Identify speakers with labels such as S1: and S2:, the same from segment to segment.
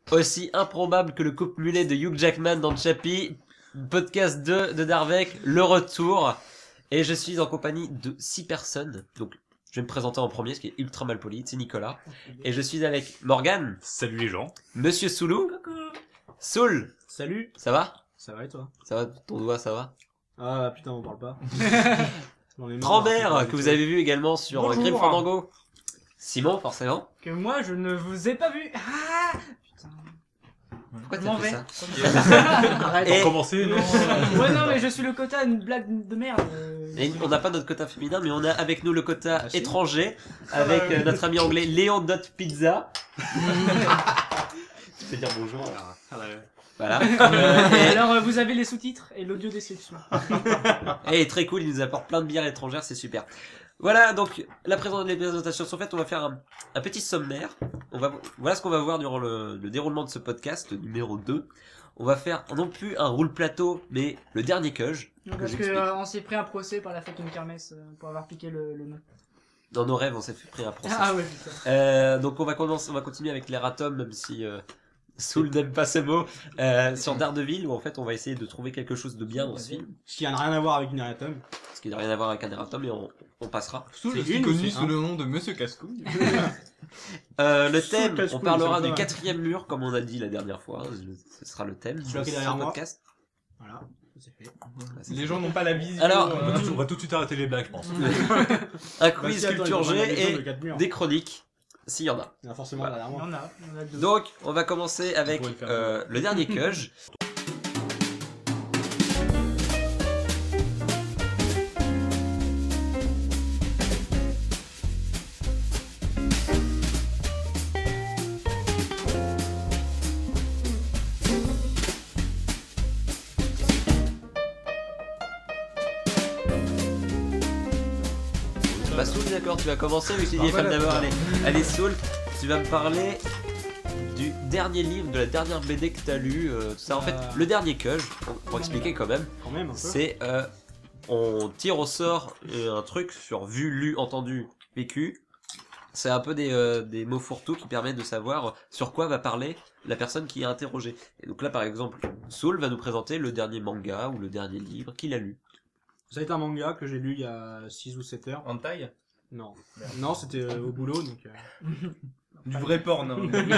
S1: aussi improbable que le couple mulet de Hugh Jackman dans Chappie, podcast 2 de Darvec, le retour. Et je suis en compagnie de 6 personnes. Donc, je vais me présenter en premier, ce qui est ultra mal poli, c'est Nicolas. Et je suis avec Morgane.
S2: Salut les gens.
S1: Monsieur Soulou.
S3: Coucou.
S1: Soul.
S4: Salut.
S1: Ça va?
S4: Ça va et toi?
S1: Ça va, ton doigt, ça va?
S4: Ah putain, on parle pas.
S1: Trambert, que vous avez vu également sur
S3: Bonjour.
S1: Grim Fandango. Simon, forcément.
S3: Que moi je ne vous ai pas vu. Ah putain.
S1: Pourquoi
S3: Je
S1: t'as
S3: m'en
S1: fait
S3: vais.
S1: ça?
S3: Arrête.
S1: Et-
S2: Pour commencer, non.
S3: Ouais non mais je suis le quota, une blague de merde.
S1: Et on n'a pas notre quota féminin, mais on a avec nous le quota
S4: Ah, si.
S1: étranger, avec notre ami anglais Léon Dot Pizza. Tu peux dire bonjour. Voilà.
S3: Alors vous avez les sous-titres et l'audio description.
S1: Et très cool, il nous apporte plein de bières étrangères, c'est super. Voilà, donc les présentations sont faites, on va faire un petit sommaire. Voilà ce qu'on va voir durant le déroulement de ce podcast, numéro 2. On va faire non plus un roule plateau, mais le dernier Cuge.
S3: Parce
S1: j'explique.
S3: que on s'est pris un procès par la fucking kermesse pour avoir piqué le nom.
S1: Dans nos rêves, on s'est fait pris un procès.
S3: Ah ouais putain.
S1: Donc on va continuer avec l'erratum, même si Soul n'aime pas ce mot, sur Daredevil, où en fait on va essayer de trouver quelque chose de bien dans ce film,
S4: Ce qui n'a rien à voir avec une Eratom.
S1: ce qui n'a rien à voir avec un erratum, et on passera.
S5: Soul,
S4: C'est
S5: je suis
S4: une,
S5: connu
S4: c'est
S5: sous
S4: un.
S5: le nom de Monsieur Cascouille.
S1: Le
S4: Sous
S1: thème,
S4: le casse-couille,
S1: on parlera
S4: c'est
S1: du
S4: pas mal.
S1: 4e mur, comme on a dit la dernière fois. Ce sera le thème de
S4: Celui-là qui est
S1: ce
S4: derrière moi.
S1: podcast.
S4: Voilà, c'est fait.
S5: Les gens n'ont pas la vision.
S1: Alors,
S2: On va tout de suite arrêter les blagues, je pense.
S1: Un quiz
S4: si, attends,
S1: culture
S4: il y a
S1: G
S4: de
S1: et
S4: quatre murs.
S1: des chroniques, s'il y en a.
S4: Il y en a forcément
S1: Voilà.
S4: derrière
S3: Il y
S4: moi.
S3: en a deux.
S1: Donc, on va commencer avec
S2: pourrait le faire.
S1: le dernier Cuge. Bah Soul, d'accord, tu vas commencer vu que tu dis femme d'abord. Allez Soul, tu vas me parler du dernier livre, de la dernière BD que t'as lu, tout ça. En fait, le dernier Cuge, pour expliquer quand même,
S4: Quand même un peu.
S1: c'est on tire au sort un truc sur vu, lu, entendu, vécu. C'est un peu des mots fourre-tout qui permettent de savoir sur quoi va parler la personne qui est interrogée. Et donc là, par exemple, Soul va nous présenter le dernier manga ou le dernier livre qu'il a lu.
S4: Ça a été un manga que j'ai lu il y a 6 ou 7 heures.
S5: En taille.
S4: Non. Non, c'était au boulot, donc...
S5: Du vrai porn.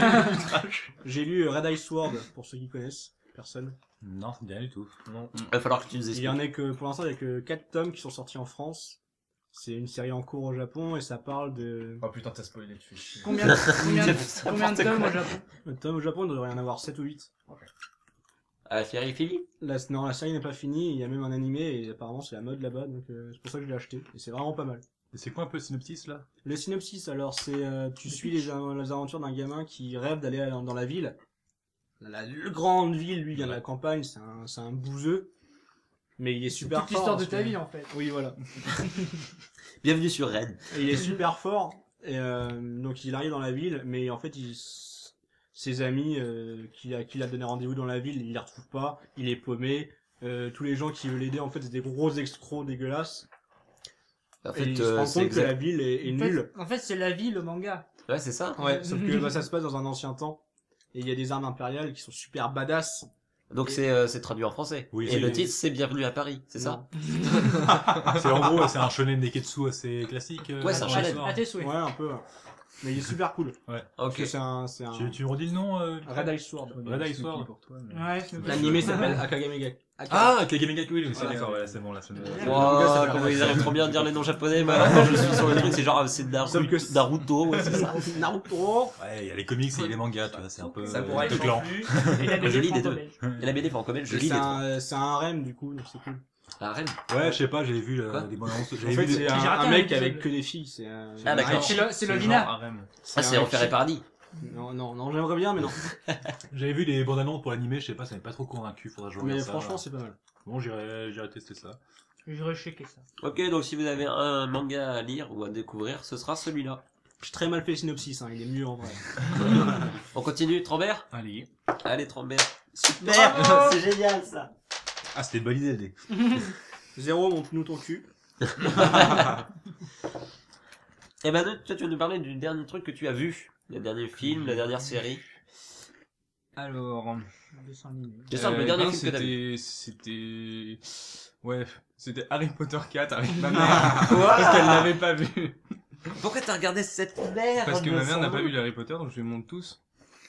S4: J'ai lu Red Ice Sword, pour ceux qui connaissent. Personne.
S2: Non, c'est bien du tout.
S5: Non.
S1: Il va falloir que tu nous
S4: Il y
S1: expliques.
S4: en a que, pour l'instant, il y a que 4 tomes qui sont sortis en France. C'est une série en cours au Japon et ça parle de...
S5: Oh putain, t'as spoilé, tu fais chier.
S3: Combien de tomes au Japon?
S4: Le tome au Japon, il devrait y en avoir 7 ou 8.
S1: Ah, la série est finie.
S4: Non, la série n'est pas finie, il y a même un animé et apparemment c'est la mode là-bas, donc c'est pour ça que je l'ai acheté. Et c'est vraiment pas mal.
S2: Et c'est quoi un peu le synopsis là?
S4: Le synopsis, alors, c'est tu suis les aventures d'un gamin qui rêve d'aller dans la ville. La grande ville, lui, il vient de la campagne, c'est un bouseux. Mais il est super
S3: Toute
S4: fort.
S3: l'histoire de
S4: parce
S3: ta
S4: que-
S3: vie en fait.
S4: Oui, voilà.
S1: Bienvenue sur Rennes.
S4: Et il est super fort. Et donc il arrive dans la ville, mais en fait, ses amis qu'il a donné rendez-vous dans la ville, il les retrouve pas. Il est paumé. Tous les gens qui veulent l'aider, en fait, c'est des gros escrocs dégueulasses.
S1: En
S4: Et
S1: fait,
S4: il se rend
S1: c'est
S4: compte que
S1: exact.
S4: la ville est
S3: En fait-
S4: nulle.
S3: En fait c'est la vie le manga.
S1: Ouais, c'est ça.
S4: Ouais, sauf que ça se passe dans un ancien temps. Et il y a des armes impériales qui sont super badass.
S1: Donc c'est traduit en français.
S2: Oui,
S1: Et
S2: c'est-
S1: le titre c'est Bienvenue à Paris, c'est ça?
S2: C'est en gros, c'est un shonen Neketsu assez classique.
S1: Ouais, c'est un
S2: dans
S1: shonen.
S2: l'histoire.
S3: À tes souhaits.
S4: Ouais, un peu. Mais il est super cool.
S1: Ok.
S4: Parce que c'est un
S2: Tu me redis le nom
S4: Red Ice Sword.
S2: Red Ice Sword.
S5: pour toi. Mais...
S3: Ouais, c'est
S4: L'animé s'appelle Akagame Ga.
S2: Ah, Kagame Gakui, oui, c'est
S4: Voilà.
S2: d'accord, ouais, c'est bon là. c'est bon.
S1: Oh, comment ils arrivent trop bien à dire les noms japonais, mais alors quand je suis sur le truc, c'est genre, c'est
S4: Sauf que
S1: Naruto, ouais, c'est ça.
S4: Naruto.
S2: Ouais, il y a les comics et les mangas, tu vois, c'est un peu
S5: Ça pourrait
S2: de
S5: être
S2: clan.
S5: plus.
S3: Et la BD
S1: Joli des deux.
S3: franco-belge.
S1: Et la BD franco-belge, je
S4: Et
S1: lis
S4: C'est
S1: les trois.
S4: c'est un harem du coup, donc c'est cool.
S1: Ah, Rennes.
S2: Ouais, je sais pas, j'avais vu
S1: Quoi
S2: des bandes annonces.
S4: En
S2: J'avais
S4: fait,
S2: vu
S4: c'est
S2: des...
S3: J'ai raté
S4: un
S3: un
S4: mec
S3: épisode.
S4: avec que des filles. C'est
S1: Ah, d'accord.
S3: C'est Lovina.
S1: Ah, c'est Enfer et Paradis.
S4: Non, j'aimerais bien, mais non.
S2: J'avais vu des bandes annonces pour l'animé, je sais pas, ça m'avait pas trop convaincu, faudra que je regarde
S4: Mais
S2: ça.
S4: franchement, c'est pas mal.
S2: Bon, j'irai tester ça.
S3: J'irai checker ça.
S1: Ok, donc si vous avez un manga à lire ou à découvrir, ce sera celui-là.
S4: J'ai très mal fait le synopsis, hein, il est mieux en vrai.
S1: On continue, Trambert?
S2: Allez.
S1: Allez, Trambert. Super! C'est génial, ça!
S2: Ah, c'était une bonne idée, Dé.
S4: 0, montre-nous ton cul.
S1: Eh ben, toi, tu vas nous parler du dernier truc que tu as vu. Le dernier film, la dernière série.
S5: Alors...
S3: Dessin animé.
S1: C'est ça, le dernier
S5: ben,
S1: film que t'as vu.
S5: C'était Harry Potter 4 avec ma mère. Parce qu'elle l'avait pas vu.
S1: Pourquoi t'as regardé cette merde?
S5: Parce que ma mère n'a pas vu les Harry Potter, donc je les montre tous.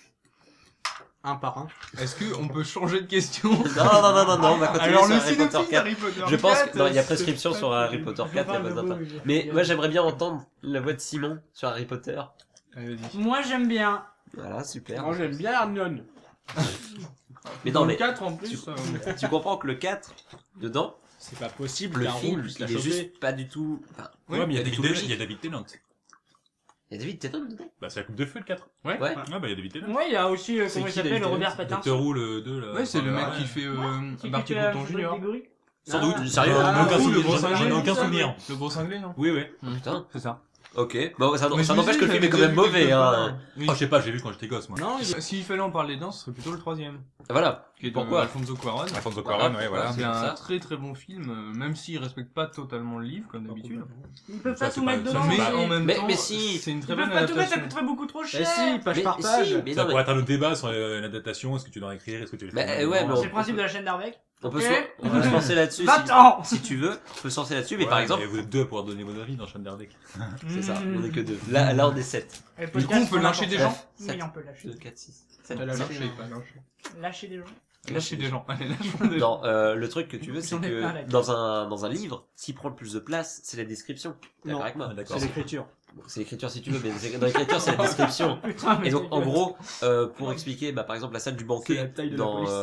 S4: Un par un.
S5: Est-ce qu'on peut changer de question?
S1: Non, on va continuer
S5: Alors
S1: sur
S5: le
S1: Harry Potter
S5: synopsis
S1: 4.
S5: d'Harry Potter
S1: Je pense
S5: 4,
S1: que non, il y a
S5: c'est
S1: prescription
S5: pas
S1: sur Harry
S5: terrible.
S1: Potter 4, il y a pas besoin de... Mais moi j'aimerais bien entendre la voix de Simon sur Harry Potter.
S5: Allez, vas-y.
S3: Moi j'aime bien.
S1: Voilà, super.
S4: Moi j'aime bien Hermione.
S1: Mais non,
S5: Dans le
S1: mais
S5: 4 en plus.
S1: tu comprends que le 4, dedans,
S4: C'est pas possible
S1: le
S4: qu'un
S1: film,
S4: roux puisse la
S1: il est
S4: choper.
S1: juste pas du tout... Enfin,
S2: Ouais, mais il y a
S1: du
S2: David
S1: tout
S2: Tennant.
S1: logique.
S2: Il y a David Tennant.
S1: il y a David Tennant dedans.
S2: Bah, c'est la Coupe de Feu, le 4.
S1: Ouais.
S2: Ouais, bah, il y a David Tennant.
S3: Ouais, il y a aussi,
S4: C'est
S3: comment il
S4: qui,
S3: s'appelle,
S4: David
S3: Robert
S2: Doctor
S3: Pattinson.
S2: Who, le 2, là.
S5: Ouais, c'est le mec
S2: ouais.
S5: qui fait
S3: C'est
S5: Barty
S3: qui fait
S5: Bouton
S3: la
S5: Junior.
S3: Grégory.
S1: Sans
S4: Ah,
S1: doute, sérieux.
S2: J'en ai aucun
S5: oui,
S2: souvenir,
S5: le gros
S2: j'en ai
S5: singe.
S2: aucun souvenir.
S5: Le gros cinglé, non?
S2: Oui, oui.
S1: Putain,
S5: C'est ça.
S1: ok. Bon, ça
S5: Mais je
S1: n'empêche
S5: me
S1: que le
S5: dis,
S1: film est quand
S5: j'avais
S1: même
S5: déjà vu
S1: mauvais,
S5: quelque
S1: hein.
S5: part. Oui.
S2: Oh, je sais pas, j'ai vu quand j'étais gosse, moi.
S4: Non,
S5: S'il fallait en parler d'un, ce serait plutôt le troisième.
S1: Voilà.
S5: Qui est de
S1: Pourquoi
S5: Alfonso Cuarón.
S2: Alfonso
S1: Voilà.
S2: Cuarón, ouais, voilà.
S5: C'est
S1: c'est
S5: un
S1: ça.
S5: très très bon film, même s'il respecte pas totalement le livre, comme d'habitude.
S3: Ils peuvent
S2: Ça,
S3: pas
S2: c'est
S3: tout
S2: pas-
S3: mettre
S2: ça,
S3: dedans.
S2: c'est
S5: Mais
S2: pas-
S5: en même
S1: Mais-
S5: temps,
S1: mais si.
S5: c'est une très
S3: Ils
S5: bonne
S3: peuvent pas tout mettre, ça
S5: adaptation.
S3: coûterait beaucoup trop
S4: Eh
S3: cher.
S4: si, page
S1: Mais
S4: par
S1: si,
S4: page.
S1: mais
S2: Ça
S1: non, mais...
S2: pourrait être un autre débat sur l'adaptation. Est-ce que tu dois écrire? Est-ce que tu le fais?
S1: Mais, ouais, mais
S3: C'est le principe de la chaîne d'Arvec.
S1: On peut,
S3: Ok.
S1: on peut se lancer là-dessus si,
S3: 20 ans.
S1: si tu veux. On peut se lancer là-dessus, mais
S2: Ouais,
S1: par exemple,
S2: mais vous êtes deux à pouvoir donner vos avis dans Chaîne d'Ardec.
S1: c'est ça, on est que deux. Là on est 7.
S3: Et le
S5: Du coup,
S3: podcast,
S5: on peut
S3: c'est
S5: lyncher des gens
S3: n'importe quoi. Oui, on peut lâcher.
S1: 2, 4, 6, 7.
S4: Elle a lâché,
S5: Lâcher,
S4: hein.
S5: pas lâcher.
S3: Lâcher des gens.
S5: Lâcher des gens. Allez, lâchons des gens.
S1: Non, le truc que tu veux, c'est
S3: J'en ai
S1: que
S3: plein, là.
S1: dans un livre, s'il prend le plus de place, c'est la description. T'es
S4: Non.
S1: d'accord avec moi?
S2: Ah, d'accord.
S4: C'est l'écriture.
S1: Bon, c'est l'écriture si tu veux, mais dans l'écriture, c'est la description.
S3: Putain, mais
S1: Et donc,
S3: c'est
S1: en
S3: que-
S1: gros, pour expliquer, bah, par exemple, la salle du
S4: C'est
S1: banquet
S4: la taille de la
S1: dans,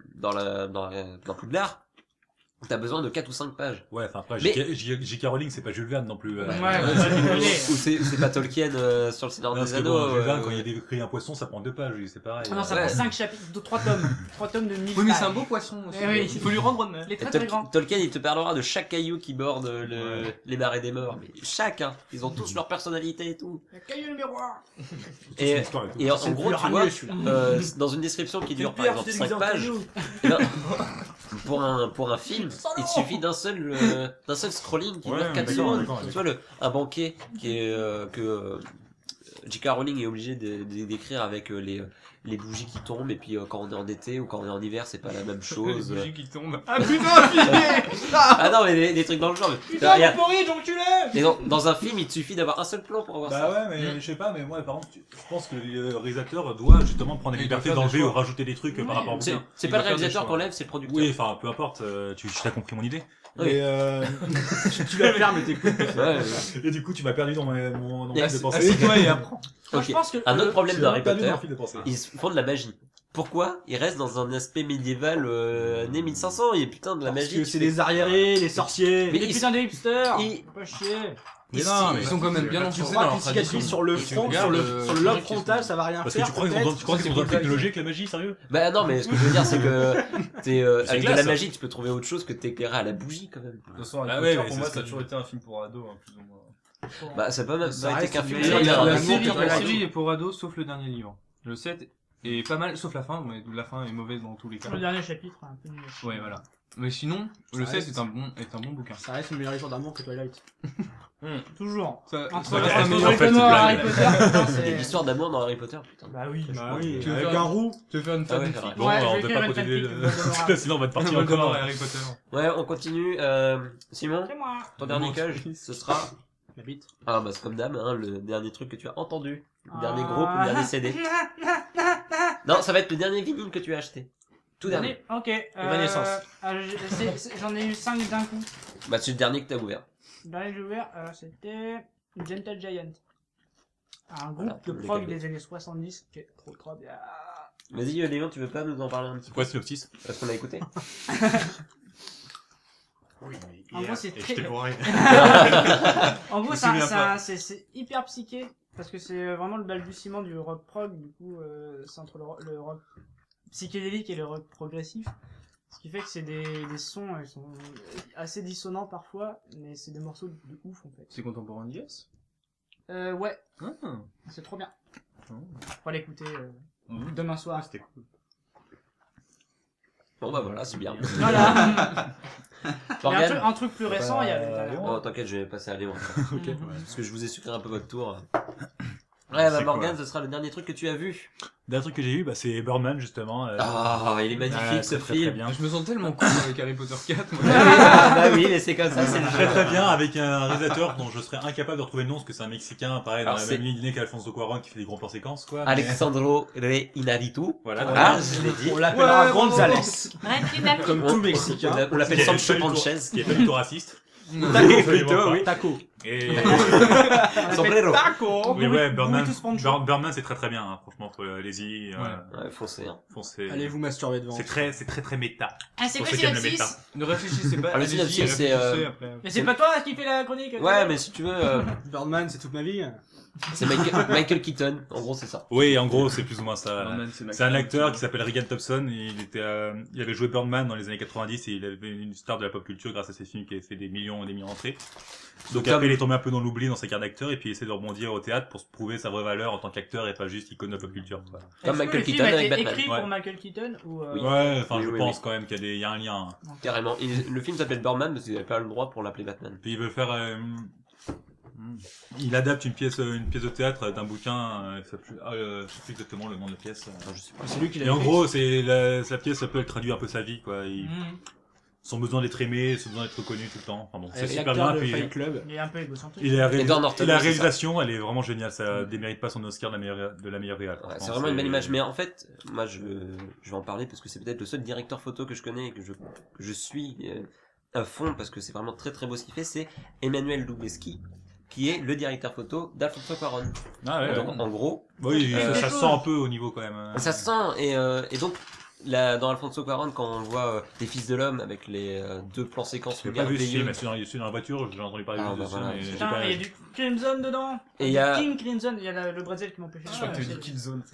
S4: police.
S1: dans Poudlard, t'as besoin de 4 ou 5 pages.
S2: Ouais, enfin après,
S1: Mais-
S2: J.K. Rowling, c'est pas Jules Verne non plus.
S3: Ouais,
S1: Ou
S3: bah, déconner.
S1: c'est pas Tolkien sur le Seigneur
S2: Non,
S1: des
S2: parce que
S1: Anneaux.
S2: bon, Jules Verne, quand il a décrit un poisson, ça prend 2 pages, c'est pareil.
S3: Ah non, ça
S1: Ouais.
S3: prend 5 chapitres, 3 tomes. 3 tomes de 1000
S5: Oui, mais c'est un
S3: pages.
S5: beau poisson aussi.
S3: Eh oui.
S5: Il faut lui rendre honneur.
S3: Il est
S1: Et
S3: très très grand.
S1: Tolkien, il te parlera de chaque caillou qui borde
S2: Ouais.
S1: les marais des morts. Mais chaque, hein. Ils ont tous leur personnalité et tout.
S3: Le caillou numéro 1.
S1: Et,
S2: Histoire et tout.
S1: et en
S4: C'est le
S1: gros,
S4: plus
S1: tu vois,
S4: ragné, celui-là.
S1: dans une description qui dure par exemple 5 pages, eh ben, pour un film, il suffit d'un seul scrolling qui
S2: Ouais,
S1: dure 4
S2: d'accord,
S1: secondes.
S2: d'accord,
S1: Tu vois, un banquet qui est, que J.K. Rowling est obligé d'écrire avec les bougies qui tombent, et puis quand on est en été ou quand on est en hiver, c'est pas la même
S5: Les
S1: chose.
S5: bougies qui tombent. Ah putain, filé.
S1: Ah non, mais des trucs dans le genre.
S3: Putain,
S1: Regarde.
S3: mon porridge, enculé.
S1: Et dans un film, il te suffit d'avoir un seul plan pour avoir
S2: Bah
S1: ça.
S2: ouais, mais je sais pas, mais moi, par exemple, je pense que le réalisateur doit justement prendre la
S5: Il doit
S2: liberté
S5: faire des
S2: d'enlever
S5: choix.
S2: ou rajouter des trucs par rapport au
S1: C'est
S2: bouquin.
S1: c'est
S5: Il
S1: pas
S5: doit
S1: le
S5: faire des
S1: réalisateur
S5: choix.
S1: qu'on lève, c'est le producteur.
S2: Oui, enfin, peu importe, tu as compris mon idée.
S1: Oui.
S4: Et tu la fermes et t'écoutes.
S1: Ouais,
S2: Et du coup, tu m'as perdu dans mon
S1: Yes.
S2: fil de pensée.
S5: Assieds-toi et apprends.
S3: Moi,
S1: Ok.
S3: je pense que
S1: Un autre problème de Harry
S2: perdu dans
S1: Potter,
S2: mon fil de pensée.
S1: ils font de la magie. Pourquoi ils restent dans un aspect médiéval années 1500 et putain de la
S4: Parce
S1: magie
S4: que
S1: tu
S4: c'est
S1: fais-
S4: des arriérés, les sorciers.
S1: Mais
S3: Les
S1: ils-
S3: putains de hipsters.
S1: ils-
S3: Faut pas chier.
S2: Mais
S1: Ici,
S2: non, mais
S5: Ils sont quand même bien
S4: Tu
S5: enfoncés
S4: crois
S5: dans leur
S4: qu'une cicatrice
S5: tradition.
S4: sur le
S5: Et tu
S4: front,
S5: regardes,
S4: sur le lobe frontal, ça va rien
S2: Parce que
S4: faire.
S2: tu crois qu'ils ont
S4: peut-être.
S2: tu crois qu'ils ont
S5: c'est
S2: d'autres
S5: pour
S2: technologies avec la magie, sérieux?
S1: Bah non, mais ce que je veux dire c'est que t'es
S2: C'est
S1: avec de
S2: classe,
S1: la
S2: ça.
S1: magie tu peux trouver autre chose que t'éclairer à la bougie quand même.
S5: De toute façon,
S2: Ah
S5: Harry
S2: ouais,
S5: Potter,
S2: mais
S5: pour
S2: c'est
S5: moi,
S2: ce
S5: ça a
S2: que-
S5: toujours été un film pour ados, plus ou moins.
S1: Bah ça peut même
S4: Ça
S1: pas été
S4: reste
S1: qu'un
S4: une
S1: film.
S4: magie.
S1: c'est
S4: Il y a
S1: un
S4: la
S1: amour
S4: série,
S1: qui
S4: il y a
S1: va
S4: la
S1: là-
S5: série est pour ados, sauf le dernier livre. Le 7 est pas mal, sauf la fin, mais la fin est mauvaise dans tous les cas.
S3: Le dernier chapitre, un peu nul.
S5: Ouais, voilà. Mais sinon, le
S4: Ça
S5: 7
S4: reste-
S5: est un bon bouquin.
S4: Ça reste une meilleure histoire d'amour que Twilight.
S3: Toujours.
S5: Ça,
S3: Entre
S5: ça reste
S2: reste
S5: un meilleur
S2: en fait,
S3: Voldemort,
S2: c'est
S3: Harry
S2: blague.
S3: Potter, putain,
S1: Il y a
S3: c'est...
S1: une histoire d'amour dans Harry Potter putain.
S3: Bah oui.
S4: Bah oui,
S5: Tu veux
S4: avec
S5: faire-
S4: un roux.
S5: Tu veux faire une
S1: Ah ouais,
S5: fanfic
S1: c'est vrai.
S2: Bon,
S3: Ouais, je
S2: on
S3: vais
S2: peut
S3: écrire
S2: pas
S3: une
S2: continuer
S3: fanfic de
S2: le...
S3: Voldemort.
S2: Sinon, on va te partir
S5: Voldemort
S2: encore.
S5: et Harry Potter.
S1: Ouais, on continue. Simon,
S3: C'est moi.
S1: ton dernier
S5: Bon.
S1: cage, ce sera
S4: La bite.
S1: ah bah c'est comme d'hab hein, le dernier truc que tu as entendu, le
S3: Ah.
S1: dernier groupe, le dernier CD. Non, ça va être le dernier vinyle que tu as acheté. Tout dernier.
S3: Ok.
S4: Evanescence.
S3: J'en ai eu 5 d'un coup.
S1: Bah c'est le dernier que t'as ouvert.
S3: Le dernier que j'ai ouvert, c'était Gentle Giant. Un groupe
S1: Voilà,
S3: de
S1: les
S3: prog
S1: câbles.
S3: des années 70 qui est trop bien.
S1: Vas-y Léon, tu veux pas nous en parler un petit
S2: C'est
S1: peu
S2: quoi synopsis?
S1: parce qu'on l'a écouté.
S2: Oui,
S3: En gros, c'est très-
S2: j'étais bourré.
S3: En gros,
S2: me souviens pas.
S3: c'est hyper psyché parce que c'est vraiment le balbutiement du rock prog. Du coup, c'est entre le rock psychédélique et le rock progressif. Ce qui fait que c'est des sons, ils sont assez dissonants parfois, mais c'est des morceaux de ouf en fait.
S5: C'est contemporain d'IS?
S3: Ouais,
S5: Ah.
S3: c'est trop bien.
S5: Oh.
S3: Faut l'écouter
S5: Mhm.
S3: demain soir.
S2: C'était cool.
S1: Bon bah voilà, c'est bien.
S3: Voilà. Il y a
S1: Morgane.
S3: un truc plus récent, il y a
S1: Oh t'inquiète, je vais passer à Léon.
S3: Ok.
S1: Parce que je vous ai sucré un peu votre tour. Ouais bah
S2: C'est
S1: Morgane,
S2: quoi
S1: ce sera le dernier truc que tu as vu.
S2: D'un truc que j'ai vu, bah, c'est Birdman, justement.
S1: Ah, il est magnifique ce
S2: très,
S1: film.
S2: très bien.
S5: Je me sens tellement con avec Harry Potter 4. Moi.
S1: Bah oui, mais c'est comme ça, c'est le
S2: Très
S1: jeu.
S2: très bien, avec un réalisateur dont je serais incapable de retrouver le nom, parce que c'est un Mexicain, pareil, dans
S1: Alors,
S2: la
S1: c'est-
S2: même lignée qu'Alfonso Cuarón, qui fait des grands plans séquences, quoi.
S1: Alexandro Re Inarritu.
S2: Voilà.
S1: Ah, je l'ai dit.
S4: On l'appellera
S5: Ouais,
S4: Gonzales.
S3: Comme tout Mexicain.
S1: On l'appelle
S2: Qui est
S1: Sancho
S2: pas du tout-
S1: Panchez.
S2: Qui est pas du tout raciste.
S1: Taco, plutôt, oui.
S4: Taco.
S2: Et,
S1: Sombrero.
S3: Taco.
S2: mais ouais, Birdman,
S3: Burritos Pancho.
S2: Birdman, c'est très très bien, hein. Franchement, allez-y,
S1: Ouais, foncez. Hein.
S2: foncez.
S4: Allez vous masturber devant.
S2: C'est très méta.
S6: Ah, c'est
S2: Pour
S6: quoi
S2: ceux qui aiment le
S6: synopsis
S2: méta.
S5: Ne réfléchissez pas.
S1: Ah, le
S5: allez-y,
S1: synopsis, c'est,
S5: réfléchissez après.
S3: Mais c'est pas toi qui fait la chronique.
S1: Ouais, mais si tu veux,
S4: Birdman, c'est toute ma vie.
S1: c'est Michael Keaton. En gros, c'est ça.
S2: Oui, en gros, c'est plus ou moins ça.
S5: Birdman,
S2: C'est un acteur qui s'appelle Regan Thompson. Il avait joué Birdman dans les années 90 et il avait une star de la pop culture grâce à ses films qui avaient fait des millions et des millions d'entrées. Donc
S1: Comme-
S2: après, il est tombé un peu dans l'oubli dans sa carrière d'acteur et puis il essaie de rebondir au théâtre pour se prouver sa vraie valeur en tant qu'acteur et pas juste icône de la pop culture. quoi.
S1: Comme Michael
S3: le film
S1: Keaton
S3: a
S1: avec
S3: été
S1: Batman.
S3: écrit
S2: Ouais.
S3: pour Michael Keaton ou
S1: Oui.
S2: Ouais, enfin,
S1: Oui,
S2: je
S1: oui,
S2: pense
S1: oui.
S2: quand même qu'il y a un lien.
S1: Carrément. Le film s'appelle Birdman parce qu'il n'avait pas le droit pour l'appeler Batman.
S2: Puis il veut faire, il adapte une pièce de théâtre d'un bouquin, ça s'appelle- je sais plus exactement le nom de la pièce.
S1: Je sais pas.
S4: C'est lui qui l'a
S2: Et en
S4: écrit.
S2: gros, sa pièce, ça peut elle traduit un peu sa vie, quoi. Son besoin d'être aimé, son besoin d'être reconnu tout le temps. Enfin bon, c'est super
S4: L'acteur
S2: bien.
S4: de
S2: Puis
S4: Fight Club.
S3: Il est un peu égocentrique.
S2: il est
S1: Edward Norton,
S2: la
S1: c'est
S2: réalisation, elle est vraiment géniale. Ça démérite pas son Oscar de la meilleure réal.
S1: Ouais, c'est vraiment une belle image. Mais en fait, moi, je vais en parler parce que c'est peut-être le seul directeur photo que je connais et que je suis à fond parce que c'est vraiment très très beau ce qu'il fait. C'est Emmanuel Lubezki, qui est le directeur photo d'Alfonso Cuarón.
S2: Ah ouais.
S1: Donc, en gros,
S2: Oui,
S1: Euh,
S2: ça se sent un peu au niveau quand même.
S1: ça se sent et donc là, dans Alfonso Cuarón, quand on voit Les Fils de l'homme avec les deux plans séquences
S2: J'ai pas vu ce film,
S1: merveilleux,
S2: mais c'est dans la voiture, j'ai entendu parler
S1: Ah,
S2: de
S1: bah
S2: ce
S1: voilà.
S2: film, mais j'ai
S3: Putain,
S2: pas...
S3: il y a du Crimson dedans.
S1: Et il y a-
S3: King Crimson, il y a le Brésil qui m'empêche.
S5: Je crois que tu dis Killzone.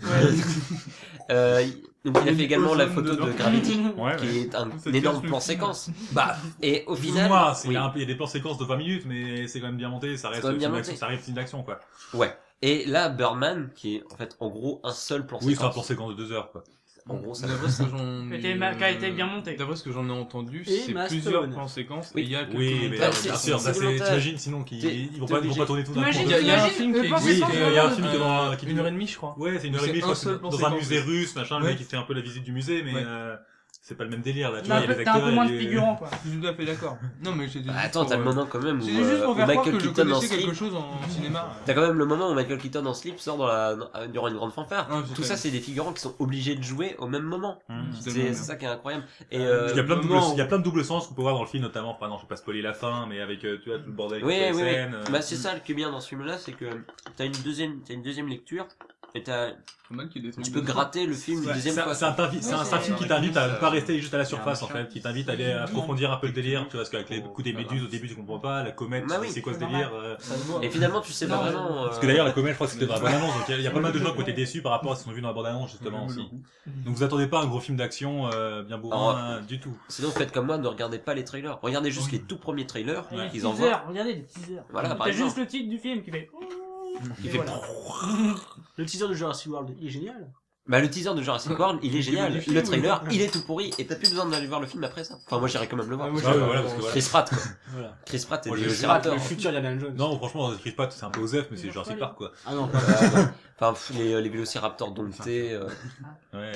S1: donc il a fait également la photo de Gravity,
S2: Ouais,
S1: qui
S2: ouais.
S1: est un
S5: Ça
S1: énorme
S5: casse le
S1: plan
S5: film.
S1: séquence. Bah, et au
S2: Plus ou
S1: final,
S2: moins,
S1: oui.
S2: il y a des plans séquences de 20 minutes, mais c'est quand même bien monté, ça reste
S1: quand même bien
S2: film
S1: monté.
S2: d'action, ça reste film d'action, quoi.
S1: Ouais. Et là, Birdman, qui est en fait en gros un seul plan
S2: Oui, c'est un
S1: séquence.
S2: plan séquence de 2 heures, quoi.
S1: En gros, ça.
S5: D'après ce que j'en
S3: Qui a été bien monté.
S5: D'après ce que j'en ai entendu,
S4: Et
S5: c'est
S4: Mastone.
S5: plusieurs plans séquences
S1: Oui.
S5: et il y a quelques
S2: Oui, mais
S5: montages.
S1: Bah,
S2: bien
S1: c'est-
S2: sûr,
S1: c'est
S2: ça c'est,
S1: volontaire.
S2: t'imagines sinon
S1: T'es-
S2: ils vont pas tourner tout d'un coup.
S3: T'imagines,
S5: Il y a un film qui
S3: le plan
S5: existe.
S3: séquence,
S2: il y a un film qui est dans
S5: Une heure et demie, je crois.
S2: Ouais, c'est une heure et
S5: C'est
S2: demie, je
S5: un
S2: crois,
S5: seul
S2: c'est
S5: plan
S2: dans un
S5: séquence.
S2: musée russe, machin, le
S5: Ouais.
S2: mec il fait un peu la visite du musée, mais
S5: Ouais.
S2: c'est pas le même délire, là, tu
S3: T'as
S2: vois, il y a les
S3: un peu
S2: acteurs,
S3: moins
S2: il y
S3: de
S2: a-
S3: figurants, quoi.
S5: Je suis tout à fait d'accord. Non, mais c'était
S1: Bah,
S5: juste
S1: attends,
S5: pour,
S1: t'as le moment quand même où,
S5: C'était juste pour
S1: où
S5: faire croire
S1: Michael
S5: que je
S1: Keaton en
S5: connaissais quelque
S1: slip.
S5: chose en cinéma.
S1: T'as quand même le moment où Michael Keaton en slip sort durant une grande fanfare.
S5: Ah, c'est
S1: Tout ça, c'est des figurants qui sont obligés de jouer au même moment. C'est ça qui est incroyable. Et
S2: Il y a plein de double,
S4: moment-
S2: il y a plein de double sens qu'on peut voir dans le film, notamment, enfin non, je vais pas spoiler la fin, mais avec, tu vois, tout le bordel
S1: oui,
S2: avec
S1: oui,
S2: les
S1: oui.
S2: scènes,
S1: Bah, c'est ça le qui est bien dans ce film-là, c'est que t'as une deuxième lecture et
S5: Pas mal qu'il y ait des trucs
S1: tu peux
S5: de-
S1: gratter le film une
S2: Ouais,
S1: deuxième fois.
S2: c'est un film qui t'invite à pas rester juste à la surface, en
S4: machin.
S2: fait, qui t'invite à aller approfondir un peu le délire, tu vois, parce qu'avec les coups des méduses, au début, tu comprends pas, la comète,
S1: Bah oui,
S2: c'est quoi ce
S3: c'est
S2: délire,
S1: Et finalement, tu sais pas
S3: Non,
S1: vraiment.
S2: Parce que d'ailleurs, la comète, je crois que c'était dans la bande-annonce, donc il y a pas mal de gens qui ont été déçus par rapport à ce qu'ils ont vu dans la bande-annonce, justement, aussi. Donc vous attendez pas un gros film d'action, bien bourrin, du tout.
S1: Sinon, faites comme moi, ne regardez pas les trailers. Regardez juste les tout premiers trailers
S3: Les
S1: qu'ils
S3: teasers,
S1: envoient.
S3: regardez les teasers.
S1: Voilà, par
S3: T'as juste
S1: exemple.
S3: le titre du film qui fait.
S1: Il
S3: Et
S1: fait
S3: voilà.
S4: Le teaser de Jurassic World, il est génial.
S1: Bah, le teaser de Jurassic World, il est génial.
S4: du film,
S1: Le trailer,
S4: oui.
S1: il est tout pourri. Et t'as plus besoin d'aller voir le film après ça. Enfin, moi, j'irai quand même le voir.
S5: Ah, moi,
S2: Ah ouais, voilà, parce que voilà.
S1: Chris Pratt, quoi.
S4: Voilà.
S1: Chris Pratt et
S2: Moi,
S1: les
S2: je-
S1: Velociraptors.
S4: Le futur Indiana Jones.
S2: Non, franchement, Chris Pratt, c'est un peu osef, mais c'est Jurassic Park, quoi.
S4: Ah non, pas
S1: Enfin, les Vélociraptors domptés.
S2: Ouais.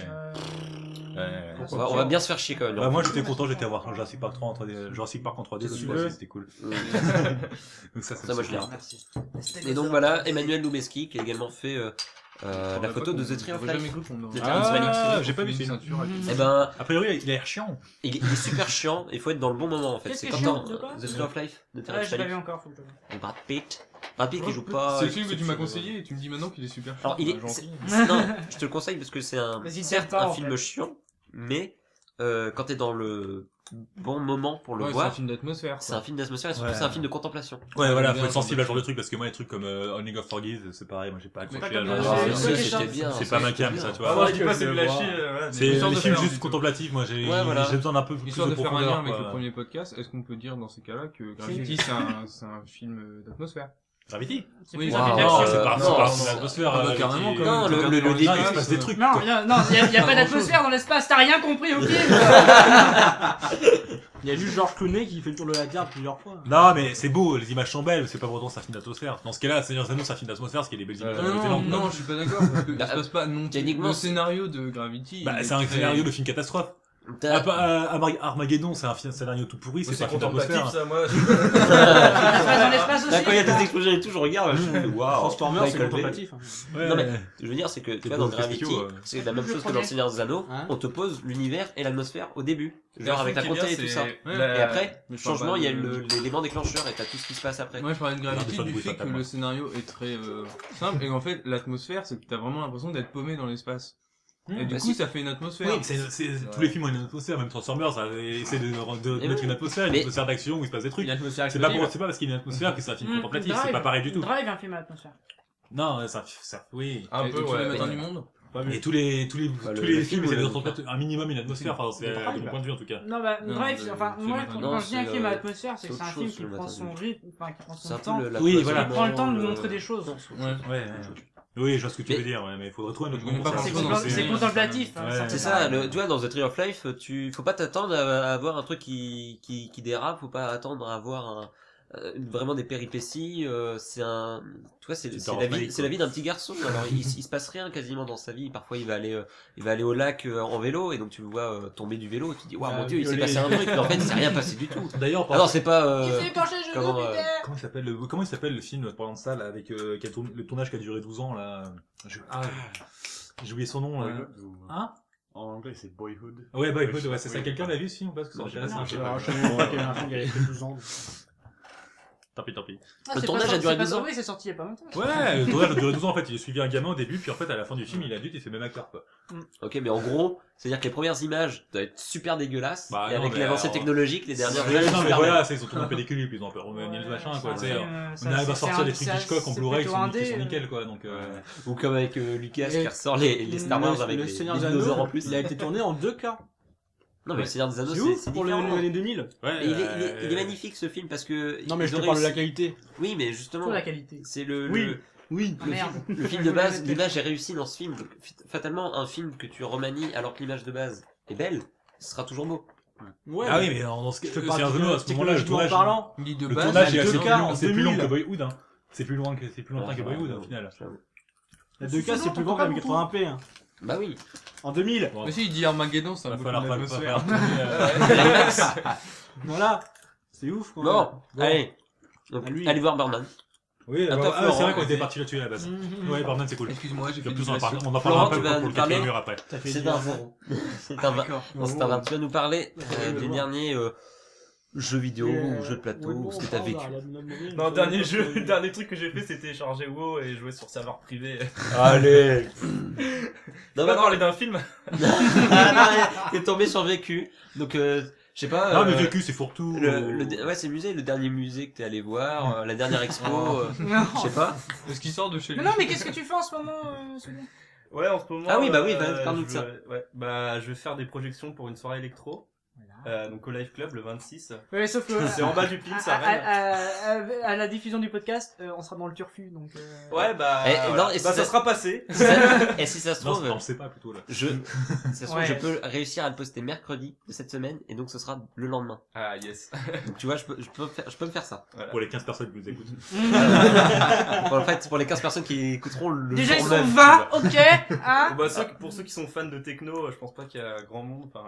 S5: Euh,
S1: On va bien se faire chier quand même.
S2: Bah, moi, j'étais content, j'étais à voir Jurassic Park 3 en 3D, Jurassic Park en 3D,
S4: Si
S2: cette
S4: tu
S2: fois-ci,
S4: veux.
S2: c'était cool. Donc ça,
S1: Ça, moi, je l'ai raté.
S3: Merci.
S1: Et donc voilà, Emmanuel Lubezki qui a également fait la photo de The Tree of
S5: J'aurais jamais
S1: Life.
S5: cru qu'on
S1: De
S5: aurait-
S1: Terrence Malick.
S2: Ah, j'ai pas vu
S5: Une
S2: ce film.
S5: ceinture avec une-
S1: Eh ben,
S2: A priori, il a l'air chiant.
S1: il est super chiant. Il faut être dans le bon moment en fait.
S3: Qu'est-ce
S1: C'est
S3: qui
S1: quand
S3: est chiant,
S1: on-
S3: de quoi
S1: The Tree of Life de
S3: Ouais,
S1: Terrence
S3: j'ai pas vu
S1: Malick.
S3: encore, faut que je le vois.
S1: Et Brad Pitt. Brad Pitt qui joue pas.
S5: C'est le film que tu m'as conseillé et tu me dis maintenant qu'il est super
S1: Alors, il est.
S5: gentil.
S1: Non, je te le conseille parce que c'est
S3: Vas-y,
S1: certes
S3: tire pas,
S1: un
S3: en
S1: film
S3: fait.
S1: chiant, mais quand t'es dans le bon moment pour le
S5: Ouais, c'est un
S1: voir,
S5: film d'atmosphère.
S1: c'est un film d'atmosphère et surtout
S2: Ouais.
S1: c'est un film de contemplation.
S2: Ouais, voilà, faut
S5: bien,
S2: être sensible à ce
S5: bien.
S2: genre de trucs, parce que moi, les trucs comme Only God Forgives, c'est pareil, moi, j'ai pas accroché
S3: pas
S2: à
S3: comme
S2: genre de
S3: le-
S2: trucs.
S3: c'est-
S1: Ah,
S3: c'est-
S1: c'était
S3: c'est-
S1: bien.
S2: C'est pas ma cam, ça, tu vois.
S5: Ah,
S4: Ouais,
S5: je dis
S4: que
S5: pas
S4: je
S5: c'est de
S4: le
S5: lâcher,
S4: vois.
S5: voilà.
S2: C'est
S5: Histoire
S2: les
S5: de
S2: films
S5: faire
S2: juste
S5: du-
S2: contemplatifs, moi, j'ai
S1: Ouais, voilà.
S2: besoin d'un peu plus
S5: Histoire
S2: de
S5: de faire un
S2: profondeur,
S5: lien avec
S2: quoi.
S5: le premier podcast, est-ce qu'on peut dire dans ces cas-là que Gravity c'est un film d'atmosphère?
S2: Gravity.
S5: Oui,
S3: plus
S5: wow.
S3: un film
S1: Non,
S3: d'action.
S2: c'est pas
S1: non,
S2: l'atmosphère.
S5: Ah, bah, carrément, comme
S1: Non,
S5: tu
S1: le
S5: regardes dans
S1: début,
S5: l'espace,
S2: il se passe des trucs.
S3: Non, y a pas d'atmosphère dans l'espace, t'as rien compris, ok?
S4: Il y a juste George Clooney qui fait le tour de la Terre plusieurs fois.
S2: Non, mais c'est beau, les images sont belles, mais c'est pas pour autant c'est un film d'atmosphère. Dans ce cas-là, Seigneur des Anneaux, c'est un film d'atmosphère, parce qu'il y a des belles images
S5: Non,
S2: excellentes.
S5: non, je suis pas d'accord, parce que
S1: Bah,
S5: ça se passe pas non plus.
S1: techniquement,
S5: Le
S1: c'est-
S5: scénario de Gravity.
S2: Bah,
S5: il
S2: c'est un
S5: est très-
S2: scénario de film catastrophe. Armageddon, c'est un scénario tout pourri, c'est pas un film
S6: contemplatif,
S2: d'atmosphère.
S6: ça, moi.
S3: Ça se passe dans l'espace
S1: Là, quand il y a
S3: aussi.
S1: des explosions et tout, je regarde, je me dis, waouh.
S4: Transformers, c'est
S1: Michael Bay.
S4: contemplatif.
S2: Ouais,
S1: Non, mais je veux dire, c'est que tu vois, dans
S2: beaux
S1: Gravity,
S2: spéciaux,
S1: c'est la même
S3: Le
S1: chose que dans
S3: premier.
S1: le Seigneur des Anneaux,
S4: Hein
S1: on te pose l'univers et l'atmosphère au début. Genre
S6: Le
S1: avec la
S6: truc qui est
S1: comté et
S6: bien,
S1: tout ça.
S6: c'est
S5: Ouais.
S6: la-
S1: Et après,
S5: Mais je parle
S1: changement,
S5: pas
S1: il y a
S5: de-
S1: l'élément déclencheur et t'as tout ce qui se passe après.
S5: Moi, je parlais de Gravity
S2: Regarde,
S5: du
S2: des
S5: fait que
S2: fatalement.
S5: le scénario est très simple et qu'en fait, l'atmosphère, c'est que t'as vraiment l'impression d'être paumé dans l'espace. Et du
S1: bah
S5: coup,
S1: si.
S5: ça fait une atmosphère.
S2: Oui, tous les films ont une atmosphère, même Transformers, ça essaie de
S1: Et
S2: mettre
S1: oui.
S2: une atmosphère, une
S1: Mais-
S2: atmosphère d'action où il se passe des trucs.
S4: Une atmosphère
S2: C'est pas
S4: explosive.
S2: parce qu'il y a une atmosphère que c'est un film contemplatif, c'est
S3: Drive.
S2: pas pareil du tout.
S3: Drive, un film à l'atmosphère.
S2: Non, oui.
S6: Un
S5: Et
S6: peu,
S5: tous les
S6: ouais.
S5: matins du monde.
S2: Et tous les
S1: Bah,
S2: tous
S1: le
S2: les
S1: film,
S2: films essaient de
S1: le-
S2: retransmettre un minimum une atmosphère, enfin c'est
S4: Drive.
S2: de mon point de vue en tout cas.
S3: Non, bah,
S5: Non,
S3: Drive,
S5: le
S3: enfin,
S5: film
S3: moi,
S5: à
S3: quand
S1: Non,
S3: je dis un
S1: c'est
S3: film à
S1: le-
S3: l'atmosphère, c'est que
S1: c'est
S3: c'est un
S1: autre
S3: film
S1: chose,
S3: qui
S1: le
S3: prend
S1: matin
S3: son
S1: du-
S3: rythme, enfin, qui prend
S1: C'est
S3: son
S1: un peu
S3: temps.
S1: le, la
S2: Oui,
S1: cause
S2: voilà.
S1: du
S3: Il prend le temps de
S1: monde,
S3: montrer des choses.
S5: Ouais.
S2: Oui, je vois ce que tu veux dire, ouais, mais il faudrait trouver un autre
S5: Je connais
S2: mot
S5: pas
S2: pour ça.
S5: forcément
S3: C'est contemplatif. hein,
S2: Ouais.
S3: ça
S1: C'est
S3: fait
S1: ça,
S3: pareil.
S1: tu vois, dans The Tree of Life, faut pas t'attendre à avoir un truc qui dérape, faut pas attendre à avoir vraiment des péripéties, tu vois, c'est
S2: Peter
S1: la vie,
S2: Malik,
S1: c'est la vie d'un petit garçon. Alors, il se passe rien quasiment dans sa vie. Parfois, il va aller au lac en vélo, et donc tu le vois tomber du vélo, et tu te dis, waouh, mon dieu, il s'est
S4: violer.
S1: passé un truc, mais en fait, il s'est rien passé du tout.
S2: D'ailleurs,
S1: Ah non, c'est pas,
S3: Il s'est penché le
S1: comment,
S3: genou, putain.
S2: comment il s'appelle le film parlant de ça là, avec le tournage qui a duré 12 ans là. J'ai oublié son nom là. Hein?
S7: En anglais, c'est Boyhood.
S2: Ouais, Boyhood, ouais, c'est ça. Quelqu'un l'a vu ce film ou pas? Parce que ça
S1: Non, j'ai
S2: m'intéresse.
S1: pas
S2: je sais
S1: vu.
S2: pas.
S4: Alors, je savais pas qu'il y avait un film qui avait fait 12 ans.
S2: Tant pis.
S3: Ah,
S1: Le
S3: c'est
S1: tournage
S3: pas
S1: a duré
S3: sorti-
S1: 12 ans.
S3: Oui, c'est sorti il y a pas longtemps.
S2: Ouais, le tournage a duré 12 ans en fait. Il a suivi un gamin au début, puis en fait à la fin du film, il est adulte et c'est le même acteur quoi.
S1: ok, mais en gros, c'est-à-dire que les premières images doivent être super dégueulasses,
S2: Bah,
S1: et
S2: non,
S1: avec
S2: mais
S1: l'avancée
S2: alors-
S1: technologique, les dernières
S2: Ouais,
S1: images sont
S2: non mais
S1: super
S2: voilà, ils ont tourné en pellicule, puis ils ont un peu remis le machin quoi, tu sais. On arrive à sortir des trucs Hitchcock en Blu-ray qui sont nickel quoi, donc
S1: belles. Ou comme avec Lucas
S4: Et-
S1: qui ressort les Star Wars avec
S4: le
S1: les
S4: Seigneur des
S1: dinosaures
S4: Anneaux,
S1: en plus.
S4: il a été tourné en 2K.
S1: Non, mais le Seigneur des Anneaux,
S4: C'est ouf
S1: c'est
S4: pour
S1: différent.
S4: l'année 2000.
S2: ouais.
S1: Et il est magnifique ce film parce que.
S4: Non mais
S1: ils
S4: je te
S1: ont
S4: parle de la
S1: réussi-
S4: qualité.
S1: Oui, mais justement,
S3: Pour la qualité.
S1: c'est le.
S4: Oui. Oui.
S3: Ah, merde.
S1: Le film de base, l'image est réussie dans ce film. Donc, fatalement, un film que tu remanies alors que l'image de base est belle, ce sera toujours beau.
S4: Ouais.
S2: Ah oui, mais dans ce cas,
S4: Je te
S2: c'est
S4: parle
S2: un genou à ce moment-là, le
S4: technologiquement
S2: tournage.
S4: parlant.
S5: Il dit de
S2: Le
S5: base.
S2: tournage est
S4: il y a
S2: assez
S4: 2K en
S2: c'est plus long
S4: 2000.
S2: que Boyhood, hein. C'est plus loin que Boyhood au final.
S4: La 2K c'est plus grand qu'un 80p. hein.
S1: Bah oui.
S4: En 2000.
S2: Bon,
S5: Mais si, il dit Armageddon, c'est un
S2: va
S5: peu
S2: falloir
S5: l'atmosphère.
S4: Voilà. C'est ouf quoi.
S1: Bon, allez. Donc,
S4: À lui.
S1: allez voir Birdman.
S2: Oui,
S1: À toi,
S2: c'est vrai
S1: Florent.
S2: qu'on était parti là-dessus à la base. Ouais, Birdman c'est cool.
S5: Excuse-moi, j'ai
S2: En
S5: fait
S2: plus,
S5: du
S2: on en
S5: classique.
S2: parlera
S1: Florent,
S2: un peu
S1: tu vas
S2: pour
S1: nous
S2: le
S1: parler
S2: quatrième mur après.
S4: Ça fait
S1: C'est
S4: du
S1: un
S4: bien.
S1: zéro. C'est un va. Non, c'est un va. Tu vas nous parler des derniers jeux vidéo ou jeux de plateau ou ce que t'as vécu.
S6: Non, dernier jeu, le dernier truc que j'ai fait, c'était télécharger WoW et jouer sur serveur privé.
S1: Allez.
S6: On
S1: Non,
S6: va
S1: mais
S6: parler d'un film.
S1: t'es tombé sur Vécu. Donc, je sais pas.
S2: Non, mais vécu, c'est fourre-tout.
S1: Ouais, c'est le musée, le dernier musée que t'es allé voir, la dernière expo,
S3: Non.
S1: je sais pas.
S5: Parce qu'il sort de chez lui.
S3: Mais non, mais qu'est-ce que tu fais en ce moment, Sonia?
S6: Ouais, en ce moment.
S1: Ah oui, bah oui, parle-nous de ça.
S6: Ouais, bah, je vais faire des projections pour une soirée électro. Donc au Live Club le 26.
S3: Ouais, sauf que.
S6: C'est en bas du Pins à Rennes.
S3: À la diffusion du podcast, on sera dans le turfu, donc.
S6: Ouais, bah.
S1: Et-
S6: voilà.
S1: non, et
S6: bah
S1: si
S6: ça
S1: ça-
S6: sera passé.
S1: Et si ça se
S2: Non,
S1: trouve,
S2: on le sait pas plutôt là.
S1: si ça se trouve,
S3: Ouais.
S1: je peux réussir à le poster mercredi de cette semaine, et donc ce sera le lendemain.
S6: Ah, yes.
S1: Donc tu vois, je peux me faire ça.
S2: Pour les 15 personnes qui nous écoutent.
S1: En fait, pour les 15 personnes qui écouteront le
S3: Déjà, ils
S1: jour
S3: sont
S1: même.
S3: 20, ok, hein?
S6: Bah, pour ceux qui sont fans de techno, je pense pas qu'il y a grand monde. Enfin,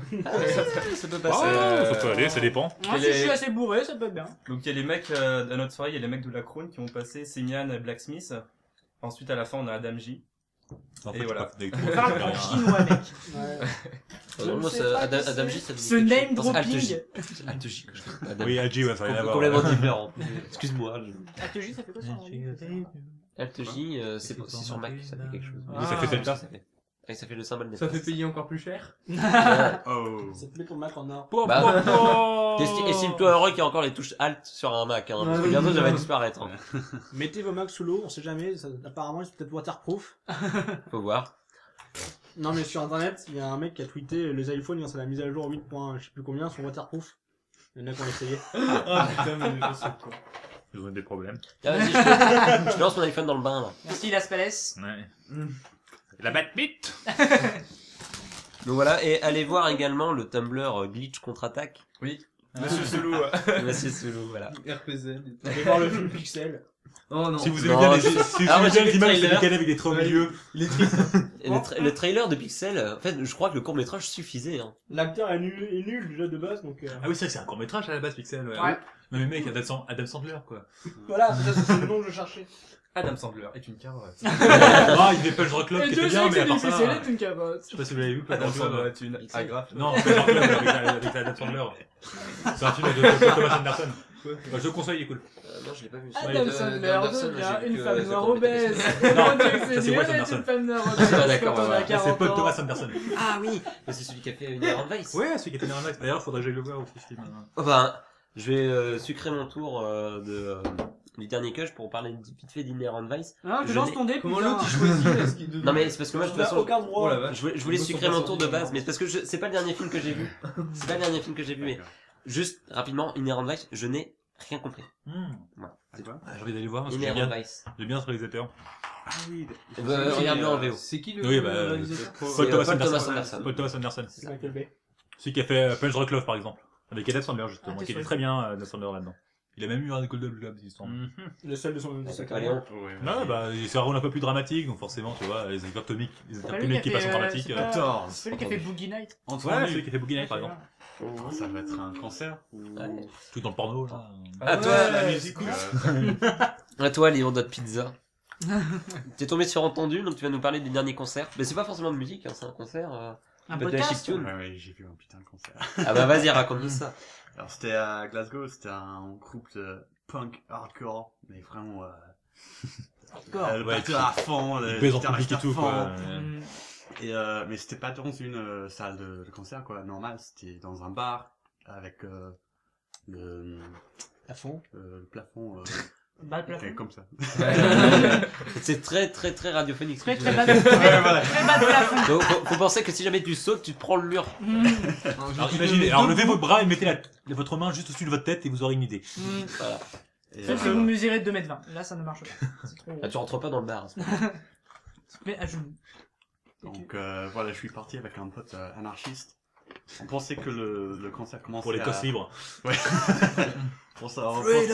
S1: Ça peut
S2: Ah,
S1: passer.
S2: ça peut aller, ça dépend.
S3: Moi, si je suis assez bourré, ça peut être bien.
S6: donc il y a les mecs à notre soirée, il y a les mecs de la Crown qui ont passé Semian Blacksmith. Ensuite à la fin on a Adam J.
S2: En
S6: Et
S2: fait,
S6: voilà.
S2: je sais pas,
S3: On parle en chinois, mec.
S1: Non, moi,
S3: Je sais pas
S1: Adam
S3: qui
S1: Adam
S3: c'est.
S1: J, ça me dit
S3: Ce
S1: quelque chose.
S3: name
S1: Non, c'est Alt
S3: dropping.
S1: J. C'est Alt J que je fais. Adam
S2: Oui, Algie, ouais, ça n'a rien à voir.
S1: complètement différent. Excuse-moi.
S3: ATJ, ça fait quoi ça en anglais?
S1: Alt J, c'est sur Mac, ça fait quelque chose.
S2: Et ça fait Delta.
S1: Ça fait. Et ça fait le symbole des
S5: Ça fait
S1: passes.
S5: payer encore plus cher.
S2: Oh.
S4: Ça te met ton Mac en or.
S1: Bah, estime-toi heureux qu'il y a encore les touches Alt sur un Mac, hein, parce que bientôt ça va disparaître. Hein.
S4: Mettez vos Macs sous l'eau, on sait jamais. Apparemment, c'est peut-être waterproof.
S1: Faut voir.
S4: Non, mais sur internet, il y a un mec qui a tweeté les iPhones, quand c'est la mise à jour 8. Je sais plus combien, sont waterproof. Il y en a qui ont essayé.
S6: Ah putain, mais les gens sont cons.
S2: Ils ont des problèmes.
S1: Ah, vas-y, je lance mon iPhone dans le bain, là.
S3: Merci Las Palais.
S2: Ouais. La Batmite.
S1: Donc voilà, et allez voir également le Tumblr Glitch contre-attaque.
S6: Oui. Monsieur Selou.
S1: Monsieur Soulou, voilà.
S5: RPZ.
S4: Allez voir le film Pixel.
S5: Oh non.
S2: Si vous
S1: Non,
S2: aimez bien les,
S1: je-
S2: si vous
S1: Ah, moi,
S2: aimez
S1: j'ai
S2: bien
S1: vu
S2: les
S1: le
S2: images
S1: trailer.
S2: décalées avec des traits au milieu.
S5: Il est triste.
S1: Et le trailer de Pixel, en fait, je crois que le court-métrage suffisait, hein.
S4: L'acteur est nul déjà de base, donc
S2: Ah oui, c'est vrai que c'est un court métrage à la base, Pixel. Ouais.
S3: Ouais.
S2: Non mais mec, Adam Sandler quoi.
S4: voilà, c'est le nom que je cherchais.
S6: Adam Sandler est une carotte.
S2: Ah, il fait Punch Rock Club
S3: Et
S2: qui
S3: Dieu
S2: était
S3: sait
S2: bien,
S3: que
S2: mais à
S3: c'est
S2: part ça.
S3: difficile d'être une capote.
S2: Je sais pas si vous l'avez vu, Punch
S6: Adam
S2: Rock Club.
S6: Sandler est une agrafe.
S2: Non, Punch Rock Club avec Adam Sandler. C'est un film de Thomas Anderson. Je te conseille, il est cool.
S1: Non, je l'ai pas vu.
S3: Adam Sandler devient une femme noire obèse.
S2: Non,
S3: Mon Dieu, que
S2: ça,
S3: c'est
S2: c'est
S3: dur
S2: Wes
S3: d'être
S2: Anderson.
S3: une femme noire obèse.
S1: Ah, d'accord,
S3: quand on a
S1: ouais.
S2: C'est
S3: 40
S2: Paul
S3: ans.
S2: Thomas Anderson.
S1: Ah oui, mais c'est celui qui a fait une Iron Vice.
S2: Ouais, celui qui était dans Max. D'ailleurs, faudrait que j'aille le voir aussi, ce film.
S1: Oh, ben, je vais sucrer mon tour du dernier Cush pour parler vite fait d'Inherent Vice.
S3: Non, je
S1: Je
S3: lance
S1: n'ai-
S3: ton dé,
S5: Comment
S3: putain.
S5: l'autre il choisit est-ce qu'il
S1: Non mais c'est parce que moi de
S4: On
S1: toute
S4: n'a
S1: façon
S4: aucun droit.
S6: Oh la vache.
S1: je voulais
S5: Ils
S1: sucrer
S5: sont
S1: mon
S5: pas
S1: tour de
S5: sortis,
S1: base, mais c'est parce que c'est pas le dernier film que j'ai vu. C'est pas le dernier film que j'ai vu, mais juste rapidement, Inherent Vice, je n'ai rien compris. Voilà.
S2: Ah, j'ai envie d'aller voir parce que j'aime
S1: Inherent
S2: bien,
S1: Vice.
S2: j'aime bien ce réalisateur.
S4: Ah oui,
S1: Regarde-le en VO.
S5: C'est qui le
S2: Oui, bah,
S5: réalisateur
S1: C'est
S2: Paul Thomas
S1: Paul Thomas
S2: Anderson.
S1: Anderson.
S2: Paul Thomas Anderson.
S4: c'est Michael Bay.
S2: Celui qui a fait Punch Rock Love par exemple. Avec Adam Sandler justement,
S3: Ah, t'es
S2: qui était
S3: sûr.
S2: très bien Adam Sandler là-dedans. Il a même eu un Golden Globe, il semble.
S4: Le seul de sa
S1: C'est
S4: carrière.
S1: pas Léon.
S2: Ouais, bah, c'est un rôle un peu plus dramatique, donc forcément, tu vois, les acteurs comiques, les acteurs
S3: C'est pas lui
S2: comiques qui
S3: qui a
S2: passent en
S3: fait,
S2: dramatique.
S3: c'est pas-
S7: 14.
S3: C'est celui qui a fait Boogie Night.
S2: Ouais, celui qui a fait Boogie Night par exemple.
S7: Oh, ça va être un cancer ou...
S1: Ouais.
S2: Tout dans le porno, là.
S1: À toi,
S3: Ouais.
S7: La musique
S1: À toi, Léon Dot Pizza. T'es tombé sur Entendu, donc tu vas nous parler du dernier concert. Mais c'est pas forcément de musique, hein, c'est un concert.
S3: Un
S1: Peut-être de la
S3: podcast.
S1: chiptune.
S7: Ouais, j'ai vu un putain de concert.
S1: Ah bah vas-y, raconte-nous ça.
S7: Alors c'était à Glasgow, c'était un groupe de punk hardcore, mais vraiment le
S2: Ouais,
S7: batteur à fond, le
S2: Il pèse en
S7: guitariste
S2: public et
S7: à
S2: tout,
S7: fond.
S2: quoi.
S3: Mm.
S7: Et mais c'était pas dans une salle de concert quoi, normal, c'était dans un bar avec le plafond
S3: Bas de plafond.
S7: fait comme ça.
S1: C'est très très très radiophonique. ce que
S3: Très
S1: tu
S3: très
S1: dis.
S3: bas de très bas de plafond.
S1: Donc faut penser que si jamais tu sautes, tu te prends le mur.
S3: Mm.
S2: Alors imaginez, alors levez vos bras et mettez votre main juste au-dessus de votre tête et vous aurez une idée.
S3: Mm.
S1: Voilà.
S7: Et,
S3: Sauf si vous mesurez de 2,20 m. Là, ça ne marche pas. C'est trop.
S1: Ah, tu rentres pas dans le bar. à ce moment-là.
S3: Mais à genoux.
S7: donc voilà, je suis parti avec un pote anarchiste. On pensait que le concert commençait
S2: Pour les cosses libres.
S7: Pour ça, on
S2: Freedom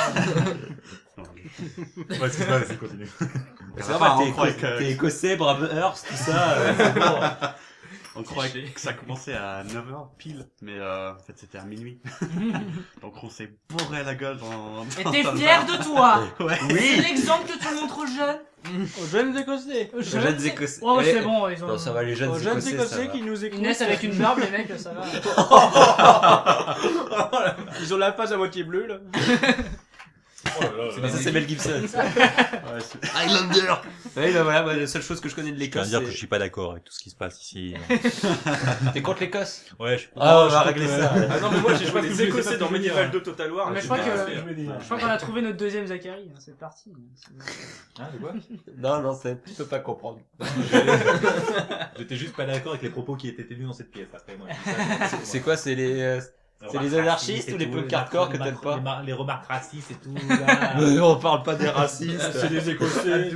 S7: Non,
S2: Ouais, excuse-moi, vas-y, continue.
S1: C'est
S7: Enfin,
S1: normal,
S7: on croyait que-
S1: t'es écossais, Bravehearst, tout ça. C'est bon.
S7: on croyait que ça commençait à 9h pile, mais en fait c'était à minuit. Donc on s'est bourré la gueule dans
S3: Et
S7: dans
S3: t'es
S7: le
S3: fier
S7: bar.
S3: de toi.
S7: Ouais.
S3: C'est l'exemple que tu montres aux jeunes.
S4: Aux jeunes écossais.
S1: Les jeunes écossais.
S3: Oh, c'est
S1: Eh,
S3: bon, ils ont.
S1: Non, ça va, les jeunes
S4: Aux jeunes
S1: écossais, ça
S4: écossais
S1: va.
S4: qui nous écoutent.
S3: Ils naissent avec une barbe, les mecs, ça va.
S4: Ils ont la face à moitié bleue, là.
S1: Mais ça, c'est Mel Gibson.
S7: Ouais, c'est-
S1: Highlander. Oui, bah voilà, moi, la seule chose que je connais de
S2: Je tiens à
S1: l'Écosse,
S2: dire que je
S1: c'est...
S2: suis pas d'accord avec tout ce qui se passe ici.
S1: T'es contre l'Écosse?
S2: Ouais, je suis
S1: Ah, on
S2: je
S1: va
S2: suis
S1: régler
S2: contre-
S1: ça.
S6: Ah non, mais moi j'ai joué les
S2: C'est pas
S6: Écossais
S2: ce que
S6: dans
S2: je veux dire.
S6: Medieval 2 Total War.
S3: Mais
S6: et
S3: je crois
S6: j'ai
S3: que-
S6: pas fait.
S3: Je crois qu'on a trouvé notre deuxième Zachary. C'est parti.
S2: Hein, de quoi
S1: Non, tu peux pas comprendre.
S2: J'étais juste pas d'accord avec les propos qui étaient tenus dans cette pièce. Après, moi,
S1: C'est quoi, c'est les... c'est les anarchistes ou les punk hardcore que t'aimes pas?
S2: Les remarques racistes et tout, là.
S1: On parle pas des racistes.
S4: C'est des écossais.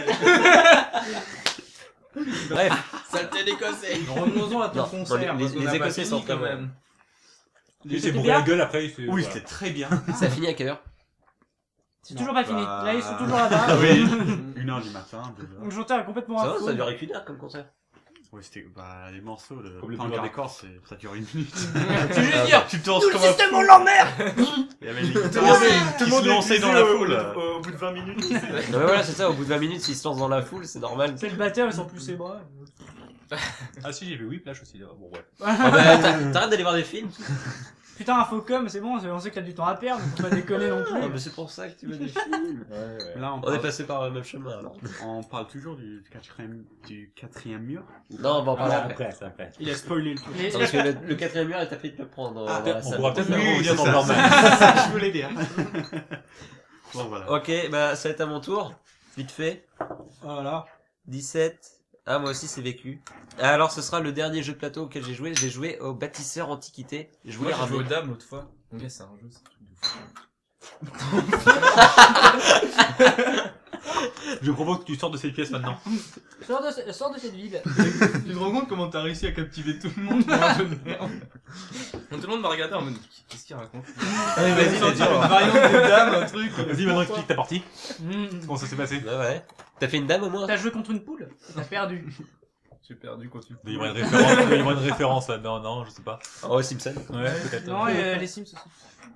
S1: Bref.
S5: Saleté d'Écossais. Revenons-en à ton
S1: Non,
S5: concert.
S1: les-
S5: parce qu'on
S1: les
S5: a pas
S1: Écossais
S5: fini,
S1: sont très
S5: quand
S1: bons.
S5: même.
S2: Il s'est
S3: C'était
S2: bourré
S3: bien
S2: la gueule après.
S7: Oui,
S2: voilà.
S7: c'était très bien.
S1: Ça finit à quelle heure?
S3: C'est toujours pas fini.
S7: Bah,
S3: Là, ils sont toujours là-bas.
S7: Oui, 1h du matin, 2h.
S3: Donc, Jonta est complètement
S1: Ça
S3: à
S1: va,
S3: fond.
S1: ça a duré qu'une heure comme concert.
S7: Ouais, c'était, les morceaux de
S2: Comme le
S7: punk
S2: plus
S7: hardcore, ça dure 1 minute.
S3: Tu veux juste dire.
S7: Tu te lances
S3: Tout le
S7: comme un
S3: système,
S7: fou.
S3: on l'emmerde.
S7: Il y avait les guitares
S3: Tout
S7: qui se lançaient dans la foule.
S6: Au bout de 20 minutes.
S1: Non, mais voilà, c'est ça, au bout de 20 minutes, s'ils se lancent dans la foule, c'est normal.
S3: C'est le batteur, ils sont plus ses bras.
S2: Ah si, j'ai vu Whiplash aussi. Là. Bon, ouais.
S1: Ah bah, t'arrêtes d'aller voir des films?
S3: Putain, un faux com, c'est bon, on sait que t'as du temps à perdre, faut pas déconner non
S1: Ah,
S3: plus.
S1: mais c'est pour ça que tu veux des films.
S7: Là,
S1: On est passé par le même chemin, alors.
S7: on parle toujours du quatrième mur.
S1: Non, on va en parler
S2: Ah,
S1: après.
S2: après, c'est après.
S4: Il a spoilé le truc.
S3: Les-
S1: Non, parce que le quatrième mur, elle t'a fait te le prendre dans la
S2: On
S1: salle.
S2: pourra peut-être
S7: Oui,
S2: revenir
S7: c'est
S2: dans
S7: ça.
S2: le normal.
S7: C'est ça que je voulais dire. Bon, voilà.
S1: Ok, bah, ça va être à mon tour. Vite fait.
S4: Voilà.
S1: 17. Ah, moi aussi, c'est vécu. Alors, ce sera le dernier jeu de plateau auquel j'ai joué. J'ai joué au Bâtisseur Antiquité. Je
S6: Moi
S1: voulais
S6: j'ai joué aux
S1: ramener.
S6: dames l'autre fois. Donc, c'est un jeu, c'est un truc de fou.
S2: Je propose que tu sortes de cette pièce maintenant.
S3: Sors de cette ville.
S5: Tu te rends compte comment t'as réussi à captiver tout le monde pour un peu de merde.
S6: Tout le monde m'a regardé en mode qu'est-ce qu'il raconte?
S5: Allez, vas-y, une variante des dames, un truc.
S2: Vas-y, maintenant explique ta partie.
S3: Mmh.
S2: Comment ça s'est passé?
S1: Ouais. T'as fait une dame au moins?
S3: T'as joué contre une poule. T'as perdu.
S6: J'ai perdu quand tu.
S2: Il y aura une référence là. Non, je sais pas.
S1: Oh, Simpson.
S2: Ouais, peut-être.
S3: Non, les Sims aussi.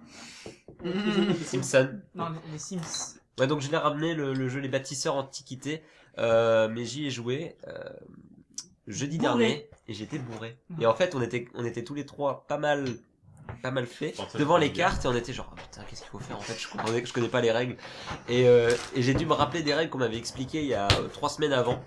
S1: Simpson.
S3: Non, les Sims.
S1: Ouais, donc je l'ai ramené le jeu Les Bâtisseurs Antiquité, mais j'y ai joué jeudi
S3: Bourré.
S1: dernier et j'étais bourré. Et en fait, on était tous les trois pas mal fait
S2: Bon, ça,
S1: devant
S2: c'est
S1: les
S2: bien.
S1: cartes et on était genre oh, putain qu'est-ce qu'il faut faire en fait je connais pas les règles et j'ai dû me rappeler des règles qu'on m'avait expliquées il y a 3 semaines avant.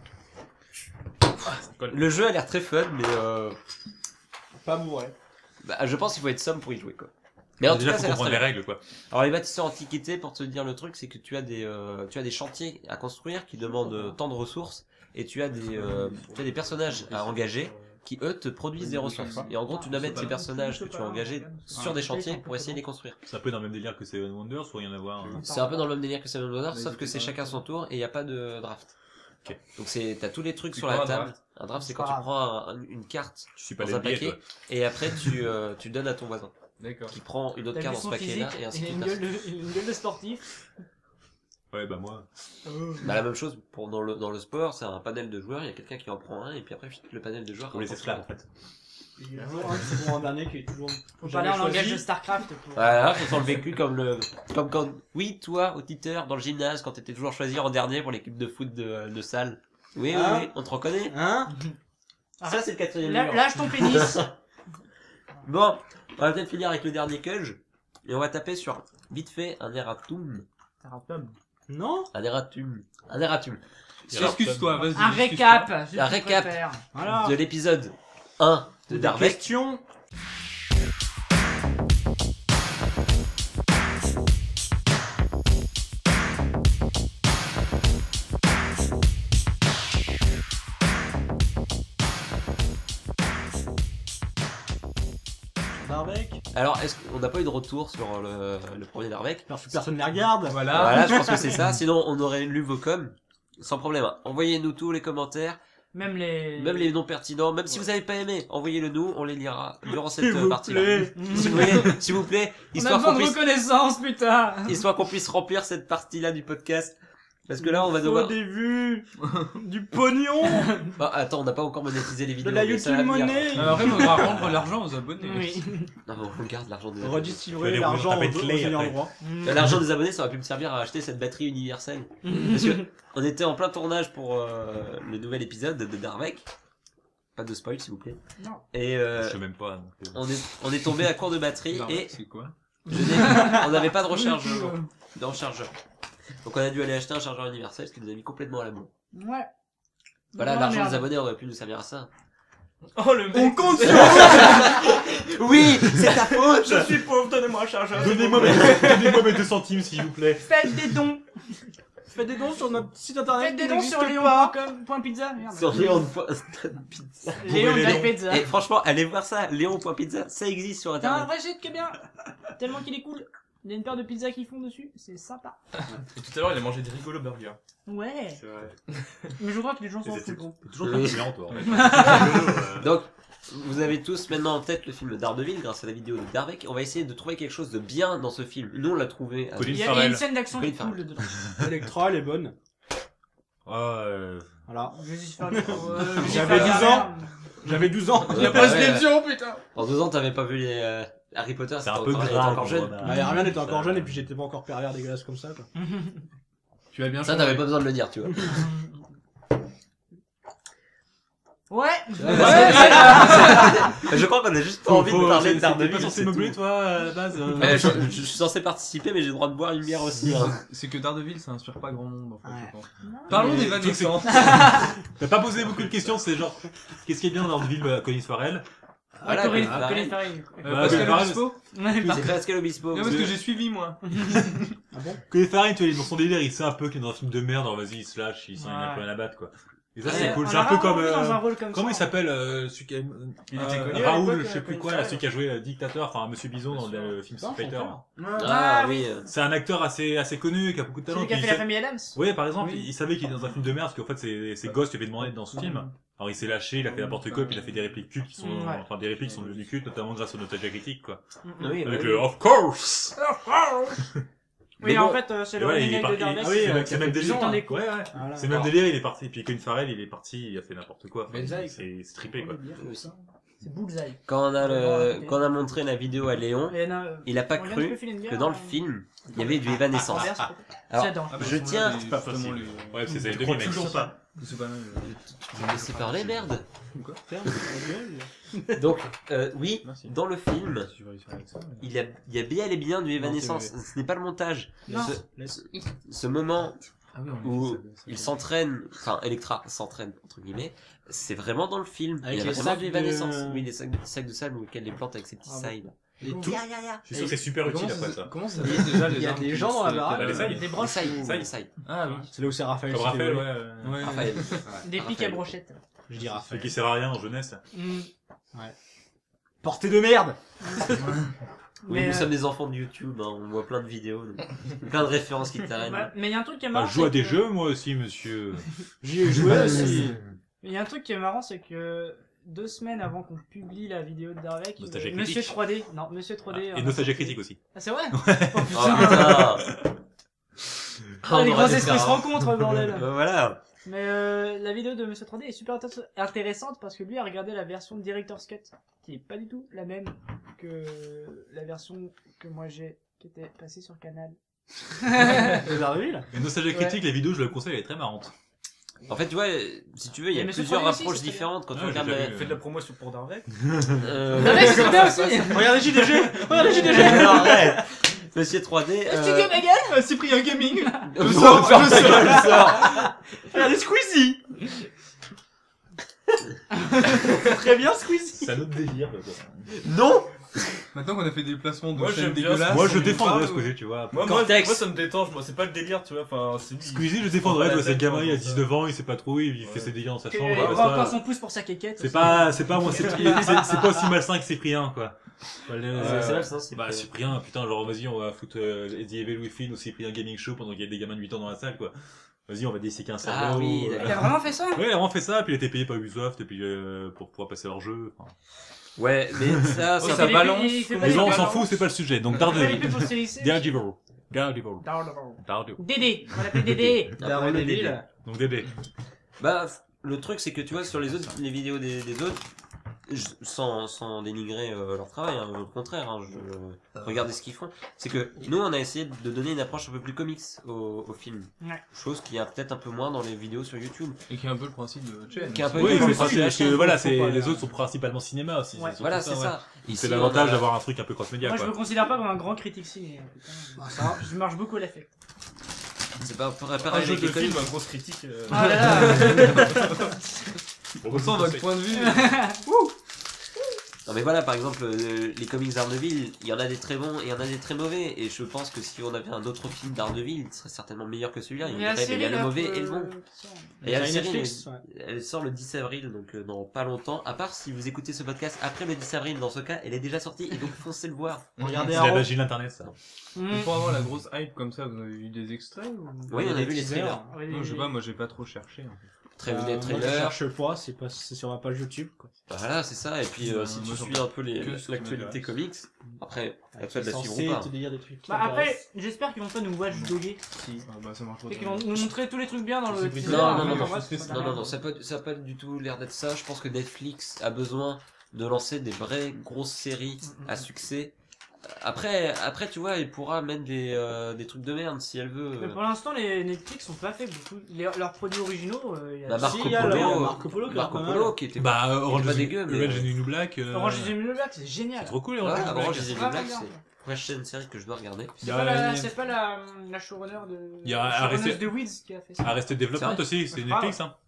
S1: Le jeu a l'air très fun mais
S4: Pas bourré.
S1: bah, je pense qu'il faut être somme pour y jouer quoi. Mais en tout
S2: Déjà,
S1: cas,
S2: faut
S1: ça a l'air
S2: comprendre
S1: très
S2: les
S1: bien.
S2: règles, quoi.
S1: Alors les bâtisseurs antiquité, pour te dire le truc, c'est que tu as des chantiers à construire qui demandent tant de ressources et tu as des personnages à engager qui eux te produisent des ressources. Et en gros, tu dois mettre ces personnages que tu as engagés sur des chantiers pour essayer de les construire.
S2: C'est un peu dans le même délire que Seven Wonders, ou rien à voir.
S1: C'est un peu dans le même délire que Seven Wonders, sauf que c'est chacun son tour et il n'y a pas de draft.
S2: Ok.
S1: Donc t'as tous les trucs
S6: C'est
S1: sur
S6: quoi
S1: la
S6: un
S1: table.
S6: draft
S1: Un draft, c'est
S3: C'est
S1: quand
S3: pas
S1: tu prends une carte
S2: Je suis pas
S1: dans un
S2: NBA,
S1: paquet
S2: toi.
S1: et après tu donnes à ton voisin
S6: D'accord.
S1: qui prend une autre
S3: T'as
S1: carte
S3: vu
S1: dans ce
S3: son
S1: paquet-là
S3: physique
S1: et ainsi de
S3: il a
S1: suite.
S3: une gueule de sportif.
S2: Ouais, bah moi.
S1: Bah, la même chose dans le sport, c'est un panel de joueurs, il y a quelqu'un qui en prend un et puis après le panel de joueurs.
S2: Pour les esclaves, en fait.
S4: Il y a toujours un qui est toujours un dernier qui est toujours.
S3: Faut
S4: jamais
S3: parler en langage
S4: choisi.
S3: de Starcraft pour.
S1: Voilà, je sens le vécu comme quand, oui, toi, auditeur, dans le gymnase, quand t'étais toujours choisi en dernier pour l'équipe de foot de salle. Oui,
S4: Hein
S1: oui, on te reconnaît.
S4: Hein?
S1: Ça, c'est le 4e mur.
S3: Lâche ton pénis.
S1: Bon, on va peut-être finir avec le dernier Kudge. Et on va taper sur, vite fait, un erratum.
S4: Non?
S1: Un erratum. Un erratum.
S5: Excuse-toi, vas-y.
S3: Un
S5: excuse-toi.
S3: récap.
S1: Un récap.
S4: Voilà.
S1: De l'épisode 1 de
S4: Des
S1: Darvek.
S4: questions? Darvek?
S1: Alors, est-ce qu'on n'a pas eu de retour sur le premier Darvek?
S4: Personne ne les regarde.
S5: Voilà.
S1: Voilà, je pense que c'est ça. Sinon, on aurait lu vos coms. Sans problème. Envoyez-nous tous les commentaires,
S3: Même les
S1: noms pertinents. Même si vous n'avez pas aimé, envoyez-le nous, on les lira durant cette
S4: S'il vous
S1: partie-là.
S4: plaît.
S1: S'il vous plaît,
S3: On a
S1: histoire
S3: besoin
S1: qu'on
S3: de
S1: puisse,
S3: reconnaissance, putain.
S1: histoire qu'on puisse remplir cette partie-là du podcast. Parce que là, on va devoir...
S4: Des vues, du pognon,
S1: Bah, attends, on n'a pas encore monétisé les
S4: de
S1: vidéos.
S4: la
S1: mais ça va
S4: YouTube
S1: venir.
S4: monnaie.
S5: Alors après, on va rendre l'argent aux abonnés.
S3: Oui.
S1: Non, mais on garde l'argent des
S4: Redistribuer
S2: Faut
S4: l'argent
S2: aller
S4: aux
S2: taper Clay
S4: ayants
S2: après.
S4: droit.
S1: L'argent des abonnés, ça aurait pu me servir à acheter cette batterie universelle. Parce que on était en plein tournage pour le nouvel épisode de Darvek. Pas de spoil, s'il vous plaît.
S3: Non.
S1: Et
S2: Je sais même pas. donc,
S1: on est tombé à court de batterie
S5: Non,
S1: et
S5: c'est quoi?
S1: on n'avait pas de rechargeur. Donc on a dû aller acheter un chargeur universel, ce qui nous a mis complètement à la boue.
S3: Ouais.
S1: Voilà,
S3: Non,
S1: l'argent
S3: merde.
S1: des abonnés aurait pu nous servir à ça.
S6: Oh le mec.
S4: On compte sur
S1: Oui, c'est ta faute.
S6: Je suis pauvre, donnez-moi un chargeur.
S2: Donnez-moi mes 2 centimes, s'il vous plaît.
S3: Faites des dons.
S4: Faites des dons sur notre site internet.
S3: Faites des
S4: qui
S3: dons
S4: n'existe
S3: sur
S4: pas.
S3: léon.pizza. Merde.
S1: Sur Léon Pizza.
S3: Léon
S2: Bourrez les dons.
S3: Pizza.
S1: Et franchement, allez voir ça, Léon.pizza, ça existe sur
S3: T'as un
S1: internet.
S3: vrai shit qui est bien. Tellement qu'il est cool. Il y a une paire de pizzas qui font dessus. C'est sympa.
S6: Et tout à l'heure, il a mangé des rigolos burgers.
S3: Ouais.
S7: C'est vrai.
S3: Mais je crois que les gens s'en
S2: C'est
S3: foutent.
S2: toujours pas client, toi.
S1: Donc, vous avez tous maintenant en tête le film Daredevil grâce à la vidéo de Darvek. On va essayer de trouver quelque chose de bien dans ce film. Nous, on l'a trouvé.
S2: Colin
S3: Il y a une
S2: Farrell.
S3: scène d'action qui est
S1: Colin
S3: cool dedans.
S4: Electra, elle est bonne. Voilà. J'avais 12 ans. J'avais 12 ans.
S1: La prescription,
S3: putain.
S1: En 2 ans, t'avais pas vu les Harry Potter,
S2: C'est un peu
S1: t'étais
S2: grave.
S1: encore jeune.
S2: voilà.
S4: Ouais, Hermione était encore jeune et puis j'étais pas encore pervers dégueulasse comme ça, quoi.
S5: Tu as bien
S1: Ça,
S5: changé.
S1: t'avais pas besoin de le dire, tu vois.
S3: Ouais.
S1: Je crois qu'on a juste pas envie de parler de
S2: T'es
S1: Daredevil.
S2: pas censé
S1: c'est
S2: meubler,
S1: tout.
S2: toi, à la base
S1: Je suis censé participer, mais j'ai le droit de boire une bière aussi. Hein.
S5: C'est que Daredevil, ça inspire pas grand monde, en fait,
S4: Ouais.
S5: je pense. Parlons des
S2: Le truc, c'est-
S5: vannes
S2: T'as pas posé beaucoup de questions, c'est genre, qu'est-ce qui est bien dans Daredevil, Colin Farrell?
S1: Voilà,
S3: Colin
S1: Colin
S3: Farrell.
S1: Farrell.
S5: Pascal
S2: Farrell,
S5: Obispo.
S1: C'est Pascal Obispo.
S5: Non, parce que j'ai suivi, moi.
S2: Colin Farrell, tu vois, dans son délire, il sait un peu qu'il est dans un film de merde, alors vas-y, il se lâche, il sent qu'il a
S3: Ouais.
S2: plus rien à battre, quoi. Et ça,
S1: Ouais,
S2: c'est cool.
S3: On
S2: C'est
S3: l'a
S2: un peu
S3: rarement
S2: comme,
S3: vu dans un rôle comme
S2: comment il
S3: ça.
S2: s'appelle, celui qui a,
S6: Il était connu à
S2: Raoul,
S6: l'époque,
S2: je sais plus
S6: comme
S2: quoi,
S6: ça,
S2: là, celui qui a joué dictateur, enfin, Monsieur Bison dans le film
S4: Non,
S2: Street Fighter.
S4: son
S1: Ah oui.
S2: C'est un acteur assez connu, qui a beaucoup de talent.
S3: Celui qui a
S2: puis
S3: fait
S2: il
S3: la
S2: sait-
S3: famille Adams.
S2: Oui, par exemple,
S3: Oui.
S2: il savait qu'il était dans un film de merde, parce qu'en fait, c'est Ghost qui avait demandé d'être dans ce film. Alors, il s'est lâché, il a fait n'importe quoi, puis il a fait des répliques cultes qui sont,
S3: Ouais.
S2: enfin, des répliques qui sont devenues cultes, notamment grâce au notage critique, quoi.
S1: Oui,
S2: Avec
S1: oui.
S2: le Of course!
S3: Oui,
S1: Mais
S3: en
S1: bon.
S3: fait, c'est
S2: Et
S3: le
S2: voilà, il est
S3: remake de
S2: parti.
S3: Daredevil.
S4: Ah oui,
S2: c'est même
S4: fait
S2: délire.
S3: Bison, les coups.
S2: Ouais, ouais.
S4: Voilà.
S2: C'est même délire, il est parti. Et puis Colin Farrell, il est parti, il a fait n'importe quoi. Enfin,
S4: Benzaï.
S2: c'est trippé, quoi.
S3: C'est Bullseye.
S1: Quand on a montré la vidéo à Léon,
S3: Et non,
S1: il a pas
S3: on vient de
S1: cru
S3: me filer une bière,
S1: que dans le film, il y avait du Evanescence.
S3: Inverse, peut-être.
S1: Alors,
S3: J'adore.
S5: Ah bah,
S1: je
S5: ils sont
S1: tiens-
S5: là,
S7: C'est pas
S5: justement,
S7: possible.
S2: Ouais, c'est les
S7: Je
S2: deux
S7: crois
S2: mecs.
S7: toujours pas.
S5: C'est pas mal.
S1: Tu me laissais parler, merde.
S4: Ferme ta gueule.
S1: Donc, oui,
S5: Merci.
S1: dans le film,
S5: Si je vais réussir avec ça.
S1: il y a bien et bien du Evanescence. Ce n'est pas le montage.
S3: Non.
S1: Ce moment
S5: Ah oui,
S1: où il s'entraîne, enfin Electra s'entraîne entre guillemets, c'est vraiment dans le film.
S4: Avec
S1: Il y a
S4: les
S1: vraiment
S4: sacs
S1: du
S4: de-
S1: Evanescence. Oui, les sacs de sable auxquels les plantes avec ses petits
S4: Ah bon.
S1: sails.
S4: Et tout.
S2: Je suis sûr que c'est super utile après ça.
S5: Comment ça s'appelle déjà les
S4: Il y a
S5: armes
S4: des
S5: qui
S4: gens dans la
S5: se-
S4: baraque.
S2: Bah, les sailles.
S3: Des
S1: Les
S3: broches,
S1: sails,
S2: sails.
S1: les sails.
S5: Ah oui.
S4: C'est là où c'est Raphaël.
S2: Comme
S4: qui s'est
S2: Raphaël,
S4: volé.
S2: ouais.
S1: Raphaël.
S3: des pics à
S1: Raphaël.
S3: brochettes.
S4: Je dis
S2: Celui
S4: Raphaël.
S2: qui sert à rien en jeunesse.
S4: Portée de merde.
S1: Oui,
S3: Mais,
S1: nous sommes des enfants de YouTube, hein, on voit plein de vidéos, donc plein de références qui t'arrêtent.
S3: ouais, mais il y a un truc qui est
S2: Ah,
S3: marrant.
S2: je joue à
S3: c'est
S2: des
S3: que-
S2: jeux, moi aussi, monsieur.
S4: J'y ai joué aussi.
S3: Il y a un truc qui est marrant, c'est que 2 semaines avant qu'on publie la vidéo de Darvek,
S2: Nostalgie
S3: Monsieur
S2: critique.
S3: 3D, non, Monsieur 3D.
S2: Et nostalgie critique aussi.
S3: Ah, c'est vrai? Oh,
S1: Oh
S3: putain.
S1: putain.
S3: Oh, les
S1: On
S3: grands
S1: aurait dû
S3: esprits se
S1: faire-
S3: rencontrent, bordel.
S1: Voilà.
S3: Mais la vidéo de Monsieur 3D est super intéressante parce que lui a regardé la version Director's Cut, qui est pas du tout la même que la version que moi j'ai, qui était passée sur Canal.
S4: Le Daredevil.
S2: Et nostalgie critique, la vidéo, je le conseille, elle est très marrante.
S1: En fait, tu vois, si tu veux, il y a
S3: Mais Monsieur
S1: plusieurs
S3: 3D aussi,
S1: approches
S3: c'est très
S1: différentes quand tu
S2: Ouais,
S1: regardes
S2: j'ai déjà
S1: la...
S2: vu.
S6: Fais de la promotion pour Darvek.
S3: Darvek, c'est bien aussi.
S4: Regardez JDG. Regardez JDG.
S1: Non, arrête. Monsieur 3D...
S3: Studio ma gueule.
S5: Cyprien Gaming.
S1: Je sors, je sors.
S4: Regardez Squeezie. Très bien Squeezie.
S2: C'est un autre délire.
S1: Non.
S5: Maintenant qu'on a fait des placements de
S6: Moi,
S5: chaînes
S6: j'aime bien
S5: dégueulasses.
S2: Moi,
S6: ça
S2: je
S6: me
S2: défendrais
S6: parle,
S2: Squeezie, tu vois.
S6: Moi,
S1: Cortex.
S6: ça me détend, moi, c'est pas le délire, tu vois, enfin, c'est...
S2: Squeezie, je défendrais,
S6: Pas la
S2: parce que le
S6: tête,
S2: gamin, il a
S6: ça.
S2: 19 ans, il sait pas trop, il fait
S6: Ouais.
S2: ses délires dans sa
S3: Il
S2: chambre.
S3: prend
S2: ça-
S3: encore son pouce pour sa quéquette.
S2: C'est
S3: aussi.
S2: pas moi, c'est pas aussi malsain que Cyprien, quoi.
S1: C'est là, ça, c'est
S2: Bah,
S1: pas-
S2: Cyprien, putain, genre, vas-y, on va foutre Eddie Evil Within ou Cyprien Gaming Show pendant qu'il y a des gamins de 8 ans dans la salle, quoi. Vas-y, on va disséquer un cerveau.
S1: Ah oui,
S3: Il a vraiment fait ça?
S2: Ouais, il a vraiment fait ça, puis il était payé par Ubisoft, et puis pour pouvoir passer leur jeu. Enfin,
S1: Ouais, mais ça,
S5: Oh,
S1: ça
S5: ça
S3: Il
S5: balance.
S3: fait pas
S2: les
S3: les
S2: gens, on
S3: pubs,
S2: s'en
S3: hein.
S2: fout, c'est pas le sujet. Donc,
S3: Il fait pas les
S2: Daredevil.
S3: pubs pour se laisser.
S2: Daredevil. Daredevil. Daredevil.
S3: Dédé, on l'appelle Dédé.
S4: Daredevil.
S2: Donc, Dédé.
S1: Bah, le truc, c'est que tu vois, sur les autres, les vidéos des autres, sans dénigrer leur travail, hein, au contraire, hein, regardez ce qu'ils font. C'est que nous, on a essayé de donner une approche un peu plus comics au film.
S3: Ouais.
S1: Chose qui a peut-être un peu moins dans les vidéos sur YouTube.
S5: Et qui est un peu le principe de chaîne.
S1: Qui est un peu-
S2: Oui,
S1: mais
S2: mais
S1: ça,
S2: parce que
S1: faut
S2: voilà,
S1: pas,
S2: les
S1: là.
S2: autres sont principalement cinéma aussi.
S3: Ouais.
S2: surtout
S1: Voilà,
S2: ça,
S1: c'est
S2: ouais.
S1: ça. Ici,
S2: C'est
S1: on
S2: l'avantage
S1: a-
S2: d'avoir un truc un peu cross-média,
S3: Moi, je
S2: quoi.
S3: me considère pas comme un grand critique ciné. Putain.
S4: Ça.
S3: Je marche beaucoup à l'affect.
S1: C'est pas pareil
S6: Un
S1: avec
S6: jeu
S1: les
S6: de film,
S1: comics.
S6: une grosse critique.
S3: Ah là là.
S5: On sent votre point de vue.
S1: Non mais voilà, par exemple, les comics Daredevil, il y en a des très bons et il y en a des très mauvais. Et je pense que si on avait un autre film Daredevil, il serait certainement meilleur que celui-là. Il y
S3: la
S1: a, il y a
S3: série,
S1: le
S3: là,
S1: mauvais et le bon. Et il y a la
S4: Sur
S1: série,
S4: Netflix,
S1: elle sort le 10 avril, donc dans pas longtemps. À part si vous écoutez ce podcast après le 10 avril, dans ce cas, elle est déjà sortie et donc foncez le voir.
S4: Regardez
S2: C'est la
S4: Arrow.
S2: magie de l'internet, ça.
S5: Et pour avoir la grosse hype comme ça, vous avez vu des extraits ou...
S1: Oui, on a
S4: des
S1: vu les
S4: teasers.
S1: trailers.
S5: Non, je sais pas, moi j'ai pas trop cherché. En fait.
S1: Très bien,
S4: Moi, je
S1: trailers.
S4: cherche pas, c'est sur ma page YouTube, quoi.
S1: Voilà, c'est ça. Et puis
S5: Bah,
S1: si tu
S5: moi,
S1: suis
S5: j'en
S1: un peu
S5: que ce qui
S1: l'actualité
S5: m'intéresse.
S1: comics, après de la
S4: C'est
S1: suivre
S4: censé
S1: ou pas.
S4: te dire des trucs qui
S3: Bah après,
S4: t'intéressent.
S3: j'espère qu'ils vont pas nous watchdoguer.
S5: Ah bah ça marche pas.
S3: Et qu'ils vont nous montrer tous les trucs bien dans
S5: C'est
S3: le
S5: plus
S3: teaser.
S1: Non, non,
S3: mais
S1: non,
S3: en
S1: non,
S3: vrai, c'est pas
S1: Non, non,
S3: grave.
S1: non, ça a pas du tout l'air d'être ça. Je pense que Netflix a besoin de lancer des vraies grosses séries à succès. Après, tu vois, elle pourra mettre des trucs de merde si elle veut.
S3: Mais pour l'instant, les Netflix sont pas fait beaucoup. Leurs produits originaux, il y a
S1: Bah, Marco
S4: Si, il y a le-
S1: Polo,
S4: Marco Polo qui a
S1: Marco
S4: pas mal.
S1: Polo qui était
S2: Bah, Orange
S1: pas
S2: is
S1: dégueu, mais-
S2: Orange is the New Black.
S3: Orange is the New Black, c'est génial.
S2: C'est trop cool,
S1: Ouais,
S2: Orange is the New
S1: Orange
S2: Black.
S1: is the
S3: Ah,
S1: Black,
S3: bien.
S1: c'est la prochaine série que je dois regarder.
S2: Il y a-
S3: C'est pas la showrunner de.
S2: Il y a
S3: la showrunner
S2: Arrested-
S3: de Weeds qui a fait ça.
S2: Arrested Development
S1: C'est
S2: aussi, c'est
S3: Ah.
S2: Netflix, hein.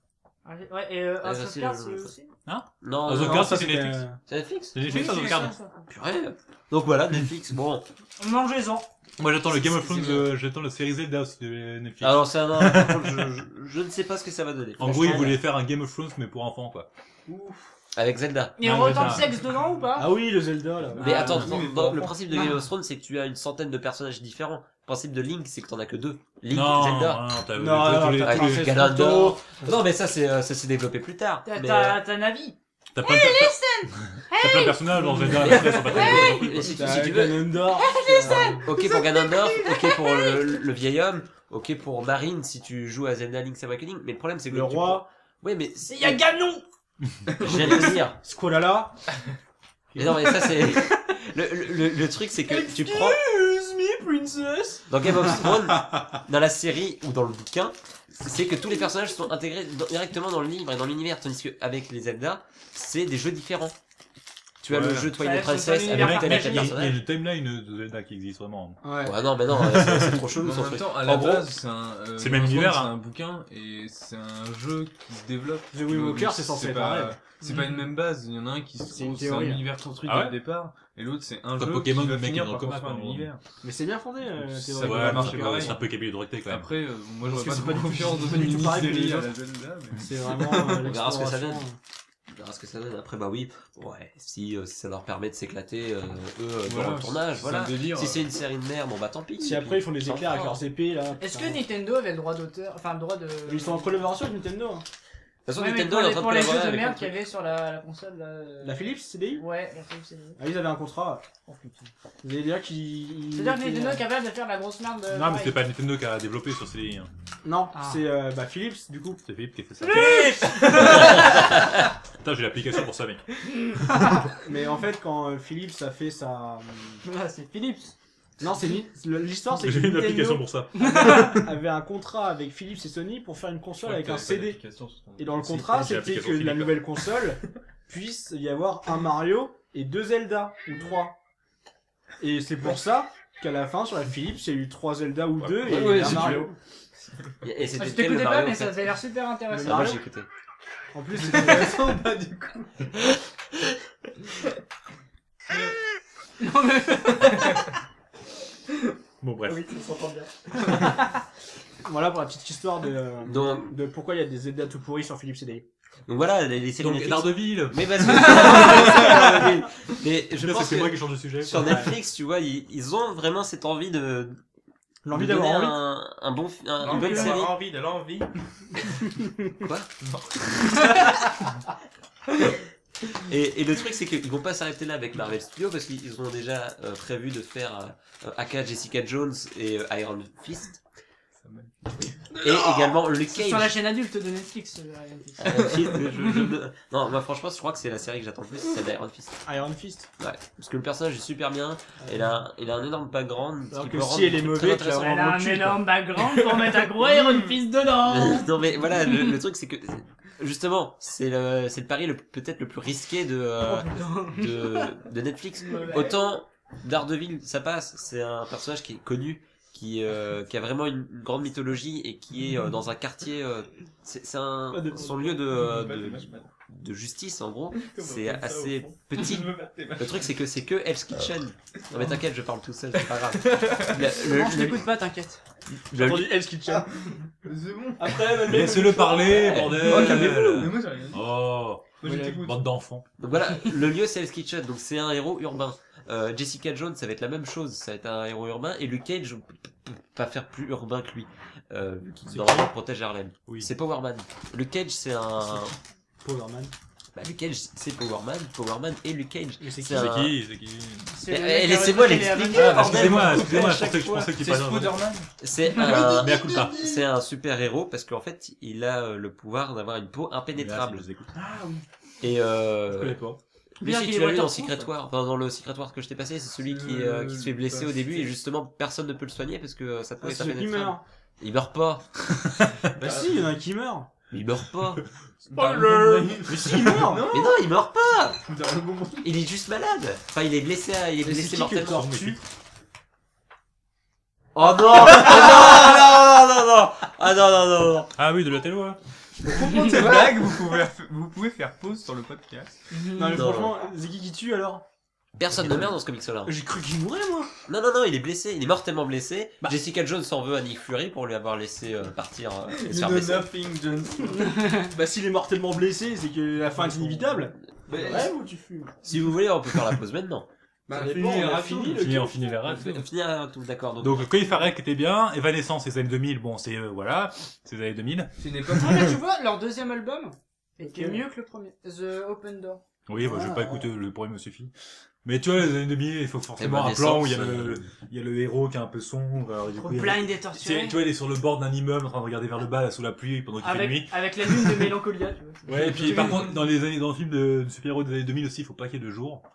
S3: Ouais, et House of
S1: facile,
S3: Cards,
S1: je-
S3: c'est aussi.
S1: Non,
S2: House of
S1: non,
S2: Cards,
S4: ça,
S2: c'est
S4: c'était,
S2: Netflix.
S1: c'est Netflix.
S2: C'est Netflix, House of Cards.
S1: Purée. Donc voilà, Netflix, bon.
S3: Mangez-en.
S2: Moi, j'attends le Game of
S1: C'est
S2: Thrones, j'attends la série Zelda aussi de Netflix.
S1: Alors c'est un... par contre, je ne sais pas ce que ça va donner.
S2: En gros, ils
S1: Franchement,
S2: voulaient faire un Game of Thrones, mais pour enfants, quoi.
S1: avec Zelda.
S3: Il y
S2: Ouais,
S3: aura autant de
S2: ça.
S3: sexe dedans ou pas?
S4: Ah oui, le Zelda, là.
S1: Mais
S3: Ah,
S1: attends,
S6: oui, mais
S1: dans
S6: pour
S1: le
S6: enfants.
S1: principe de Game of Thrones, c'est que tu as une centaine de personnages différents. Le principe de Link, c'est que t'en as que 2. Link,
S2: Non,
S1: Zelda.
S2: non, t'as
S4: Non,
S2: tous les-
S4: t'as
S1: Avec
S4: Princess
S1: Ganondorf.
S4: Photo.
S1: Non, mais ça s'est développé plus tard.
S3: T'as
S1: Mais,
S3: t'as Navi.
S2: T'as plein de personnages dans Zelda, après, ils sont pas très
S1: mais si tu
S4: T'as
S1: veux,
S4: Ganondorf.
S1: ok pour Ganondorf, ok pour le vieil homme, ok pour Marine si tu joues à Zelda Link's Awakening. Mais le problème, c'est que
S4: Le
S1: tu
S4: roi.
S1: Ouais, mais
S3: Il y a Ganon.
S1: j'allais le dire.
S4: Squalala.
S1: Mais non, mais ça c'est le truc, c'est que tu prends
S3: Excuse me, princess.
S1: dans Game of Thrones, dans la série ou dans le bouquin, c'est que tous les personnages sont intégrés directement dans le livre et dans l'univers, tandis que avec les Zelda, c'est des jeux différents. Tu as
S2: Ouais.
S1: le jeu Twilight
S3: Ça reste
S1: Princess
S3: un
S2: Il y a
S1: avec tel et
S3: univers
S1: tel
S2: une
S1: personnage.
S2: timeline de Zelda qui existe vraiment.
S4: Ouais.
S1: Ouais, non, mais non, c'est trop chelou
S5: Mais
S1: son
S5: en même
S1: truc.
S5: temps, à la
S1: En gros,
S5: base, c'est un.
S2: c'est le même
S5: Game of
S2: univers,
S5: Thrones,
S2: hein.
S5: C'est un bouquin et c'est un jeu qui se développe.
S4: The Wind Walker, c'est censé être
S5: pas.
S4: pareil.
S5: C'est pas une même base. Il y en a un qui se
S4: C'est une
S5: trouve, c'est un
S4: théorie.
S5: univers construit
S2: Ah
S5: dès
S2: ouais
S5: le départ, et l'autre c'est un
S2: Comme
S5: jeu
S2: Pokémon,
S5: qui va
S2: le mec
S5: finir
S2: est dans
S5: par
S2: le coma,
S5: construire un
S2: quoi.
S5: univers.
S4: Mais c'est bien fondé,
S5: Ça
S4: théorie.
S5: va
S2: Ouais,
S5: marcher
S2: mais
S5: pareil.
S2: c'est un peu capillotracté quand même.
S5: Après, moi je
S4: Parce
S5: vois
S4: que
S5: pas
S4: c'est pas
S5: de
S4: du tout-
S5: confiance
S4: c'est
S5: dans
S4: pas du
S5: une
S4: tout pareil que
S5: mini-série
S4: les
S5: à
S4: autres.
S5: la Zelda, mais...
S4: C'est vraiment
S1: On verra ce que ça donne.
S4: l'exploration.
S1: On verra ce que ça donne. Après, bah oui, ouais, si ça leur permet de s'éclater, eux,
S5: Voilà,
S1: dans le tournage,
S5: c'est
S1: voilà.
S5: un délire.
S1: Si c'est une série de merde, bon bah tant pis.
S4: Si après ils font des éclairs avec leurs épées là.
S3: Est-ce que
S4: putain.
S3: Nintendo avait le droit d'auteur, enfin le droit de.
S4: Ils sont en collaboration avec Nintendo. Hein.
S1: De toute façon,
S3: Ouais, mais
S1: Nintendo est en train de
S3: pour les jeux
S1: collaborer
S3: de
S1: avec
S3: merde
S1: un
S3: qu'il y
S1: truc.
S3: avait sur la console.
S4: La Philips CDI.
S3: Ouais, la Philips CD.
S4: Ah ils avaient un contrat.
S3: Oh putain.
S4: Vous allez dire qu'ils.
S3: C'est-à-dire que Nintendo est capable de faire la grosse merde.
S2: Non, mais
S3: pareil.
S2: c'était pas Nintendo qui a développé sur CDI. Hein.
S4: Non,
S3: Ah.
S4: c'est bah Philips du coup.
S2: C'est Philippe qui a fait ça. Putain, j'ai l'application pour ça, mec.
S4: Mais en fait quand Philips a fait sa.
S3: Là, c'est Philips.
S4: Non c'est l'histoire c'est que
S2: J'ai une application
S4: Nintendo
S2: pour ça.
S4: avait un contrat avec Philips et Sony pour faire une console avec un
S5: T'avais pas
S4: CD.
S5: d'application sur ton-
S4: Et dans le
S2: Si,
S4: contrat,
S2: j'ai
S4: c'était
S2: l'application
S4: que la
S2: Philips.
S4: nouvelle console puisse y avoir un Mario et 2 Zelda, ou 3. Et c'est pour ça qu'à la fin, sur la Philips, il y a eu 3 Zelda ou 2 et
S1: ouais,
S4: un
S1: c'est
S4: Mario.
S1: Et
S3: Ah,
S1: c'était
S3: je
S1: quel le
S3: t'écoutais pas,
S1: Mario,
S3: mais
S1: en
S3: ça
S1: fait
S3: avait l'air super intéressant.
S1: Ah, moi
S4: Mario.
S1: j'ai écouté.
S4: En plus, c'est intéressant.
S3: pas du coup.
S2: Bon, bref.
S3: Oui, ça s'entend bien.
S4: Voilà pour la petite histoire
S1: Donc,
S4: de pourquoi il y a des Zelda tout pourris sur Philips CDI.
S1: donc voilà, les séries
S2: Donc,
S1: Netflix.
S2: Daredevil.
S1: Mais parce que... Mais je
S2: Là,
S1: pense
S2: c'est moi
S1: que
S2: qui change de sujet.
S1: sur Netflix, tu vois, ils ont vraiment cette envie de...
S4: L'envie
S1: de donner
S4: d'avoir envie.
S1: un bon, une bonne série.
S6: Envie, de l'envie.
S1: Quoi et le truc, c'est qu'ils vont pas s'arrêter là avec Marvel Studios parce qu'ils ont déjà prévu de faire Aka, Jessica Jones et Iron Fist. Et également Luke
S3: C'est
S1: Cage.
S3: sur la chaîne adulte de Netflix.
S1: Iron Fist, Non, moi franchement, je crois que c'est la série que j'attends le plus, c'est d'Iron Fist.
S4: Iron Fist.
S1: Ouais, parce que le personnage est super bien. Il a un énorme background. ce
S4: Alors
S1: qui
S4: que
S1: peut
S4: si
S1: rendre
S4: elle est
S1: le truc
S4: mauvaise,
S1: très
S4: tu vas
S1: intéressant.
S3: Elle a
S4: Vraiment
S3: un
S4: cul, quoi.
S3: énorme background pour mettre un gros Iron Fist dedans.
S1: Non mais voilà, le truc c'est que justement, c'est le pari peut-être le plus risqué de Netflix. Autant Daredevil, ça passe, c'est un personnage qui est connu, qui a vraiment une grande mythologie et qui est dans un quartier, c'est son lieu de justice en gros, c'est assez petit. Le truc c'est que Hell's Kitchen. Non mais t'inquiète, je parle tout seul, c'est pas grave.
S3: Non, je t'écoute pas, t'inquiète.
S4: J'ai entendu Hell's Kitchen.
S5: C'est bon.
S4: Après,
S2: Laissez-le parler, bordel.
S4: Oh, calmez-vous.
S5: Mais moi j'ai rien dit.
S2: Oh,
S5: Moi je t'écoute.
S2: bande d'enfants.
S1: Donc voilà, le lieu c'est Hell's Kitchen, donc c'est un héros urbain. Jessica Jones, ça va être la même chose, ça va être un héros urbain, et Luke Cage, on peut pas faire plus urbain que lui, vu qu'il normalement protège Harlem.
S2: Oui.
S1: C'est Power Man. Luke Cage, c'est un...
S4: Powerman.
S1: Bah, Luke Cage, c'est Power Man et Luke Cage.
S4: Mais c'est qui,
S2: C'est
S1: un-
S2: qui? C'est qui?
S1: Laissez-moi l'expliquer.
S2: Ah,
S1: bordel.
S2: excusez-moi,
S4: À
S2: je
S4: chaque
S2: pensais
S4: fois.
S2: qu'il
S5: C'est
S2: parlait.
S5: Spider-Man.
S1: C'est un...
S2: Mais à coup de pas.
S1: C'est un super héros parce qu'en fait, il a le pouvoir d'avoir une peau
S2: Je
S1: impénétrable.
S2: vous écoute.
S4: Ah oui.
S1: Et
S4: Je connais pas.
S1: lui,
S3: Bien
S1: si
S3: qu'il
S1: tu
S3: est
S1: l'as vu dans
S3: waterproof.
S1: Secret War, enfin dans le Secret War que je t'ai passé, c'est celui qui se fait blesser au début et justement personne ne peut le soigner parce que sa peau
S4: Ah,
S1: est
S4: c'est celui qui
S1: impénétrable.
S4: meurt.
S1: Il meurt pas.
S4: Bah si, il y en a un qui meurt.
S1: Il meurt pas.
S4: Mais si, il meurt.
S1: Mais non, il meurt pas.
S4: Dans le moment.
S1: Il est juste malade. Enfin, il est blessé, il est
S4: Mais c'est
S1: blessé
S4: qui que
S1: mortellement.
S4: tortue?
S1: Oh non, oh non, non, non, non, ah non, non, non, non.
S2: Ah oui, de la télo, ouais.
S5: Pour comprendre cette blague, vous pouvez faire pause sur le podcast.
S4: Non, mais
S1: Non.
S4: franchement, c'est qui tue alors?
S1: Personne ne meurt dans ce comics-là.
S4: J'ai cru qu'il mourait, moi.
S1: Non, il est blessé, il est mortellement blessé. Jessica Jones s'en veut à Nick Fury pour lui avoir laissé partir et se faire blesser.
S4: Bah, s'il est mortellement blessé, c'est que la fin est inévitable. Ouais, ou tu fumes?
S1: Si vous voulez, on peut faire la pause maintenant.
S4: Bah,
S3: Ça dépend, on a fini le
S2: On finit vers
S1: On finit à tout, d'accord. Donc,
S2: Donc, Colin Farrell était bien, Evanescence, les années 2000, bon, c'est, voilà, c'est les années 2000.
S5: C'est une époque.
S3: Ah, mais tu vois, leur deuxième album était mieux que le premier. The Open Door.
S2: Oui, bah, je vais pas écouter, le premier me suffit. Mais tu vois, les années 2000, il faut forcément un
S1: Evanescence,
S2: plan où il y a le héros qui est un peu sombre, alors, du coup, il y a-
S3: Blind et
S2: tu
S3: torturé.
S2: sais, tu vois, il est sur le bord d'un immeuble en train de regarder vers le bas, là, sous la pluie, pendant qu'il fait nuit.
S3: Avec la lune de Mélancolia, tu vois.
S2: Ouais, et puis, par contre, dans le film de super-héros des années 2000 aussi, il faut pas qu'il y ait de jour.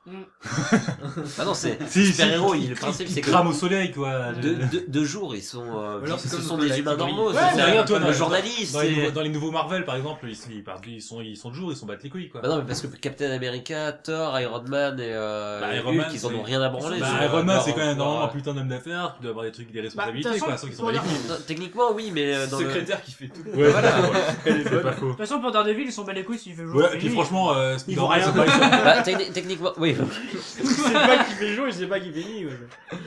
S1: ah non, c'est
S2: Si,
S1: super-héros,
S2: si,
S1: le principe
S2: il
S1: c'est que
S2: crame au soleil, quoi.
S1: de jour, ils sont,
S5: alors, c'est
S1: ce
S5: comme
S1: sont
S5: dans
S1: des
S5: la
S1: humains
S5: catégorie.
S1: normaux.
S2: Ouais,
S1: c'est
S2: mais regarde, toi,
S1: comme
S2: dans
S1: le
S2: les-
S1: journaliste.
S2: Dans les nouveaux Marvel, par exemple, ils sont de jour, ils sont battent les couilles, quoi.
S1: Bah non, mais parce que Captain America, Thor, Iron Man et
S2: Iron
S1: Hulk,
S2: Man,
S1: ils en ont
S2: c'est-
S1: rien à branler.
S2: Bah,
S1: c'est-
S2: Iron Man,
S1: leur-
S2: c'est quand même
S1: leur-
S2: normalement un putain d'homme d'affaires, qui doit avoir des trucs, des responsabilités,
S3: de toute
S2: quoi,
S3: façon,
S2: sans qu'ils
S3: pour
S2: sont pas les
S3: dire-
S2: couilles.
S1: Non, techniquement, oui, mais dans le...
S6: Secrétaire qui fait tout.
S2: Ouais,
S1: Voilà.
S2: c'est pas faux.
S3: De toute façon, pour Daredevil, ils sont bat les couilles s'il fait jour.
S2: Ouais,
S3: et
S2: et puis
S3: nuit.
S2: franchement,
S4: Il vaut rien.
S2: c'est pas ils
S1: Bah, techniquement, oui.
S4: Il sait pas qu'il fait jour, il sait pas qu'il fait nuit, ouais.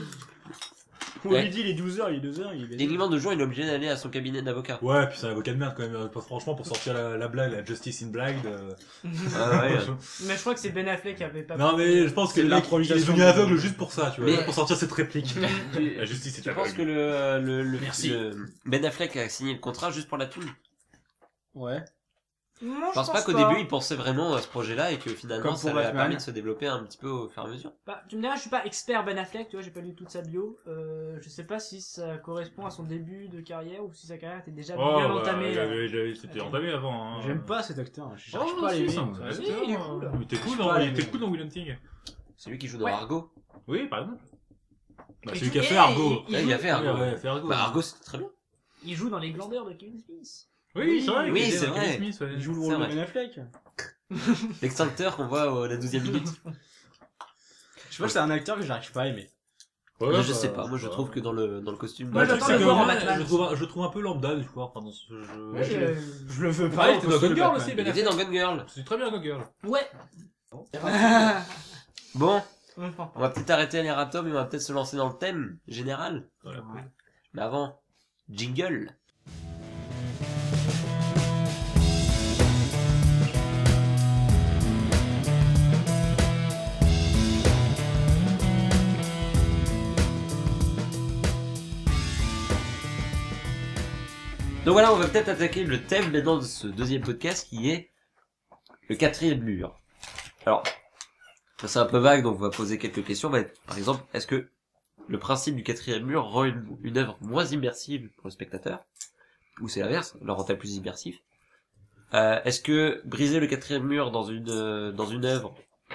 S4: On
S1: Ouais.
S4: lui dit il est 12h, il est 2h, il est
S1: Techniquement, de jour, il est obligé d'aller à son cabinet d'avocat.
S2: Ouais, puis c'est un avocat de merde quand même. Franchement, pour sortir la blague, la Justice in Blague.
S1: Ah ouais.
S3: Mais je crois que c'est Ben Affleck qui avait pas.
S2: Non, mais je pense que
S4: C'est
S2: le mec, il est
S4: l'improvisation
S2: devenu
S4: de-
S2: aveugle juste pour ça, tu vois.
S1: Mais-
S2: Pour sortir cette réplique. La justice est
S1: Je pense
S2: aveugle.
S1: que le
S4: Merci.
S1: Ben Affleck a signé le contrat juste pour la thune.
S4: Ouais.
S3: Non,
S1: Je pense pas qu'au début il pensait vraiment à ce projet-là et que finalement
S4: Comme
S1: ça
S4: pour
S1: lui a
S4: Batman.
S1: permis de se développer un petit peu au fur et à mesure.
S3: Bah, tu me diras, je suis pas expert Ben Affleck, tu vois, j'ai pas lu toute sa bio. Je sais pas si ça correspond à son début de carrière ou si sa carrière était déjà
S2: Oh,
S3: bien
S2: bah,
S3: entamée.
S2: c'était entamé avant. Hein.
S4: J'aime pas cet acteur, je
S2: Oh,
S4: cherche pas à l'aimer.
S2: si, ça
S4: moi.
S2: m'intéresse,
S3: Si, il est
S2: hein.
S3: cool.
S2: Il était cool
S4: Je sais
S2: dans-
S4: pas,
S2: il
S4: mais-
S2: était cool dans Will Hunting.
S1: C'est lui qui joue dans
S3: Ouais.
S1: Argo.
S2: Oui, par exemple. Bah,
S3: Et
S2: c'est lui
S3: tu-
S2: qui a fait
S3: et
S2: Argo.
S3: il
S1: Ouais, il a fait Argo.
S2: Ouais, il a fait Argo.
S1: Bah Argo c'était très bien.
S3: Il joue dans les glandeurs de Kevin Smith.
S2: Oui, c'est vrai.
S1: Oui,
S2: il était
S1: c'est
S2: dans
S1: vrai.
S2: Kevin Smith, ouais.
S4: Il joue le
S1: C'est
S4: rôle de
S1: vrai.
S4: Ben Affleck.
S1: L'extincteur qu'on voit à la 12e minute.
S4: Je sais pas, c'est un acteur que j'arrive pas à aimer.
S2: Ouais,
S1: Je
S2: bah,
S1: sais pas, moi je
S2: bah.
S1: trouve que dans le costume.
S3: Moi,
S2: Bah,
S3: j'attends
S2: c'est
S3: le
S2: que
S3: voir en
S2: moi,
S3: Batman.
S2: je trouve un peu lambda des fois pendant ce jeu.
S3: Ouais,
S4: Je le veux pas.
S2: Ah, il
S4: au
S2: était dans
S4: costume
S2: Gone
S4: de
S2: Girl
S4: Batman.
S2: aussi,
S1: Il
S2: Ben
S1: était dans
S2: Affleck.
S1: Gone Girl.
S2: C'est très bien, Gone Girl.
S3: Ouais.
S1: Bon,
S3: Enfin,
S1: on va peut-être arrêter l'erratum et on va peut-être se lancer dans le thème général.
S2: Voilà.
S1: Mais avant, jingle. Donc voilà, on va peut-être attaquer le thème maintenant de ce deuxième podcast qui est le quatrième mur. Alors, ça, c'est un peu vague, donc on va poser quelques questions. Mais, par exemple, est-ce que le principe du quatrième mur rend une œuvre moins immersive pour le spectateur? Ou c'est l'inverse, le rend-elle plus immersif? Est-ce que briser le quatrième mur dans une œuvre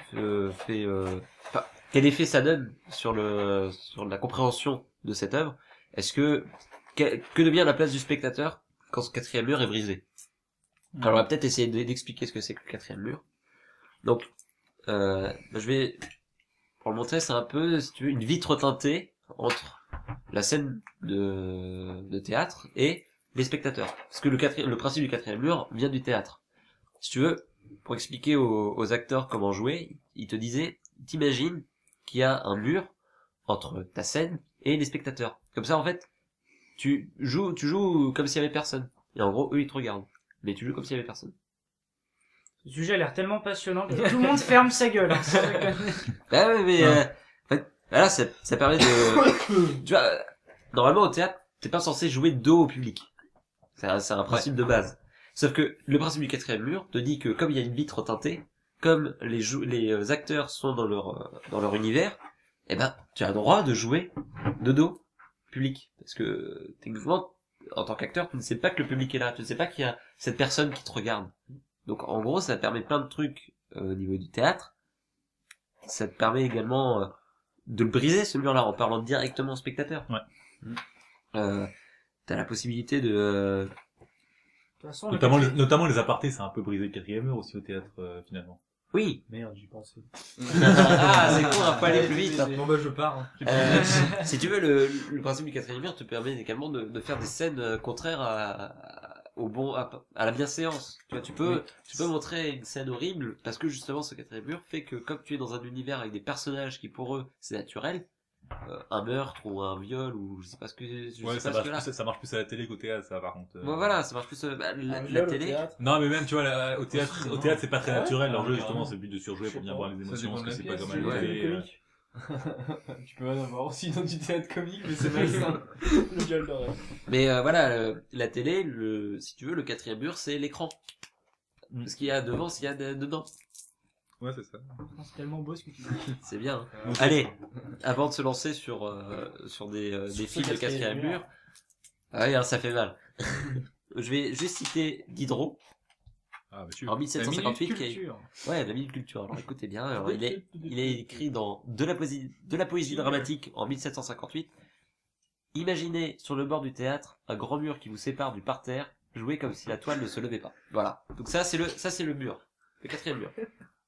S1: quel effet ça donne sur la compréhension de cette œuvre? Est-ce que devient la place du spectateur quand ce quatrième mur est brisé? Alors on va peut-être essayer d'expliquer ce que c'est que le quatrième mur. Donc, je vais, pour le montrer, c'est un peu, si tu veux, une vitre teintée entre la scène de théâtre et les spectateurs. Parce que le principe du quatrième mur vient du théâtre. Si tu veux, pour expliquer aux acteurs comment jouer, ils te disaient, t'imagines qu'il y a un mur entre ta scène et les spectateurs. Comme ça, en fait, tu joues comme s'il y avait personne. Et en gros, eux, ils te regardent. Mais tu joues comme s'il y avait personne.
S3: le sujet a l'air tellement passionnant que tout le monde ferme sa gueule. Hein, sans déconner.
S1: Ah ouais, mais en fait, là, ça permet de... tu vois, normalement, au théâtre, t'es pas censé jouer dos au public. C'est un principe de base. Sauf que le principe du quatrième mur te dit que comme il y a une vitre teintée, comme les acteurs sont dans leur univers, eh ben, tu as le droit de jouer de dos au public. Parce que, techniquement, en tant qu'acteur, tu ne sais pas que le public est là. Tu ne sais pas qu'il y a cette personne qui te regarde. Donc, en gros, ça permet plein de trucs au niveau du théâtre. Ça te permet également de le briser, ce mur-là, en parlant directement au spectateur.
S2: Ouais.
S1: T'as la possibilité de...
S3: De toute façon,
S2: Notamment les apartés, c'est un peu brisé le quatrième mur aussi au théâtre, finalement.
S1: Oui.
S4: Merde, j'y pensais.
S1: Ah, c'est con, on va pas aller plus vite. hein.
S6: Bon bah je pars. Hein.
S1: Si tu veux, le principe du quatrième mur te permet également de faire des scènes contraires à la bienséance. Tu vois, tu peux montrer une scène horrible parce que justement ce quatrième mur fait que comme tu es dans un univers avec des personnages qui pour eux c'est naturel, un meurtre ou un viol ou je sais pas ce que
S2: Ouais, ça marche plus à la télé qu'au théâtre, ça par contre.
S1: Bon, voilà, ça marche plus la télé.
S2: Non, mais même, tu vois, au théâtre, c'est pas très naturel. L'enjeu, justement, c'est le but de surjouer pour bien voir les émotions, parce que c'est pas comme à la télé.
S5: Tu peux en avoir aussi dans du théâtre comique, mais c'est malsain.
S3: Le viol d'oreille.
S1: Mais voilà, la télé, si tu veux, le quatrième mur, c'est l'écran. Ce qu'il y a devant, ce qu'il y a dedans.
S2: Ouais, c'est ça.
S3: C'est tellement beau ce que tu dis.
S1: C'est bien. Hein. Allez, avant de se lancer sur des films de quatrième mur, ouais, ça fait mal. Je vais juste citer Diderot.
S2: Ah, bah, tu.
S1: En 1758,
S5: culture.
S1: Ouais, la minute culture. Alors écoutez bien, alors, il est écrit dans de la poésie dramatique en 1758. Imaginez sur le bord du théâtre un grand mur qui vous sépare du parterre, jouez comme si la toile ne se levait pas. Voilà. Donc ça c'est le mur, le quatrième mur.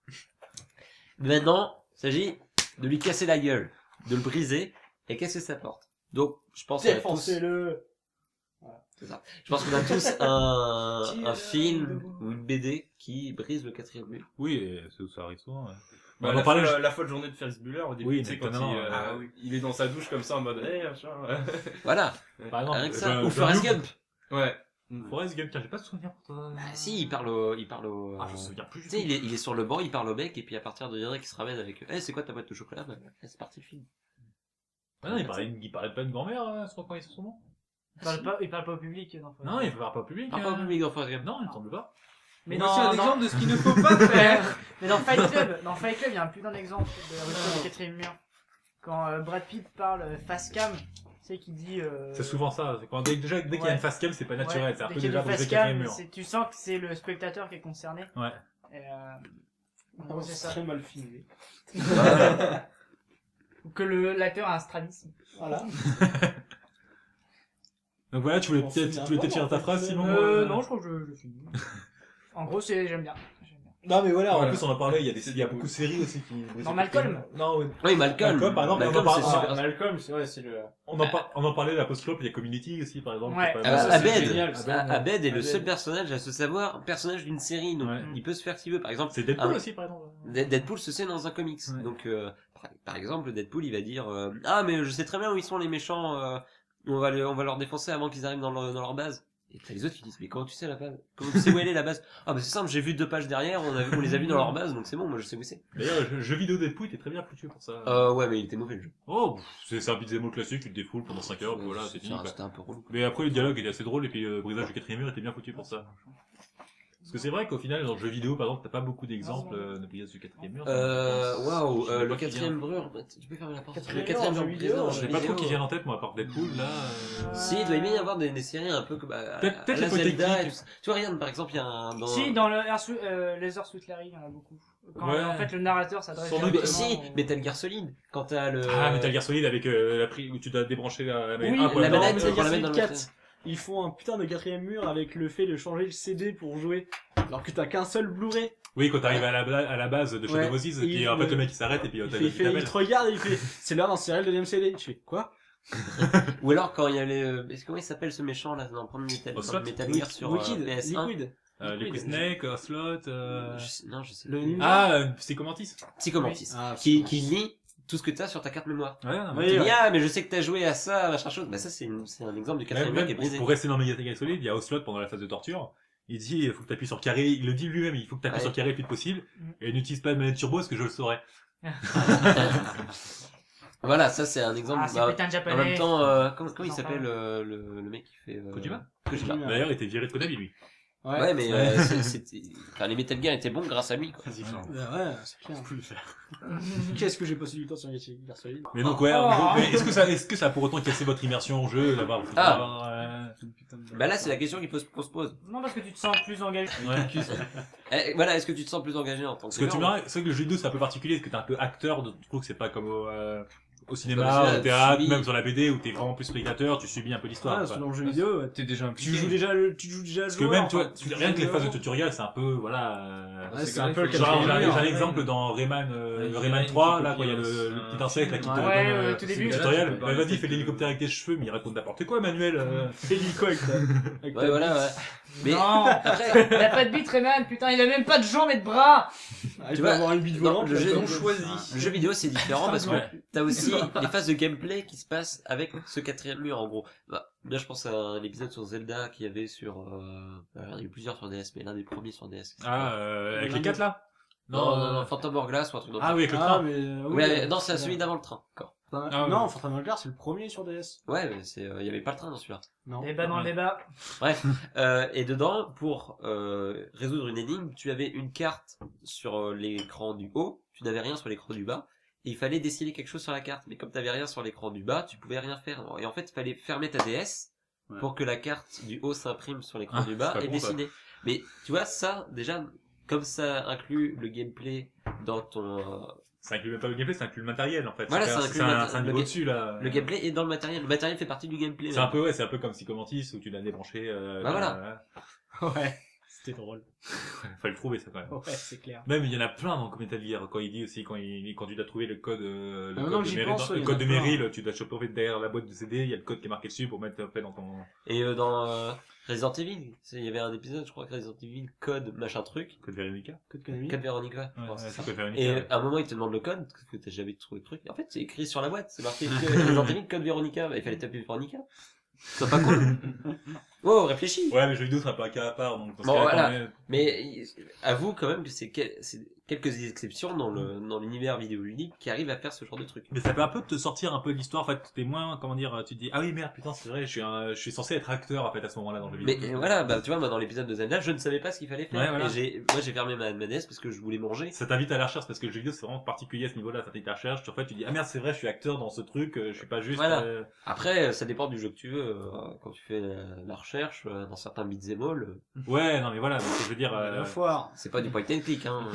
S1: Maintenant, il s'agit de lui casser la gueule, de le briser, et qu'est-ce que ça porte? Donc, je pense qu'on a tous...
S3: Défoncez-le.
S1: C'est ça. Je pense qu'on a tous un film ou une BD qui brise le quatrième mur.
S2: Oui, et ça arrive souvent. Ouais.
S6: Bah,
S2: On en parlait.
S6: la folle journée de Ferris Bueller, au début,
S2: Oui,
S6: tu sais,
S2: mais
S6: quand
S2: étonnamment,
S6: il est dans sa douche comme ça en mode, machin.
S1: Voilà.
S2: Par exemple,
S1: Avec ça. Ou Forrest Gump.
S6: Ouais.
S2: Forrest Gump, tiens, j'ai pas de souvenir pour toi.
S1: Ah, si, il parle au...
S2: Ah, je me souviens plus
S1: Tu
S2: du
S1: sais,
S2: tout.
S1: il est sur le banc, il parle au mec, et puis à partir de il y en a qui se ramènent avec, c'est quoi ta boîte de chocolat? Bah, c'est parti le film.
S2: Ah non, il parlait pas de grand-mère, je crois, quand il est sur son nom.
S3: Il parle pas au public.
S2: Non, il parle pas au public.
S1: Parle pas au public dans Forrest Gump.
S2: Non, il me semble pas.
S3: Mais
S5: Voici
S3: dans,
S5: un exemple de ce qu'il ne faut pas faire.
S3: mais dans Fight Club, il y a un putain d'exemple de rupture du quatrième mur. Quand Brad Pitt parle face cam, tu sais qu'il dit.
S2: C'est souvent ça. C'est quand, dès qu'il y a une face cam, c'est pas naturel. C'est un
S3: dès
S2: peu
S3: qu'il y
S2: déjà
S3: a une
S2: brisé
S3: face
S2: le quatrième
S3: cam,
S2: mur.
S3: tu sens que c'est le spectateur qui est concerné.
S2: Ouais.
S3: Et, en gros, c'est ça.
S4: Très mal filmé.
S3: Ou que l'acteur a un strabisme.
S4: Voilà.
S2: Donc voilà, tu voulais
S4: On
S2: peut-être
S4: s'en
S2: finir
S4: souvient
S2: ta
S4: pas,
S2: phrase,
S4: en fait.
S2: Simon?
S3: Non, je crois que je finis. En gros, j'aime bien.
S4: Non, mais voilà.
S2: En plus, on en parlait, il y a beaucoup de séries aussi qui...
S3: Dans Malcolm.
S2: Non, ouais.
S1: Oui, Malcolm.
S2: Malcolm, par exemple,
S1: Malcolm,
S2: on en
S1: c'est
S2: parle-
S1: super.
S4: Malcolm, c'est vrai, c'est le.
S2: On en parlait, la post-clope, il y a Community aussi, par exemple.
S3: Ouais.
S2: qui est pas mal.
S1: Abed,
S4: génial, ça.
S1: Abed est le
S4: Abed.
S1: seul personnage à se savoir personnage d'une série, donc
S2: Ouais.
S1: il peut se faire ce qu'il veut. Par exemple,
S2: C'est Deadpool
S1: Ah,
S2: aussi, par exemple.
S1: Deadpool se sait dans un comics.
S2: Ouais.
S1: Donc, par exemple, Deadpool, il va dire ah, mais je sais très bien où ils sont les méchants. On va leur défoncer avant qu'ils arrivent dans leur base. Et t'as les autres qui disent mais comment tu sais la base? Comment tu sais où elle est la base? Ah bah c'est simple, j'ai vu 2 pages derrière, on les a vus dans leur base, donc c'est bon, moi je sais où c'est.
S2: D'ailleurs, le jeu vidéo Deadpool était très bien foutu pour ça.
S1: Ouais, mais il était mauvais le jeu.
S2: Oh, c'est un beat'em all classique, tu te défoules pendant 5 heures, voilà, c'est fini. quoi.
S1: C'était un peu relou.
S2: Mais après, le dialogue était assez drôle, et puis le brisage du quatrième mur était bien foutu pour ça. Parce que c'est vrai qu'au final, dans le jeu vidéo, par exemple, t'as pas beaucoup d'exemples de brisage du quatrième mur.
S1: Waouh,
S2: Je sais
S1: le
S2: pas qui
S1: quatrième mur, tu peux fermer la porte.
S4: Quatrième
S1: Le quatrième
S4: mur en
S1: mur
S4: jeu vidéo,
S1: brisé en
S2: Je
S1: jeu
S2: sais pas trop
S1: vidéo.
S2: qui vient en tête, moi, à part Deadpool, là.
S1: Si, il doit y bien y avoir des séries un peu comme
S2: Peut-être
S1: à la
S2: Hypothétique.
S1: Zelda et tout ça. Tu vois, regarde, par exemple, il y a un...
S3: Si, dans le Laser Suit Larry, il y en a beaucoup. Quand
S2: Ouais.
S3: en fait le narrateur s'adresse
S2: Sans doute,
S1: Mais
S3: directement
S1: si,
S3: au-
S1: Metal Gear Solid, quand t'as le...
S2: Ah, Metal Gear Solid avec la prise où tu dois débrancher la
S4: Oui,
S2: pour
S1: la
S2: la
S1: manette,
S4: Metal
S1: pour la
S4: Gear
S1: mettre dans
S4: Solid
S1: le
S4: 4. Ils font un putain de quatrième mur avec le fait de changer le CD pour jouer. Alors que t'as qu'un seul Blu-ray.
S2: Oui, quand t'arrives à la base de Shadow
S4: Ouais.
S2: Moses,
S4: Et
S2: puis
S4: il-
S2: en fait le mec il s'arrête et puis t'as
S4: Il te regarde et il fait c'est l'heure d'insérer le deuxième CD. Tu fais quoi?
S1: Ou alors quand il y a les... Comment il s'appelle ce méchant là dans le premier
S2: Ocelot.
S1: Metal Gear sur
S4: Wicked,
S1: PS1?
S4: Liquid.
S2: Liquid Snake, Ocelot,
S1: Non, je sais
S4: Le
S1: plus.
S4: ninja.
S2: Psychomantis.
S1: Psychomantis.
S4: Ah,
S1: Qui lit tout ce que t'as sur ta carte mémoire.
S2: Ouais, non,
S4: Oui,
S1: Tu dis,
S4: ouais.
S1: ah, mais je sais que t'as joué à ça, machin chose. Bah ça, c'est un exemple du quatrième mur qui est brisé.
S2: pour rester dans Metal Gear Solid, il y a Ocelot pendant la phase de torture. Il dit, il faut que t'appuies sur carré, il le dit lui-même, il faut que t'appuies
S1: Ouais.
S2: sur carré le plus vite possible, et n'utilise pas de manette turbo parce que je le saurais.
S1: Voilà, ça c'est un exemple.
S3: Ah, c'est
S1: Bah,
S3: putain de
S1: en
S3: japonais.
S1: même temps, comment il
S3: J'en
S1: s'appelle
S3: parle.
S1: le mec qui fait...
S2: Kojima
S1: Kojima.
S2: D'ailleurs, il était viré de Konami, lui.
S1: Ouais, mais enfin, les Metal Gear étaient bons grâce à lui, quoi.
S4: Bah ouais, c'est clair. Qu'est-ce que j'ai passé du temps sur Metal Gear Solid?
S2: Mais donc, ouais, en gros, mais est-ce que ça a pour autant cassé votre immersion au jeu, d'avoir,
S1: Bah là, c'est la question qu'on se pose.
S3: Non, parce que tu te sens plus engagé.
S1: Voilà, est-ce que tu te sens plus engagé en tant que
S2: Parce que tu me
S1: joueur,
S2: diras, c'est vrai que le jeu vidéo c'est un peu particulier, parce que t'es un peu acteur, donc je trouve que c'est pas comme au cinéma,
S1: Parce que
S2: au théâtre,
S1: tu
S2: même sur la BD où t'es vraiment plus spectateur, tu subis un peu l'histoire.
S4: Ah,
S2: quoi.
S4: sur le jeu vidéo,
S5: T'es déjà
S4: tu joues déjà le
S2: Parce que même, tu vois, rien que les phases de tutoriel, c'est un peu, voilà.
S4: Ouais, c'est un peu le
S2: Genre,
S4: quatrième
S2: j'ai un
S4: mur.
S2: exemple dans Rayman, le
S5: Ouais,
S2: Rayman
S5: il
S2: 3,
S5: faut
S2: là,
S5: qu'il
S2: quand il y a
S5: y ait
S2: le petit insecte, là, qui te
S4: Ouais,
S2: donne,
S3: ouais, tout début.
S2: le
S5: Là,
S2: tutoriel.
S5: tu peux pas
S2: Vas-y,
S5: rester
S2: fais l'hélicoptère avec tes cheveux, mais il raconte n'importe quoi, Manuel.
S4: Hélico avec ta... avec
S1: Ouais,
S4: ta
S1: voilà,
S4: bite.
S1: ouais. Mais
S3: Non,
S1: après,
S3: il a pas de bite, Rayman, putain, il a même pas de jambes et de bras.
S4: Il
S1: Tu
S4: va
S1: vois,
S4: avoir une bite
S1: non,
S4: volante.
S1: le
S4: là,
S1: jeu-
S4: comme-
S1: on
S5: choisit.
S1: le jeu vidéo c'est différent parce que
S2: Ouais.
S1: t'as aussi les phases de gameplay qui se passent avec ce quatrième mur en gros. Bah, là je pense à un épisode sur Zelda qu'il y avait sur... il y a eu plusieurs sur DS, mais l'un des premiers sur DS.
S2: Ah, avec les 4 là?
S1: Non, Phantom Hourglass ou un truc dans le
S2: Ah oui, avec le
S4: Ah,
S2: train.
S4: mais...
S1: Ouais, non, c'est celui d'avant le train, encore.
S2: Ah, ouais.
S4: Non, Phantom Hourglass, c'est le premier sur DS.
S1: Ouais, mais c'est, il y avait pas le train dans celui-là.
S4: Non.
S3: Débat dans le débat.
S1: Et dedans, pour résoudre une énigme, tu avais une carte sur l'écran du haut, tu n'avais rien sur l'écran du bas, et il fallait dessiner quelque chose sur la carte. Mais comme tu n'avais rien sur l'écran du bas, tu pouvais rien faire. Et en fait, il fallait fermer ta DS
S7: Ouais.
S1: pour que la carte du haut s'imprime sur l'écran
S2: Ah,
S1: du bas
S2: c'est pas
S1: et
S2: con, ça.
S1: dessiner. Mais tu vois, ça, déjà, comme ça inclut le gameplay dans ton...
S2: Ça inclut même pas le gameplay, ça inclut le matériel en fait.
S1: Voilà,
S2: C'est
S1: ça
S2: un-
S1: inclut
S2: c'est
S1: le
S2: un,
S1: maté-
S2: c'est un
S1: le
S2: niveau
S1: ga-
S2: dessus là.
S1: Le gameplay est dans le matériel. Le matériel fait partie du gameplay.
S2: C'est un peu, ouais, c'est un peu comme Psychomantis où tu l'as débranché.
S1: Bah voilà.
S4: Ouais. C'était drôle.
S2: Fallait le trouver ça quand même.
S4: Ouais, c'est clair.
S2: Même il y en a plein dans Metal Gear quand il dit aussi quand tu dois trouver le code
S4: non,
S2: de
S4: j'y
S2: Meryl,
S4: pense,
S2: le
S4: il y en
S2: code
S4: a
S2: de
S4: plein.
S2: Meryl, tu dois choper en fait, derrière la boîte de CD, il y a le code qui est marqué dessus pour mettre en fait dans ton.
S1: Et dans Resident Evil, il y avait un épisode, je crois que Resident Evil, code machin truc,
S2: Code Véronica.
S4: Code Konami.
S1: code Véronica. je
S2: Ouais,
S1: crois.
S2: c'est Code Véronica.
S1: Et
S2: ouais.
S1: à un moment, il te demande le code, parce que t'as jamais trouvé le truc. Et en fait, c'est écrit sur la boîte, c'est marqué Resident Evil, code Véronica. Bah, il fallait taper Véronica. C'est pas cool. Oh, réfléchis.
S2: Ouais, mais jeux vidéo c'est un peu un cas à part donc dans ce
S1: Bon,
S2: cas-là,
S1: voilà.
S2: quand même-
S1: Mais avoue quand même que c'est quelques exceptions dans l'univers vidéoludique qui arrivent à faire ce genre de truc.
S2: Mais ça peut un peu te sortir un peu de l'histoire, en fait, t'es moins, comment dire, tu te dis, ah oui, merde, putain, c'est vrai, je suis censé être acteur, en fait, à ce moment-là, dans le jeu vidéo.
S1: Mais voilà, bah tu vois, moi dans l'épisode de Zelda, je ne savais pas ce qu'il fallait faire.
S2: Ouais, voilà.
S1: Et moi j'ai fermé ma DS parce que je voulais manger.
S2: Ça t'invite à la recherche, parce que le jeu vidéo, c'est vraiment particulier à ce niveau-là, ça t'invite à la recherche, en fait, tu dis, ah merde, c'est vrai, je suis acteur dans ce truc, je suis pas juste,
S1: Voilà. Après, ça dépend du jeu que tu veux. Quand tu fais la recherche, dans certains beat'em all,
S2: Ouais, non, mais voilà, donc, je veux dire,
S4: La foire.
S1: c'est pas du point and click, hein.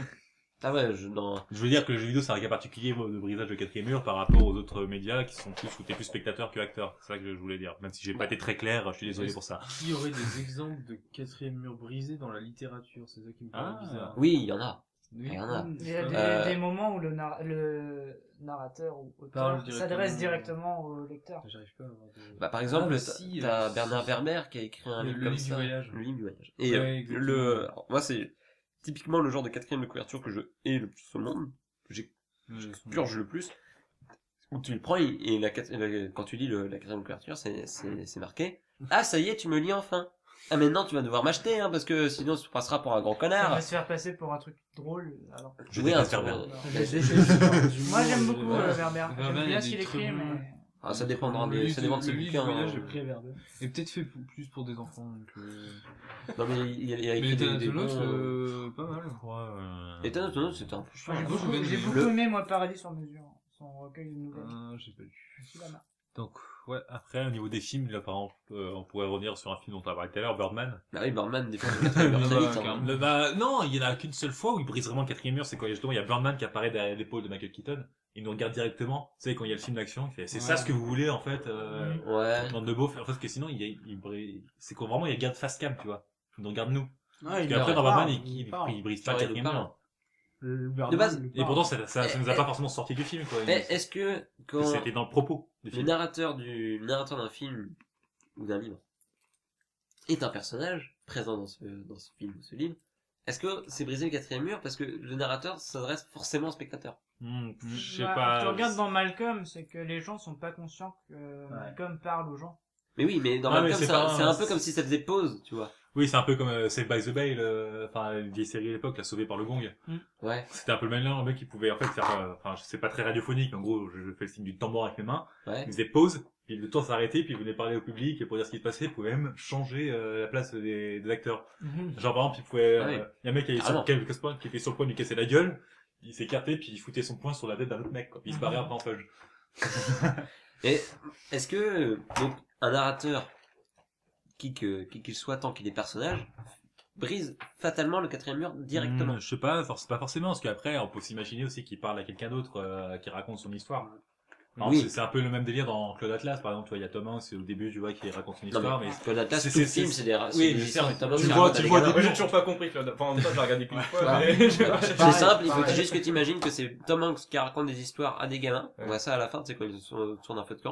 S1: Ah ouais,
S2: je veux dire que le jeu vidéo, c'est un cas particulier de brisage de quatrième mur par rapport aux autres médias qui sont plus, où t'es plus spectateur que acteur. C'est ça que je voulais dire. Même si j'ai pas été très clair, je suis désolé pour ça.
S5: Qui aurait des exemples de quatrième mur brisé dans la littérature? C'est ça qui me paraît bizarre.
S1: oui, il y en a.
S5: Oui.
S1: Il y en a.
S3: Il y a
S1: Euh,
S3: des moments où le narrateur ou
S5: Parle
S3: auteur s'adresse
S5: directement.
S3: directement au lecteur.
S5: J'arrive pas à avoir de...
S1: Bah, par exemple,
S5: mais
S1: t'as
S5: si,
S1: t'as Bernard Werber qui a écrit un
S5: le
S1: livre
S5: livre
S1: comme
S5: du
S1: ça.
S5: voyage.
S1: Le livre du voyage. Et
S5: Ouais, exactement.
S1: alors, moi, c'est typiquement le genre de quatrième de couverture que je hais le plus au monde. Purge le plus. Où tu le prends et quand tu lis la quatrième de couverture, c'est marqué. Ah, ça y est, tu me lis enfin. Ah, maintenant tu vas devoir m'acheter, hein, parce que sinon tu passeras pour un grand
S3: Ça
S1: connard.
S3: va se faire passer pour un truc drôle. Alors.
S2: Je
S1: Oui,
S2: déteste
S1: un-
S2: Werber.
S3: Moi j'aime beaucoup Werber.
S5: Werber,
S3: J'aime
S5: il y a
S3: bien ce
S5: des
S3: qu'il écrit,
S5: très bons-
S3: mais.
S1: Ah, ça dépendra
S5: Le
S1: ça dépend de ses
S5: livre du
S1: bouquins.
S5: voyage,
S1: hein.
S4: Pris vers deux.
S5: Et peut-être fait plus pour des enfants. Donc,
S1: Non, mais il a
S5: Mais
S1: écrit des
S5: Thanatos,
S1: bons...
S5: pas mal.
S1: Et Thanatos, c'était un peu chiant.
S3: Moi,
S5: Moi, je vais
S3: j'ai
S5: le-
S3: beaucoup aimé moi Paradis sur mesure. Son recueil de nouvelles.
S5: J'ai pas lu.
S3: Celui-là,
S2: Donc, ouais, après, au niveau des films, là, par exemple, on pourrait revenir sur un film dont on a parlé tout à l'heure, Birdman.
S1: Bah oui, Birdman, des fois, le quatrième mur très vite. hein.
S5: carrément.
S2: Non, il y en a qu'une seule fois où il brise vraiment le quatrième mur, c'est quand justement il y a Birdman qui apparaît derrière l'épaule de Michael Keaton. Il nous regarde directement. Tu sais, quand il y a le film d'action, il fait, c'est ça ce que vous voulez, en fait,
S1: Ouais.
S2: bande de beaufs. En fait, parce que sinon, c'est quand vraiment, il y a garde face cam, tu vois. Il nous regarde nous.
S4: Ouais,
S2: Parce
S4: il
S2: qu'après, dans
S4: parle,
S2: Birdman, il brise pas le
S1: Ouais, il
S2: quatrième
S1: nous parle.
S2: mur.
S4: Le
S1: De base.
S4: Birdman,
S2: Et pourtant, ça nous a pas forcément sorti du film, quoi.
S1: Mais est-ce que quand
S2: C'était dans le propos du
S1: le
S2: film.
S1: narrateur d'un film ou d'un livre est un personnage présent dans ce film ou ce livre, est-ce que c'est briser le quatrième mur parce que le narrateur s'adresse forcément au spectateur?
S2: Je sais
S3: Bah,
S2: pas.
S3: Tu regardes dans Malcolm, c'est que les gens sont pas conscients que Malcolm parle aux gens.
S1: Mais oui, mais dans
S2: Ah,
S1: Malcolm,
S2: mais
S1: c'est
S2: c'est
S1: un
S2: pas-
S1: peu comme si ça faisait pause, tu vois.
S2: Oui, c'est un peu comme Saved by the Bell, enfin, une vieille série à l'époque, la sauvée par le gong.
S1: Ouais.
S2: C'était un peu le même là, un mec qui pouvait en fait faire, enfin, c'est pas très radiophonique, mais en gros, je fais le signe du tambour avec mes mains.
S1: Ouais.
S2: Il faisait pause, puis le temps s'arrêtait, puis il venait parler au public pour dire ce qui se passait, il pouvait même changer la place des acteurs. Genre par exemple, il pouvait,
S1: Ah oui.
S2: y a un mec qui était,
S1: Ah
S2: qui était sur le point de lui casser la gueule, il s'est écarté, puis il foutait son poing sur la tête d'un autre mec, quoi. Puis il se barrait après en fudge.
S1: Et est-ce que donc un narrateur qui qu'il soit tant qu'il est personnage brise fatalement le quatrième mur directement?
S2: Je sais pas, pas forcément, parce qu'après, on peut s'imaginer aussi qu'il parle à quelqu'un d'autre, qui raconte son histoire. Non,
S1: Oui.
S2: c'est un peu le même délire dans Claude Atlas, par exemple, tu vois, il y a Thomas, c'est au début, tu vois, qui raconte son
S1: Non,
S2: histoire,
S1: mais
S2: mais
S1: Claude Atlas,
S2: c'est-
S1: tout le
S2: c'est-
S1: film,
S2: c'est-
S1: c'est des
S2: oui, mais
S1: histoires
S2: c'est-
S1: de Thomas
S2: tu
S1: qui
S2: vois-
S1: raconte
S2: tu
S1: à des
S2: vois
S1: gamins.
S6: Moi j'ai toujours pas compris Claude. Enfin en même temps je l'ai regardé qu'une fois.
S1: Ouais.
S6: Mais
S1: C'est
S3: Pareil,
S1: simple, il faut
S3: pareil.
S1: juste que tu imagines que c'est Tom Hanks qui raconte des histoires à des gamins. On
S6: Ouais.
S1: voit ça à la fin, tu sais, quand ils sont autour d'un feu de camp.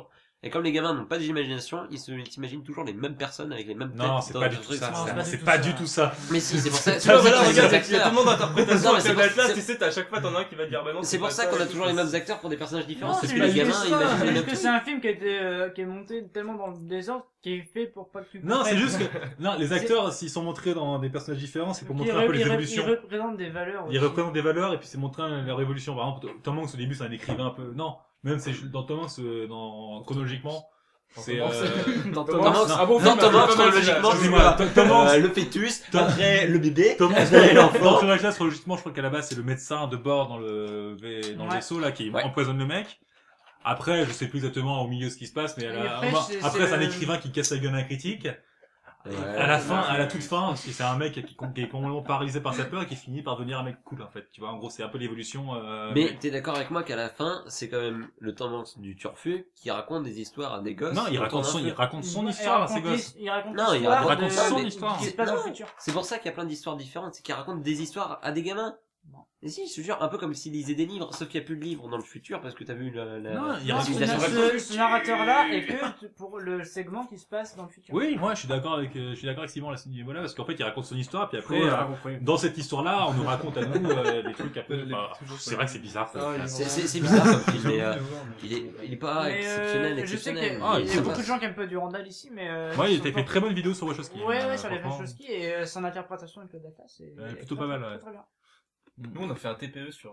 S1: Et comme les gamins n'ont pas d'imagination, ils s'imaginent toujours les mêmes personnes avec les mêmes têtes.
S2: Non, c'est
S1: dans
S2: pas
S1: des
S2: du tout
S1: trucs.
S2: ça.
S3: Non,
S2: C'est pas du tout ça.
S1: Mais si, c'est pour ça.
S6: Tu vois, voilà,
S1: c'est
S6: regarde,
S1: pour ça
S6: il y a
S1: que-
S6: tellement d'interprétations
S1: Non, mais
S6: avec
S1: c'est
S6: la
S1: pour-
S6: classe,
S1: c'est-
S6: tu sais, à chaque fois, t'en as un qui va dire, bah non,
S1: C'est pour ça qu'on a toujours les mêmes acteurs pour des personnages différents.
S3: Non,
S1: Parce
S3: c'est
S1: que les
S3: juste
S1: gamins
S3: ça.
S1: imaginent
S3: C'est
S1: les mêmes
S3: juste que
S1: trucs.
S3: c'est un film qui est monté tellement dans le désordre, qui est fait pour pas que tu
S2: Non, c'est
S3: comprennes.
S2: juste que, non, les acteurs, s'ils sont montrés dans des personnages différents, c'est pour montrer un peu les évolutions.
S3: Ils représentent des valeurs.
S2: Ils
S3: aussi.
S2: représentent des valeurs et puis c'est montrer leur évolution. Par exemple, Tom Hanks au début c'est un écrivain un peu. Non, même c'est dans Tom Hanks chronologiquement. C'est
S1: Dans
S6: Tom
S1: Thomas,
S6: Hanks, un bon film,
S1: dans Thomas,
S6: pas mal,
S1: chronologiquement,
S2: excusez-moi, Tom Hanks.
S7: Le fœtus, après le bébé,
S2: Tom Hanks,
S7: après
S2: dans
S7: l'enfant.
S2: Tom Hanks, chronologiquement, je crois qu'à la base c'est le médecin de bord dans le
S3: Ouais.
S2: vaisseau là qui
S1: Ouais.
S2: empoisonne le mec. Après, je sais plus exactement au milieu ce qui se passe, mais
S3: Et après,
S2: après c'est un
S3: c'est-
S2: écrivain qui casse la gueule à un critique.
S1: Ouais.
S2: À la fin, à la toute fin, parce que c'est un mec qui est complètement paralysé par sa peur et qui finit par devenir un mec cool en fait. Tu vois, en gros, c'est un peu l'évolution.
S1: Mais t'es d'accord avec moi qu'à la fin, c'est quand même le tendance du turfu qui raconte des histoires à des gosses.
S2: Non, il
S1: autour
S2: raconte
S1: d'un
S2: son,
S1: feu.
S2: il raconte son
S3: Il
S2: histoire à ses
S3: raconte
S2: gosses.
S3: Il raconte
S1: Non, il
S3: l'histoire
S1: raconte
S3: de-
S2: son
S3: de-
S2: histoire.
S3: Qui se passe dans le
S1: Non.
S3: futur.
S1: C'est pour ça qu'il y a plein d'histoires différentes, c'est qu'il raconte des histoires à des gamins. Et si, je te jure, un peu comme s'il lisait des livres, sauf qu'il n'y a plus de livres dans le futur parce que t'as vu la
S2: Non, il
S3: Non,
S2: raconte
S1: civilisation
S2: son
S1: actuelle.
S3: ce narrateur-là est que pour le segment qui se passe dans le futur.
S2: Oui, moi je suis d'accord avec Simon à ce niveau-là parce qu'en fait il raconte son histoire puis après
S5: Après,
S2: dans cette histoire-là on nous raconte à nous des trucs après. C'est vrai que c'est bizarre. quoi.
S1: C'est bizarre comme film, mais il est pas
S3: Mais,
S1: exceptionnel,
S3: je sais
S1: exceptionnel.
S3: qu'il
S2: Ah,
S3: y
S2: c'est
S3: a
S2: bon.
S3: beaucoup de gens qui aiment pas du Randall ici, mais
S2: Ouais, il a
S3: surtout-
S2: fait une très bonne vidéo sur Wachowski.
S3: Ouais, sur les
S2: franchement.
S3: Wachowski et son interprétation avec le data, c'est
S2: plutôt
S3: très,
S2: pas mal,
S3: très,
S2: ouais.
S3: très bien.
S6: Nous, on a fait un TPE sur,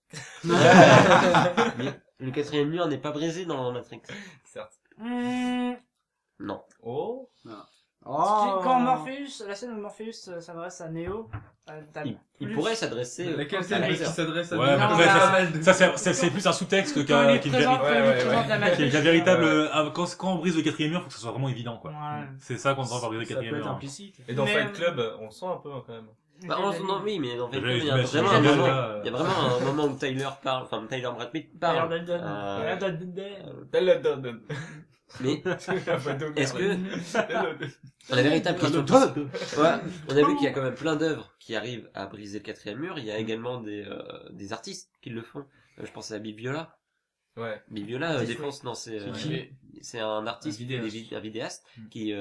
S1: Mais le quatrième mur n'est pas brisé dans Matrix.
S6: certes.
S1: Non.
S6: Oh.
S3: Quand Morpheus, la scène où Morpheus s'adresse à Neo, t'as
S1: Il
S3: plus-
S1: pourrait s'adresser
S5: Laquelle
S1: à
S5: scène qui
S1: laser.
S5: s'adresse à
S2: Ouais,
S5: nous
S2: mais
S3: Non,
S2: après,
S3: bah,
S2: c'est plus un sous-texte
S3: quand il
S2: qu'une
S3: présente,
S6: Ouais,
S3: quand il
S6: ouais,
S3: présente la
S2: qui
S3: Matrix.
S2: est un véritable. Quand on brise le quatrième mur, faut que ce soit vraiment évident quoi.
S3: Ouais.
S2: C'est ça qu'on entend par briser le
S4: Ça
S2: quatrième
S4: peut être
S2: mur.
S4: implicite.
S6: Et dans
S3: Mais,
S6: Fight Club, on le sent un peu, hein, quand même.
S1: Bah, non, oui, mais dans Fight Club,
S2: Je
S1: il y a
S2: l'imagine
S1: vraiment un
S3: déjà,
S1: moment, il y a vraiment un moment où Tyler parle, enfin Tyler Brad Pitt parle. Mais est-ce que la véritable question ouais, on a vu qu'il y a quand même plein d'œuvres qui arrivent à briser le quatrième mur. Il y a également des artistes qui le font. Je pense à Bill Viola.
S6: Ouais.
S1: Bill Viola défonce dans ses. C'est un artiste,
S5: Un vidéaste.
S1: un vidéaste qui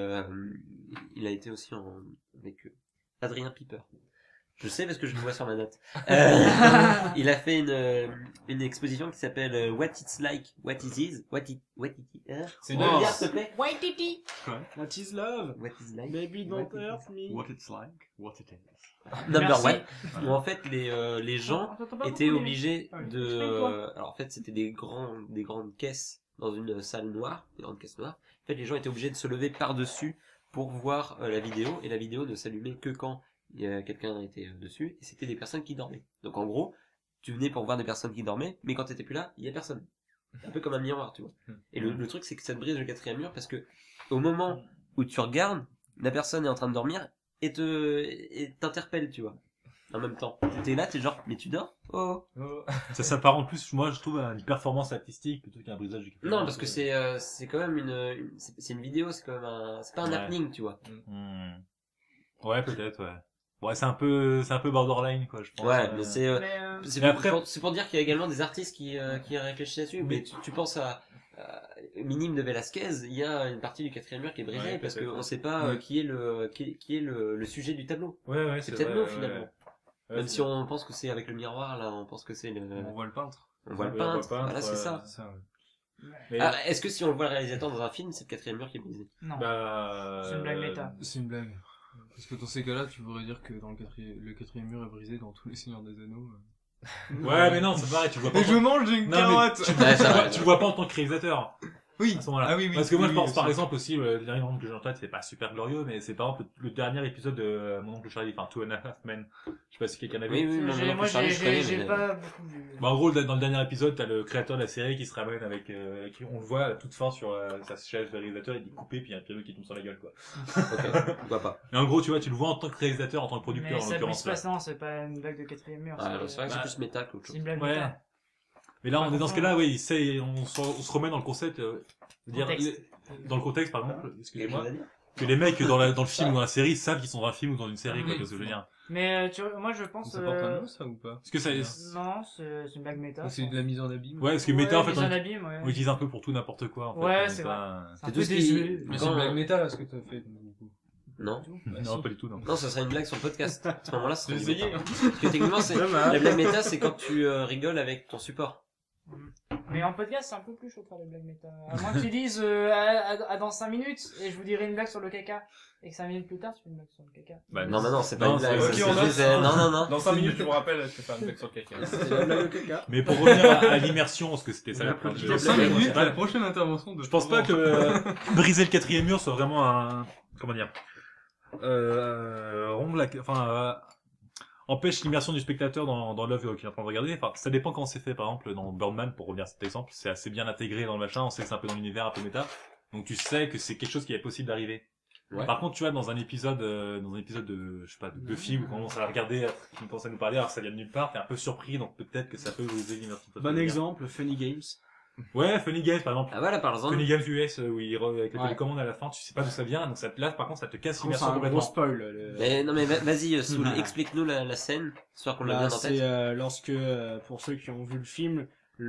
S1: il a été aussi avec Adrien Piper. Je sais parce que je le vois sur ma note. Il a fait une exposition qui s'appelle What It's Like, What It Is, What It
S6: C'est
S1: Tu
S6: une
S1: peux le dire,
S6: œuvre.
S1: s'il te plaît?
S4: What is love?
S1: What is like?
S4: Baby don't
S1: What
S4: hurt me.
S7: What it's like, what it is.
S1: Number
S3: Merci.
S1: one. Où en fait les gens étaient obligés de alors en fait c'était des grandes caisses dans une salle noire, des grandes caisses noires. En fait les gens étaient obligés de se lever par-dessus pour voir la vidéo et la vidéo ne s'allumait que quand quelqu'un était dessus et c'était des personnes qui dormaient. Donc en gros, tu venais pour voir des personnes qui dormaient, mais quand t'étais plus là, il y a personne. Un peu comme un miroir, tu vois. Et le truc c'est que ça te brise le quatrième mur parce que au moment où tu regardes, la personne est en train de dormir et t'interpelle, tu vois. En même temps, t'es là, t'es genre, mais tu dors? Oh.
S2: Ça s'apparente plus, moi je trouve, à une performance artistique plutôt qu'un brisage du quatrième
S1: Non,
S2: mur.
S1: parce que c'est quand même c'est une vidéo, c'est quand même c'est pas un
S2: Ouais.
S1: happening, tu vois.
S2: Ouais, peut-être, ouais. Ouais, c'est un peu borderline, quoi, je pense.
S1: Ouais, mais c'est
S2: Mais après-
S1: c'est pour dire qu'il y a également des artistes qui réfléchissent là-dessus. Mais tu penses à Minime de Velasquez, il y a une partie du quatrième mur qui est brisée
S2: Ouais,
S1: parce
S2: peut-être.
S1: qu'on sait pas qui est le sujet du tableau.
S2: Ouais,
S1: C'est peut-être
S2: vrai,
S1: nous finalement.
S2: Ouais,
S1: Même
S2: c'est
S1: si on pense que c'est avec le miroir là, on pense que c'est le
S5: On voit le peintre.
S1: on voit le
S2: Ouais, on voit
S1: peintre.
S2: le peintre,
S1: Voilà, c'est ça.
S5: C'est ça, ouais.
S2: Mais,
S1: Ah, est-ce que si on voit le réalisateur dans un film, c'est le quatrième mur qui est brisé?
S3: Non.
S2: bah,
S3: C'est une blague méta.
S5: C'est une blague. Parce que dans ces cas-là, tu voudrais dire que dans le quatrième mur est brisé dans tous les Seigneurs des Anneaux.
S2: Ouais, mais non, c'est pareil, tu le vois pas.
S5: Et je mange une
S2: Non, mais
S5: carotte!
S2: tu
S1: Ouais, ça va.
S2: tu le vois pas en tant que réalisateur.
S5: Oui!
S2: À ce moment-là.
S5: Ah oui, oui.
S2: Parce que moi,
S5: oui,
S2: je pense
S5: oui,
S2: par
S5: aussi.
S2: exemple aussi, le dernier exemple que j'ai en tête, c'est pas super glorieux, mais c'est par exemple le dernier épisode de Mon oncle Charlie, enfin Two and a Half Men. Je sais pas si quelqu'un a vu.
S1: Oui, oui, mon oncle
S3: Moi
S1: Charlie, je connais,
S3: j'ai
S1: mais-
S3: pas beaucoup vu.
S2: Bah, en gros, dans le dernier épisode, t'as le créateur de la série qui se ramène avec, qui, on le voit à toute fin sur sa chaise de réalisateur, il est coupé, puis il y a un piano qui tombe sur la gueule, quoi.
S1: Ok, pourquoi pas.
S2: Et en gros, tu vois, tu le vois en tant que réalisateur, en tant que producteur,
S3: Mais
S2: en
S3: ça
S2: l'occurrence.
S3: brise pas, non, c'est pas une blague de quatrième mur.
S1: Ah, c'est vrai que c'est
S2: bah,
S1: plus méta qu'autre
S3: C'est
S1: chose.
S3: une blague
S2: Ouais.
S3: méta.
S2: Mais là, on est dans ce cas-là, oui, on se remet dans le concept, dire,
S3: Contexte.
S2: dans le contexte, par exemple, excusez-moi,
S1: Quelque chose à dire
S2: que les mecs dans le film ou dans la série savent qu'ils sont dans un film ou dans une série, quoi,
S3: Oui.
S2: qu'est-ce que je veux dire.
S3: Mais moi je pense.
S5: Ça porte un nom, ça, ou pas?
S2: Parce que ça,
S3: Non, c'est une blague méta.
S5: C'est de la mise en abîme.
S2: ouais, parce que méta, en fait,
S3: mise en abîme,
S2: on
S3: ouais.
S2: l'utilise un peu pour tout n'importe quoi, en fait.
S3: Ouais,
S2: On
S3: c'est
S2: est pas-
S3: C'est un
S1: C'est
S3: peu
S1: tout ce qui-
S3: désuet.
S5: Mais c'est une blague méta, là, ce que t'as fait.
S1: Non.
S2: Non, pas du tout, non.
S1: Non, ça serait une blague sur le podcast. À ce moment-là, ce
S5: J'ai
S1: serait du
S5: essayé,
S1: méta.
S5: hein.
S1: Parce que techniquement, c'est, la blague méta, c'est quand tu rigoles avec ton support.
S3: Mais en podcast, c'est un peu plus chaud de faire des blagues méta. À moins que tu dises dans 5 minutes et je vous dirai une blague sur le caca. Et que 5 minutes plus tard, tu fais une blague sur le caca.
S2: Bah,
S1: Non, mais non, c'est pas
S2: Non,
S1: une blague.
S2: c'est-
S1: c'est
S6: ok, on
S1: juste,
S6: note.
S1: non, non.
S6: Dans 5 minutes, je vous rappelle, je vais faire une blague sur le caca.
S4: C'était la blague au caca.
S2: Mais pour revenir à l'immersion, parce que c'était ça
S4: On
S2: le
S4: applaudit.
S2: problème.
S5: Dans 5 minutes, la prochaine intervention de
S2: Je pense pas que briser le quatrième mur soit vraiment un, comment dire, empêche l'immersion du spectateur dans l'œuvre qu'il est en train de regarder. Enfin, ça dépend quand c'est fait. Par exemple, dans Birdman, pour revenir à cet exemple, c'est assez bien intégré dans le machin. On sait que c'est un peu dans l'univers, un peu méta. Donc tu sais que c'est quelque chose qui est possible d'arriver.
S1: Ouais.
S2: Par contre, tu vois, dans un épisode de, je sais pas, de Buffy, où quand on commence à la regarder, qui commence à nous parler, alors que ça vient de nulle part, t'es un peu surpris, donc peut-être que ça peut briser l'immersion.
S4: Bon exemple, Funny Games.
S2: Ouais, Funny Games, par exemple.
S1: Ah voilà, par exemple.
S2: Funny Games US, où avec la
S4: Ouais.
S2: télécommande à la fin, tu sais pas d'où ça vient, donc ça, là, par contre, ça te casse
S4: C'est
S2: l'immersion
S4: un gros
S2: complètement.
S4: spoil. le-
S1: Mais non, mais vas-y, Soul, explique-nous la scène, histoire qu'on l'a
S4: Là,
S1: bien en
S4: c'est
S1: tête.
S4: lorsque, pour ceux qui ont vu le film,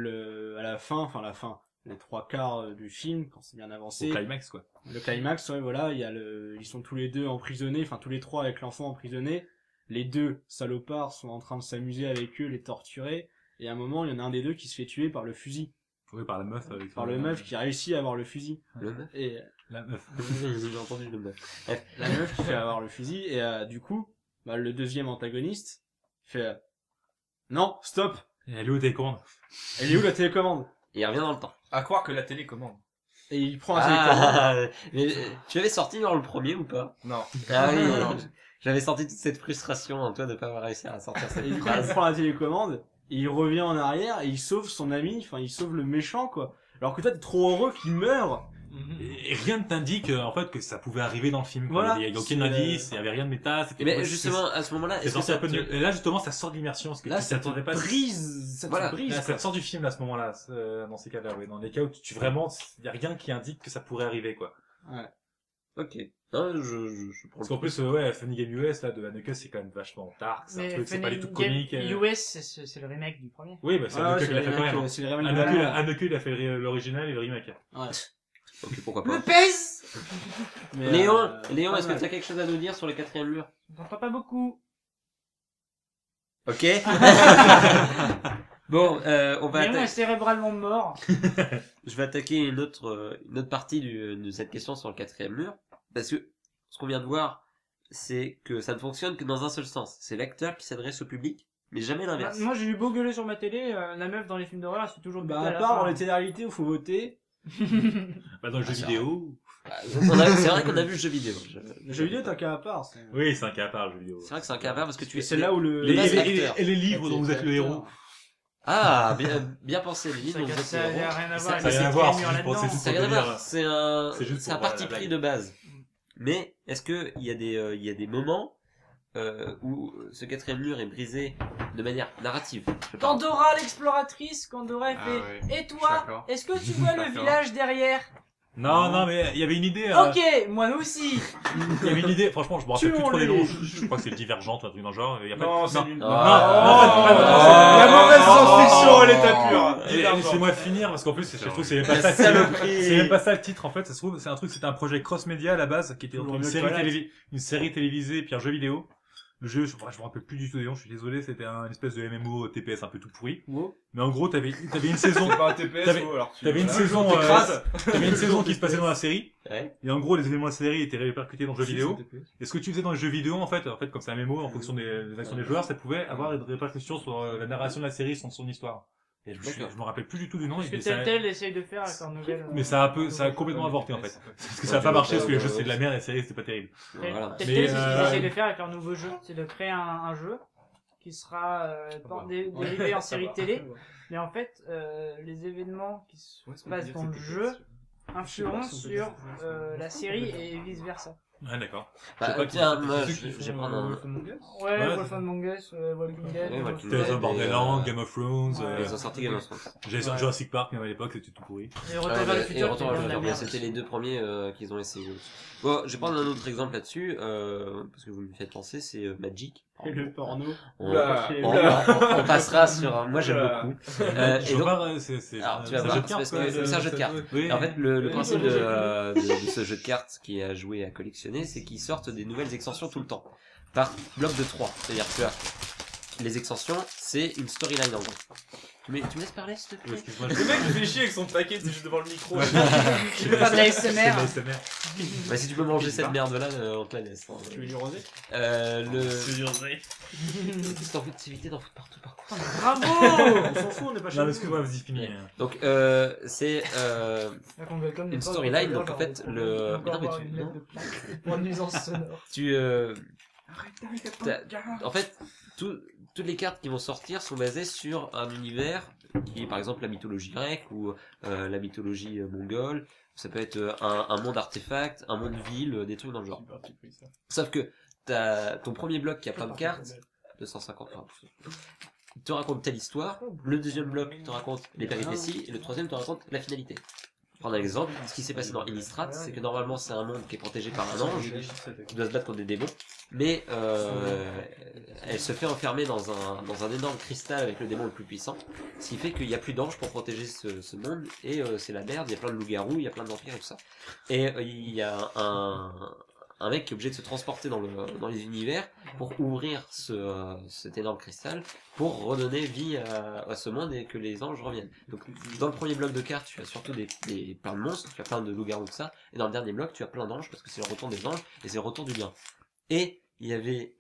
S4: à la fin, les 3/4 du film, quand c'est bien avancé,
S2: Au climax, quoi.
S4: le climax, ouais, voilà, ils sont tous les deux emprisonnés, enfin tous les trois avec l'enfant emprisonné. Les deux salopards sont en train de s'amuser avec eux, les torturer. Et à un moment, il y en a un des deux qui se fait tuer par le fusil,
S2: Oui, par la meuf. Avec
S4: par le meuf qui réussit à avoir le fusil.
S1: Le meuf.
S4: Et
S2: La meuf.
S1: J'ai entendu le meuf.
S4: la meuf qui fait avoir le fusil. Et du coup, bah, le deuxième antagoniste fait non, stop.
S2: Et elle est où ta télécommande?
S4: Elle est où la télécommande?
S1: Et il revient dans le temps.
S6: À croire que la télécommande.
S4: Et il prend la télécommande.
S1: Mais tu avais sorti dans le premier ou pas?
S6: Non.
S1: Ah oui, j'avais senti toute cette frustration en toi de pas avoir réussi à sortir cette
S4: Et du coup,
S1: phrase.
S4: il prend la télécommande, et il revient en arrière, et il sauve son ami, enfin, il sauve le méchant, quoi. Alors que toi, t'es trop heureux qu'il meure.
S2: Et rien ne t'indique, en fait, que ça pouvait arriver dans le film. quoi.
S4: Voilà.
S2: Il y a aucun
S4: C'est,
S2: indice, il y avait rien de méta, c'était
S1: Mais
S2: ouais,
S1: justement, à ce moment-là,
S2: c'est
S1: est-ce que
S2: sorti un
S1: ça
S2: peu
S1: te...
S2: de nul. Et là, justement, ça sort de l'immersion, parce que
S4: Là,
S2: tu
S4: ça te
S2: t'attendais pas.
S4: brise, ça te
S1: Voilà.
S4: brise.
S2: Là,
S4: quoi.
S2: ça sort du film, là, à ce moment-là, dans ces cas-là, ouais. Dans les cas où vraiment, il y a rien qui indique que ça pourrait arriver, quoi.
S1: Ok. Non, je prends
S2: Parce qu'en plus, ouais, Funny Game US, là, de Haneke, c'est quand même vachement dark, c'est un
S3: Mais
S2: truc, c'est pas du tout
S3: Funny
S2: comique.
S3: Game US, c'est le remake du premier.
S2: Oui, bah, c'est
S4: Ah,
S2: Haneke
S4: c'est
S2: qui l'a fait quand même.
S4: c'est le remake de
S2: Haneke,
S4: l'allemand.
S2: Haneke, il a fait l'original et le remake.
S4: Ouais.
S1: Ok, pourquoi pas.
S3: pèse!
S4: Mais,
S1: Léon,
S4: pas
S1: est-ce que
S4: mal.
S1: tu as quelque chose à nous dire sur le quatrième mur?
S3: J'entends pas beaucoup.
S1: Ok. Bon, on va
S3: Léon est
S1: attaquer.
S3: cérébralement mort.
S1: Je vais attaquer une autre partie de cette question sur le quatrième mur. Parce que ce qu'on vient de voir, c'est que ça ne fonctionne que dans un seul sens. C'est l'acteur qui s'adresse au public, mais jamais l'inverse.
S3: Moi, j'ai eu beau gueuler sur ma télé, la meuf dans les films d'horreur, elle se fait toujours
S4: Bah,
S3: buter
S4: à
S3: à la
S4: part
S3: fin.
S4: dans les télé-réalités où faut voter,
S2: Bah, dans le jeu
S1: c'est
S2: vidéo.
S1: C'est vrai qu'on a vu le jeu vidéo.
S4: le jeu vidéo, t'as qu'à part.
S2: Oui, c'est un cas à part, le jeu vidéo.
S1: C'est vrai que c'est un cas à part parce que tu
S4: Et c'est là où le...
S1: Les bases
S2: et
S1: acteurs.
S2: les livres dont vous êtes le héros.
S1: Ah, bien pensé, les livres.
S3: Ça
S1: dont vous êtes
S3: ça a
S1: le héros.
S3: rien à
S1: Ça-
S3: voir
S1: ça
S3: avec
S1: a
S2: rien à
S3: le
S2: voir,
S3: quatrième
S2: c'est
S3: mur
S2: juste pour-
S3: là-dedans.
S2: c'est
S1: Ça n'a rien à
S2: dire,
S1: voir.
S2: c'est juste
S1: C'est un
S2: pour,
S1: parti
S2: la
S1: pris
S2: blague.
S1: de base. Mais est-ce que il y a des moments où ce quatrième mur est brisé de manière narrative? Je
S3: Quand
S1: parle.
S3: Dora l'exploratrice, quand Dora
S7: Ah
S3: fait
S7: ouais.
S3: Et
S7: Je suis
S3: toi,
S7: d'accord.
S3: est-ce que tu vois le
S7: D'accord.
S3: village derrière?
S2: Non, mais il y avait une idée.
S3: Ok, moi aussi.
S2: Il y avait une idée. Franchement, je me rappelle plus trop des
S3: Tuons-les.
S2: noms. Je crois que c'est Divergente ou un truc dans le genre. Il y a pas
S6: Non,
S2: de...
S6: c'est une...
S1: Ah.
S6: La mauvaise science-fiction, elle est à pure.
S2: Laissez-moi finir parce qu'en plus, je trouve que c'est même pas
S1: La
S2: ça.
S1: saloperie.
S2: C'est même pas ça le titre en fait. Ça se trouve, c'est un truc, c'était un projet cross-média à la base qui était entre
S4: Toujours mieux que
S2: une série télévisée et puis un jeu vidéo. Le jeu, je me rappelle plus du tout des noms. Je suis désolé. C'était une espèce de MMO TPS un peu tout pourri.
S4: Wow.
S2: Mais en gros, t'avais une saison.
S6: C'est pas un TPS
S2: T'avais-
S6: ou alors tu...
S2: T'avais une
S6: voilà.
S2: saison,
S6: T'écrases.
S2: t'avais une saison qui se passait dans la série.
S1: Ouais.
S2: Et en gros, les événements de la série étaient répercutés dans le jeu vidéo. Et ce que tu faisais dans le jeu vidéo, en fait, comme c'est un MMO, en fonction des actions des joueurs, ça pouvait avoir des répercussions sur la narration de la série, sur son histoire. Et je me rappelle plus du tout du nom.
S3: Ce que
S2: mais ça-
S3: Telltale essaye de faire avec leur nouvelle.
S2: mais ça a complètement avorté, en fait. Parce que ça a pas marché, parce que les jeux c'est de la merde et la série c'était pas terrible.
S1: Voilà.
S3: Telltale,
S2: Mais,
S3: c'est ce qu'ils essayent de faire avec leur nouveau jeu, c'est de créer un jeu qui sera dérivé en série télé. Mais en fait, les événements qui se passent dans le jeu influeront sur la série et vice versa.
S2: Ouais, d'accord.
S1: Bah,
S2: Je sais pas qui
S1: tiens,
S2: c'est
S1: moi,
S5: Ceux
S1: je
S5: qui
S1: vais
S5: font,
S1: prendre un...
S3: Ouais,
S2: Ouais.
S3: Wolf Among Us, Walking Dead.
S1: Ouais, Walking
S2: T'avais
S1: Dead.
S2: Borderlands,
S1: et,
S2: Game of Thrones,
S3: Ouais.
S1: Ils ont sorti Game of Thrones.
S2: j'avais sur
S3: Ouais.
S2: Jurassic Park, même à l'époque, c'était tout pourri.
S3: Et Retour vers le
S1: Et
S3: futur,
S1: Retour vers le
S3: qui est
S1: futur,
S3: de la
S1: c'était
S3: merde.
S1: les deux premiers qu'ils ont essayé. Bon, je vais prendre un autre exemple là-dessus, parce que vous me faites penser, c'est Magic.
S4: Et le porno.
S1: On,
S6: Oula.
S1: on passera sur. Moi j'aime beaucoup. Et
S2: Je
S1: donc,
S2: vois, c'est
S1: alors, tu vas
S2: un
S1: voir,
S2: jeu de
S1: c'est
S2: cartes,
S1: parce
S2: quoi,
S1: que c'est un jeu de cartes.
S2: Oui.
S1: Et en fait, le principe de ce jeu de cartes qui est à jouer et à collectionner, c'est qu'ils sortent des nouvelles extensions tout le temps. Par bloc de 3. C'est-à-dire que tu as les extensions, c'est une storyline en gros. Tu me laisses parler s'il te plaît?
S2: Excuse-moi,
S6: Le mec il fait chier avec son paquet, c'est juste devant le micro.
S3: Tu veux faire de la
S2: c'est de
S3: SMR?
S2: l'ASMR.
S1: Bah, si tu peux manger cette merde là, on te la laisse. Hein.
S4: Tu veux lui roser?
S1: Si t'en fous de civilité, t'en fous de partout par contre.
S3: Bravo!
S4: On s'en fout, on n'est pas chez
S2: Non,
S4: nous.
S2: excuse-moi, vas-y, finis.
S1: Donc, c'est une storyline, donc en fait, le. Mais non, mais tu. Non.
S3: Pour une nuisance sonore.
S1: Tu. En fait, toutes les cartes qui vont sortir sont basées sur un univers qui est par exemple la mythologie grecque ou la mythologie mongole. Ça peut être un monde artefact, un monde ville, des trucs dans le genre. Sauf que t'as ton premier bloc qui a plein de cartes, 250 cartes, il te raconte telle histoire. Le deuxième bloc te raconte les péripéties et le troisième te raconte la finalité. Prendre un exemple, ce qui s'est passé dans Innistrad, c'est que normalement c'est un monde qui est protégé par un ange qui doit se battre contre des démons, mais elle se fait enfermer dans un énorme cristal avec le démon le plus puissant, ce qui fait qu'il n'y a plus d'anges pour protéger ce monde, et c'est la merde, il y a plein de loups-garous, il y a plein de vampires et tout ça. Et il y a un mec qui est obligé de se transporter dans les univers pour ouvrir cet énorme cristal pour redonner vie à ce monde et que les anges reviennent. Donc dans le premier bloc de cartes, tu as surtout plein de monstres, tu as plein de loups-garous, tout ça, et dans le dernier bloc, tu as plein d'anges parce que c'est le retour des anges et c'est le retour du bien. Et il y avait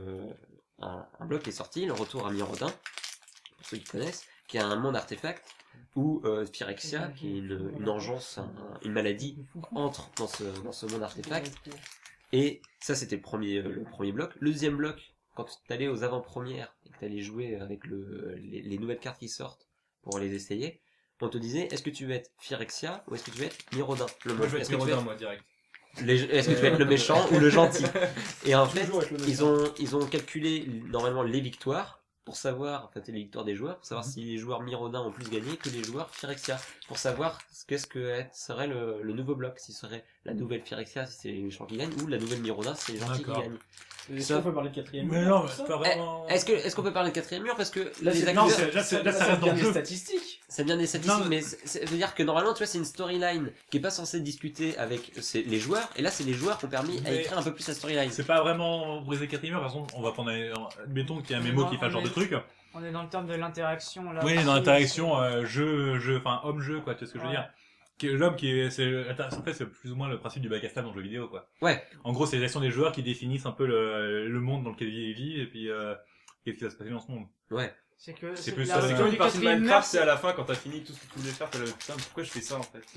S1: un bloc qui est sorti, le retour à Mirodin, pour ceux qui connaissent, qui est un monde artefact où Phyrexia, qui est une engeance, une maladie, entre dans ce monde artefact. Et ça, c'était le premier bloc. Le deuxième bloc, quand tu allais aux avant-premières et que tu allais jouer avec les nouvelles cartes qui sortent pour les essayer, on te disait, est-ce que tu veux être Phyrexia ou est-ce que tu veux être Mirodin?
S6: Moi je vais être Mirodin, moi, direct.
S1: Est-ce que tu veux être le méchant ou le gentil? Et en fait, ils ont calculé normalement les victoires pour savoir, en fait, les victoires des joueurs, pour savoir si les joueurs Mirodin ont plus gagné que les joueurs Phyrexia, pour savoir qu'est-ce que serait le nouveau bloc, si ce serait la nouvelle Phyrexia si c'est les méchants qui gagnent, ou la nouvelle Mirodin si c'est les gentils qui gagnent.
S4: Est-ce qu'on peut parler de quatrième
S2: Mais
S4: mur,
S2: non,
S4: ça
S2: c'est pas vraiment.
S1: Est-ce qu'on peut parler de quatrième mur parce que
S4: Là,
S1: les
S4: c'est-
S1: acteurs,
S2: Non, là, ça reste dans le
S4: des
S2: jeu.
S4: statistiques.
S1: ça vient des statistiques,
S2: Non,
S1: mais ça veut dire que normalement, tu vois, c'est une storyline qui est pas censée discuter avec les joueurs, et là, c'est les joueurs qui ont permis à
S2: Mais-
S1: écrire un peu plus la storyline.
S2: C'est pas vraiment briser quatrième mur, par exemple, on va prendre admettons qu'il y a un mémo qui fait ce genre de truc.
S3: On est dans le terme de l'interaction là.
S2: Oui, dans l'interaction enfin homme-jeu, quoi, tu vois ce que je veux
S3: Ouais.
S2: dire. L'homme qui est, en fait, c'est plus ou moins le principe du bac à sable dans le jeu vidéo, quoi.
S1: Ouais.
S2: En gros, c'est les actions des joueurs qui définissent un peu le monde dans lequel ils vivent, et puis, qu'est-ce qui va se passer dans ce monde.
S1: Ouais.
S3: C'est que
S2: C'est plus
S3: la-
S2: ça,
S6: C'est
S2: le
S6: comme une partie de
S3: quatrième
S6: Minecraft,
S3: mur,
S6: c'est à la fin quand t'as fini tout ce que tu voulais faire, t'as le putain, mais pourquoi je fais ça en fait?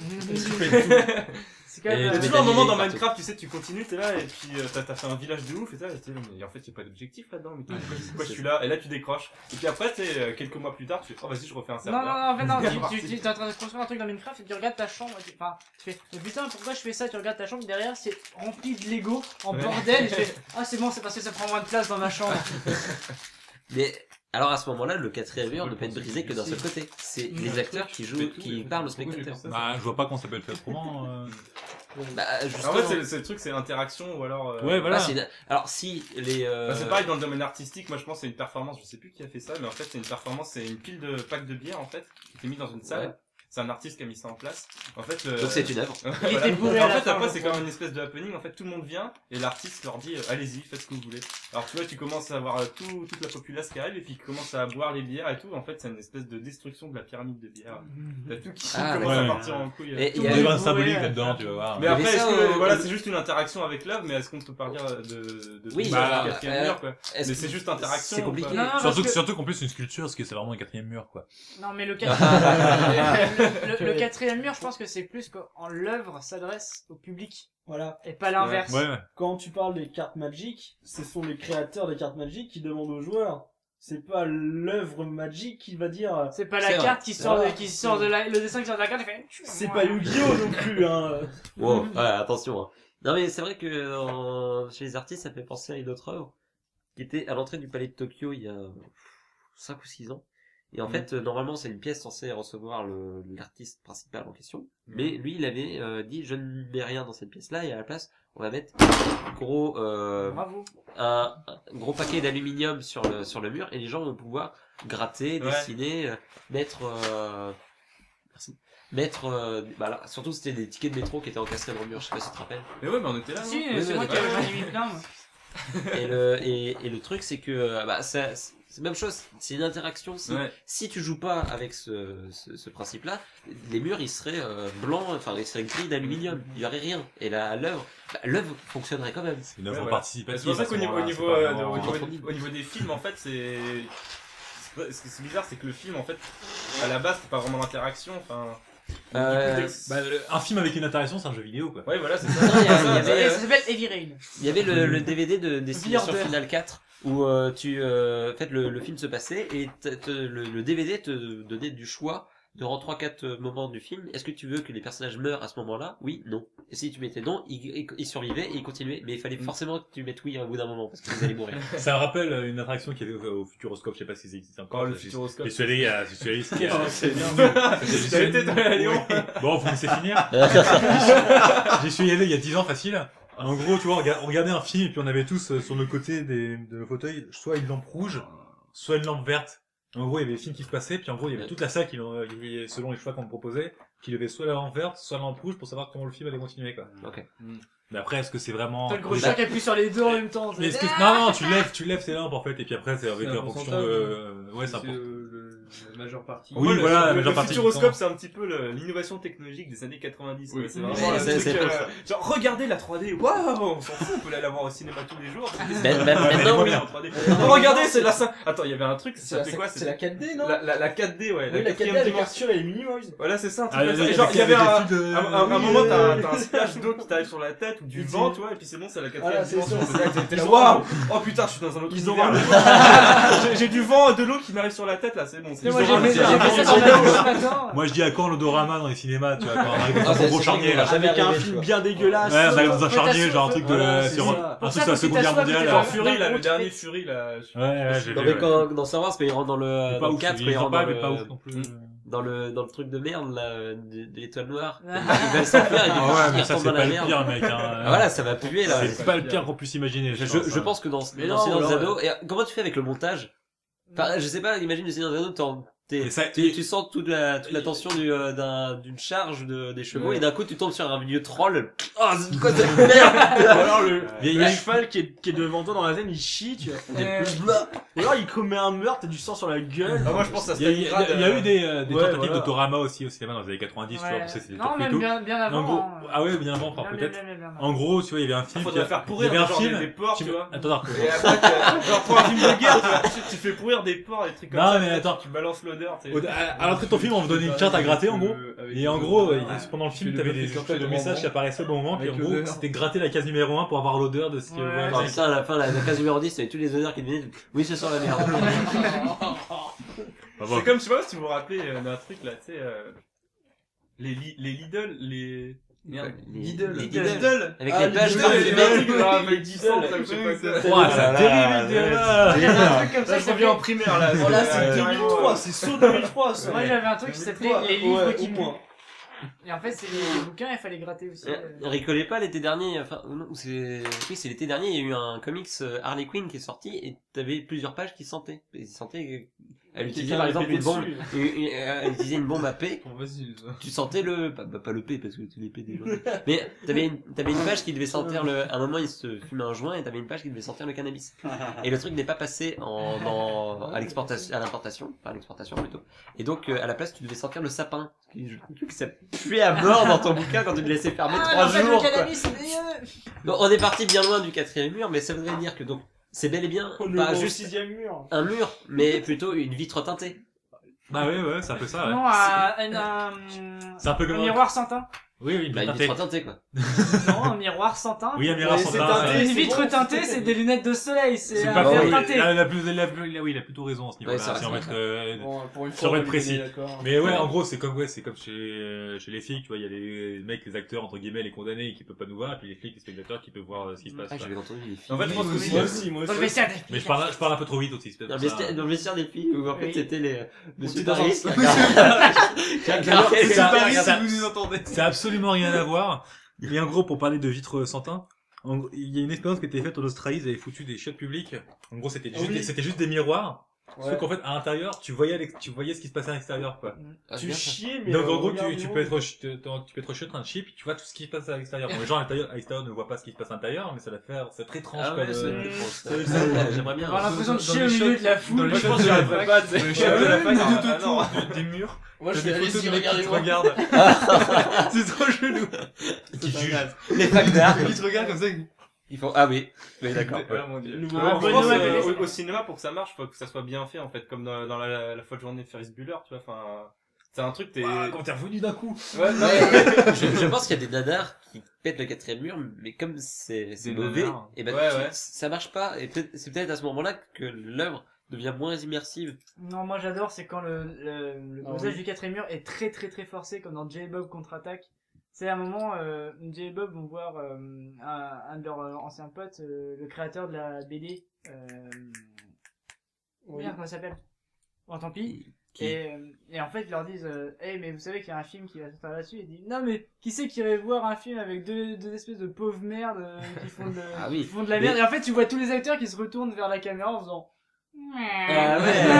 S3: c'est quand même
S1: Et
S6: Il y a
S1: tu
S6: toujours un
S1: mets
S6: moment dans
S1: partout.
S6: Minecraft, tu sais, tu continues, t'es là, et puis t'as fait un village de ouf, et mais en fait, il y a pas d'objectif là-dedans, mais pourquoi je suis là? Et là, tu décroches. Et puis après, tu sais, quelques mois plus tard, tu fais, oh vas-y, je refais un
S3: Non,
S6: serveur.
S3: non, en fait, non,
S6: C'est
S3: tu
S6: parti.
S3: es en train de construire un truc dans Minecraft et tu regardes ta chambre, enfin, tu fais, mais putain, pourquoi je fais ça? Tu regardes ta chambre, derrière, c'est rempli de Lego, en
S6: Ouais.
S3: bordel, et tu fais, ah, c'est bon, c'est parce que ça prend moins de place dans ma chambre.
S1: Mais alors à ce moment-là, le quatrième mur ne peut être brisé que d'un seul côté. C'est les acteurs qui jouent, qui parlent aux spectateurs.
S2: Bah, je vois pas comment ça peut être fait autrement.
S1: Bah
S6: En
S1: justement.
S6: fait, c'est le truc, c'est l'interaction, ou alors.
S2: Ouais, voilà.
S1: Alors si les.
S6: Bah, c'est pareil dans le domaine artistique, moi je pense que c'est une performance, je sais plus qui a fait ça, mais en fait c'est une performance, c'est une pile de packs de bière en fait, qui était mis dans une salle.
S1: Ouais.
S6: C'est un artiste qui a mis ça en place. En fait,
S1: Donc c'est une œuvre.
S3: Il était bourré
S6: Et
S3: à
S6: en
S3: la
S6: fait,
S3: fin,
S6: après,
S3: je
S6: c'est
S3: crois.
S6: comme une espèce de happening. En fait, tout le monde vient et l'artiste leur dit allez-y, faites ce que vous voulez. Alors, tu vois, tu commences à voir toute la populace qui arrive et puis qui commence à boire les bières et tout. En fait, c'est une espèce de destruction de la pyramide de bière. T'as tout qui
S1: Ah,
S6: commence à
S2: ouais.
S6: partir en couille.
S1: Et
S2: Il
S1: il
S2: y
S1: y
S2: a
S1: a
S2: des
S1: eu-
S2: grains symboliques
S3: ouais.
S2: là-dedans, tu vas voir.
S6: Mais
S1: Il y
S6: après,
S1: avait
S6: est-ce
S1: ça
S6: que,
S1: au-
S6: voilà, c'est juste une interaction avec l'œuvre, mais est-ce qu'on peut parler de
S1: Oui,
S6: bah,
S1: bah,
S6: quatrième mur, quoi.
S1: est-ce
S6: Mais
S1: que-
S6: c'est juste interaction.
S1: c'est compliqué.
S6: quoi.
S3: Non, non, parce que-
S2: Surtout qu'en plus, c'est une sculpture, parce que c'est vraiment un quatrième mur, quoi.
S3: Non, mais le quatrième, le quatrième mur, je pense que c'est plus qu'en l'œuvre s'adresse au public
S4: Voilà.
S3: et pas l'inverse.
S2: Ouais, ouais.
S4: Quand tu parles des cartes Magic, ce sont les créateurs des cartes Magic qui demandent aux joueurs. C'est pas l'œuvre Magic qui va dire.
S3: C'est pas
S1: C'est
S3: la
S1: vrai.
S3: carte qui sort,
S4: Voilà.
S3: qui sort de le dessin qui sort de la carte et fait.
S4: C'est pas Yu-Gi-Oh non plus, hein.
S1: Wow, ouais, attention. Hein. Non mais c'est vrai que chez les artistes, ça fait penser à une autre œuvre qui était à l'entrée du palais de Tokyo il y a 5 ou 6 ans. Et en fait, normalement, c'est une pièce censée recevoir l'artiste principal en question. Mais lui, il avait dit, je ne mets rien dans cette pièce-là, et à la place, on va mettre
S3: Bravo.
S1: un gros paquet d'aluminium sur le mur, et les gens vont pouvoir gratter, dessiner, mettre... bah là, surtout c'était des tickets de métro qui étaient encastrés dans le mur, je sais pas si tu te rappelles.
S6: Mais ouais, mais on était là.
S3: Si,
S1: Oui,
S3: c'est moi qui avais j'en ai mis plein. Moi.
S1: Et le truc c'est que bah c'est la même chose, c'est une interaction. Si tu joues pas avec ce principe-là, les murs ils seraient blancs, enfin ils seraient gris d'aluminium, il y aurait rien. Et là l'œuvre fonctionnerait quand même.
S2: C'est une œuvre participative.
S6: C'est pour ça qu'au niveau
S2: niveau
S6: au niveau des films en fait c'est ce qui est bizarre, c'est que le film en fait à la base c'est pas vraiment l'interaction, enfin
S2: un film avec une interaction, c'est un jeu vidéo, quoi.
S6: Ouais, voilà, c'est ça.
S3: Ça s'appelle Heavy Rain.
S1: Il y avait le DVD de Destination Finale 4 où en fait le film se passait et le DVD te donnait du choix durant 3-4 moments du film. Est-ce que tu veux que les personnages meurent à ce moment-là? Oui, non. Et si tu mettais non, ils survivaient et ils continuaient. Mais il fallait forcément que tu mettes oui au bout d'un moment parce qu'ils allaient mourir.
S2: Ça me rappelle une attraction qui avait au Futuroscope, je sais pas si ça existe encore.
S6: Le Futuroscope.
S2: Et celui-là,
S6: c'est bien. Ça a été dans la Lyon.
S2: Bon, vous me laissez finir. J'y suis allé il y a 10 ans facile. En gros, tu vois, on regardait un film et puis on avait tous sur le côté de nos fauteuils soit une lampe rouge, soit une lampe verte. En gros, il y avait des films qui se passaient, puis en gros, il y avait toute la salle selon les choix qu'on me proposait, qui devait soit la lampe verte, soit la lampe rouge pour savoir comment le film allait continuer, quoi.
S1: Ok.
S2: Mais après, est-ce que c'est vraiment...
S3: T'as le gros chat qui appuie sur les deux en même temps.
S2: Mais est-ce que... Non, tu lèves tes lampes, en fait, et puis après, c'est avec la fonction de... Ouais, c'est
S5: la majeure partie.
S2: Oui, voilà, la
S6: le
S2: majeure partie.
S6: Futuroscope, c'est un petit peu l'innovation technologique des années 90.
S1: Oui.
S6: C'est vraiment
S1: C'est
S6: genre, regardez la 3D, waouh, on s'en fout, on peut aller la voir au cinéma tous les jours.
S1: Maintenant, oui.
S6: Regardez, c'est la 5. Attends, il y avait un truc, ça s'appelait quoi?
S8: C'est la 4D, non?
S6: La 4D, ouais.
S8: Oui, la 4D avec Arthur et les Minimoys.
S6: Voilà, c'est ça.
S2: Genre,
S6: il y avait un moment, t'as un splash d'eau qui t'arrive sur la tête ou du vent, tu vois, et puis c'est bon, c'est la 4ème dimension. T'es là, waouh! Oh putain, je suis dans un autre univers. J'ai du vent, de l'eau qui m'arrive sur la tête, là, c'est bon.
S2: Moi, je dis à quand l'odorama dans les cinémas, tu vois, quand on arrive dans un gros charnier, là.
S4: Avec un film bien dégueulasse.
S2: Ouais, on arrive dans un charnier, genre un truc sur la Seconde Guerre mondiale.
S6: Genre Fury, là, le dernier Fury, là.
S2: Ouais, j'ai
S1: Non,
S2: vu.
S1: mais dans Star Wars, quand ils rentrent dans le 4, quand ils rentrent dans le truc de merde, là, de l'étoile noire, ils veulent s'enfuir,
S2: Ah ouais, mais ça,
S1: retombent
S2: c'est
S1: dans
S2: pas
S1: la
S2: le
S1: merde.
S2: pire, mec, hein.
S1: Voilà, ça va puer, là.
S2: C'est pas le pire qu'on puisse imaginer.
S1: Je pense que dans Seigneur des Anneaux, et comment tu fais avec le montage? Enfin, je sais pas, imagine le Seigneur des Anneaux, tu sens toute la tension d'une charge des chevaux et d'un coup tu tombes sur un vieux troll. Oh, c'est quoi cette merde?
S4: Ou alors le cheval qui est devant toi dans la scène, il chie, tu vois. Ou alors il commet un meurtre, t'as du sang sur la gueule.
S6: Ah, moi je pense que ça
S2: Il y a eu des tentatives d'autorama aussi au cinéma dans les années 90, tu vois, parce que c'était des
S3: Non,
S2: trucs et
S3: même
S2: tout.
S3: bien avant.
S2: En gros, ah ouais, bien avant, peut-être. En gros, tu vois, il y avait un film.
S6: Faut te la faire pourrir,
S2: il y avait un
S6: genre
S2: film.
S6: des porcs, tu vois.
S2: Attends,
S6: Et après, genre pour un film de guerre, tu fais pourrir des porcs, des trucs comme
S2: Non,
S6: ça.
S2: mais attends.
S6: Tu balances l'odeur,
S2: À l'entrée de ton film, on vous donnait une carte à gratter, en gros. Et en gros, pendant le film, t'avais des espèces de messages qui apparaissaient au bon moment. Puis en gros, c'était gratter la case numéro 1 pour avoir l'odeur de ce que...
S1: Alors ça, à la fin, la case numéro 10, t'avais tous les odeurs qui venaient. Oui, ça sent la merde.
S6: C'est comme, je sais pas si vous vous rappelez d'un truc là, tu sais, les Lidl, les... Merde.
S8: Lidl.
S1: Avec les pages
S6: avec 10 cents, ça, je sais pas quoi.
S2: Ça dérive,
S3: Il y avait un truc comme ça,
S6: je reviens en primaire là.
S8: Oh là, c'est 2003, c'est saut 2003, ça.
S3: Moi j'avais un truc qui s'appelait les livres qui puent. Et en fait, c'est les bouquins, il fallait gratter aussi.
S1: Rigolez pas, l'été dernier, enfin, non, c'est l'été dernier, il y a eu un comics Harley Quinn qui est sorti et t'avais plusieurs pages qui sentaient. Ils sentaient, elle utilisait par exemple une bombe, elle utilisait une bombe à P. Tu sentais pas le P parce que tu les P déjà. Mais t'avais une page qui devait sentir à un moment il se fumait un joint et t'avais une page qui devait sentir le cannabis. Et le truc n'est pas passé à l'importation plutôt. Et donc, à la place, tu devais sentir le sapin. Un truc qui s'est pué à mort dans ton bouquin quand tu le laissais fermer 3 jours.
S3: Le cannabis, c'est mieux.
S1: Donc, on est parti bien loin du 4e mur, mais ça voudrait dire que donc, c'est bel et bien pas juste
S4: 6e mur.
S1: un mur, mais plutôt une vitre teintée.
S2: Bah ouais, c'est un peu ça, ouais.
S3: Non,
S2: C'est un peu
S3: un
S2: comme
S3: miroir sans teint.
S2: Oui, oui,
S1: Bah, une vitre teintée, quoi.
S3: Non, un miroir sans teinte.
S2: Oui, un miroir sans
S8: c'est
S2: teinte.
S8: teinté.
S2: ouais.
S3: Une vitre teintée, c'est des lunettes de soleil, c'est
S2: C'est
S3: un
S2: pas
S1: ouais,
S3: verre
S2: faux.
S3: teinté.
S2: Oui, il a plutôt raison à ce niveau-là.
S1: Ouais, ça
S2: si on
S1: reste
S2: va être,
S8: Bon, pour une
S2: Ça
S8: fois,
S2: va
S8: on
S2: être
S8: est
S2: précis.
S8: d'accord.
S2: Mais ouais, en gros, c'est comme chez les flics, tu vois, il y a les mecs, les acteurs, entre guillemets, les condamnés qui peuvent pas nous voir, et puis les flics, les spectateurs qui peuvent voir ce qui se passe.
S1: Ah,
S2: quoi.
S1: j'avais entendu les filles.
S6: En fait, je pense que
S8: Moi aussi, moi
S3: Dans le
S8: aussi.
S3: vestiaire des
S2: Mais je parle un peu trop vite aussi, c'est
S1: Dans
S2: peut-être
S1: le
S2: ça.
S1: vestiaire, dans le vestiaire des filles, où en fait
S3: Oui.
S1: c'était les, Monsieur
S8: Petit
S1: Paris
S8: enfant.
S1: qui a regardé,
S2: C'est pas
S5: Paris,
S2: ça.
S5: si vous nous entendez.
S2: Ça a absolument rien à voir. Mais en gros, pour parler de vitres sans teint, il y a une expérience qui a été faite en Australie, ils avaient foutu des chiottes publiques. En gros, c'était juste,
S8: Oui.
S2: c'était juste des miroirs.
S8: Ouais.
S2: Sauf qu'en fait, à l'intérieur, tu voyais ce qui se passait à l'extérieur, quoi.
S1: Ah,
S8: Tu
S1: bien, ça.
S8: chies, mais.
S2: Donc en gros,
S8: regarde,
S2: tu
S8: non.
S2: peux être chiotte train de chier, puis tu vois tout ce qui se passe à l'extérieur. Bon, les gens à l'extérieur ne voient pas ce qui se passe à l'intérieur, mais ça va faire, c'est très étrange,
S1: Ah
S2: comme,
S1: ouais, c'est
S3: euh,
S1: plus proche. J'aimerais bien.
S3: On a l'impression de
S5: Dans
S3: chier
S5: les
S3: au milieu
S5: shots-
S3: de la
S5: dans
S3: foule.
S5: les
S6: Je pense que
S5: shots
S6: j'aurais
S5: de
S6: fait
S5: la
S6: pas,
S5: fac,
S6: tu sais.
S5: dans les shots de la fac,
S6: Ah,
S5: tout
S6: non.
S5: autour des murs.
S8: Moi,
S5: T'as
S8: je
S5: des
S8: vais aller
S5: photos
S8: y
S5: de mecs qui te
S8: regarder.
S5: regardent. C'est trop chelou.
S2: qui juge.
S1: Les facs d'art.
S5: Ils te regardent comme ça.
S1: Ils font, ah oui. Oui, d'accord. ouais.
S6: Ah, mon Dieu.
S8: Nouveau
S3: Ah,
S6: Je
S3: bonne
S6: pense,
S3: nouvelle,
S6: au cinéma, pour que ça marche, faut que ça soit bien fait, en fait, comme dans la folle journée de Ferris Bueller, tu vois, enfin, c'est un truc, t'es...
S2: Ah, quand t'es revenu d'un coup.
S6: Ouais, non,
S1: Ouais, je pense qu'il y a des nanars qui pètent le quatrième mur, mais comme c'est
S5: Des
S1: mauvais,
S5: nanars.
S1: et ben
S6: Ouais, ouais.
S1: ça marche pas. Et c'est peut-être à ce moment-là que l'œuvre devient moins immersive.
S3: Non, moi j'adore, c'est quand le
S8: Ah
S3: dosage
S8: oui.
S3: du quatrième mur est très très très forcé, comme dans J-Bob contre-attaque. C'est à un moment, J-Bob vont voir un de leurs anciens potes, le créateur de la BD.
S8: Oui.
S3: Merde, comment ça s'appelle? Bon, tant pis.
S1: Qui-
S3: Et en fait, ils leur disent, hey, mais vous savez qu'il y a un film qui va sortir là-dessus. Il dit, non, mais qui c'est qui irait voir un film avec deux espèces de pauvres merdes qui font
S1: Ah oui.
S3: qui font de la
S1: Mais-
S3: merde. Et en fait, tu vois tous les acteurs qui se retournent vers la caméra en faisant.
S1: Ah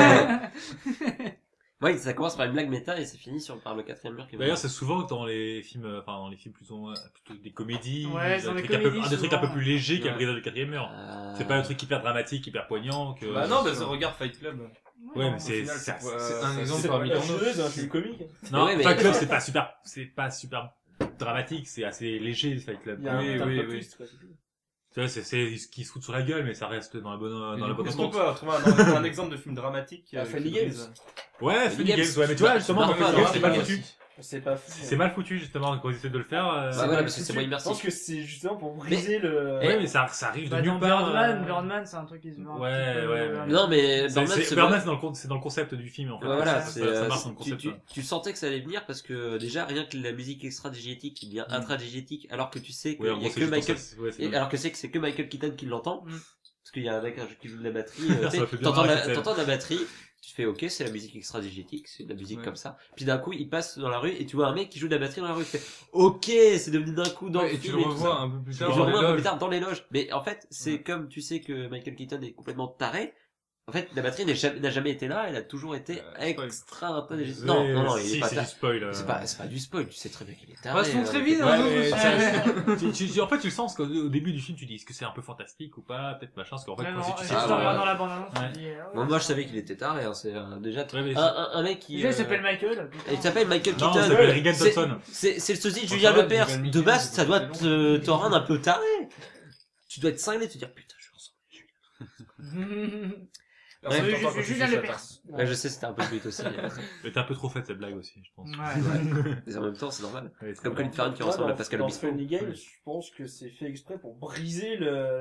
S1: ouais. Ouais, ça commence par une blague méta et ça finit par le quatrième mur qui va.
S2: D'ailleurs, c'est souvent dans les films, dans les films plutôt des comédies,
S3: Ouais,
S2: des
S3: dans les
S2: trucs
S3: comédies,
S2: des trucs un peu
S3: souvent.
S2: plus légers qui a
S1: Ouais.
S2: brisé le quatrième mur. C'est pas un truc hyper dramatique, hyper poignant que.
S6: bah non, bah, ça regarde Fight Club.
S2: Ouais, mais
S6: Au
S2: c'est,
S6: final,
S2: c'est
S5: un exemple
S8: C'est
S5: parmi
S8: pas
S5: tant d'autres.
S8: juré d'un film comique.
S2: non,
S1: Ouais, mais-
S2: Fight Club, c'est pas super dramatique, c'est assez léger, Fight Club.
S8: Il y a
S5: Oui,
S8: un
S5: oui,
S8: plot
S5: oui.
S8: twist, quoi, c'est tout.
S2: Tu vois, c'est ce qui se fout sur la gueule, mais ça reste dans la bonne, dans la bonne
S6: Est-ce qu'on
S2: entente.
S6: peut trouver un exemple de film dramatique
S8: Ah, Funny
S6: qui
S8: Games.
S6: brise
S2: Ouais, Funny Games,
S1: Games,
S2: ouais, mais tu vois, justement,
S1: c'est
S2: dans
S1: pas
S2: Funny Games,
S1: grave,
S2: c'est mal
S1: c'est
S2: foutu.
S8: C'est pas fou.
S2: C'est mal foutu, justement, quand ils essaient de le faire.
S1: Bah
S8: C'est
S1: voilà,
S8: mal
S1: parce que c'est
S8: foutu.
S1: moins
S8: Je
S1: immersif.
S8: pense que c'est justement pour briser le.
S2: Ouais, mais ça arrive de
S3: Bah, dans
S2: nulle part.
S3: Birdman, c'est un truc qui se voit un
S2: Ouais,
S3: petit peu,
S2: ouais.
S1: Non, mais
S2: C'est-
S1: Birdman, c'est
S2: Birdman, c'est dans le concept du film, en fait.
S1: Ouais, voilà,
S2: ça,
S1: c'est,
S2: ça marche dans le concept.
S1: tu sentais que ça allait venir parce que déjà rien que la musique extra-digétique qui devient intra-digétique alors que tu sais qu'il
S2: Ouais, en
S1: y
S2: gros,
S1: a
S2: c'est
S1: que
S2: juste
S1: Michael,
S2: pour ça, ouais, c'est
S1: et
S2: vrai.
S1: alors que c'est que Michael Keaton qui l'entend
S3: Mm.
S1: parce qu'il y a un mec qui joue de la batterie,
S2: Ça
S1: tu sais,
S2: m'a fait bien
S1: t'entends
S2: marrer, cette scène.
S1: t'entends de la batterie, tu fais ok c'est la musique extra-digétique, c'est de la musique
S5: Ouais.
S1: comme ça, puis d'un coup il passe dans la rue et tu vois un mec qui joue de la batterie dans la rue, tu fais ok c'est devenu d'un coup dans
S5: Ouais,
S1: le
S5: et tu
S1: film
S5: le
S1: tout
S5: revois
S1: ça.
S5: un peu plus
S1: Et
S5: tard.
S1: je
S5: dans
S1: le
S5: les
S1: revois un peu
S5: loges.
S1: plus tard dans les loges. Mais en fait, c'est comme tu sais que Michael Keaton est complètement taré. En fait, la batterie n'a jamais été là, elle a toujours été
S5: spoil.
S1: extra intelligente. Non, non, il
S2: si,
S1: est pas
S2: c'est
S1: taré.
S2: du spoil.
S1: C'est pas du spoil, tu sais très bien qu'il est taré.
S5: Passons très vite,
S2: Ouais,
S5: hein,
S2: mais
S5: donc,
S2: en fait, tu le sens qu'au début du film, tu dis, est-ce que c'est un peu fantastique ou pas, peut-être machin, parce qu'en fait,
S3: Non,
S2: quand
S3: non,
S2: tu
S3: juste
S2: sais,
S1: Ah,
S3: en
S1: ouais.
S3: regardant la bande-annonce,
S2: Ouais.
S3: tu dis,
S1: Bon, moi je savais qu'il était taré, hein, c'est déjà
S2: Ouais, mais
S1: un mec qui.
S3: Déjà, il s'appelle Michael. putain.
S1: Il s'appelle Michael
S2: non,
S1: Keaton.
S2: ça s'appelle Regan
S1: C'est-
S2: Thompson.
S1: C'est le sosie de
S5: Bon,
S1: Julien
S5: ça va,
S1: Lepers.
S5: Dugan
S1: De
S5: Mickey,
S1: base,
S5: c'est
S1: ça doit
S5: pas
S1: te rendre un peu taré. Tu dois être cinglé, te dire putain, je ressemble.
S6: Personne
S3: Ouais,
S6: t'entend quand tu
S3: Julien
S6: chuchotes,
S3: Lepers.
S6: hein.
S1: Ouais, je sais, c'était un peu vite aussi.
S2: Mais t'es un peu trop faite cette blague aussi, je pense.
S3: Ouais.
S1: Mais en même temps, c'est normal.
S2: Ouais, c'est
S1: Comme
S2: vrai.
S1: Colin Farrell qui
S8: Là,
S1: ressemble à
S8: dans-
S1: Pascal
S8: dans
S1: Obispo.
S8: Funny Games, je pense que c'est fait exprès pour briser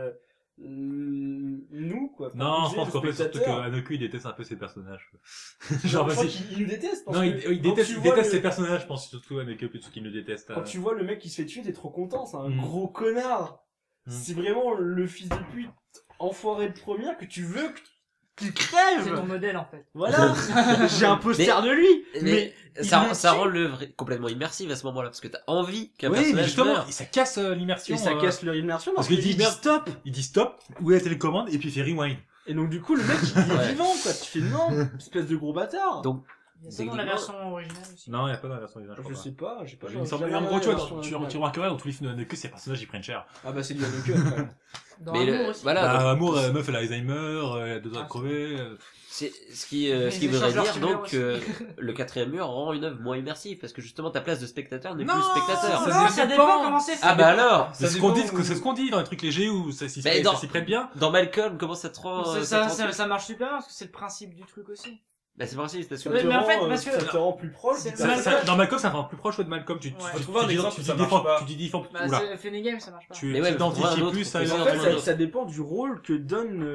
S8: nous, quoi. Pour
S2: Non, je
S8: briser
S2: pense
S8: le
S2: qu'en fait, surtout
S8: spectateur.
S2: qu'Anoku, il déteste un peu ses personnages.
S8: Genre,
S2: Genre,
S8: je crois
S2: vas-y.
S8: qu'il nous déteste. Parce
S2: Non,
S8: que
S2: il
S8: quand
S2: déteste,
S8: tu
S2: il
S8: vois
S2: déteste
S8: le-
S2: ses personnages, je pense surtout Anoku plutôt qu'il le déteste.
S8: Quand tu vois le mec qui se fait tuer, t'es trop content, c'est un
S2: Mm.
S8: gros connard.
S2: Mm.
S8: C'est vraiment le fils de pute enfoiré de première que tu veux qu'il
S3: C'est
S8: crève.
S3: ton modèle en fait.
S8: Voilà. J'ai un poster de lui.
S1: Mais
S8: il
S1: ça
S8: le
S1: rend
S8: tue.
S1: l'œuvre complètement immersive à ce moment-là, parce que t'as envie qu'un
S2: Oui, mais
S1: personnage
S2: justement,
S1: meure.
S2: ça casse l'immersion.
S8: Et ça casse leur immersion
S2: parce
S8: parce
S2: qu'il
S8: qu'il
S2: dit
S8: dit stop.
S2: Il dit stop, où est la télécommande, et puis il fait rewind.
S8: Et donc du coup le mec il est
S1: Ouais.
S8: vivant quoi. Tu fais non, espèce de gros bâtard.
S1: Donc,
S3: Il y a ça dans la version originale aussi.
S2: Non, il n'y a pas dans la version originale,
S8: je
S2: crois
S8: sais pas, j'ai pas.
S2: pas. Il me semble,
S8: j'ai
S2: en
S8: jamais
S2: gros, tu vois,
S8: regardé la version
S2: tu
S8: originale.
S2: remarqueras dans tous les films d'Anoku, ces personnages, ils prennent cher.
S8: Ah bah c'est du Haneke quand même.
S3: Dans
S1: mais
S3: Amour aussi.
S1: voilà.
S2: Bah,
S1: donc,
S2: Amour, la meuf, elle a Alzheimer, elle a 2 doigts de
S3: Ah,
S2: crever.
S1: c'est ce qui
S3: ils
S1: voudrait
S3: échangent leur
S1: dire
S3: tumeur
S1: donc
S3: aussi.
S1: que le quatrième mur rend une œuvre moins immersive, parce que justement ta place de spectateur n'est
S2: Non,
S1: plus spectateur.
S3: Non, ça dépend comment c'est fait.
S1: Ah bah alors,
S2: C'est ce qu'on dit, c'est ce qu'on dit dans les trucs légers où ça s'y
S1: Mais
S2: ça s'y prête bien.
S1: dans Malcolm, comment ça te rend
S3: Ça marche super bien parce que c'est le principe du truc aussi.
S1: Bah c'est possible parce que
S3: Ouais, mais en fait, parce que-
S8: ça te rend plus proche.
S3: C'est-
S2: Dans Malcolm, ça rend plus proche de Malcolm. Tu
S3: Ouais.
S6: Faut trouver un exemple où ça marche pas.
S2: tu dis
S3: Bah,
S2: oula.
S3: c'est Funny Game, ça marche pas.
S2: Tu
S1: Mais ouais, faut trouver un
S2: t'identifies
S1: autre
S2: plus à
S1: pour
S2: une
S1: que
S8: En
S1: ça
S8: fait,
S1: soit-
S8: ça dépend du rôle que donne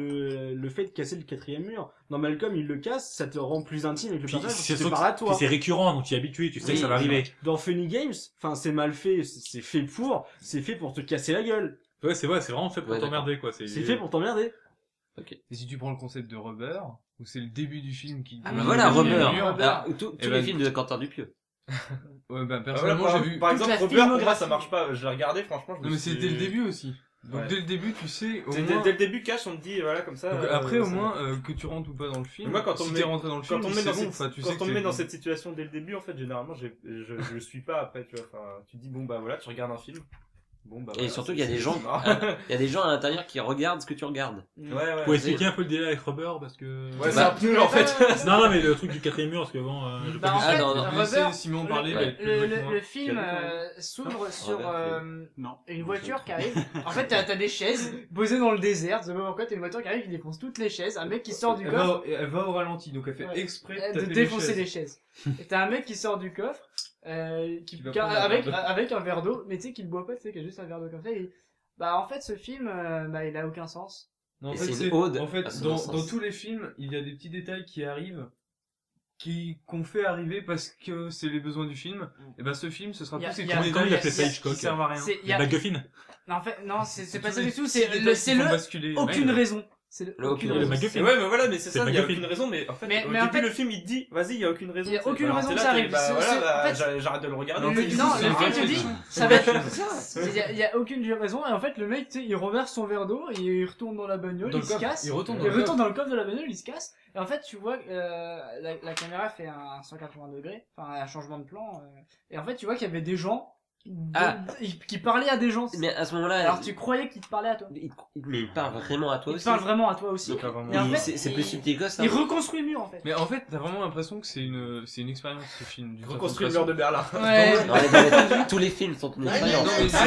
S8: le fait de casser le quatrième mur. Dans Malcolm, il le casse, ça te rend plus intime avec le
S2: Puis
S8: personnage,
S2: c'est
S8: parce que
S2: surtout
S8: parles à
S2: puis
S8: toi.
S2: c'est récurrent, donc tu es habitué, tu sais
S1: Oui,
S2: que ça va
S1: oui.
S2: arriver.
S8: Dans Funny Games, enfin, c'est mal fait, c'est fait pour te casser la gueule.
S2: Ouais, c'est vraiment fait pour
S1: Ouais,
S2: t'emmerder, quoi.
S8: C'est fait pour t'emmerder.
S5: Et si tu prends le concept de Rubber, où c'est le début du film qui...
S3: Ah,
S1: Bah
S3: oui,
S1: voilà,
S3: oui,
S1: Rubber.
S3: oui, Rubber.
S1: Alors, tous
S5: Eh
S1: les
S5: ben,
S1: films de Quentin Dupieux.
S5: Ouais, bah,
S6: Ah,
S5: personnellement,
S6: voilà,
S5: j'ai vu...
S6: par
S3: toute
S6: exemple,
S3: la
S6: Robert, pour moi,
S3: filmographie.
S6: ça marche pas. Je l'ai regardé, franchement, je
S5: Non,
S6: me
S5: mais
S6: suis-
S5: c'est dès le début aussi. Donc,
S6: Ouais.
S5: dès le début, tu sais, au
S6: Dès
S5: moins...
S6: dès le début, Cash, on te dit, voilà, comme ça.
S5: Donc, après, au
S6: ça-
S5: moins, que tu rentres ou pas dans le film,
S6: Mais moi, quand on
S5: si
S6: me
S5: t'es
S6: met-
S5: rentré dans le
S6: Quand
S5: film,
S6: on me met
S5: c'est
S6: dans
S5: bon,
S6: cette,
S5: enfin, tu sais
S6: quand
S5: que
S6: on me
S5: t'es
S6: met dans
S5: bon.
S6: cette situation dès le début, en fait, généralement, je suis pas après, tu vois. Enfin, tu te dis, bon, bah voilà, tu regardes un film. Bon, bah
S1: Et
S6: voilà,
S1: surtout,
S6: c'est-
S1: il y a des
S6: c'est-
S1: gens, il y a des gens à l'intérieur qui regardent ce que tu regardes.
S6: Ouais, ouais.
S2: Faut expliquer un peu le délai avec Rubber, parce que...
S6: Ouais, c'est
S1: Bah,
S6: un pneu, en fait.
S2: Non, mais le truc du quatrième mur, parce que bon, j'ai
S3: Bah,
S2: pas
S3: en
S2: vu
S3: fait,
S2: ça.
S1: non, non.
S5: Je vais
S3: Rubber,
S5: laisser Simon parler,
S1: Ouais.
S5: mais plus avec moi.
S3: le film
S7: Tu as
S3: s'ouvre sur
S7: Non.
S3: une voiture qui arrive. En fait, t'as des chaises posées dans le désert. Tu sais pas pourquoi, t'as une voiture qui arrive qui défonce toutes les chaises. Un mec qui sort du
S5: Elle
S3: coffre.
S5: va au ralenti, donc elle fait
S3: Ouais.
S5: exprès de
S3: De
S5: taper
S3: défoncer
S5: les
S3: les chaises. Et t'as un mec qui sort du coffre,
S5: Qui va prendre un
S3: avec,
S5: verre d'eau.
S3: avec un verre d'eau, mais tu sais qu'il boit pas, tu sais qu'il a juste un verre d'eau comme ça. Et, bah en fait ce film, bah il a aucun sens.
S5: Non, en
S1: Et
S5: fait,
S1: c'est une ode
S5: en fait,
S1: à son
S5: dans
S1: sens.
S5: tous les films, il y a des petits détails qui arrivent, qu'on fait arriver parce que c'est les besoins du film. Et ben, ce film, ce sera
S3: Il y a-
S5: tous ces
S3: il y a-
S5: petits
S2: Comment il
S5: détails
S2: appelait ça,
S5: qui
S2: Hitchcock?
S5: servent à rien.
S3: C'est il y
S2: Le
S3: a,
S2: MacGuffin.
S3: non, en fait non c'est pas
S5: Tous
S3: ça
S5: les
S3: du tout.
S5: petits
S3: C'est
S5: détails
S3: c'est
S5: qui font
S3: le
S5: basculer le
S3: aucune
S5: mec.
S3: raison. C'est
S1: Le
S3: aucune
S1: aucune
S2: Le
S3: raison.
S2: MacGuffin.
S6: Ouais, mais voilà, mais c'est
S2: C'est
S6: ça, il y a
S2: MacGuffin.
S6: aucune raison, mais en fait,
S3: Mais
S6: au
S3: en
S6: début,
S3: fait-
S6: le film, il te dit, vas-y, il y a aucune raison.
S3: Il y a
S6: tu sais.
S3: aucune
S6: Alors,
S3: raison
S6: t'es
S3: que
S6: là,
S3: ça
S6: t'es,
S3: arrive.
S6: Bah
S3: Ce-
S6: voilà,
S3: ce-
S6: bah,
S3: en fait-
S6: j'arrête de le regarder.
S5: Non,
S6: en
S5: mais
S6: fait.
S5: du
S3: Non,
S5: coup,
S3: le
S5: c'est
S3: film
S5: vrai.
S3: te dit, ça va être, il y a aucune raison, et en fait, le mec, tu sais, il renverse son verre d'eau, et il retourne dans la bagnole,
S5: Dans
S3: il
S5: le
S3: se
S5: coffre.
S3: casse,
S5: Il retourne dans
S3: il
S5: le
S3: retourne dans le coffre de la bagnole, il se casse, et en fait, tu vois, la caméra fait un 180 degrés, enfin, un changement de plan, et en fait, tu vois qu'il y avait des gens,
S1: Ah.
S3: qui parlaient à des gens.
S1: Mais à ce moment-là,
S3: Alors, tu croyais qu'il te parlait à toi.
S1: mais il parle vraiment à toi
S3: Il
S1: aussi.
S3: te parle vraiment à toi aussi.
S6: Donc, vraiment,
S3: Et en
S1: Il-
S3: fait,
S1: c'est plus subtil que ça.
S3: il reconstruit le mur, en fait.
S5: Mais en fait, t'as vraiment l'impression que c'est une expérience, ce film. d'une
S6: Reconstruire le
S5: certaine
S6: mur de Berlin.
S3: Ouais.
S1: Non, mais tous les films sont une expérience.
S5: Non, mais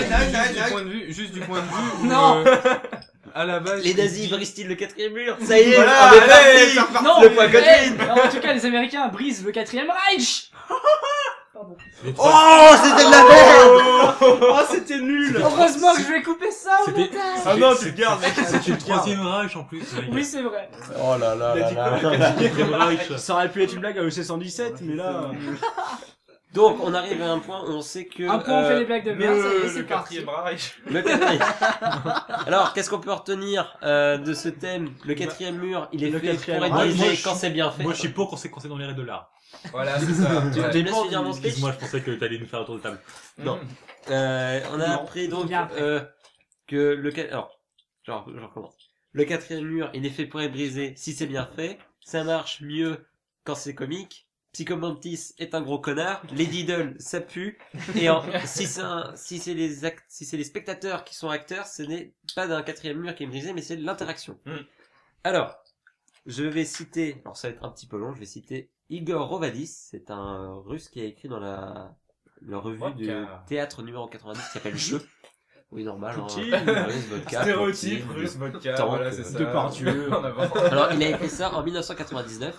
S5: juste du point de vue où,
S3: Non.
S5: à la base,
S1: Les
S5: il
S1: nazis
S5: dit-
S1: brisent-ils le quatrième mur? Ça y est,
S6: Voilà,
S1: on est
S6: allez,
S1: parti.
S3: Non,
S1: Le point
S3: mais-
S1: Godwin.
S3: en tout cas, les Américains brisent le 4ème Reich. Pardon.
S1: Oh, c'était de la merde!
S8: Oh, c'était nul!
S3: Heureusement que je vais couper ça au
S2: C'était-
S3: montage.
S6: Ah non, tu le gardes, mec.
S2: C'était le troisième Reich en plus. mec.
S3: Oui, c'est vrai.
S1: Oh là là
S8: Il a dit quoi, le
S2: Troisième Reich.
S8: Ça aurait pu être une blague à EC 117, mais là...
S1: Donc, on arrive à un point où on sait que...
S3: Un point, on fait des blagues de merde, ça y est,
S6: Le
S3: c'est parti.
S6: quatrième Reich.
S1: Le quatrième. Alors, qu'est-ce qu'on peut retenir de ce thème? Le quatrième mur, il est
S8: Le
S1: fait
S8: quatrième
S1: pour être
S8: Reich.
S1: brisé
S2: Moi, je
S1: quand c'est bien fait.
S2: Moi, je suis pour qu'on s'est dans les règles de l'art.
S6: Voilà, c'est ça.
S1: Tu
S6: Ouais.
S1: te laisses finir mon speech?
S2: Excuse-moi, je pensais que t'allais nous faire un tour de table.
S1: Non. On a
S3: Non,
S1: appris donc
S3: bien après.
S1: que alors, je recommence. Le quatrième mur, il est fait pour être brisé si c'est bien fait. Ça marche mieux quand c'est comique. Psychomantis est un gros connard. Lady Diddle, ça pue. Et si c'est les spectateurs qui sont acteurs, ce n'est pas d'un quatrième mur qui est brisé, mais c'est de l'interaction. Alors, je vais citer, alors ça va être un petit peu long, je vais citer Igor Rovadis, c'est un russe qui a écrit dans la revue
S6: Vodka.
S1: du théâtre numéro 90 qui s'appelle Jeu. Oui, normal.
S8: Poutine.
S1: Russe, vodka,
S6: Stéréotype,
S1: Poutine.
S6: russe, vodka,
S1: Tank,
S6: voilà, c'est ça.
S8: Depardieu.
S6: En avant.
S1: Alors, il a écrit ça en 1999.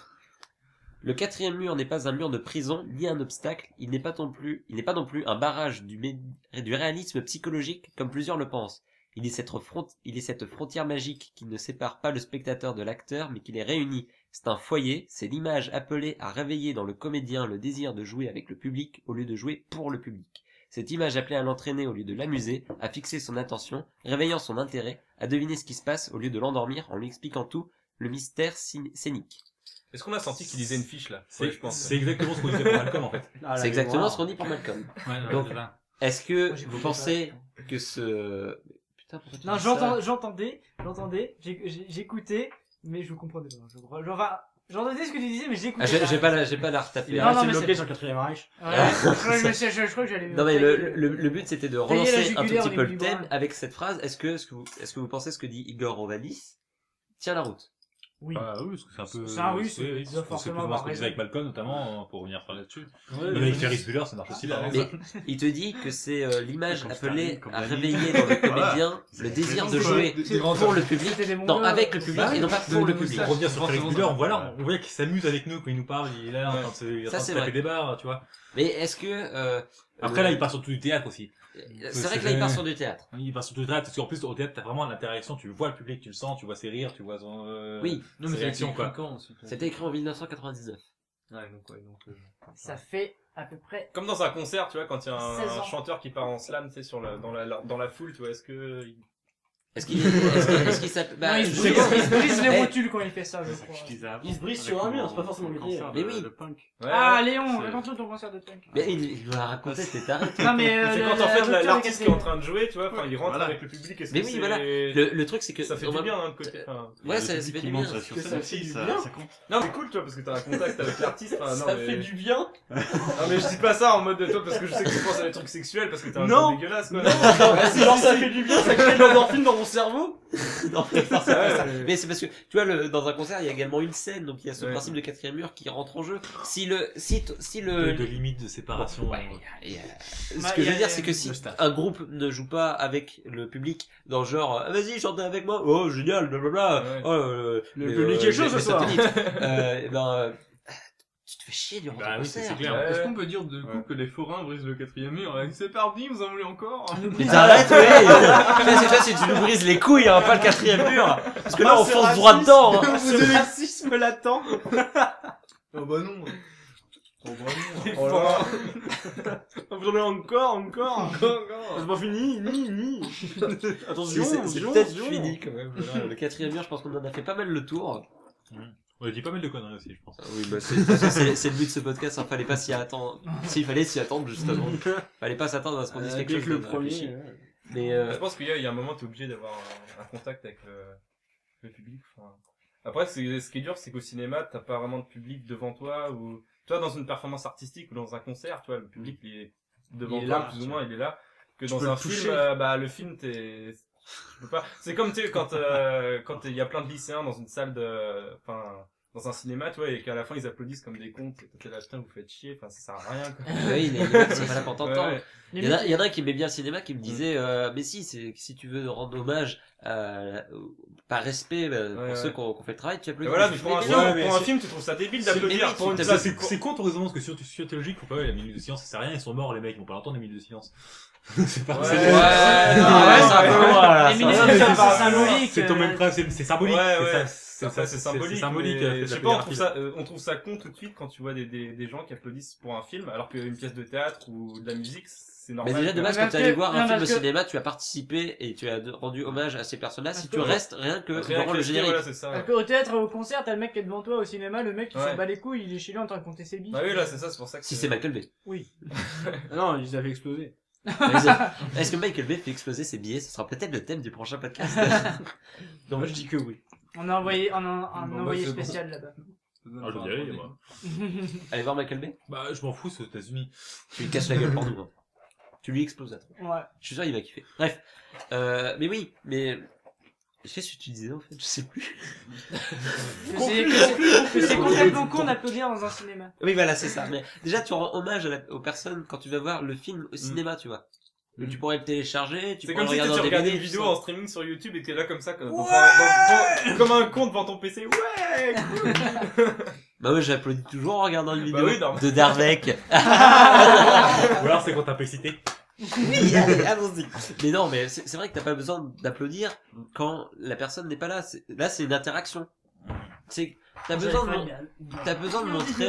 S1: Le quatrième mur n'est pas un mur de prison, ni un obstacle. Il n'est pas non plus un barrage du réalisme psychologique, comme plusieurs le pensent. Il est cette frontière magique qui ne sépare pas le spectateur de l'acteur, mais qui les réunit. C'est un foyer, c'est l'image appelée à réveiller dans le comédien le désir de jouer avec le public au lieu de jouer pour le public. Cette image appelée à l'entraîner au lieu de l'amuser, à fixer son attention, réveillant son intérêt, à deviner ce qui se passe au lieu de l'endormir en lui expliquant tout, le mystère scénique.
S6: Est-ce qu'on a senti qu'il lisait une fiche là?
S2: C'est
S6: Ouais, je pense.
S2: c'est exactement ce qu'on disait pour Malcolm en fait.
S8: Ah,
S1: C'est exactement ce qu'on dit pour Malcolm.
S2: Ouais, non,
S1: Donc,
S2: voilà.
S1: Est-ce que
S3: Moi, j'ai
S1: vous
S3: compris
S1: pensez que ce... Putain, pourquoi tu
S3: Non,
S1: dis ça
S3: j'entendais, j'écoutais, mais je comprenais pas. Enfin, j'entendais ce que tu disais, mais j'écoutais
S1: Ah, j'ai pas la retaper.
S8: Il est
S3: Non, non,
S8: resté
S3: mais
S8: bloqué
S3: c'est-
S8: sur le 4ème Reich.
S3: Ouais, je crois que j'allais.
S1: Non mais le but c'était de
S3: Tailler la
S1: relancer un tout
S3: jugulaire
S1: petit
S3: au
S1: peu
S3: niveau
S1: le
S3: du
S1: thème
S3: bras.
S1: avec cette phrase. Est-ce que vous pensez ce que dit Igor Rovadis tient la route?
S3: Oui.
S2: Bah oui, parce que c'est un peu...
S3: C'est un russe,
S2: oui,
S3: il doit
S2: c'est
S3: forcément
S2: plus ou moins ce
S3: avoir
S2: qu'on disait
S3: raison.
S2: avec Malcolm, notamment, pour revenir faire là-dessus.
S8: Ouais,
S2: Même avec Ferris Bueller, ça marche aussi là.
S1: Mais il te dit que c'est l'image
S7: Comme
S1: appelée
S7: Starling, comme
S1: à
S7: Danny.
S1: réveiller dans le comédien
S7: Voilà.
S1: le désir de
S7: Des
S1: jouer pour le public.
S3: C'était des
S1: Non,
S3: Mongols.
S1: avec le public et non pas pour le public.
S2: Pour revenir sur Ferris
S5: Forcément,
S2: Bueller,
S5: ça.
S2: on voit qu'il s'amuse avec nous quand il nous parle, il est là, en train de se, il est en
S1: Ça,
S2: train de
S1: c'est
S2: se taper
S1: vrai.
S2: des barres, tu vois.
S1: Mais est-ce que...
S2: Après là, il part sur tout du théâtre aussi.
S1: C'est vrai que là, il part sur du théâtre.
S2: Il part sur tout le théâtre, parce qu'en plus, au théâtre, t'as vraiment l'interaction, tu vois le public, tu le sens, tu vois ses rires, tu vois son,
S1: Oui,
S5: Non, mais
S2: ses réactions, quoi.
S5: quand ensuite.
S1: c'était écrit en 1999.
S5: Ouais, donc.
S3: Ça fait à peu près.
S6: Comme dans un concert, tu vois, quand il y a
S3: 16
S6: un
S3: ans.
S6: chanteur qui part en slam, tu sais, dans la foule, tu vois, est-ce que...
S1: Est-ce qu'il s'appelle...
S3: Non,
S1: Bah,
S3: il
S1: je
S3: se
S1: sais
S3: brise,
S1: pas.
S3: il se brise les
S1: Eh,
S3: rotules quand il fait ça, je crois.
S8: Il se brise sur un mur, c'est pas forcément le métier.
S1: Mais oui.
S7: Le punk.
S6: Ouais,
S3: Ah,
S6: ouais.
S3: Léon,
S7: c'est-
S3: raconte-nous ton concert de punk.
S1: Mais il doit raconter, t'es taré.
S3: Non, mais
S6: C'est
S3: le-
S6: quand en fait
S3: rupture des
S6: l'artiste qui est en
S3: quatrièmes.
S6: train de jouer, tu vois, enfin il rentre
S7: Voilà.
S6: avec le public et
S1: Mais oui, voilà. Le truc, c'est que...
S6: ça fait du bien d'un côté. Enfin,
S1: Ouais,
S7: Le
S1: ça
S7: public
S1: fait
S7: qui
S1: du
S7: monte
S1: bien.
S7: sur
S8: Que
S7: scène
S8: ça
S7: aussi,
S8: fait du
S7: ça
S8: bien.
S7: compte.
S6: non mais cool, tu vois, parce que t'as un contact avec l'artiste. Enfin, non,
S8: Ça
S6: mais...
S8: fait du bien.
S6: Non mais je dis pas ça en mode de toi parce que je sais que tu penses à des trucs sexuels parce que t'es un
S8: Non.
S6: peu dégueulasse quoi.
S8: Genre ça fait du bien, ça crée de l'endorphine dans mon cerveau.
S1: Non, mais non, c'est pas ça. Mais c'est parce que, tu vois, dans un concert, il y a également une scène, donc il y a ce
S6: Ouais.
S1: principe de quatrième mur qui rentre en jeu. Si
S2: de
S1: le,
S2: limite de séparation.
S1: Ouais, et,
S3: Bah,
S1: ce que
S3: y
S1: je
S3: a-
S1: veux dire, c'est que si
S8: le staff.
S1: un groupe ne joue pas avec le public dans le genre, ah, vas-y, chantez avec moi, oh, génial, blablabla,
S6: Ouais.
S1: oh,
S8: Le
S1: les,
S8: public est chaud ce
S1: les
S8: soir.
S1: satellites. Eh ben, tu te fais chier durant
S2: Bah
S1: ton
S2: oui, c'est
S1: concert.
S2: clair.
S6: Ouais.
S5: Est-ce qu'on peut dire de coup
S6: Ouais.
S5: que les forains brisent le quatrième mur? C'est parti, vous en voulez encore?
S1: Mais t'arrêtes, oui! C'est toi, si tu nous brises les couilles, hein, pas le quatrième mur! Parce que là, on
S8: c'est
S1: fonce droit
S8: raciste.
S1: dedans, hein.
S8: Ce racisme latent.
S5: Oh bah non. Oh bah non.
S6: Oh là.
S8: Vous en avez encore. C'est pas fini, ni. Attention,
S1: C'est
S8: attention,
S1: peut-être
S8: attention.
S1: fini, quand même. Voilà, le quatrième mur, je pense qu'on en a fait pas mal le tour.
S2: On a dit pas mal de conneries aussi, je pense.
S1: Oui, bah, de toute façon, c'est le but de ce podcast, hein, fallait pas s'y attendre. S'il fallait s'y attendre, justement. Fallait pas s'attendre à ce qu'on dise quelque
S8: Avec
S1: chose
S8: le
S1: de
S8: premier.
S1: réfléchi. Mais,
S6: Je pense qu'il y a un moment t'es obligé d'avoir un contact avec le public. Enfin... Après ce qui est dur c'est qu'au cinéma t'as pas vraiment de public devant toi ou toi dans une performance artistique ou dans un concert, tu vois le public il est devant
S8: Il est
S6: toi
S8: là,
S6: plus ou moins il est là. Que
S8: Tu
S6: dans
S8: peux
S6: un
S8: le toucher.
S6: film, bah le film tu peux pas. C'est comme tu sais quand il y a plein de lycéens dans une salle enfin dans un cinéma, tu vois, et qu'à la fin ils applaudissent comme des cons, t'es là putain vous faites chier, enfin ça sert à rien quoi.
S1: oui, les mecs sont pas là pour t'entendre.
S6: Ouais, ouais.
S1: Il y en a un qui aimait bien le cinéma qui me disait mais si tu veux rendre hommage par respect pour
S6: Ouais,
S1: ceux
S6: ouais.
S1: qui ont fait le travail, tu
S6: Et
S1: applaudis.
S6: voilà, mais pour un,
S1: Mais
S6: film,
S1: non,
S2: Ouais, mais
S6: pour un
S2: c'est-
S6: film tu trouves ça débile
S1: Mais
S6: d'applaudir.
S1: oui,
S6: Pour une
S1: t'as
S2: Ça,
S6: salle,
S2: c'est con ton raisonnement, parce que sur théologique, faut pas, la minute de silence, ça sert à rien, ils sont morts, les mecs, ils vont pas l'entendre, les minutes de silence. C'est pas,
S6: Ouais,
S2: c'est-
S6: ouais,
S1: Ouais,
S6: ouais,
S1: non,
S6: ouais,
S1: c'est un peu loin, là.
S3: Les
S1: ça.
S3: minutes,
S2: mais
S3: c'est
S2: c'est
S3: pas symbolique.
S2: c'est ton même principe, c'est symbolique.
S6: Ouais,
S2: c'est
S6: ouais,
S2: ça.
S6: c'est symbolique.
S2: C'est symbolique.
S6: mais
S2: fait de
S6: je
S2: la
S6: sais pas,
S2: pédagogie.
S6: on trouve ça con tout de suite quand tu vois des gens qui applaudissent pour un film, alors qu'une pièce de théâtre ou de la musique, c'est
S1: Mais
S6: normal.
S1: déjà, de base,
S3: Parce
S1: quand tu es allé
S3: que-
S1: voir
S3: non,
S1: un film au
S3: parce que-
S1: cinéma, tu as participé et tu as rendu hommage à ces personnes-là. Si
S3: Parce
S1: tu
S3: que-
S1: restes rien que
S6: Rien
S1: durant
S6: que
S1: le
S6: les-
S1: générique.
S6: Voilà, c'est ça.
S3: Parce qu'au théâtre, au concert, t'as le mec qui est devant toi, au cinéma, le mec qui
S6: Ouais.
S3: s'en bat les couilles, il est chez lui en train de compter ses billes.
S6: Bah oui, là, c'est ça, c'est pour ça que.
S1: Si c'est Michael Bay.
S3: Oui.
S8: Non, ils avaient explosé.
S1: Est-ce que Michael Bay fait exploser ses billets? Ce sera peut-être le thème du prochain podcast.
S8: Donc moi je dis que oui.
S3: On a envoyé un
S5: Bon,
S3: envoyé
S5: bah, c'est
S3: spécial là-bas.
S2: Ah, je dirais, moi.
S1: Allez voir Michael Bay.
S2: Bah, je m'en fous, c'est aux États-Unis.
S1: Tu lui casses la gueule pour nous. Hein. Tu lui exploses la tronche.
S3: Ouais.
S1: Je suis sûr il va kiffer. Bref. Mais oui, mais... Qu'est-ce que tu disais en fait? Je sais plus.
S3: Que c'est complètement con d'applaudir dans un cinéma.
S1: Oui voilà, c'est ça. Mais déjà tu rends hommage aux personnes quand tu vas voir le film au cinéma, tu vois. Donc, tu pourrais le télécharger, tu
S6: C'est
S1: pourrais
S6: comme si tu
S1: regarder en
S6: regardais
S1: DVD.
S6: une vidéo
S1: tout ça.
S6: en streaming sur YouTube et t'es là comme ça, comme un con devant ton PC. Ouais!
S1: Bah ouais, j'applaudis toujours en regardant une vidéo
S6: Bah oui, normal.
S1: de Darvek.
S2: Ou alors c'est quand t'as pas excité.
S1: Oui, allez, allons-y. Mais non, mais c'est vrai que t'as pas besoin d'applaudir quand la personne n'est pas là. Là, c'est une interaction. C'est t'as besoin de montrer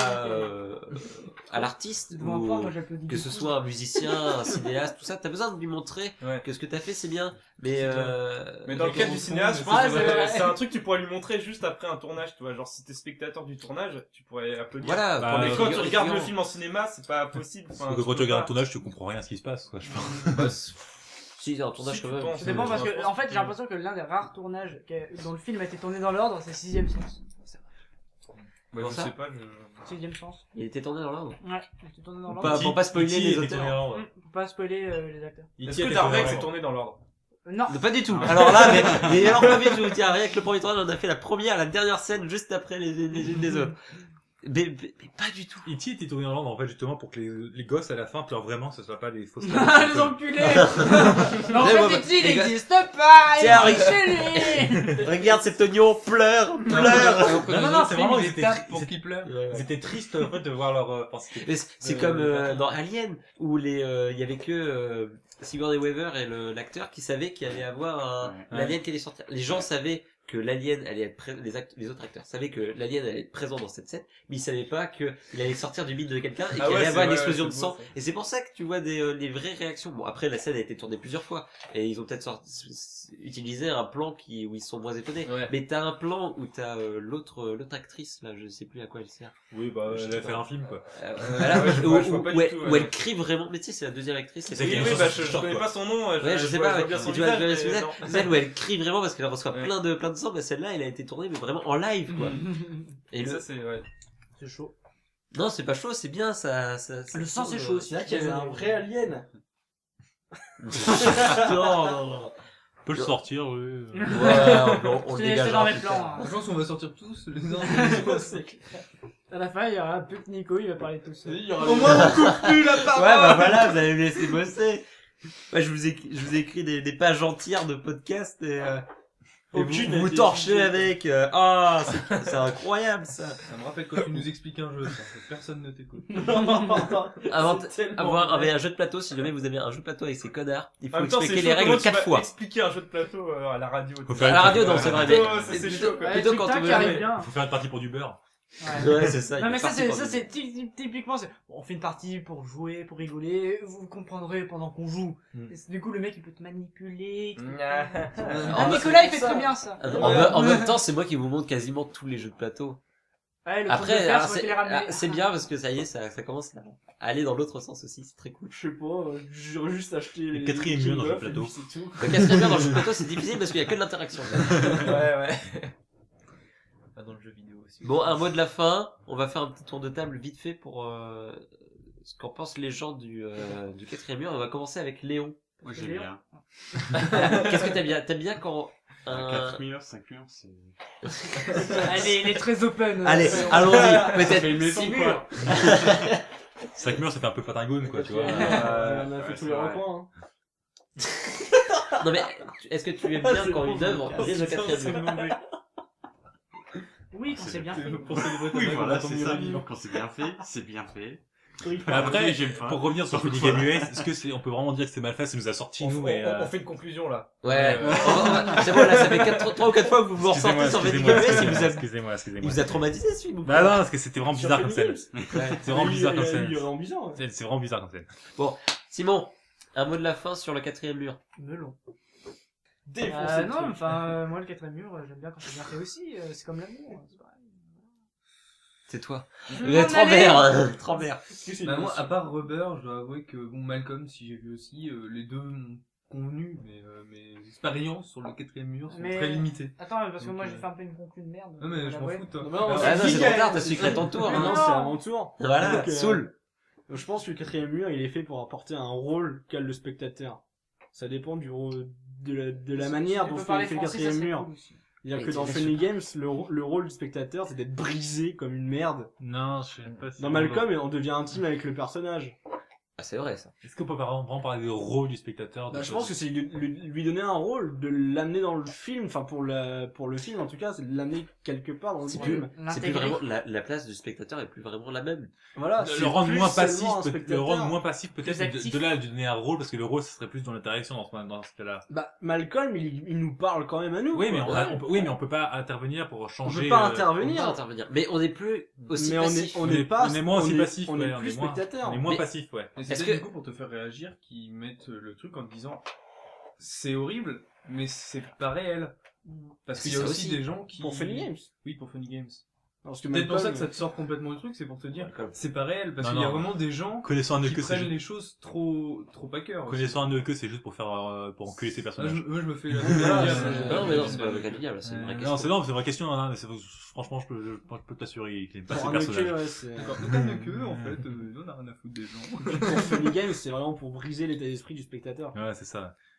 S1: à l'artiste
S3: Devant
S1: ou
S3: toi, moi j'applaudis.
S1: que ce soit un musicien, un cinéaste, tout ça, t'as besoin de lui montrer
S6: Ouais.
S1: que ce que t'as fait c'est bien. Mais
S6: Mais dans le cas du cinéaste, je pense
S3: Ah,
S6: que
S3: c'est vrai.
S6: c'est un truc que tu pourrais lui montrer juste après un tournage, tu vois. Genre, si t'es spectateur du tournage, tu pourrais applaudir.
S1: voilà.
S2: Bah,
S1: pour
S6: Mais
S1: les
S6: quand tu
S1: figurants-
S6: regardes
S1: les
S6: le
S1: figurants.
S6: film en cinéma, c'est pas possible. Enfin,
S2: Parce que quand tu
S6: peux
S2: regardes un
S6: pas.
S2: tournage, tu comprends rien à ce qui se passe, quoi, je pense.
S6: Bah,
S1: Si, c'est un tournage
S6: Si,
S1: quand
S6: tu
S1: même.
S6: penses.
S3: Ça dépend parce
S6: Je
S3: que,
S6: pense
S3: en fait,
S6: que-
S3: j'ai l'impression que l'un des rares tournages dont le film a été tourné dans l'ordre, c'est Sixième Sens.
S6: bah,
S1: Comment
S6: je
S1: ça
S6: sais pas,
S3: Sixième Sens.
S1: Il était tourné dans l'ordre.
S3: Ouais, il a été tourné dans l'ordre.
S1: Pas- pour pas spoiler les
S2: E.T. était
S1: auteurs.
S2: tourné en ordre.
S3: Pour pas spoiler les acteurs.
S6: Est-ce que Darvek s'est tourné dans l'ordre?
S3: Non.
S1: Pas du tout. Alors là, mais alors pas du tout. Tiens, rien que le premier tournage, on a fait la première, la dernière scène juste après les autres. Mais pas du tout.
S2: E.T. était tourné en Hollande, en fait, justement, pour que les gosses, à la fin, pleurent vraiment, ce soit pas des fausses
S3: Ah, les enculés. Mais en
S1: Ouais,
S3: fait,
S1: ouais,
S3: Titi, il
S1: les gars-
S3: n'existe pas. Il
S1: Tiens,
S3: est chez lui.
S1: Regarde cet oignon, pleure.
S2: Non, c'est vraiment,
S5: ils
S2: ils étaient
S5: tapent pour qu'ils pleurent.
S2: Ils étaient tristes, en fait, de voir leur,
S1: Mais c'est comme dans Alien, où il y avait que Sigourney Weaver et l'acteur qui savaient qu'il allait avoir l'alien qui allait sortir. Les gens savaient que l'alien allait être les autres acteurs savaient que l'alien allait être présent dans cette scène, mais ils savaient pas que il allait sortir du bide de quelqu'un et qu'il allait avoir une explosion de sang. Et c'est pour ça que tu vois les vraies réactions. Bon, après la scène a été tournée plusieurs fois et ils ont peut-être utilisé un plan où ils sont moins étonnés.
S6: Ouais.
S1: Mais t'as un plan où t'as l'autre actrice là, je sais plus à quoi elle sert.
S2: Oui, bah, elle a fait un film, quoi.
S1: Voilà,
S6: Ouais, je vois pas du tout,
S1: où elle crie vraiment. Mais tu sais, c'est la deuxième actrice.
S2: C'est
S6: Oui,
S2: qu'il y a
S6: oui,
S2: une
S6: bah,
S2: chanson
S6: je connais pas son nom.
S1: Ouais, je sais
S6: vois
S1: pas, ouais.
S6: bien son
S1: Tu vois,
S6: visage,
S1: je
S6: mais
S1: vois
S6: non.
S1: celle où elle crie vraiment parce qu'elle reçoit
S6: Ouais.
S1: plein de sang, mais celle-là, elle a été tournée, mais vraiment en live, quoi. Et
S6: Ça, c'est, ouais.
S4: C'est chaud.
S1: non, c'est pas chaud, c'est bien, ça
S3: Le sang, c'est
S1: tourne,
S3: chaud.
S4: C'est vrai qu'il y avait un vrai alien.
S1: non.
S2: On peut le sortir, oui.
S1: Ouais, on le
S3: C'est
S1: dégagera
S3: dans les
S1: plus
S3: plans.
S1: tard.
S3: hein.
S5: Je pense qu'on va sortir tous les uns.
S3: À la fin, il y aura un peu que Nico, il va parler tout seul.
S4: Au moins, on coupe plus la parole.
S1: Ouais, bah voilà, vous allez me laisser bosser. Ouais, je vous ai écrit des pages entières de podcast et
S4: Aucune
S1: vous
S4: n'a
S1: vous
S4: été
S1: torchez
S4: utilisée.
S1: avec. C'est incroyable ça.
S5: Ça me rappelle quand tu nous expliques un jeu, ça. Personne ne t'écoute.
S1: Avoir un jeu de plateau, si jamais vous avez un jeu de plateau avec ces connards, il
S6: En
S1: faut
S6: même temps,
S1: expliquer
S6: c'est
S1: les
S6: chaud,
S1: règles
S6: comment tu
S1: 4
S6: vas
S1: fois.
S6: expliquer un jeu de plateau à la radio.
S2: Faut
S1: À
S2: faire
S1: la radio, non, c'est vrai, mais
S6: C'est chaud, quoi.
S3: Ouais,
S1: plutôt
S3: le
S1: quand on
S3: TikTok
S1: veut
S3: arrive
S1: jouer.
S3: bien.
S2: Faut faire une partie pour du beurre.
S3: Ouais.
S1: Ouais, c'est ça.
S3: Non
S1: il
S3: mais
S1: est
S3: ça
S1: parti
S3: c'est
S1: pour
S3: ça
S1: le-
S3: c'est typiquement on fait une partie pour jouer, pour rigoler, vous comprendrez pendant qu'on joue. Et du coup le mec il peut te manipuler. Ah, Nicolas il fait très bien ça.
S1: En même temps, c'est moi qui vous montre quasiment tous les jeux de plateau.
S3: Ouais, le
S1: Après,
S3: truc de faire,
S1: alors,
S3: c'est qu'il les ramener.
S1: c'est bien parce que ça y est, ça commence à aller dans l'autre sens aussi, c'est très cool.
S4: Je sais pas, j'aurais juste acheté
S2: Le quatrième mur dans le plateau.
S4: C'est tout.
S1: Le quatrième mur dans le jeu de plateau, c'est difficile parce qu'il y a que de l'interaction.
S6: Ouais. Pas dans le jeu vidéo aussi.
S1: Bon, un mot de la fin. On va faire un petit tour de table vite fait pour ce qu'en pensent les gens du quatrième mur. On va commencer avec Léon.
S7: Moi, j'aime bien.
S1: Qu'est-ce que t'aimes bien? T'aimes bien quand
S7: 4 murs, 5 murs, c'est...
S3: Elle est très open.
S1: Allez, allons-y. Peut-être 6 murs.
S2: 5 murs, ça fait un peu Patagone, quoi, tu vois.
S4: On a fait
S7: ouais,
S4: tous
S7: c'est
S4: les
S7: vrai.
S4: recoins.
S1: Non mais, est-ce que tu aimes bien quand une œuvre brise le quatrième mur?
S3: Oui, quand c'est bien fait.
S5: Pour célébrer ta
S7: Oui,
S5: mère,
S7: voilà,
S5: ton
S7: c'est
S5: mur
S7: ça.
S5: à vivre.
S7: Donc, quand c'est bien fait, c'est bien fait.
S2: Après,
S7: j'aime pas.
S2: pour revenir sur Funny Game US, est-ce que on peut vraiment dire que c'est mal fait, ça nous a sorti, nous, et
S6: On fait une conclusion là.
S1: Ouais. C'est bon, là, ça fait 3 ou 4 fois que vous vous ressortez sur Venny Games et
S2: excusez-moi.
S1: il vous a traumatisé ce film ou
S2: Bah
S1: pas?
S2: non, parce que c'était vraiment bizarre comme scène.
S1: Ouais.
S2: C'est vraiment bizarre comme
S4: Il
S2: scène.
S4: est vraiment bizarre. Ouais.
S2: C'est vraiment bizarre comme scène.
S1: Simon, un mot de la fin sur le quatrième mur.
S3: Melon.
S4: Défoncer le
S3: Non,
S4: truc.
S3: enfin, moi le quatrième mur, j'aime bien quand c'est bien fait aussi. C'est comme l'amour. C'est pareil.
S1: C'est toi.
S3: Je
S1: Vous
S3: m'en
S1: êtes
S3: allais.
S1: Trambert.
S4: Est-ce que c'est
S5: Bah
S4: une
S5: moi,
S4: notion
S5: à part Rubber, je dois avouer que bon Malcolm, si j'ai vu aussi, les deux m'ont convenu, mais mes expériences sur le quatrième mur sont
S3: Mais-
S5: très limitées.
S3: Attends, parce que
S5: Donc,
S3: moi j'ai fait un peu une conclue de merde.
S5: Non mais je m'en
S3: Ouais.
S5: fous toi.
S4: Non, mais non,
S1: Ah non, c'est
S4: qui
S1: trop
S4: qui
S1: tard,
S4: a-
S1: t'as su que ton tour.
S3: Mais
S4: Non,
S3: non.
S4: c'est à mon tour.
S1: Voilà,
S4: Donc,
S1: Soul.
S4: Je pense que le quatrième mur, il est fait pour apporter un rôle qu'a le spectateur. Ça dépend du rôle, de la manière dont fait le quatrième mur. C'est-à-dire que dans Funny Games, le rôle du spectateur, c'est d'être brisé comme une merde.
S2: Non, je sais pas si...
S4: Dans Malcolm, on devient intime avec le personnage.
S1: Ah, c'est vrai ça.
S2: Est-ce qu'on peut vraiment parler du rôle du spectateur?
S4: Bah, je pense que c'est lui donner un rôle, de l'amener dans le film, enfin pour le film en tout cas, c'est de l'amener quelque part dans le
S1: C'est
S4: film.
S1: C'est plus vraiment la place du spectateur est plus vraiment la même.
S4: Voilà,
S2: Le rendre
S4: plus
S2: moins passif,
S4: seulement un
S2: le
S4: spectateur.
S2: rendre moins passif peut-être,
S3: Plus actif.
S2: de là, de donner un rôle, parce que le rôle, ce serait plus dans l'interaction dans ce cas-là.
S4: Bah, Malcolm, il nous parle quand même à nous.
S2: Oui, mais
S4: quoi.
S2: on peut pas intervenir pour
S4: On
S2: changer.
S4: peut pas
S1: On peut
S4: intervenir.
S1: pas intervenir. Mais on n'est plus aussi
S4: Mais
S1: passif.
S4: on est pas,
S2: on est moins aussi passif,
S4: on
S2: ouais,
S4: est plus
S2: moins-
S4: spectateur.
S2: On est moins
S1: Mais-
S2: passif, ouais.
S5: Et
S1: Est-ce
S5: c'est
S1: que-
S5: du coup pour te faire réagir qu'ils mettent le truc en te disant c'est horrible, mais c'est pas réel. Parce
S1: C'est
S5: qu'il y a
S1: ça
S5: aussi
S1: aussi.
S5: des gens qui...
S4: Pour Funny Games.
S5: Oui, pour Funny Games.
S4: Parce que
S5: C'est peut-être pour ça
S4: Malcolm,
S5: que ça te sort complètement du truc, c'est pour te dire
S1: Malcolm.
S5: c'est pas réel, parce
S2: Non,
S5: qu'il y a
S2: non.
S5: vraiment des gens
S2: Connaissant un
S5: qui
S2: que c'est
S5: prennent
S2: juste,
S5: les choses trop à cœur. aussi.
S2: connaissant un que c'est juste pour faire, pour enculer ses
S5: Moi,
S2: personnages.
S5: je me fais la...
S1: Non, mais non, c'est pas l'avocat du diable, c'est une vraie
S2: Non,
S1: question.
S2: c'est une vraie question, hein, mais franchement, je peux t'assurer qu'il n'aime pas
S4: pour
S2: ses
S4: un
S2: personnages.
S4: eux, ouais, c'est...
S5: D'accord, donc que en fait, on a rien à foutre des gens.
S4: Pour Funny Games, c'est vraiment pour briser l'état d'esprit du spectateur.
S2: Ouais, c'est ça.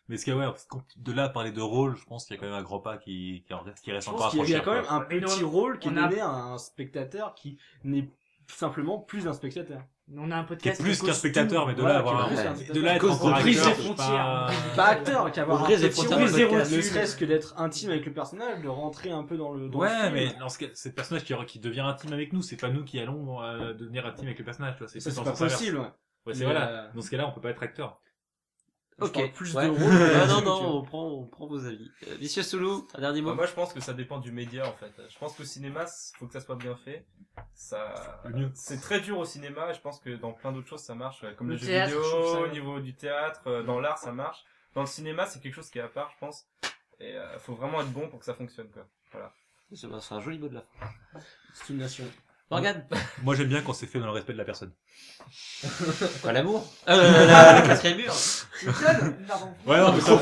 S2: Mais ce qu'il y a, ouais, parce que de là à parler de rôle, je pense qu'il y a quand même un grand pas qui reste
S8: Je
S2: encore à
S8: pense qu'il y
S2: franchir.
S8: a quand même
S2: quoi.
S8: un petit rôle qui est
S3: on a-
S8: donné à un spectateur qui n'est simplement plus un spectateur.
S3: On a un
S2: Qui est
S3: podcast.
S2: plus qu'un spectateur, mais de
S8: Voilà,
S2: là à
S8: qui est
S2: avoir
S8: plus
S2: un-
S8: qu'un
S2: de
S8: spectateur.
S2: là à
S3: À
S2: être
S3: cause
S2: encore
S3: de brise
S2: acteur,
S3: des
S2: je sais
S3: frontières.
S2: pas.
S8: Pas acteur, qu'avoir
S1: On
S8: un
S1: brise les
S8: petit
S1: frontières
S8: rôle,
S1: du
S8: zéro
S1: podcast.
S8: ne serait-ce que d'être intime avec le personnage, de rentrer un peu dans le
S2: Ouais,
S8: film.
S2: mais dans ce cas, c'est le personnage qui devient intime avec nous, c'est pas nous qui allons devenir intime avec le personnage, tu vois.
S8: ça
S2: plus
S8: c'est
S2: dans
S8: pas
S2: le sens inverse.
S8: possible. Ouais.
S2: Ouais, c'est
S8: Mais,
S2: voilà. Dans ce cas-là, on peut pas être acteur.
S8: Je parle
S1: Ok.
S8: plus
S1: Ouais.
S8: de rôle.
S1: Ah, non,
S8: que-
S1: non, on prend vos avis. Vicieux Soulou, un dernier mot.
S6: Moi, je pense que ça dépend du média, en fait. Je pense qu'au cinéma, faut que ça soit bien fait. C'est très dur au cinéma, et je pense que dans plein d'autres choses, ça marche, comme
S3: Le
S6: les jeux
S3: théâtre, je trouve
S6: vidéo,
S3: ça-
S6: au niveau du théâtre, dans l'art, ça marche. Dans le cinéma, c'est quelque chose qui est à part, je pense. Et faut vraiment être bon pour que ça fonctionne, quoi. Voilà.
S1: C'est un joli mot de la fin.
S8: C'est une nation.
S1: Morgane.
S2: Moi, j'aime bien quand c'est fait dans le respect de la personne.
S1: Quoi, l'amour? Le quatrième mur.
S3: Pardon.
S2: Ouais, non, mais ça,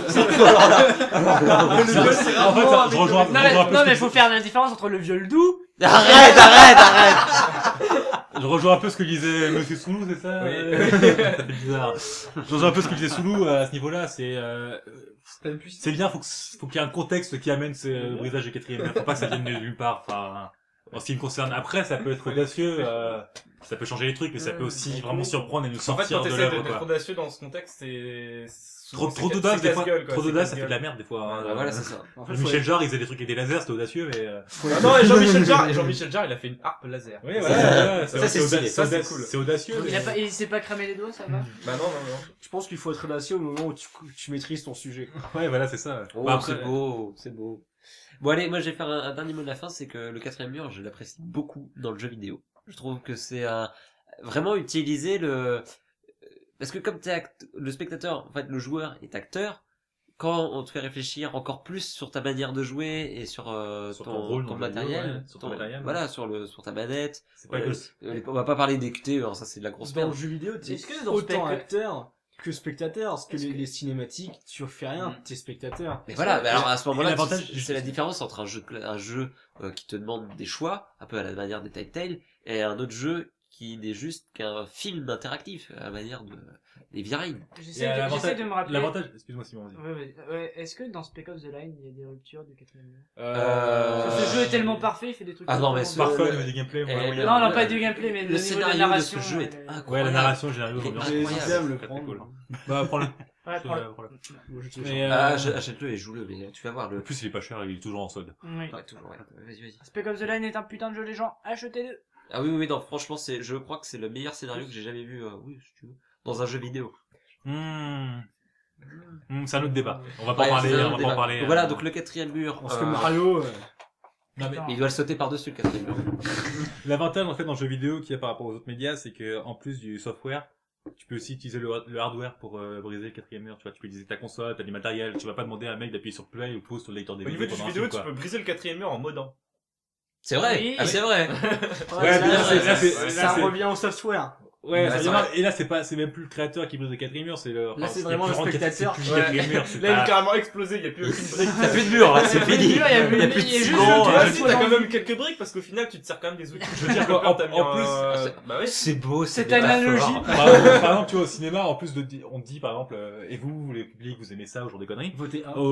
S2: en fait, je rejoins
S3: Non, mais faut faire la différence entre le viol doux.
S1: Arrête.
S2: Je rejoins un peu ce que disait Monsieur Soulou, c'est ça?
S6: Oui.
S2: Ça fait bizarre. Je rejoins un peu ce que disait Soulou à ce niveau-là, c'est bien, faut qu'il y ait un contexte qui amène ce brisage de quatrième mur. Faut pas que ça vienne de nulle part. Enfin, en ce qui me concerne, après, ça peut être audacieux, ça peut changer les trucs, mais ça peut aussi vraiment surprendre et nous
S6: En fait,
S2: sortir
S6: quand
S2: de
S6: t'essaies
S2: l'œuvre,
S6: d'être
S2: quoi.
S6: audacieux dans ce contexte, c'est...
S2: Trop
S6: souvent, c'est
S2: d'audace, des fois,
S6: casse-gueule, quoi,
S2: trop
S6: c'est
S2: d'audace, ça fait
S6: casse-gueule.
S2: de la merde, des fois. hein.
S1: Bah, voilà, c'est ça.
S8: En fait,
S2: Michel Jarre, il faisait des trucs avec des lasers, c'était audacieux, mais
S6: Ah non, et Jean-Michel Jarre, il a fait une harpe laser.
S2: oui, voilà,
S1: Ça, c'est stylé.
S6: Ça, c'est cool.
S2: C'est audacieux.
S3: Il s'est pas cramé les doigts, ça va?
S6: Bah non.
S8: Je pense qu'il faut être audacieux au moment où tu maîtrises ton sujet.
S2: Ouais, voilà, c'est ça.
S1: Oh,
S2: Bah, après,
S1: c'est beau, c'est beau. Bon allez, moi je vais faire un dernier mot de la fin, c'est que le quatrième mur, je l'apprécie beaucoup dans le jeu vidéo. Je trouve que c'est vraiment utiliser parce que comme le spectateur, en fait le joueur est acteur, quand on te fait réfléchir encore plus sur ta manière de jouer et sur,
S2: Sur ton rôle
S1: ton
S2: dans le jeu
S1: matériel,
S2: vidéo, ouais, sur ton matériel,
S1: voilà, sur ta manette.
S2: c'est pas que
S1: On va pas parler des QTE, hein, ça c'est de la grosse
S8: Dans le
S1: merde.
S8: jeu vidéo, t'es
S3: Est-ce que dans
S8: autant
S3: Spec-
S8: acteur que spectateur. Parce que
S3: Est-ce que-
S8: les cinématiques, tu fais rien, t'es spectateur.
S1: Mais voilà, mais alors à ce moment-là,
S2: l'avantage,
S1: c'est la différence entre un jeu qui te demande des choix, un peu à la manière des Telltale, et un autre jeu qui n'est juste qu'un film interactif, à la manière des Virine.
S3: J'essaie de me rappeler.
S2: L'avantage, excuse-moi Simon, vas-y.
S3: Ouais. Est-ce que dans Spec Ops The Line, il y a des ruptures du quatrième mur?
S1: Euh,
S3: Ce jeu est tellement parfait, il fait des trucs.
S1: Ah non, mais
S3: tellement
S1: ce-
S3: bons.
S2: Parfois, au niveau du gameplay,
S1: Et
S2: ouais,
S1: le-
S3: Non, non, pas du gameplay, mais
S1: le
S3: niveau de la
S1: scénario de
S3: narration.
S1: ce jeu est
S3: euh,
S1: incroyable.
S2: Ouais, la narration, le scénario,
S1: Il est
S2: l'ambiance.
S8: J'ai
S1: incroyable.
S8: hésité à me le
S2: Très, très
S8: prendre.
S2: cool. Bah, prends-le.
S3: Ouais, prends-le.
S2: Prends-le.
S8: Moi, je te
S2: Mais,
S1: Achète-le et joue-le, mais tu vas voir
S2: en
S1: le.
S2: plus, il est pas cher, il est toujours en solde.
S3: Oui.
S1: Ouais, toujours, ouais. Vas-y.
S3: Spec Ops The Line est un putain de jeu, les gens. Achetez-le.
S1: Ah oui, non, franchement, je crois que c'est le meilleur scénario que j'ai jamais vu, oui, si tu veux, dans un jeu vidéo.
S2: C'est un autre débat. On va pas en
S1: Ouais,
S2: parler,
S1: c'est un
S2: on va
S1: autre
S2: pas en
S1: débat.
S2: parler.
S1: Donc voilà, donc le quatrième mur.
S8: Parce que Mario,
S2: Non, mais
S3: Putain.
S1: Il doit le sauter par-dessus le quatrième mur.
S2: l'avantage, en fait, dans le jeu vidéo qu'il y a par rapport aux autres médias, c'est que, en plus du software, tu peux aussi utiliser le hardware pour briser le quatrième mur. Tu vois, tu peux utiliser ta console, t'as du matériel. Tu vas pas demander à un mec d'appuyer sur play ou pause sur le lecteur
S6: Au
S2: DVD
S6: niveau du jeu
S2: pendant un
S6: vidéo,
S2: film,
S6: tu
S2: quoi.
S6: peux briser le quatrième mur en modant.
S1: C'est vrai.
S3: Oui.
S1: Ah, c'est vrai.
S2: Ouais,
S8: ça,
S2: mais là,
S8: ça,
S2: c'est-
S8: ça
S2: c'est-
S8: revient au software.
S2: Ouais,
S1: Ouais,
S2: ça
S1: c'est
S2: vient-
S1: vrai.
S2: et là, c'est même plus le créateur qui brise le quatrième mur, c'est le,
S8: Là, c'est
S2: ce
S8: vraiment
S2: qui
S8: le
S2: rend le
S8: spectateur
S2: c'est plus
S6: qui-
S2: le quatrième mur, c'est
S6: Là, il est
S2: pas-
S6: carrément explosé, il y a plus aucune brique.
S1: T'as plus de mur, là, c'est
S3: Il y a plus de
S1: fini.
S3: mur, il y a plus-
S1: Il y a plus de
S3: il y a juste
S1: ciment,
S3: le-
S6: Ah
S3: Ouais,
S6: si,
S3: ouais.
S6: t'as quand même quelques briques parce qu'au final, tu te sers quand même des outils.
S2: Je veux dire
S6: Quand t'as
S2: qu'en
S6: mis
S2: en plus,
S6: bah oui.
S1: C'est beau, c'est
S3: Cette
S1: des
S3: analogie.
S1: métaphores.
S2: par exemple, tu vois, au cinéma, en plus on dit, par exemple, et vous, les publics, vous aimez ça, au jour des conneries?
S8: Votez un.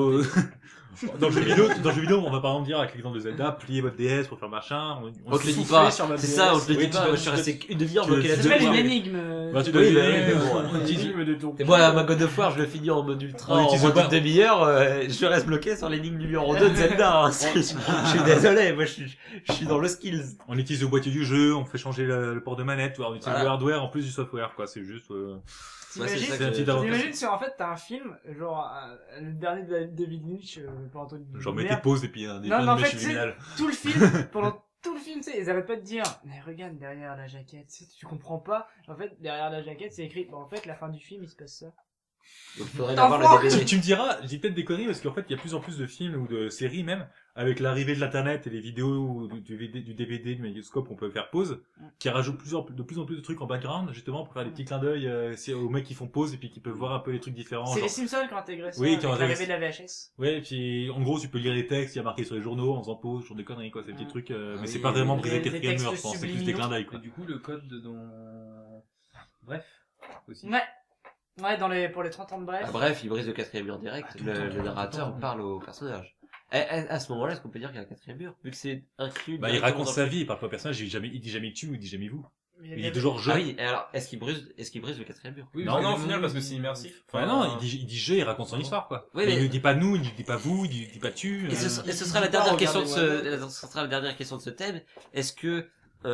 S2: Dans le jeu vidéo, on va par exemple dire, avec l'exemple de Zelda, plier votre DS pour faire machin,
S1: On te le dit
S8: souffler
S1: pas.
S8: sur ma
S1: C'est
S8: DS.
S1: ça, on te le
S2: Oui,
S1: dit
S2: tu
S1: pas.
S2: dois-
S1: Moi, je suis resté une demi-heure
S2: tu-
S1: bloqué
S2: tu
S3: Ça
S1: là-dessus.
S3: s'appelle une
S2: Ouais.
S3: énigme.
S2: Bah, tu dois
S1: Oui, bah,
S2: deviner,
S1: oui, mais bon.
S8: On énigme de ton.
S1: Et moi, ma God of War, je le finis en mode ultra,
S2: On
S1: en
S2: utilise
S1: mode
S2: pas-
S1: une demi-heure, je reste bloqué sur l'énigme numéro 2 de Zelda. hein. Je suis désolé, moi, je suis dans le skills.
S2: on utilise le boîtier du jeu, on fait changer le port de manette, tu vois, on utilise
S1: Voilà.
S2: le hardware en plus du software, quoi, c'est juste,
S1: Ouais, c'est ça
S2: c'est un
S1: que-
S2: petit avantage.
S3: T'imagines si en fait t'as un film, genre le dernier de David Lynch, pour Anthony
S2: Genre,
S3: Merde.
S2: mettez pause et puis, des
S3: Non, mais en fait,
S2: images subliminales.
S3: tout le film, pendant tout le film, tu sais, ils arrêtent pas de dire, mais regarde derrière la jaquette, tu comprends pas. En fait, derrière la jaquette, c'est écrit, en fait, la fin du film, il se passe ça.
S1: Donc, faudrait
S3: T'en
S1: l'avoir
S3: prends
S1: le DVD.
S2: Tu me diras, j'ai peut-être des conneries parce qu'en fait, il y a plus en plus de films ou de séries même, avec l'arrivée de l'internet et les vidéos ou du DVD, du magnétoscope, on peut faire pause, qui rajoutent de plus en plus de trucs en background, justement, pour faire des petits clins d'œil, aux mecs qui font pause et puis qui peuvent voir un peu les trucs différents.
S3: C'est
S2: genre-
S3: les Simpsons qui ont intégré ça,
S2: Oui,
S3: avec
S2: qui ont
S3: l'arrivée
S2: intégré
S3: de la VHS.
S2: Ouais, et puis, en gros, tu peux lire les textes, il y a marqué sur les journaux, en faisant pause, genre des conneries, quoi, ces petits trucs, mais
S1: oui,
S2: c'est pas vraiment
S3: les-
S2: briser le
S3: les
S2: quatrième mur,
S3: textes
S2: je pense, c'est plus des
S3: subliminaux.
S2: clins d'œil,
S5: Et
S2: quoi.
S5: du coup, le code dans... Bref, aussi.
S3: Ouais. Ouais, pour les 30 ans de bref.
S1: Ah, bref, il brise le quatrième mur direct. Le narrateur parle au personnage. À ce moment-là, est-ce qu'on peut dire qu'il y a un quatrième mur? Vu que c'est inclus.
S2: Bah, il
S1: directement
S2: raconte
S1: dans
S2: sa
S1: le-
S2: vie, il parle pas au personnage, il dit jamais tu ou il dit jamais vous.
S3: Mais
S2: Il est toujours je.
S1: Ah oui, et alors, est-ce qu'il brise le quatrième mur?
S6: Oui,
S2: Non,
S6: non, au
S2: mais-
S6: final, parce que c'est immersif.
S2: Enfin, non, il dit je, il raconte son histoire, quoi.
S1: Oui,
S2: Mais
S1: mais-
S2: il ne dit pas nous, il ne dit pas vous, il ne dit pas tu.
S1: Et ce sera la
S4: pas
S1: dernière
S4: regarder
S1: question ce sera la dernière question de ce thème. Est-ce que,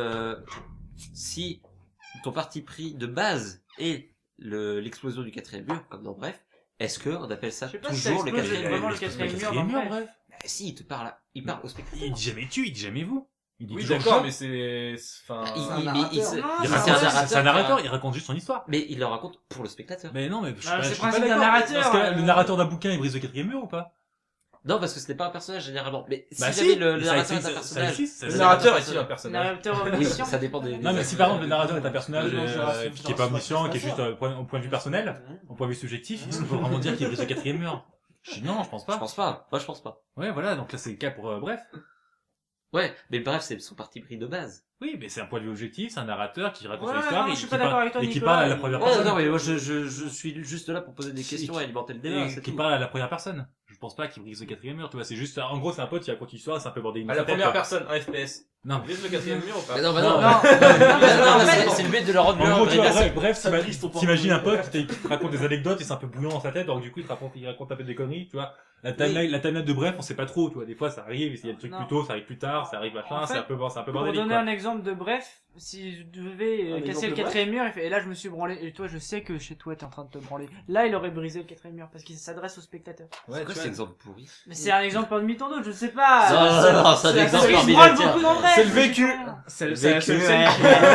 S1: si ton parti pris de base est l'explosion du quatrième mur, comme dans Bref, est-ce que on appelle ça
S3: Je sais pas si ça
S1: toujours le
S3: explose
S1: quatrième
S3: vraiment
S1: mur?
S3: le quatrième mur
S2: quatrième
S3: dans
S2: mur,
S3: Bref.
S2: bref.
S1: Bah, si, il parle au spectateur.
S2: Il dit jamais tu, il dit jamais vous. Il dit
S6: Oui,
S2: toujours
S6: d'accord,
S2: je.
S6: mais c'est, enfin,
S2: Il
S3: Non,
S2: raconte, c'est un narrateur,
S1: qui
S2: il raconte juste son histoire.
S1: mais il le raconte pour le spectateur.
S2: Mais non, mais je suis
S3: Ah,
S2: pas,
S3: c'est
S2: je
S3: le
S2: suis pas
S3: principe d'un
S2: d'accord.
S3: narrateur,
S2: Parce que le
S3: euh.
S2: narrateur d'un bouquin, il brise le quatrième mur ou pas?
S1: Non, parce que ce n'est pas un personnage généralement. Mais si
S2: Bah
S1: jamais
S2: si,
S1: le
S2: mais ça
S1: narrateur est
S2: existe,
S1: un
S2: ça
S1: personnage.
S2: existe, ça
S6: le
S2: existe.
S6: narrateur est-il un personnage?
S3: Narrateur
S1: Oui,
S3: omniscient.
S1: ça dépend des.
S2: Non, mais si par exemple le narrateur est un personnage qui est pas omniscient, qui est juste
S4: Génération.
S2: au point de vue personnel, au point de vue subjectif, est-ce qu'on peut vraiment dire qu'il brise le quatrième mur? Non, je pense
S1: Je
S2: pas.
S1: pense pas. Moi, je pense pas.
S2: Ouais, voilà, donc là c'est le cas pour Bref.
S1: Ouais, mais bref, c'est son parti pris de base.
S2: Oui, mais c'est un point de vue objectif, c'est un narrateur qui raconte
S3: Ouais,
S2: son histoire
S3: non,
S2: et
S3: je suis
S2: qui
S3: pas d'accord
S2: parle,
S3: avec toi,
S2: et qui
S3: Nicolas.
S2: parle à la première
S1: Ouais,
S2: personne.
S1: non, mais moi, je suis juste là pour poser des questions et alimenter le débat,
S2: Et
S1: c'est
S2: qui
S1: tout.
S2: parle à la première personne. Je pense pas qu'il brise le quatrième mur, tu vois, c'est juste, en gros, c'est un pote qui raconte l'histoire, c'est un peu bordé
S6: À la première personne, un FPS.
S2: Non.
S6: Brise le quatrième mur ou pas?
S1: Mais non, bah
S2: Non.
S1: non.
S3: Non.
S1: Non,
S3: en fait,
S1: c'est le but de le rendre
S2: En gros, tu vois,
S1: agressif.
S2: bref,
S4: Ça brise ton
S2: t'imagines un pote qui te raconte des anecdotes et c'est un peu bouillant dans sa tête, donc du coup, il raconte un peu des conneries, tu vois. La timeline de Bref, on sait pas trop, tu vois, des fois ça arrive, il y a des trucs
S3: Non.
S2: plus tôt, ça arrive plus tard, ça arrive machin,
S3: En fait,
S2: c'est un peu
S3: Pour
S2: bordélique,
S3: donner
S2: quoi.
S3: un exemple de Bref, si je devais
S4: Un
S3: casser
S4: exemple
S3: le
S4: de
S3: quatrième mur, et là je me suis branlé, et toi je sais que chez toi t'es en train de te branler. Là il aurait brisé le quatrième mur parce qu'il s'adresse au spectateur.
S1: C'est quoi cet exemple pourri?
S3: Mais c'est un exemple parmi tant d'autres, je sais pas.
S1: Non, c'est un
S3: Parce
S1: exemple
S3: qu'il se
S1: parmi
S3: branle
S1: les tiens.
S3: beaucoup dans Bref.
S6: C'est le vécu.
S3: C'est
S6: C'est la seule scène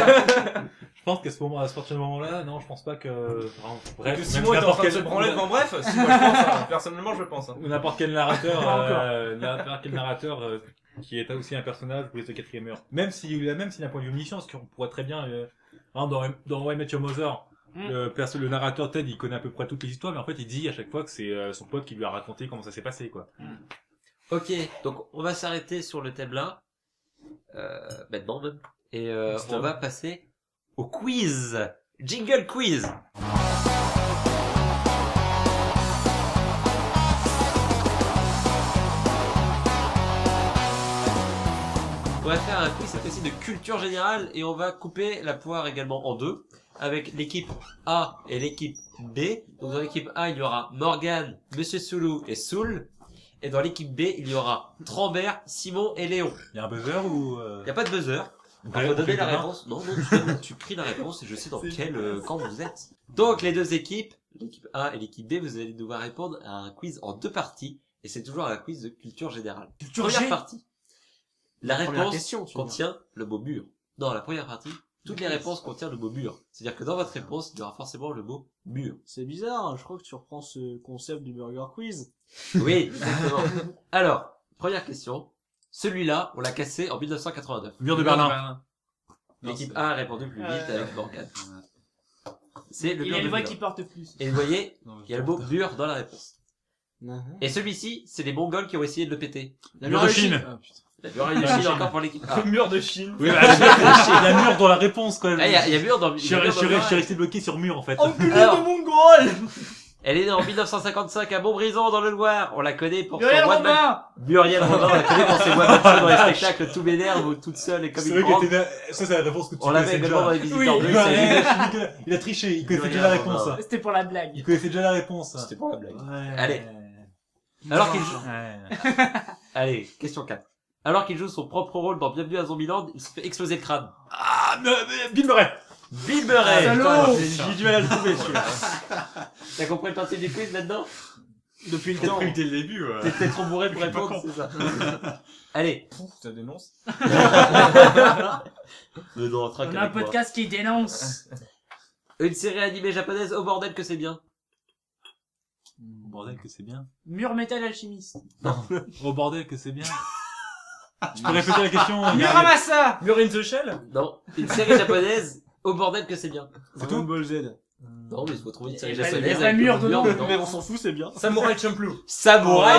S2: Je pense qu'à ce moment, à ce partir de moment-là, non, je pense pas que, bref,
S6: que
S2: même
S6: Simon est en
S2: n'importe
S6: train de
S2: quel-
S6: se branler devant Bref. Si, moi je pense, hein. Personnellement je pense. Hein.
S2: ou n'importe quel narrateur,
S3: Encore.
S2: qui est aussi un personnage brise le quatrième mur. Même si d'un point de vue omniscient, parce qu'on pourrait très bien, hein, dans Why I Met Your Mother, le narrateur Ted, il connaît à peu près toutes les histoires, mais en fait, il dit à chaque fois que c'est son pote qui lui a raconté comment ça s'est passé, quoi.
S1: Ok, donc on va s'arrêter sur le thème là, maintenant même, et on va passer au quiz, jingle quiz. On va faire un quiz cette fois-ci de culture générale et on va couper la poire également en deux avec l'équipe A et l'équipe B. Donc dans l'équipe A il y aura Morgane, Monsieur Soulou et Soul. Et dans l'équipe B, il y aura Trambert, Simon et Léon.
S2: Il y a un buzzer ou,
S1: Il n'y a pas de buzzer. Il faut donner la réponse. Non, tu cries la réponse et je sais dans quel camp vous êtes. Donc les deux équipes, l'équipe A et l'équipe B, vous allez devoir répondre à un quiz en deux parties. Et c'est toujours un quiz de culture générale. Première partie. La
S4: Première
S1: réponse
S4: question, tu veux
S1: contient le mot mur. Dans la première partie, toutes les réponses contiennent le mot mur. C'est-à-dire que dans votre réponse, il y aura forcément le mot mur.
S4: C'est bizarre, je crois que tu reprends ce concept du Burger Quiz.
S1: Oui, exactement. Alors, première question. Celui-là, on l'a cassé en 1989.
S2: Mur de Berlin.
S1: L'équipe A a répondu plus vite avec Morgane. C'est le
S3: Il
S1: mur
S3: a
S1: de
S3: une voix
S1: Berlin.
S3: qui porte plus.
S1: Et vous voyez, il y a le mot mur dans la réponse.
S4: Mhm.
S1: Et celui-ci, c'est les Mongols qui ont essayé de le péter.
S4: La
S2: Mur de Chine.
S4: Ah, putain.
S1: La muraille de Chine encore pour l'équipe A.
S6: Le mur de Chine.
S2: Oui, bah, il y a mur dans la réponse, quoi.
S1: Ah, il y a mur dans
S2: Je suis resté bloqué sur mur, en fait.
S4: Enculé
S1: Alors-
S4: de Mongol.
S1: Elle est née en 1955 à Montbrison dans le Loir. On la connaît pour
S3: Muriel
S1: son one man.
S3: Robin.
S1: Muriel Robin, on la connaît pour ses one man shows dans les spectacles Tout m'énerve ou Toute seule et comme
S2: C'est
S1: une
S2: vrai
S1: grande.
S2: que ça, c'est la réponse que tu
S1: On l'avait
S2: connaissais
S1: également dans
S2: déjà.
S1: les visiteurs
S3: Oui.
S1: bleus.
S2: Ouais, il a triché, il connaissait déjà la réponse.
S3: C'était pour la blague.
S2: Il connaissait déjà la réponse.
S1: C'était pour la blague.
S2: Ouais.
S1: Allez. Alors qu'il joue.
S2: Ouais.
S1: Allez, question 4. Alors qu'il joue son propre rôle dans Bienvenue à Zombieland, il se fait exploser le crâne.
S2: Ah, Bill Murray.
S1: Bill Murray.
S3: Salaud.
S4: J'ai du mal à le trouver, celui-là.
S1: T'as compris le principe du quiz là-dedans?
S4: Depuis le temps.
S7: Dès le début,
S1: T'es trop bourré pour répondre, c'est ça. Allez.
S6: Ça dénonce.
S3: On a un podcast qui dénonce.
S1: Une série animée japonaise, au bordel que c'est bien.
S2: Bordel que c'est bien.
S3: Mur métal alchimiste.
S2: Oh bordel que c'est bien. Tu peux répéter la question?
S3: Muramasa.
S6: Mur in the Shell.
S1: Non, une série japonaise, au bordel que c'est bien.
S4: Dragon Ball Z.
S1: Non, mais il faut trouver une série
S3: Il y a pas
S1: japonaise.
S3: de
S1: avec
S3: mur
S1: le
S3: dedans.
S1: dedans.
S4: Mais on s'en fout, c'est bien.
S6: Samurai Champloo.
S1: Samouraï.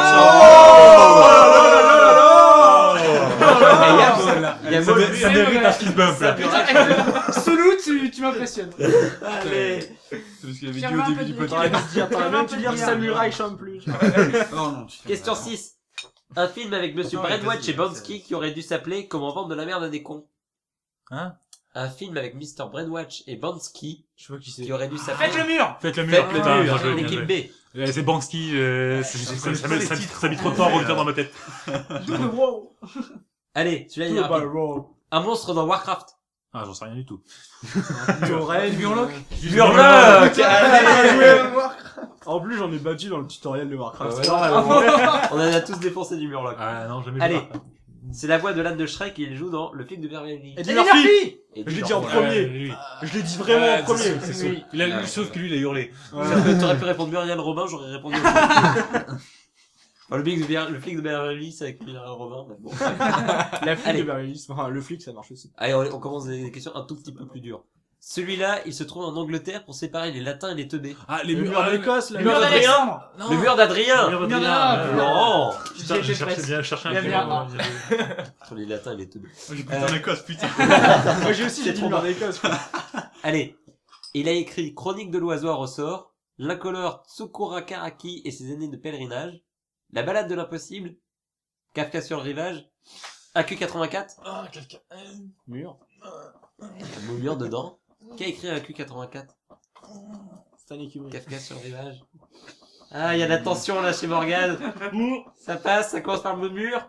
S1: Il y a
S2: Ça
S1: Maul.
S2: mérite un fist bump, là.
S3: Soulou, tu tu m'impressionnes.
S1: Allez.
S5: C'est parce qu'il avait dit
S3: Tiens,
S5: au
S3: un
S5: début
S3: peu
S5: du
S3: de
S5: podcast.
S8: T'aurais dû dire, t'aurais
S3: Tiens,
S8: même
S3: un
S8: dû
S3: peu
S8: dire
S3: de
S8: Samurai Champloo.
S7: Oh non, tu
S1: Question 6. Un film avec Monsieur
S7: Non, mais
S1: Brad Watch
S7: vas-y,
S1: et Bansky qui aurait dû s'appeler Comment vendre de la merde à des cons.
S2: Hein?
S1: Un film avec Mr. Brainwatch et Bansky
S8: Je vois qui c'est.
S1: qui aurait dû s'appeler
S3: Faites le mur.
S2: Faites le mur.
S1: Faites le
S2: Putain, bien
S1: mur,
S2: joué, bien
S1: l'équipe
S2: joué.
S1: B.
S2: C'est Banksy, ça mit trop de temps à revenir dans ma tête.
S3: Wow.
S1: Allez, celui-là il est rapide. Un monstre dans Warcraft.
S2: Ah, j'en sais rien du tout.
S8: Torel,
S5: Murloc.
S1: Murloc. Allez.
S8: En plus, j'en ai battu dans le tutoriel de Warcraft.
S1: Ouais, normal, on en a tous défoncé du Murloc.
S2: Ah, non, jamais
S1: Allez.
S2: joué.
S1: C'est la voix de l'âne de Shrek et il joue dans Le flic de Beverly Hills.
S8: Eddie Murphy.
S1: Et
S8: Je l'ai
S1: dis
S8: dit en
S1: donc,
S8: premier.
S2: lui.
S8: Je l'ai dit vraiment en premier.
S2: C'est sûr. Il a, sauf que lui, il a hurlé.
S1: T'aurais pu répondre Muriel Robin, j'aurais répondu aussi. Enfin, le flic de Beverly Hills avec Muriel Robin, mais bon.
S8: La flic
S1: Allez.
S8: de Beverly Hills. Enfin, le flic, ça marche aussi.
S1: Allez, on commence des questions un tout petit peu plus dures. Celui-là, il se trouve en Angleterre pour séparer les latins et les teubés.
S2: Ah,
S8: Le mur d'Écosse, là.
S3: Le mur d'Alexandre.
S1: Le mur d'Adrien.
S2: Le mur
S3: Il y en a
S2: d'Adrien.
S3: un.
S1: Non.
S2: Putain, j'ai cherché
S3: Il y
S2: un
S3: avait un.
S2: film.
S1: Entre les latins et les teubés.
S7: J'ai pris en Écosse, putain.
S8: Moi, j'ai aussi, j'ai
S1: C'est
S8: dit
S1: trop
S8: le mur
S1: bas.
S8: d'Écosse, quoi.
S1: Allez. Il a écrit Chronique de l'oiseau à ressort, L'incolore Tsukura Karaki et ses années de pèlerinage, La balade de l'impossible, Kafka sur le rivage, AQ84,
S2: Ah, quelqu'un.
S8: Mur.
S1: le mur dedans. Qui a écrit AQ84?
S8: Stanley Kubrick.
S1: Kafka sur le rivage. Ah, il y a de la tension là chez Morgane. Ça passe, ça commence par le mur.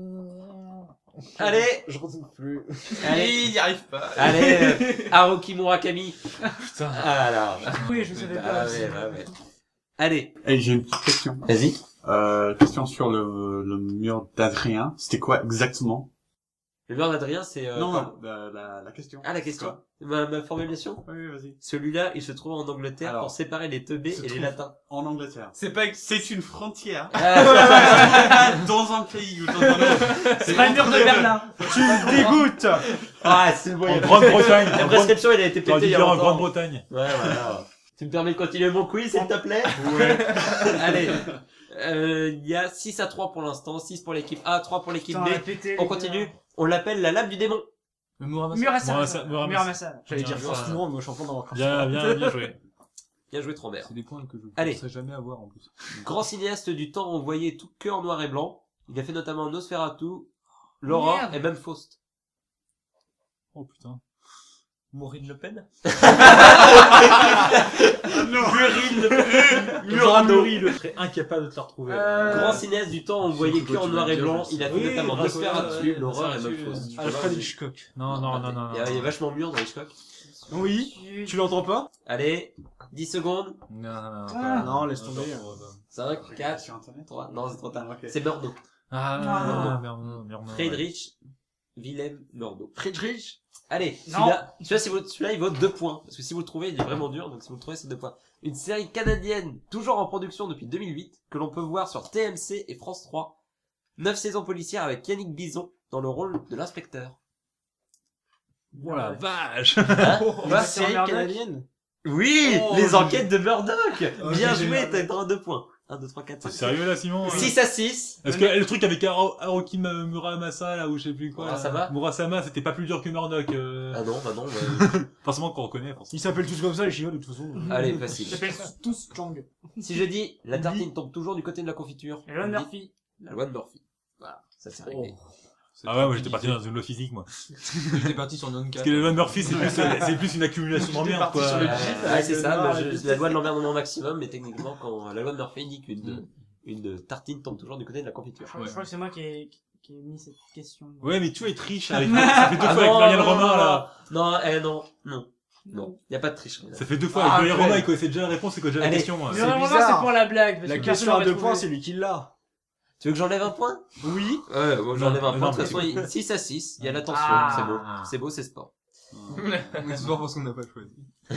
S1: Allez,
S8: Je retrouve plus.
S1: allez,
S6: Il n'y arrive pas.
S1: allez, Haruki Murakami.
S2: Putain.
S1: Alors.
S3: Oui, je savais
S1: Ah
S3: pas.
S1: ouais, ouais, ouais. Allez,
S7: Et j'ai une petite question.
S1: vas-y.
S7: Question sur le mur d'Adrien. C'était quoi exactement?
S1: Le mur d'Adrien, c'est...
S7: Non,
S1: pardon.
S7: la question.
S1: Ah, la question. Ma formulation.
S7: Oui, vas-y.
S1: Celui-là, il se trouve en Angleterre
S7: Alors,
S1: pour séparer les teubés
S7: se
S1: et les
S7: trouve-
S1: latins.
S7: En Angleterre.
S6: C'est pas
S7: C'est une frontière.
S1: Ah,
S7: Dans un pays ou dans un autre.
S3: C'est pas le mur de Berlin.
S8: Tu me dégoûtes.
S1: ah c'est bon.
S2: En Grande-Bretagne.
S1: La prescription, il a été
S2: T'aurais
S1: pété
S2: dû
S1: il y a
S2: dire en
S1: longtemps.
S2: Grande-Bretagne.
S1: Ouais, voilà. Tu me permets de continuer mon quiz, s'il te plaît?
S2: Ouais.
S1: Allez. Il y a 6-3 pour l'instant. 6 pour l'équipe A, 3 pour l'équipe
S3: Putain,
S1: B.
S3: on a pété,
S1: On
S3: les
S1: continue.
S3: gars.
S1: On l'appelle la lame du démon.
S5: Le Muramasa.
S3: Murassa.
S2: Muramasa.
S3: Murassa.
S8: J'allais dire
S2: Bien,
S8: France Mourant, moi, champion dans Warcraft.
S2: Bien joué.
S1: Bien joué, Trambert.
S5: C'est des points que je ne
S1: Allez.
S5: penserais jamais avoir en plus.
S1: Grand cinéaste du temps envoyé tout cœur noir et blanc. Il a fait notamment Nosferatu, L'aurore
S3: Merde.
S1: et même Faust.
S2: Oh putain.
S5: Maureen Le Pen.
S2: Murano. Je serais incapable de te la retrouver.
S1: Grand cinéaste du temps envoyé
S5: C'est quoi,
S1: cœur
S5: tu
S1: noir
S5: vas
S1: et
S5: dire,
S1: blanc.
S5: je sais.
S1: Il a fait
S2: Oui,
S1: notamment Nosferatu, L'aurore et même
S2: Nosferatu,
S1: Faust.
S8: Alfred Hitchcock.
S2: Non, non, non, non.
S1: Il y a vachement mûr dans Hitchcock.
S8: Oui. Tu l'entends pas?
S1: Allez, 10 secondes.
S2: Non, non, non.
S3: Ah.
S8: Non, laisse tomber.
S1: 5, 4,
S7: Sur Internet.
S1: 3. Non, c'est trop tard.
S7: Ok.
S1: C'est Murdo.
S2: Ah,
S3: Non.
S2: merde.
S1: Friedrich Wilhelm Murdo.
S8: Friedrich.
S1: Allez,
S3: Non.
S1: celui-là, il vaut 2 points. Parce que si vous le trouvez, il est vraiment dur. Donc si vous le trouvez, c'est 2 points. Une série canadienne, toujours en production depuis 2008, que l'on peut voir sur TMC et France 3. 9 saisons policières avec Yannick Bison dans le rôle de l'inspecteur.
S2: Voilà, vache.
S1: Hein
S8: La
S1: Ouais,
S8: série
S3: Murdoch.
S8: canadienne.
S1: Oui,
S8: Oh,
S1: les
S8: oui.
S1: enquêtes de Murdoch. Bien joué,
S8: génial.
S1: t'as droit à 2 points. 1, 2, 3, 4,
S2: C'est
S1: 5.
S2: sérieux là, Simon?
S1: 6-6.
S2: Est-ce que le truc avec Haruki Muramasa là, ou je sais plus quoi.
S1: Murasama
S2: là, Murasama, c'était pas plus dur que Murdoch.
S1: Ah non, bah non.
S2: Forcément qu'on reconnaît. Forcément.
S8: Ils s'appellent tous comme ça, les Chinois, de toute façon.
S1: Allez,
S3: Ils
S1: facile.
S3: s'appellent tous Chang.
S1: Si je dis, la tartine tombe toujours du côté de la confiture.
S3: Et Ron
S1: vous me dites
S3: Murphy.
S1: La loi de Murphy. Voilà, ça c'est réglé.
S2: Ah ouais, moi j'étais parti dans une loi physique moi.
S5: J'étais parti sur Non 4.
S2: Parce que la loi de Murphy c'est plus une accumulation d'emmerde
S8: parti
S2: quoi.
S8: sur le
S1: Ouais, c'est ça,
S8: noir
S1: moi,
S8: et
S1: la loi de l'emmerdement maximum, mais techniquement, quand la loi de Murphy dit qu'une tartine tombe toujours du côté de la confiture.
S3: Je crois que c'est moi qui ai mis cette question.
S2: Ouais, mais tu vois, il triche avec, ça fait 2 fois avec Marianne Romain là.
S1: Non, y a pas de tricherie. Là.
S2: Ça fait 2 fois
S8: Ah,
S2: avec Marianne
S8: après.
S2: Romain, il connaissait déjà la réponse, c'est quoi déjà la
S1: Allez.
S2: question moi.
S3: Mais
S8: C'est
S3: vraiment,
S8: bizarre.
S3: c'est pour la blague. parce
S8: La
S3: que
S8: question
S3: personne
S8: à
S3: n'aurait
S8: 2 points,
S3: trouvé.
S8: c'est lui qui l'a.
S1: Tu veux que j'enlève un point?
S8: Oui.
S1: Ouais, moi j'enlève un
S2: Non,
S1: point. De
S2: mais-
S1: toute façon, 6-6, il y a l'attention,
S3: Ah.
S1: c'est beau. C'est beau, c'est sport.
S5: Mais c'est pas parce qu'on n'a pas choisi.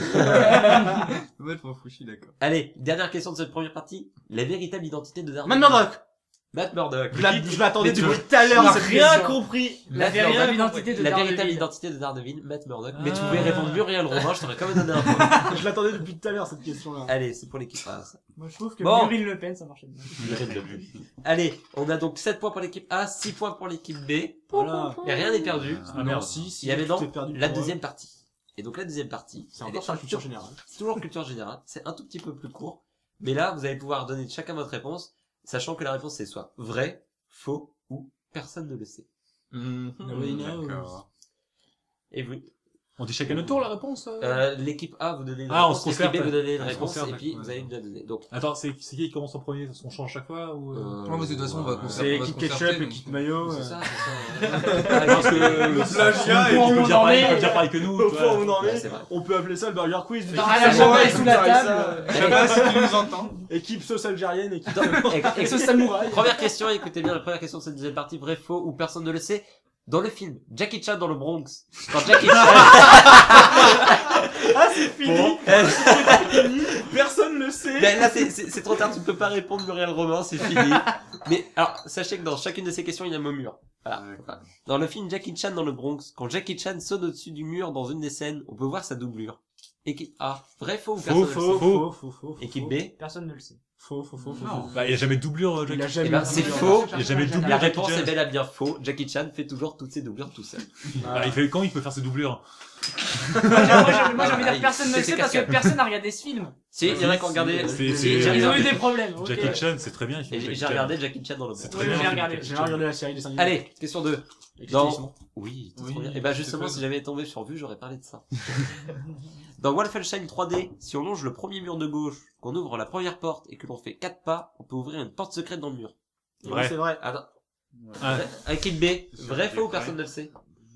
S5: Matt Franfouchi, d'accord.
S1: Allez, dernière question de cette première partie. La véritable identité de
S8: Matt
S1: Daredevil.
S8: Murdoch.
S1: Matt Murdock.
S8: Je l'attendais
S1: Mais tu
S8: depuis tout à l'heure,
S3: n'as
S8: cette
S3: rien
S8: question.
S3: compris. La
S1: Matt
S3: véritable
S1: Murdock.
S3: identité de
S1: La
S3: Daredevil.
S1: véritable identité de Daredevil, Matt Murdock. Mais tu
S2: Ah.
S1: pouvais répondre Muriel Robin, je t'aurais quand même donné un point.
S8: Je l'attendais depuis tout à l'heure, cette question-là.
S1: Allez, c'est pour l'équipe A, ça.
S3: Moi, je trouve que
S1: Bon.
S3: Marine Le Pen, ça marchait bien.
S1: Allez, on a donc 7 points pour l'équipe A, 6 points pour l'équipe B.
S8: Voilà.
S1: Et rien n'est perdu.
S2: Ah merde.
S8: Si,
S1: Il y avait
S8: tout
S1: donc
S8: est perdu
S1: la
S8: pour
S1: deuxième partie. Et Et donc la deuxième partie,
S4: C'est
S1: elle
S4: encore
S1: est
S4: sur la culture
S1: un tout-
S4: générale.
S1: C'est toujours culture générale. C'est un tout petit peu plus court. Mais là, vous allez pouvoir donner chacun votre réponse, sachant que la réponse c'est soit vrai, faux ou personne ne le sait.
S4: Nobody knows.
S7: D'accord.
S1: Et vous,
S2: On dit chacun le tour la réponse
S1: l'équipe A vous donnez une
S2: Ah, on
S1: réponse,
S2: se
S1: l'équipe B
S2: concerte.
S1: vous donnez une
S2: On se
S1: réponse
S2: concerte.
S1: et puis vous allez me la donner. Donc,
S2: Attends, c'est qui commence en premier? On change chaque fois ou
S1: euh,
S9: Ouais, mais de toute façon, on va
S4: C'est
S9: conserver.
S4: équipe ketchup, équipe maillot.
S1: c'est ça, c'est ça.
S2: Parce que le
S8: plagiat,
S2: on peut
S8: on
S2: dire
S8: en
S2: pareil,
S8: est-
S2: on peut dire pareil que nous.
S8: Au
S2: tu
S8: point où
S2: vois.
S8: on en
S1: Ouais,
S8: est,
S1: c'est vrai.
S8: on peut appeler ça le burger quiz.
S3: Dans la jambe sous la table.
S5: Je sais pas si tu nous entends.
S8: Équipe sauce algérienne, équipe...
S3: Avec ce samouraï.
S1: Première question, écoutez bien la première question de cette deuxième partie, vrai, faux ou personne ne le sait. Dans le film Jackie Chan dans le Bronx, quand Jackie Chan...
S8: Ah, c'est fini. Personne le sait.
S1: Mais là, c'est trop tard, tu ne peux pas répondre, Muriel Romain, c'est fini. Mais, alors, sachez que dans chacune de ces questions, il y a un mot mur. Voilà.
S7: Ouais.
S1: Dans le film Jackie Chan dans le Bronx, quand Jackie Chan saute au-dessus du mur dans une des scènes, on peut voir sa doublure. Équipe A, vrai, faux ou personne ne le sait.
S4: Faux.
S1: Équipe B,
S3: Personne ne le sait.
S4: Faux.
S2: Bah, il y a jamais de doublure,
S4: Il a
S2: Jackie.
S4: jamais.
S1: Eh ben, c'est faux.
S2: Il y a jamais de doublure.
S1: La
S2: Jackie
S1: réponse
S2: Chan.
S1: est bel et bien faux. Jackie Chan fait toujours toutes ses doublures tout seul.
S2: Bah, il fait quand il peut faire ses doublures?
S3: Moi, j'ai envie de
S1: Ah,
S3: dire personne ne le
S1: c'est
S3: sait parce que
S1: cascade.
S3: personne n'a regardé ce film.
S1: Si, il y en a qui ont regardé.
S2: C'est-
S3: Ils ont eu des problèmes. ok.
S2: Jackie Chan, c'est très bien. il fait
S1: Et
S2: Jackie
S1: j'ai
S2: Chan.
S1: regardé Jackie Chan dans le
S2: C'est
S1: Bronx.
S2: très
S3: Oui,
S2: bien.
S3: j'ai regardé.
S4: J'ai jamais regardé la série des 5 minutes.
S1: Allez, question 2.
S4: Expédition.
S1: Oui,
S9: Oui,
S1: trop bien. Et ben
S9: c'est
S1: justement,
S9: fun.
S1: si j'avais tombé sur vue, j'aurais parlé de ça. Dans Wolfenstein 3D, si on longe le premier mur de gauche, qu'on ouvre la première porte et que l'on fait 4 pas, on peut ouvrir une porte secrète dans le mur.
S2: Vrai.
S4: C'est vrai.
S1: Attends.
S2: Ah.
S1: Équipe B, vrai, faux ou personne ne le sait?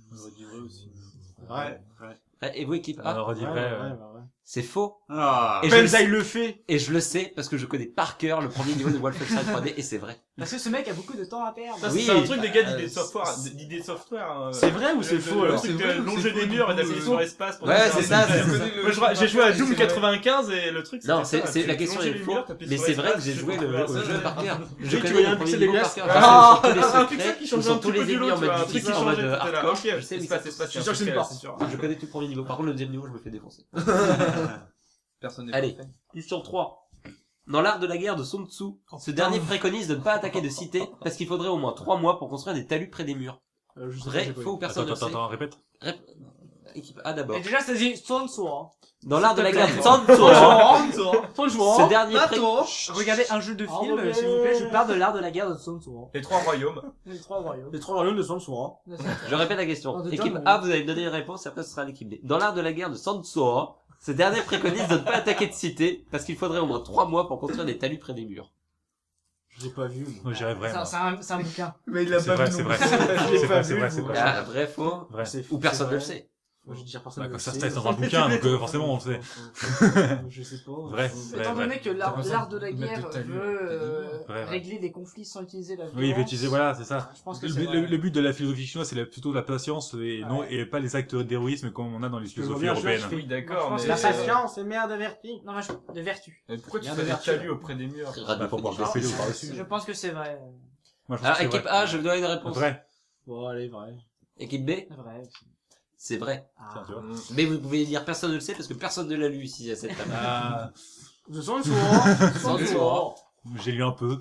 S4: Ouais.
S1: Et vous, équipe A?
S2: Alors, on dit vrai.
S1: C'est faux.
S7: Ah.
S1: Et je, le
S8: Benzaï
S1: sais,
S8: le fait.
S1: et je le sais parce que je connais par cœur le premier niveau de Wolfenstein 3D et c'est vrai.
S3: Parce que ce mec a beaucoup de temps à perdre.
S6: Ça,
S1: Oui.
S6: c'est un truc des gars d'idées software.
S8: C'est vrai ou c'est faux
S6: Le
S8: alors?
S6: truc
S9: C'est
S6: de
S9: vrai ou
S6: longer
S9: c'est
S6: des
S9: faux,
S6: murs et
S9: du coup,
S6: d'appuyer
S9: c'est
S6: sur espace pour
S1: Ouais,
S6: faire
S1: c'est
S6: des-
S1: ça,
S6: Moi, j'ai joué à Doom
S9: C'est vrai.
S6: 95 et le truc
S1: Non,
S6: c'était ça,
S1: c'est
S6: tu
S1: la question
S6: longeais
S1: est
S6: les
S1: faux,
S6: murs, t'appuies
S1: mais
S6: sur
S1: c'est vrai que
S6: espace,
S1: j'ai
S6: tu
S1: joué
S6: peux
S1: au
S6: faire ça.
S1: jeu par cœur. Je
S8: tu
S1: connais
S8: voyais
S1: le
S8: un
S1: premier
S8: pixel
S1: niveau par
S8: dégueulasse.
S1: cœur.
S6: Ah,
S1: Parce que sur tous les
S6: un pixel
S1: secrets,
S6: qui
S1: ou
S6: change
S1: sur
S6: un
S1: tous
S6: petit peu
S1: les
S6: du lot,
S1: ennemis en
S6: tu vois, un
S1: mode
S6: truc qui
S1: difficile, en
S6: changeait,
S1: mode
S6: t'étais là.
S1: hardcore.
S6: Ok,
S1: Je sais, mais
S6: espace,
S8: Je suis sûr que c'est une part.
S1: je connais tout le premier niveau. Par contre, le deuxième niveau, je me fais défoncer.
S9: Personne n'est
S1: Allez,
S9: parfait.
S1: question 3. Dans l'art de la guerre de Sun Tzu, ce dernier préconise de ne pas attaquer de cité parce qu'il faudrait au moins 3 mois pour construire des talus près des murs.
S4: Je sais pas,
S1: Vrai,
S4: j'ai pas
S1: faux ou
S4: vu.
S1: personne ne le sait?
S2: Attends, répète.
S1: Équipe A d'abord.
S3: Et déjà, ça dit Sun Tzu. Hein.
S1: Dans l'art de la
S3: S'il te
S1: guerre
S3: plaît.
S1: de Sun Tzu,
S3: Ce
S1: ce dernier
S3: Regardez un jeu de film,
S8: mauvais.
S3: s'il vous plaît. Je parle de l'art de la guerre de Sun Tzu. Hein.
S6: Les 3 royaumes.
S3: Les 3 royaumes.
S4: Les 3 royaumes de Sun Tzu.
S1: Je répète la question.
S3: Dans The
S1: Équipe
S3: Jungle.
S1: A, vous allez me donner une réponse et après ce sera l'équipe B. Dans l'art de la guerre de Sun Tzu, ce dernier préconise de ne pas attaquer de cité parce qu'il faudrait au moins 3 mois pour construire des talus près des murs.
S4: Je l'ai pas vu.
S2: Moi, j'irais vrai. moi.
S3: C'est un bouquin.
S8: Mais il l'a
S2: C'est
S8: pas
S2: vrai,
S8: vu.
S2: c'est
S8: non
S2: vrai.
S8: plus.
S2: C'est vrai, c'est vrai, c'est vrai.
S1: Ah, vrai, faux.
S2: Vrai.
S1: Ou personne ne le sait.
S4: Moi, je dis personne
S2: Bah,
S4: ne
S2: quand
S4: le
S2: ça se
S4: sait.
S2: teste dans un bouquin, donc forcément, on le sait.
S4: Je sais pas.
S2: Vrai,
S3: Étant
S2: vrai,
S3: donné
S2: vrai.
S3: que l'art de la
S9: Mettre
S3: guerre
S9: des talus,
S3: veut
S2: Vrai, vrai.
S3: régler les conflits sans utiliser la violence.
S2: Oui, il veut utiliser, voilà, c'est ça.
S3: Je pense que
S2: Le
S3: c'est
S2: but,
S3: vrai.
S2: le but de la philosophie chinoise, c'est plutôt la patience et
S3: Ah
S2: non,
S3: ouais.
S2: et pas les actes d'héroïsme comme on a dans les
S4: Je vois
S2: philosophies
S4: bien,
S2: européennes.
S4: je fais-
S6: Oui, d'accord,
S3: Moi, je
S6: mais...
S3: pense que la
S8: patience est mère de vertu.
S3: Non, moi, de vertu.
S6: Pourquoi tu
S4: Bien
S6: fais des
S4: vertu.
S6: talus auprès des murs?
S1: Radio
S2: Pour pouvoir
S1: Phoenix.
S2: passer par-dessus.
S3: Je pense que c'est vrai.
S2: Moi, je pense
S1: Alors,
S2: que c'est
S1: équipe
S2: vrai.
S1: A, je vous donne une réponse.
S2: Vrai.
S4: Bon, allez, vrai.
S1: Équipe B,
S3: C'est vrai.
S1: c'est vrai.
S2: Tiens, tu vois.
S1: Mais vous pouvez dire personne ne le sait parce que personne ne l'a lu ici à cette table.
S2: Ah,
S4: De Sun Tzu.
S1: Sun Tzu.
S2: j'ai lu un peu.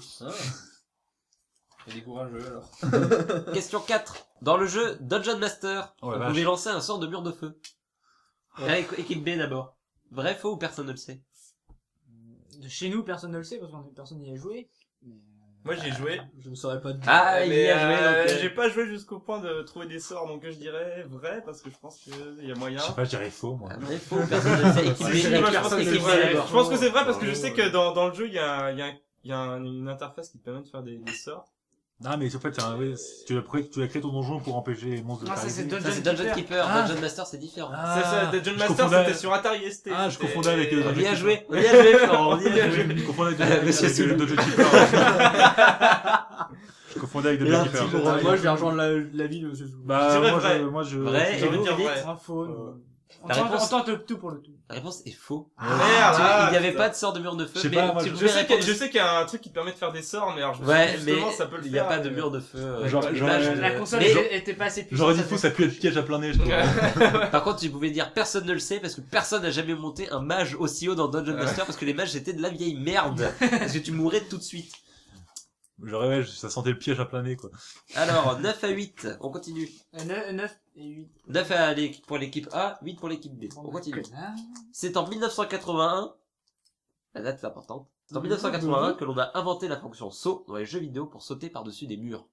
S9: Il est courageux alors.
S1: Question 4. Dans le jeu Dungeon Master,
S2: Oh la
S1: vous
S2: vache.
S1: pouvez lancer un sort de mur de feu. Allez, équipe B d'abord. Vrai, faux ou personne ne le sait?
S3: De chez nous, personne ne le sait parce que personne n'y a joué.
S6: Moi, j'ai joué.
S4: Je ne saurais pas dire.
S1: Ah, il y
S6: Mais
S1: a joué donc.
S6: j'ai pas joué jusqu'au point de trouver des sorts, donc je dirais vrai, parce que je pense qu'il y a moyen.
S2: Je sais pas, je dirais faux, moi.
S1: Vrai, faux ou personne ne le sait? Équipe B,
S6: Je sais pas, je pense que
S1: équipe
S6: c'est
S1: B
S6: vrai.
S1: d'abord.
S6: Je pense que c'est vrai parce que je sais que dans le jeu, il y a une interface qui te permet de faire des sorts.
S2: Non, mais en fait, oui, tu as créé ton donjon pour empêcher les monstres de
S3: Non, ça c'est
S2: t'arriver.
S1: Ça, c'est Dungeon Keeper.
S2: Ah.
S1: Dungeon Master, c'est différent.
S2: Ah,
S6: Ça, Dungeon
S2: je
S6: Master,
S2: confondais-
S6: c'était sur Atari ST.
S2: Ah, je confondais avec
S6: C'était-
S1: On y a
S2: Keeper.
S1: joué. On y a joué, Florent. On y a joué.
S2: Je confondais
S1: Monsieur
S2: avec
S1: Soulou.
S2: Dungeon Keeper. Je confondais avec Dungeon Keeper.
S4: Moi, je vais rejoindre la vie de Monsieur Zou.
S2: Bah,
S6: Je dirais
S2: moi,
S6: vrai.
S2: moi, je...
S1: Vrai,
S6: J'ai
S1: et
S6: envie de
S1: vous,
S6: dire
S1: vous dites?
S6: vrai.
S3: Info. On
S1: La réponse-
S3: tente le tout pour le tout.
S1: La réponse est faux.
S6: Merde,
S1: Il n'y avait pas de sort de mur de feu,
S2: Je sais
S1: mais
S2: pas, moi,
S1: tu
S2: je
S1: pouvais répondre.
S6: Je sais qu'il y a un truc qui te permet de faire des sorts, mais alors je me
S1: Ouais,
S6: suis dit,
S1: mais
S6: justement, ça peut le faire.
S1: il n'y a pas de mur de feu.
S2: J'aurais-
S1: l'image
S2: j'aurais-
S1: de-
S3: La console
S1: Mais-
S3: était pas assez puissante.
S2: J'aurais dit faux, ça pue être piège à plein nez, je trouve.
S1: Par contre, tu pouvais dire personne ne le sait parce que personne n'a jamais monté un mage aussi haut dans Dungeon Master parce que les mages c'était de la vieille merde. Parce que tu mourrais tout de suite.
S2: Ouais, ça sentait le piège à plein nez, quoi.
S1: Alors, 9 à 8, on continue.
S3: 9 et 8.
S1: 9 pour l'équipe A, 8 pour l'équipe B. On continue. C'est en 1981, la date est importante, c'est en 1981 que l'on a inventé la fonction saut dans les jeux vidéo pour sauter par-dessus des murs.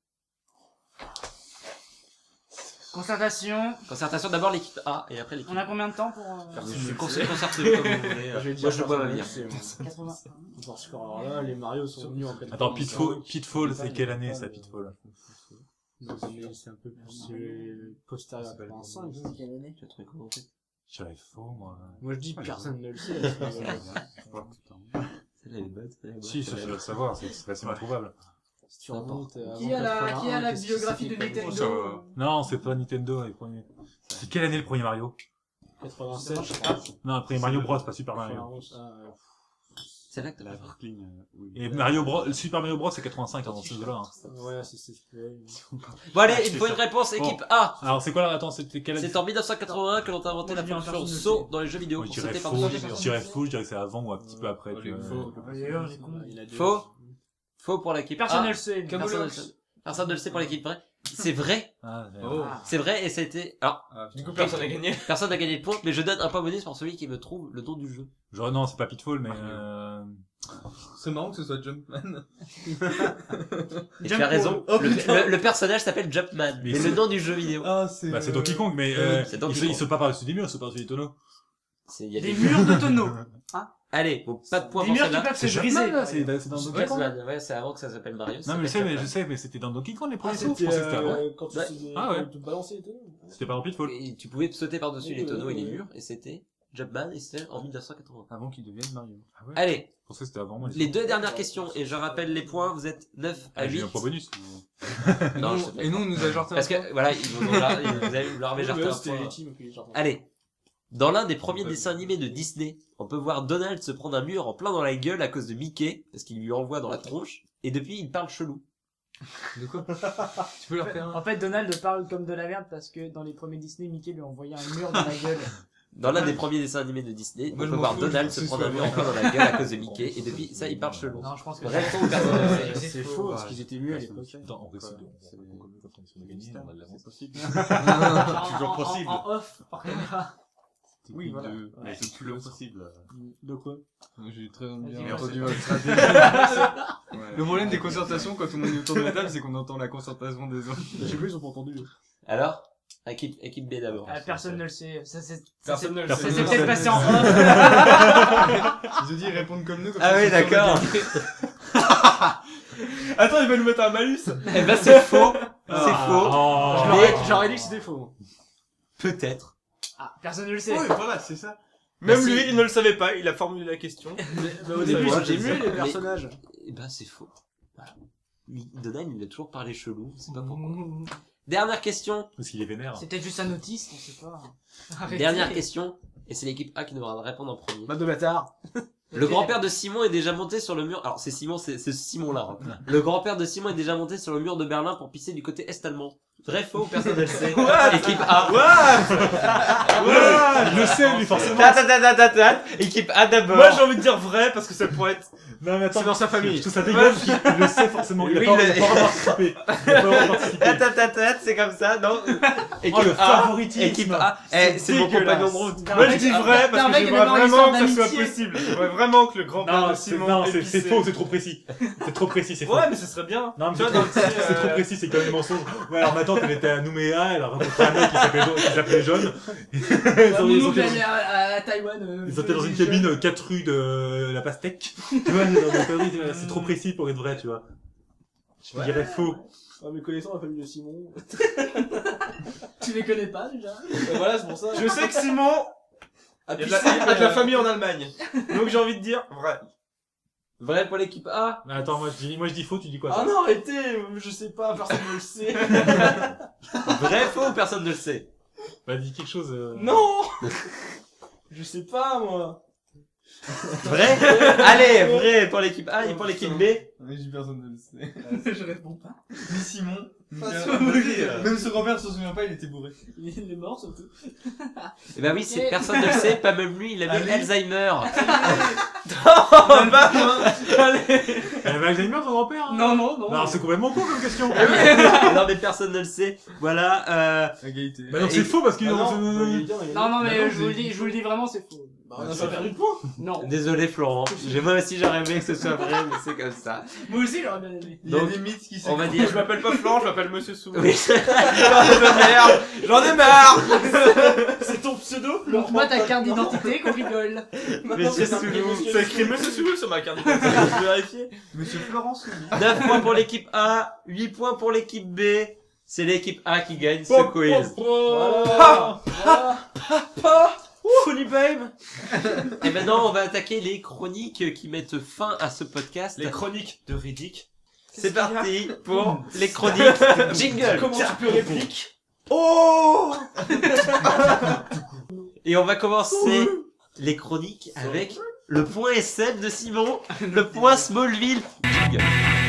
S3: Concertation.
S1: Concertation, d'abord l'équipe A et après l'équipe
S3: On a combien de temps pour...
S1: Concertez-vous comme vous voulez.
S4: Je vais
S1: Moi, je vois ma vie.
S3: 80.
S4: Parce que alors là, les Mario sont venus en 85.
S2: Attends, Pitfall, c'est quelle année, ça, Pitfall?
S4: Non, c'est un peu plus postérieur à 85.
S1: Tu as trouvé comment en fait?
S2: J'avais faux, moi.
S4: Moi je dis personne ne le sait.
S1: Celle-là elle est bonne, celle-là elle est bonne.
S2: Si, ça, je dois le savoir, c'est facilement trouvable.
S4: Si tu remontes
S3: Qui a la biographie de Nintendo?
S2: Non, c'est pas Nintendo, les premiers. C'est quelle année le premier Mario?
S4: 87.
S2: Non, le premier Mario Bros, pas Super Mario.
S1: C'est là que t'as
S7: La
S1: la
S7: Brooklyn, oui.
S2: Et Mario Bros, le Super Mario Bros, c'est 85, dans ce jeu-là.
S4: Ouais, c'est
S1: Bon allez, il faut une réponse équipe A.
S2: Alors, c'est quoi là? Attends, c'était quelle année?
S1: C'est en 1981 que l'on a inventé la fonction saut dans les jeux vidéo
S2: Moi,
S1: pour
S2: je dirais
S1: sauter
S2: faux,
S1: par-dessus des
S2: je
S1: murs.
S2: dirais faux, je dirais que c'est avant ou un petit peu après. tu vois.
S1: Faux. Faux pour l'équipe A.
S3: Personne ne le sait.
S1: Personne ne le sait pour l'équipe vraie. C'est vrai.
S2: Ah,
S9: Oh.
S1: C'est vrai et ça a été... Alors,
S6: Du coup, personne n'a gagné.
S1: personne n'a gagné de point, mais je donne un point bonus pour celui qui me trouve le nom du jeu.
S2: genre, non, c'est pas Pitfall, mais
S9: C'est marrant que ce soit Jumpman.
S1: Et tu as raison, le personnage s'appelle Jumpman, mais
S2: c'est-
S1: le nom du jeu vidéo.
S9: Ah, c'est...
S2: bah, c'est Donkey Kong, mais
S1: c'est Donkey
S2: il
S1: Kong.
S2: saute pas par-dessus des murs, il saute par-dessus des tonneaux.
S1: Il y a
S3: Des murs de tonneaux.
S1: Allez, bon, pas de point
S3: Des
S1: pour
S3: murs qui
S1: celle-là.
S3: peuvent se
S2: C'est
S3: briser.
S2: Jumpman, là, c'est dans Donkey Kong.
S1: Jumpman, ouais, c'est avant que ça s'appelle Mario. ça
S2: Non, mais
S1: s'appelle
S2: je
S1: Jumpman.
S2: sais, mais c'était dans Donkey Kong les premiers sauts. Je
S4: C'était
S2: pensais que c'était avant.
S4: quand tu
S1: Ouais.
S4: faisais-
S2: Ah ouais.
S4: tu balançais les tonneaux.
S2: C'était pas dans Pitfall.
S1: Et tu pouvais sauter par-dessus les tonneaux et les
S4: Ouais.
S1: murs, et c'était Jumpman, et c'était en 1980.
S9: Avant qu'il devienne Mario.
S2: Ah ouais.
S1: Allez,
S2: Je pensais que c'était avant moi.
S1: les deux dernières questions, et je rappelle les points, vous êtes 9 à
S2: Ah, j'ai
S1: 8.
S2: eu un point bonus.
S1: Non, je sais pas.
S9: Et nous, on nous a jarté
S1: Parce que, voilà, ils vous leur avez jarté un
S4: C'était
S1: point.
S4: légitime. puis genre-
S1: Allez. Dans l'un des premiers dessins animés de Disney, on peut voir Donald se prendre un mur en plein dans la gueule à cause de Mickey, parce qu'il lui envoie dans la tronche, et depuis il parle chelou.
S9: De quoi? Tu peux leur faire un?
S3: En fait, Donald parle comme de la merde parce que dans les premiers Disney, Mickey lui envoyait un mur dans la gueule.
S1: Dans l'un des premiers dessins animés de Disney,
S9: Moi,
S1: on
S9: je
S1: peut
S9: m'en
S1: voir
S9: fous,
S1: Donald
S9: je
S1: se
S9: sais
S1: prendre un
S9: pas.
S1: mur en plein dans la gueule à cause de Mickey, et depuis ça il parle chelou.
S3: Non, je pense que
S1: Bref, ou personne ne le sait.
S4: C'est faux, parce qu'ils étaient mieux à l'époque.
S2: Attends, on récite.
S7: C'est
S2: On a gagné, on a de l'avance.
S7: c'est possible.
S3: toujours
S7: possible.
S3: En off, par caméra.
S7: Oui,
S3: voilà.
S7: Mais c'est toujours possible.
S4: De quoi?
S9: J'ai très
S3: Vas-y,
S9: bien
S3: merci.
S9: entendu votre stratégie. Le problème des concertations, quand tout le monde est autour de la table, c'est qu'on entend la concertation des autres.
S4: Je sais plus, ils ont pas entendu.
S1: Alors, équipe B d'abord.
S3: Personne ne le sait. Ça, c'est
S6: Personne ne le
S3: ça
S6: sait.
S3: s'est peut-être passé en off.
S9: Ils ont dit, ils répondent comme nous. Comme
S1: Ah
S9: ça,
S1: oui,
S9: ils sont sûrs de
S1: d'accord.
S6: Attends, il va nous mettre un malus.
S1: Eh ben c'est faux, c'est faux.
S2: Oh.
S4: J'aurais dit que c'était faux.
S1: Peut-être.
S3: Ah, personne ne le sait.
S7: Oui, voilà, c'est ça.
S6: Même
S1: Bah, si.
S6: lui, il ne le savait pas, il a formulé la question.
S4: Au
S1: Mais
S4: début,
S1: moi,
S4: c'était
S1: je
S4: mieux
S1: sais
S4: les
S1: pas,
S4: personnages.
S1: Eh ben c'est faux. Voilà. Donald il a toujours parlé chelou, c'est pas pourquoi. Dernière question.
S2: Parce qu'il est vénère.
S3: C'est peut-être juste un autiste, on sait pas. Arrêtez.
S1: Dernière question. Et c'est l'équipe A qui devra répondre en premier.
S4: Bande de bâtards.
S1: Le grand-père de Simon est déjà monté sur le mur. Alors c'est Simon, c'est ce Simon-là. hein. Le grand-père de Simon est déjà monté sur le mur de Berlin pour pisser du côté est-allemand. Vrai, faux, personne ne le sait. Équipe A.
S2: Il le sait, lui, forcément.
S1: Équipe A d'abord.
S6: Moi, j'ai envie de dire vrai, parce que ça pourrait être...
S2: Non, mais attends.
S4: C'est dans sa famille.
S2: Je trouve ça dégueulasse qu'il le sait forcément. Il a
S1: Oui,
S2: pas
S1: il
S2: il a pas participé. Il a pas participé.
S1: C'est comme ça, non? Équipe
S2: Oh, le
S1: A.
S2: favoritisme.
S1: Équipe A. Eh, c'est mon
S6: dégueulasse.
S1: compagnon de route.
S6: Moi, je dis vrai,
S3: T'as un
S6: parce que
S3: mec qui
S6: j'aimerais
S3: avait
S6: vraiment
S3: une
S6: que ça soit
S3: amitié.
S6: possible. J'aimerais vraiment que le grand-père
S2: Non,
S6: de
S2: c'est
S6: Simon
S2: non,
S6: ait
S2: c'est
S6: pissé.
S2: faux, c'est trop précis. C'est trop précis, c'est faux.
S6: Ouais, mais ce serait bien.
S2: Non, mais
S6: Tu vois,
S2: c'est
S6: dans
S2: trop,
S6: le petit,
S2: c'est trop précis, c'est comme les mensonges. Ouais, alors ma tante, elle était à Nouméa, elle a rencontré un mec qui s'appelait John.
S3: Mon oncle allait à Taïwan.
S2: Ils étaient dans une cabine 4 rue de la Pastèque. Tu vois, dans des conneries, c'est trop précis pour être vrai, tu vois. Je dirais faux.
S4: Mes connaissants, la famille de Simon.
S3: Tu les connais pas déjà?
S4: Voilà, c'est pour ça.
S6: Je sais que Simon a de la famille en Allemagne. Donc j'ai envie de dire vrai.
S1: Vrai pour l'équipe A.
S2: Mais attends, moi je dis faux, tu dis quoi?
S4: Ah
S2: toi
S4: non, arrêtez, je sais pas, personne ne le sait.
S1: Vrai, faux, personne ne le sait.
S2: Bah, dis quelque chose.
S4: Non. Je sais pas, moi.
S1: Vrai? Allez, vrai pour l'équipe A et pour l'équipe B.
S9: Mais j'ai personne ne le sait.
S3: Je réponds pas.
S9: Ni Simon, ni
S7: Vas-y,
S9: Même ce grand-père se souvient pas, il était bourré.
S3: Il est mort surtout.
S1: Eh ben oui, c'est personne ne le sait, pas même lui, il a eu
S9: Allez.
S1: Alzheimer.
S2: Elle avait Alzheimer, ton grand-père hein
S3: Non, non, non.
S2: Non, c'est complètement con comme question.
S1: Non mais personne ne le sait. Voilà.
S9: Égalité.
S2: Bah donc c'est faux parce qu'ils
S8: Ah
S2: ont...
S8: non,
S3: Non, non, mais
S9: non,
S3: je vous le dis vraiment, c'est faux.
S8: on a pas perdu de points.
S3: Non.
S1: Désolé Florent. Moi aussi j'aurais aimé que ce soit vrai, mais c'est comme ça.
S3: Moi aussi, j'aurais bien aimé.
S6: Il y a
S1: Donc,
S6: des mythes qui
S1: on va
S6: s'écroulent.
S1: dire-
S6: Je m'appelle pas Florent, je m'appelle Monsieur Soumou.
S1: Oui.
S6: J'en ai marre.
S8: C'est ton pseudo?
S3: Montre-moi ta carte d'identité qu'on rigole.
S1: Monsieur Soulou.
S6: C'est écrit Monsieur Soumou sur ma carte d'identité. Je vais vérifier.
S5: Monsieur Florence.
S1: 9 points pour l'équipe A, 8 points pour l'équipe B. C'est l'équipe A qui gagne ce quiz.
S8: Voilà. Funny babe.
S1: Et maintenant, on va attaquer les chroniques qui mettent fin à ce podcast.
S8: Les chroniques de Riddick.
S1: C'est parti pour les chroniques jingle.
S8: Comment tu peux répliquer?
S1: Oh Et on va commencer les chroniques avec le point SM de Simon, le point Smallville. Jingle.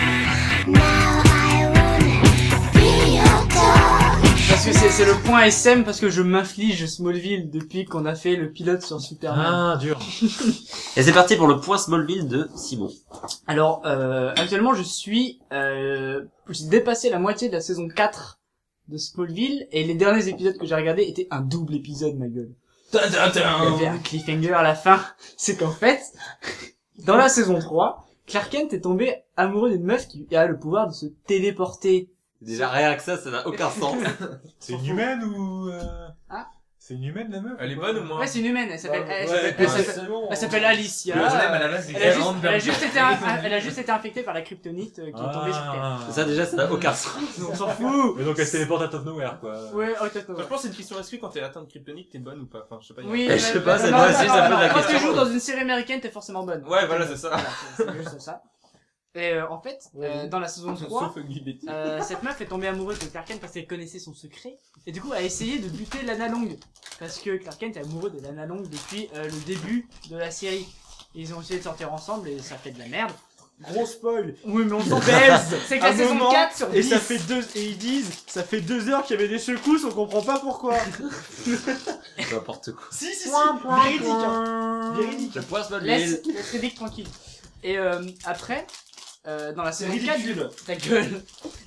S3: Parce que c'est le point SM, parce que je m'inflige Smallville depuis qu'on a fait le pilote sur Superman.
S2: Ah, dur.
S1: Et c'est parti pour le point Smallville de Simon.
S3: Alors, actuellement, j'ai dépassé la moitié de la saison 4 de Smallville, et les derniers épisodes que j'ai regardés étaient un double épisode, ma gueule. Il y avait un cliffhanger à la fin. C'est qu'en fait, dans la saison 3, Clark Kent est tombé amoureux d'une meuf qui a le pouvoir de se téléporter.
S1: Déjà rien que ça n'a aucun sens.
S2: C'est une humaine ou...
S3: Ah.
S2: C'est une humaine la meuf?
S6: Elle est bonne ou moins?
S3: Ouais, c'est une humaine, elle s'appelle,
S8: Ouais,
S3: elle s'appelle Alicia.
S6: Le à la base,
S3: Elle a juste été infectée par la kryptonite qui est tombée sur Terre.
S1: Ça déjà, ça n'a aucun sens.
S3: On s'en fout.
S2: Et donc elle se téléporte à top nowhere quoi.
S3: Ouais, oh, t'as
S6: Je pense que c'est une question est-ce que quand t'es atteint de kryptonique, t'es bonne ou pas? Enfin, je sais pas.
S3: Oui,
S1: Je sais pas, ça doit aussi, ça peut être la
S3: Quand tu
S1: question.
S3: joues dans une série américaine, t'es forcément bonne.
S6: Ouais, voilà, c'est ça.
S3: Voilà, c'est juste ça. Et en fait, dans la saison 3,
S6: Sauf Ugly Betty.
S3: cette meuf est tombée amoureuse de Clark Kent parce qu'elle connaissait son secret. Et du coup, a essayé de buter Lana Long. Parce que Clark Kent est amoureux de Lana Long depuis le début de la série. Ils ont essayé de sortir ensemble et ça fait de la merde.
S8: Gros spoil.
S3: Oui, mais on s'en baise. C'est que la
S8: Un
S3: saison
S8: moment,
S3: 4 sur 10.
S8: Et ça fait et ils disent, ça fait 2 heures qu'il y avait des secousses, on comprend pas pourquoi.
S1: N'importe quoi.
S8: Si, véridique, hein. Véridique.
S1: Le point Smallville.
S3: Laisse Riddick tranquille. Et après, dans la saison 4,
S8: ridicule.
S3: ta gueule.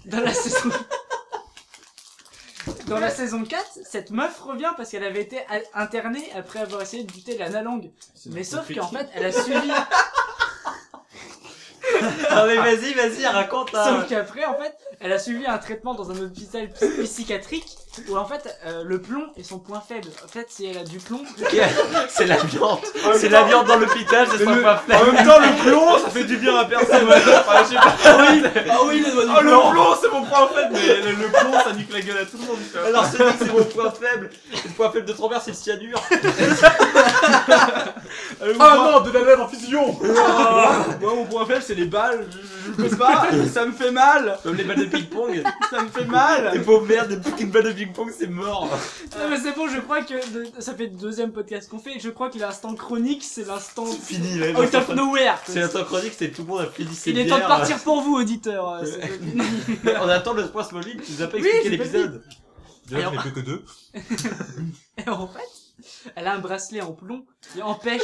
S3: Dans la saison 4, cette meuf revient parce qu'elle avait été internée après avoir essayé de buter Lana Long. Mais sauf qu'en fait, elle a suivi.
S1: Non mais vas-y, raconte.
S3: Sauf qu'après, en fait, elle a suivi un traitement dans un hôpital psychiatrique où en fait, le plomb est son point faible. En fait, si elle a du plomb,
S1: C'est la viande. C'est la viande dans l'hôpital, c'est son pas fait.
S6: En même temps, le plomb, ça fait du bien à personne. Enfin, je sais pas.
S8: Ah oui, les doigts du
S6: Oh, le
S8: plomb.
S6: plomb, c'est mon point faible, mais le plomb, ça nique la gueule à tout le monde. tu vois.
S1: Alors c'est dit que c'est mon point faible. Le point faible de ton père, c'est le cyanure.
S2: Ah non, de la lèvre en fusion.
S8: Moi, mon point faible, c'est les balles. Je peux pas, ça me fait mal.
S1: Comme les balles de ping-pong.
S8: Ça me fait mal.
S1: Les pauvres merdes, depuis qu'une balle de ping-pong, c'est mort.
S3: non mais c'est bon, je crois que ça fait le deuxième podcast qu'on fait. Et je crois que l'instant chronique, c'est l'instant
S1: Fini, là.
S3: out of nowhere.
S1: C'est l'instant chronique, c'est tout le monde a fini ses
S3: Il est temps de
S1: bières.
S3: partir pour vous, auditeurs.
S1: On attend le point Smallville, tu nous as pas
S3: Oui,
S1: expliqué
S3: j'ai pas
S1: l'épisode.
S2: Déjà, j'en ai plus que 2.
S3: Et en fait, elle a un bracelet en plomb qui empêche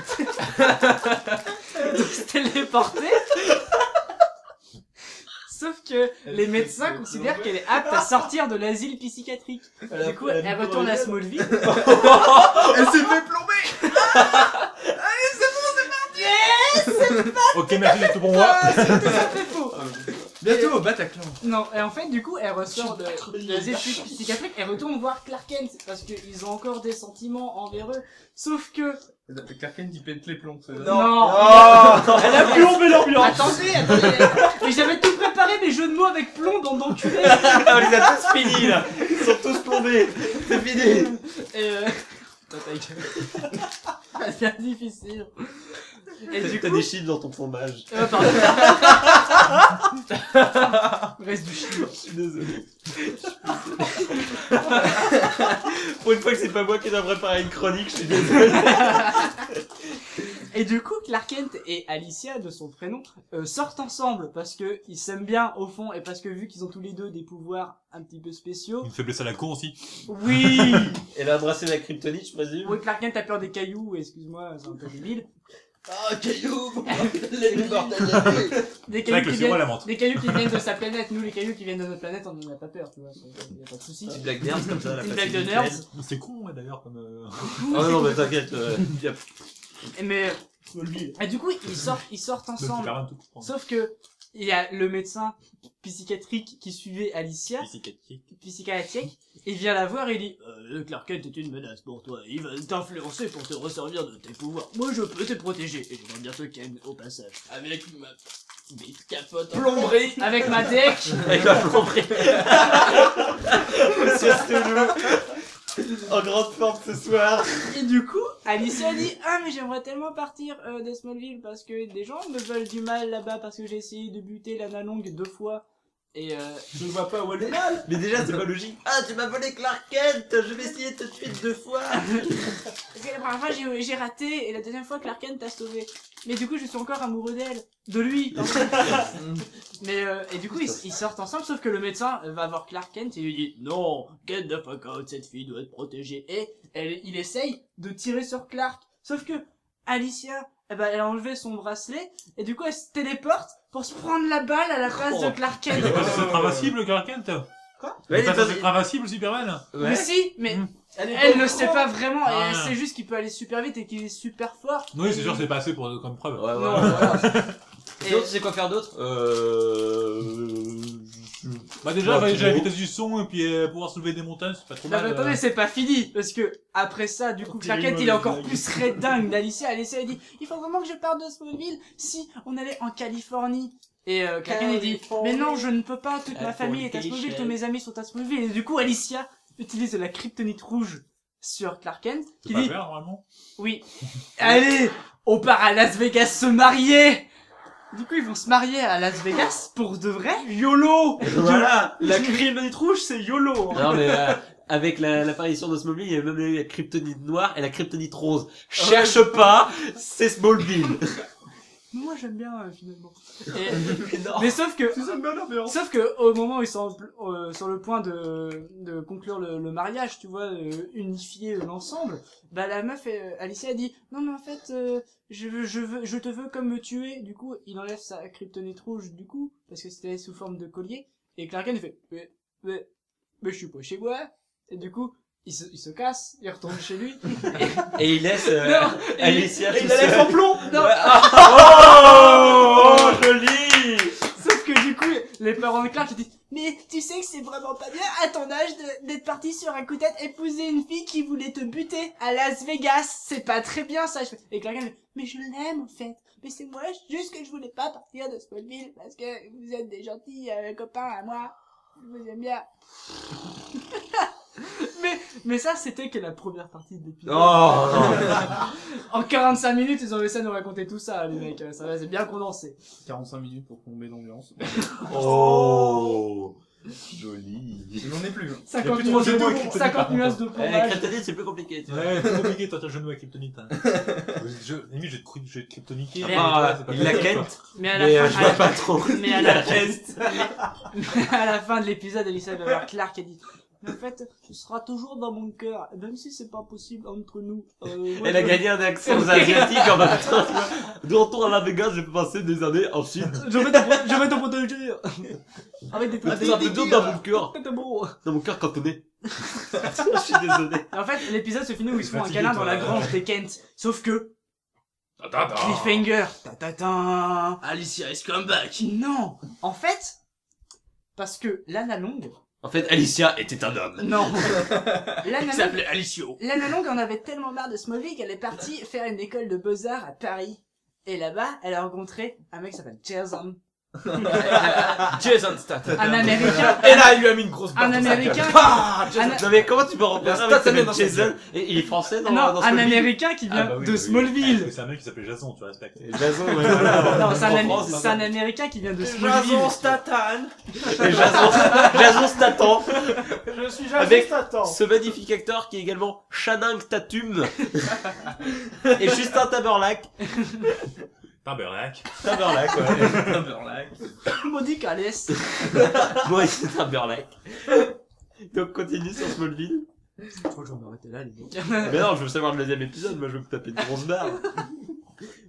S3: de se téléporter. Sauf que les médecins considèrent qu'elle est apte à sortir de l'asile psychiatrique. Du coup, elle retourne à Smallville.
S6: Elle s'est fait plomber.
S2: Ok, merci, c'est tout pour moi.
S3: C'est faux.
S5: Bientôt au Bataclan.
S3: Non, et en fait, du coup, elle ressort de l'asile psychiatrique, elle retourne voir Clark Kent parce qu'ils ont encore des sentiments envers eux. Sauf que...
S5: Clark Kent, il pète les plombs.
S3: Non,
S8: Elle a plombé l'ambiance.
S3: Attendez. Mais j'avais tout préparé mes jeux de mots avec plomb dans d'enculé.
S1: On les a tous finis là. Ils sont tous plombés. C'est fini.
S3: Et c'est bien difficile. Et du
S1: T'as
S3: coup...
S1: des chips dans ton fromage.
S3: Pardon. Reste du chien.
S1: Je suis désolé. Pour une fois que c'est pas moi qui dois préparer une chronique, je suis désolé.
S3: Et du coup, Clark Kent et Alicia, de son prénom, sortent ensemble parce que ils s'aiment bien au fond et parce que vu qu'ils ont tous les deux des pouvoirs un petit peu spéciaux.
S2: Une faiblesse à la con aussi.
S3: Oui.
S1: Elle a embrassé la kryptonite, je présume.
S3: Oui, Clark Kent a peur des cailloux. Excuse-moi, c'est un peu débile.
S10: Ah, caillou.
S3: Des
S2: C'est vrai
S3: cailloux
S2: que
S3: qui
S2: c'est moi
S3: viennent,
S2: la menthe.
S3: des cailloux qui viennent de sa planète. Nous, les cailloux qui viennent de notre planète, on n'en a pas peur, tu vois. Y a pas de soucis.
S1: Petite blague nerds comme ça. la
S3: Une
S1: place
S3: blague de
S1: nickel.
S3: nerds.
S2: C'est con, ouais, d'ailleurs, comme...
S1: Oh non, mais t'inquiète.
S3: Mais, et du coup, ils sortent ensemble.
S2: Superman, tout comprendre.
S3: Sauf que, il y a le médecin psychiatrique qui suivait Alicia, psychiatrique, il vient la voir et il dit Clark Kent est une menace pour toi, il va t'influencer pour te resservir de tes pouvoirs. Moi je peux te protéger, et j'aimerais bien te ken au passage.
S10: Avec ma bite capote.
S3: Plomberie avec ma deck.
S1: Avec la plomberie. Monsieur Stouloux. En grande forme ce soir.
S3: Et du coup, Alicia dit ah mais j'aimerais tellement partir de Smallville parce que des gens me veulent du mal là-bas parce que j'ai essayé de buter Lana Long 2 fois. Et
S10: Je ne vois pas où elle est mal.
S1: Mais déjà, c'est pas logique. Ah, tu m'as volé Clark Kent. Je vais essayer de te tuer 2 fois.
S3: parce que la première fois j'ai raté et la deuxième fois Clark Kent t'a sauvé. Mais du coup je suis encore amoureux d'elle, de lui. Mais et du coup ils sortent ensemble sauf que le médecin va voir Clark Kent et lui dit non, get the fuck out, cette fille doit être protégée. Et il essaye de tirer sur Clark. Sauf que Alicia, eh ben, elle a enlevé son bracelet et du coup elle se téléporte pour se prendre la balle à la place de Clark Kent.
S2: Il est pas censé être invincible, Clark Kent?
S3: Quoi?
S2: Il est pas censé être invincible, Superman?
S3: Mais si, mais
S10: Elle
S3: elle ne sait pas vraiment et
S2: Ah.
S3: elle sait juste qu'il peut aller super vite et qu'il est super fort.
S2: Oui, c'est sûr, c'est pas assez comme preuve.
S1: Ouais,
S3: Non,
S1: voilà.
S3: voilà.
S1: Et l'autre, tu sais quoi faire d'autre
S2: Bah déjà,
S1: Ouais,
S2: j'ai la
S1: bon.
S2: vitesse du son et puis pouvoir soulever des montagnes, c'est pas trop
S3: Non,
S2: mal.
S3: mais attendez, c'est pas fini, parce que, après ça, du coup, Clark Kent, il est encore plus red dingue d'Alicia. Alicia, elle dit, il faut vraiment que je parte de Smallville si on allait en Californie. Et, Clark Kent, il dit, mais non, je ne peux pas, toute ma famille est à Smallville, tous mes amis sont à Smallville. Et du coup, Alicia utilise de la kryptonite rouge sur Clark Kent,
S2: C'est
S3: qui
S2: pas
S3: dit,
S2: vert, normalement.
S3: oui, allez, on part à Las Vegas se marier. Du coup, ils vont se marier à Las Vegas, pour de vrai.
S4: YOLO.
S1: Voilà.
S4: La kryptonite rouge, c'est YOLO.
S1: Non, mais avec l'apparition de Smallville, il y avait même eu la kryptonite noire et la kryptonite rose. Cherche pas, c'est Smallville.
S3: Moi, j'aime bien, finalement. Mais sauf que, sauf que, au moment où ils sont sur le point de conclure le mariage, tu vois, unifier l'ensemble, bah, la meuf, Alicia a dit, non, mais en fait, je te veux comme me tuer. Du coup, il enlève sa kryptonite rouge, du coup, parce que c'était sous forme de collier. Et Clark Kent, il fait, mais je suis pas chez moi. Et du coup, il se casse, il retourne chez lui.
S1: Et il laisse
S3: Non,
S1: Alicia
S3: et
S1: tout
S3: il la laisse
S1: seul.
S3: en plomb. Non.
S1: Oh, joli.
S3: Sauf que du coup, les parents de Clark ils disent mais tu sais que c'est vraiment pas bien à ton âge d'être parti sur un coup de tête épouser une fille qui voulait te buter à Las Vegas. C'est pas très bien ça. Et Clark dit mais je l'aime en fait. Mais c'est moi juste que je voulais pas partir de Smallville parce que vous êtes des gentils copains à moi. Je vous aime bien. mais ça c'était que la première partie de l'épisode.
S1: Oh, non.
S3: En 45 minutes ils ont réussi à nous raconter tout ça les mecs. Ça va, c'est bien condensé.
S9: 45 minutes pour tomber l'ambiance.
S1: Oh. Joli.
S9: Je n'en ai plus.
S3: 50
S2: plus de
S3: nuances
S2: jeux de mots avec
S3: de
S2: Kryptonite,
S3: 50
S2: par
S3: nuances de
S1: La
S3: plombage.
S1: kryptonite, c'est plus compliqué. Tu vois.
S2: Ouais, c'est compliqué, toi, t'as le genou à kryptonite. Hein. Limite, je vais te kryptoniquer.
S3: Mais-
S1: Ah,
S2: c'est pas
S1: il la
S2: possible,
S1: Kent.
S3: Mais à la
S1: Mais
S3: fin,
S1: je vois pas trop.
S3: mais à la à la fin de l'épisode, Alicia va voir Clark et dit mais en fait, tu seras toujours dans mon cœur, même si c'est pas possible entre nous. Moi,
S1: Elle a
S3: je-
S1: gagné un accent asiatique en même temps. De retour à la Vegas, j'ai passé des années en Chine.
S3: Je vais te protéger. Avec des
S1: Tu
S3: petits
S1: seras toujours dans mon cœur.
S3: bon.
S1: Dans mon cœur cantonné. Je suis désolé.
S3: En fait, l'épisode se finit où ils se font un
S2: Fatigué,
S3: câlin dans la
S2: toi.
S3: grange des Kent. Sauf que,
S2: Attends.
S3: cliffhanger. Ta-ta-ta.
S10: Alicia is come back.
S3: Non. En fait, parce que Lana Long,
S1: En fait, Alicia était un homme.
S3: non.
S10: Il
S3: Lana Long,
S10: s'appelait Alicio.
S3: Lana Long en avait tellement marre de Smallville qu'elle est partie faire une école de beaux-arts à Paris. Et là-bas, elle a rencontré un mec qui s'appelle Jason.
S10: Jason Statham.
S3: Un américain.
S10: Et là, il lui a mis une grosse
S3: Un
S10: barre dans sa
S3: américain.
S10: gueule. Ah, Jason.
S3: Un-
S1: Non mais comment tu peux remplacer un mec qui s'appelle
S10: dans sa
S1: Jason et il est français dans
S3: Non,
S1: dans
S3: un
S1: Smallville.
S3: américain qui vient de Smallville.
S2: C'est un mec qui s'appelle Jason, tu respectes.
S1: Et Jason, ouais, voilà.
S3: Non, c'est
S1: En
S3: un,
S1: France,
S3: c'est un américain qui vient de Smallville.
S10: Jason Statham.
S1: Et Jason Statham.
S4: Je suis Jason
S1: Avec
S4: Statham.
S1: ce magnifique acteur qui est également Channing Tatum et Justin Timberlake.
S2: Timberlake.
S1: Timberlake, ouais.
S10: Timberlake.
S3: Maudit Calais.
S1: Moi, c'est Timberlake. Donc continue sur Smallville.
S3: Je crois que je vais m'arrêter là, les mecs.
S1: Mais non, je veux savoir le deuxième épisode. Moi, je veux me taper une grosse barre.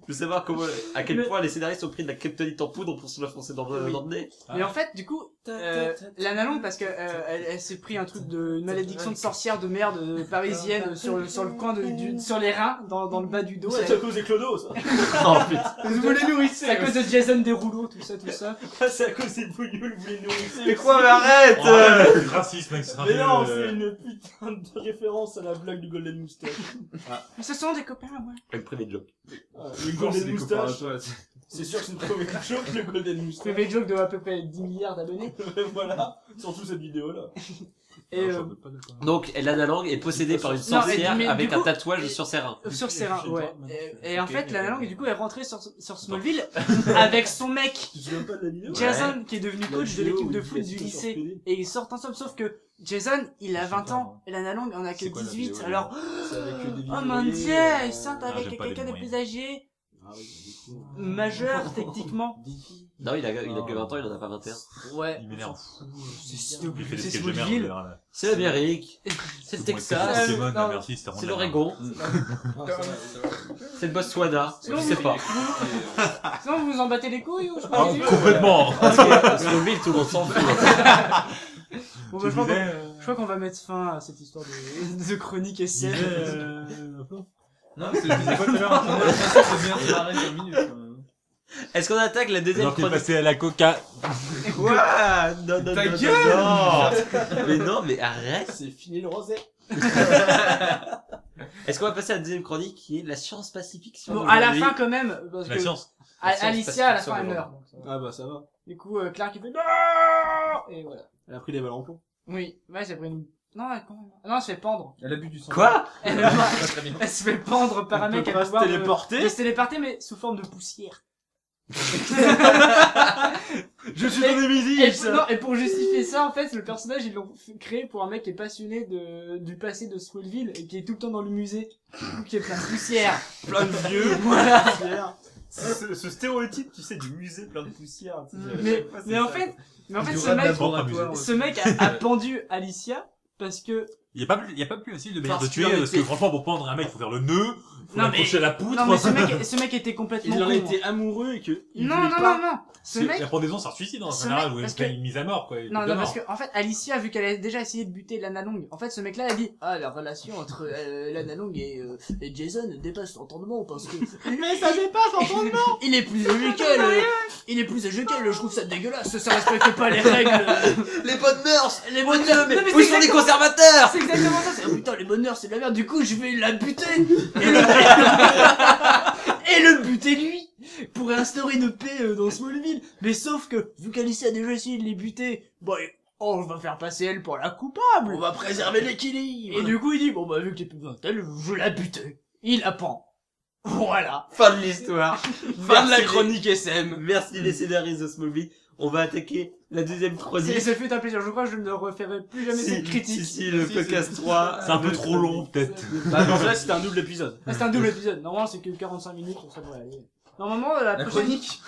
S1: Je veux savoir à quel point les scénaristes ont pris de la kryptonite en poudre pour se l'enfoncer dans le nez.
S3: Mais en fait, du coup, l'analongue, parce que elle s'est pris un truc de une malédiction de sorcière de merde parisienne sur le coin sur les reins, dans le bas du dos.
S8: C'est à cause des clodos, ça.
S1: Oh putain.
S3: Vous les nourrissez. C'est à cause de Jason Derulo, tout ça.
S8: C'est à cause des bouillons, vous les nourrissez.
S1: Mais quoi, mais arrête!
S2: Oh, raciste, mec, c'est
S8: Mais non, c'est une putain de référence à la blague du Golden Moustache.
S3: Mais ce sont des copains, ouais.
S1: Le premier joke.
S8: Le Golden Moustache. C'est sûr que c'est une première joke, le Golden Moustache.
S3: Premier joke de à peu près 10 milliards d'abonnés.
S8: Voilà. Surtout cette vidéo-là.
S3: Et
S1: Donc, l'analangue est possédée par une sorcière avec un tatouage sur ses reins.
S3: Sur ses reins, ouais. Et en fait, l'analangue, du coup, est rentrée sur Smallville avec son mec,
S8: Tu te souviens pas de la vidéo?
S3: Jason, qui est devenu coach de l'équipe de foot du lycée. Et ils sortent ensemble, sauf que Jason, il a 20 ans, et l'analangue en a que 18, alors, oh mon dieu, ils sortent avec quelqu'un de plus âgé, majeur, techniquement.
S1: Non, il a que 20 ans, il en a pas 21.
S3: Ouais.
S2: Il m'énerve.
S3: C'est Smallville.
S1: C'est l'Amérique. C'est le Texas.
S2: Pokémon,
S3: non,
S2: merci, c'était
S1: C'est l'Oregon. C'est le Botswana. Je sais pas.
S3: Sinon, vous vous en battez les couilles ou je sais
S2: Ah,
S3: pas.
S2: complètement.
S1: Smallville, tout le monde s'en fout.
S3: Bon, bah, je crois qu'on va mettre fin à cette histoire de chronique et scène.
S5: Non, c'est quoi tout à l'heure? C'est bien, ça arrête 5 minutes.
S1: Est-ce qu'on attaque la deuxième
S2: Alors t'es
S1: chronique?
S2: passé à la coca.
S1: Quoi? Non, non,
S5: Ta
S1: non,
S5: gueule!
S1: non. Mais non, mais arrête.
S8: C'est fini le rosé.
S1: Est-ce qu'on va passer à la deuxième chronique qui est la science pacifique sur
S3: Bon, à la fin quand même, parce
S2: La
S3: que
S2: science.
S3: Alicia, à la fin, elle
S1: pacifique
S3: meurt.
S8: Ah bah ça va.
S3: Du coup, Clark, il fait non! Et voilà.
S8: Elle a pris des balles en plomb.
S3: Oui, ouais, j'ai pris une... Non, quand même. Non, elle se fait pendre.
S5: Elle a bu du sang.
S1: Quoi?
S3: Elle se fait pendre par un mec à
S8: pas
S3: pouvoir
S8: se téléporter.
S3: de se téléporter, mais sous forme de poussière.
S8: Je suis dans des musiques.
S3: Non, et pour justifier ça, en fait, le personnage, ils l'ont créé pour un mec qui est passionné du passé de Smallville et qui est tout le temps dans le musée, qui est plein de poussière.
S8: Plein de vieux.
S3: Voilà.
S10: Ce stéréotype, tu sais, du musée plein de poussière. tu sais,
S3: Mais en fait,
S5: Du
S3: ce
S5: rat de
S3: mec,
S5: laboratoire.
S3: ce mec a pendu Alicia parce que
S2: Il y a pas plus facile de manière de
S3: Parce
S2: tuer,
S3: qu'il en
S2: parce que
S3: était-
S2: franchement, pour pendre un mec, faut faire le nœud, faut
S3: Non,
S2: l'accrocher à la poutre.
S3: non mais ce mec était complètement
S8: Il en
S3: con.
S8: était amoureux et que. il
S3: Non,
S8: voulait
S3: non,
S8: pas.
S3: non, non. Ce
S2: C'est-
S3: mec,
S2: La pendaison, c'est un suicide, en
S3: ce
S2: général,
S3: mec,
S2: ou
S3: parce
S2: c'est
S3: que-
S2: une mise à mort, quoi. il
S3: non,
S2: est
S3: non,
S2: mort.
S3: parce que, en fait, Alicia, vu qu'elle a déjà essayé de buter l'analongue, en fait, ce mec-là, elle dit, ah, la relation entre l'analongue et Jason dépasse l'entendement, parce que...
S8: Mais ça dépasse l'entendement.
S3: Il est plus âgé qu'elle, je trouve ça dégueulasse, ça respecte pas les règles.
S1: Les bonnes mœurs!
S3: Les bonnes
S1: Dieu,
S3: mœurs,
S1: mais
S3: non, mais
S1: où
S3: c'est
S1: sont les
S3: exactement-
S1: conservateurs?
S3: C'est exactement ça, c'est, oh, putain, les bonnes mœurs, c'est de la merde, du coup, je vais la buter, et le buter lui, pour instaurer une paix dans Smallville. Mais sauf que, vu qu'Alicia a déjà essayé de les buter, bon, on va faire passer elle pour la coupable.
S8: On va préserver l'équilibre.
S3: Et du coup, il dit, bon bah, vu que t'es plus besoin d'elle, je la bute. Il la pend. Voilà.
S1: Fin de l'histoire.
S8: Fin de la
S1: Merci
S8: chronique SM.
S1: Merci les scénaristes de Smallville. On va attaquer la deuxième chronique.
S3: Ça fait un plaisir, je crois que je ne referai plus jamais cette critique.
S1: Si, le podcast 3.
S2: C'est un peu trop long, peut-être.
S8: Bah, dans ce là, c'était un double épisode.
S3: Ah, c'est un double épisode. Normalement, c'est que 45 minutes, ça devrait aller. Normalement, la prochaine...
S5: chronique.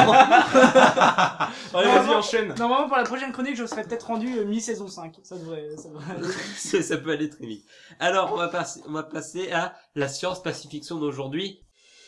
S8: Allez, vas-y, enchaîne.
S3: Normalement, pour la prochaine chronique, je serais peut-être rendu mi-saison 5. Ça devrait aller.
S1: Ça peut aller très vite. Alors, on va passer à la science pacifiction d'aujourd'hui.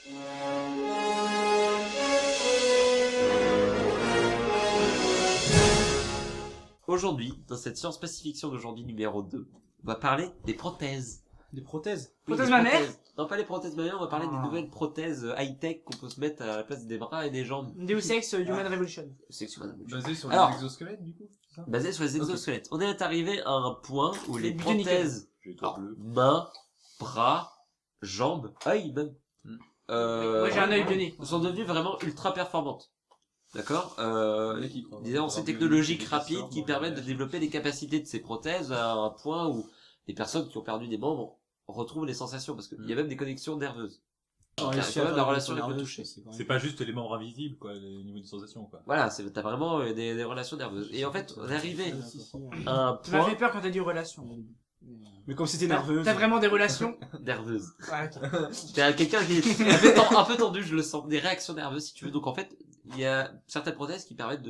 S1: Aujourd'hui, dans cette science pacifiction d'aujourd'hui numéro 2, on va parler des prothèses.
S8: Des prothèses.
S1: Oui,
S3: Prothèses
S1: des
S3: mammaires?
S1: Non, pas les prothèses mammaires, on va parler des nouvelles prothèses high-tech qu'on peut se mettre à la place des bras et des jambes.
S3: Deus Ex Human Revolution.
S1: C'est que
S5: Basé sur
S1: Alors.
S5: les exosquelettes, du coup, c'est ça?
S1: basé sur les exosquelettes. On est arrivé à un point où les
S3: buté nickel.
S1: prothèses, alors, mains, bras, jambes, œil même,
S3: Moi, j'ai un œil bionique.
S1: sont devenues vraiment ultra performantes. D'accord
S5: Qui croit.
S1: Des avancées technologiques rapides qui permettent de développer les capacités de ces prothèses à un point où les personnes qui ont perdu des membres retrouvent les sensations, parce qu'il y a même des connexions nerveuses. Il y a quand même la relation avec le toucher.
S2: C'est pas juste les membres invisibles, quoi, le niveau des sensations, quoi.
S1: Voilà, t'as vraiment des relations nerveuses. Et en fait, on est arrivé à un
S3: Tu m'as fait
S1: point
S3: peur quand t'as dit relation.
S8: Mais comme c'était nerveux.
S3: T'as vraiment des relations?
S1: nerveuse.
S3: Ouais, ok.
S1: T'es quelqu'un qui est un peu tendu, je le sens. Des réactions nerveuses, si tu veux. Donc en fait, il y a certaines prothèses qui permettent de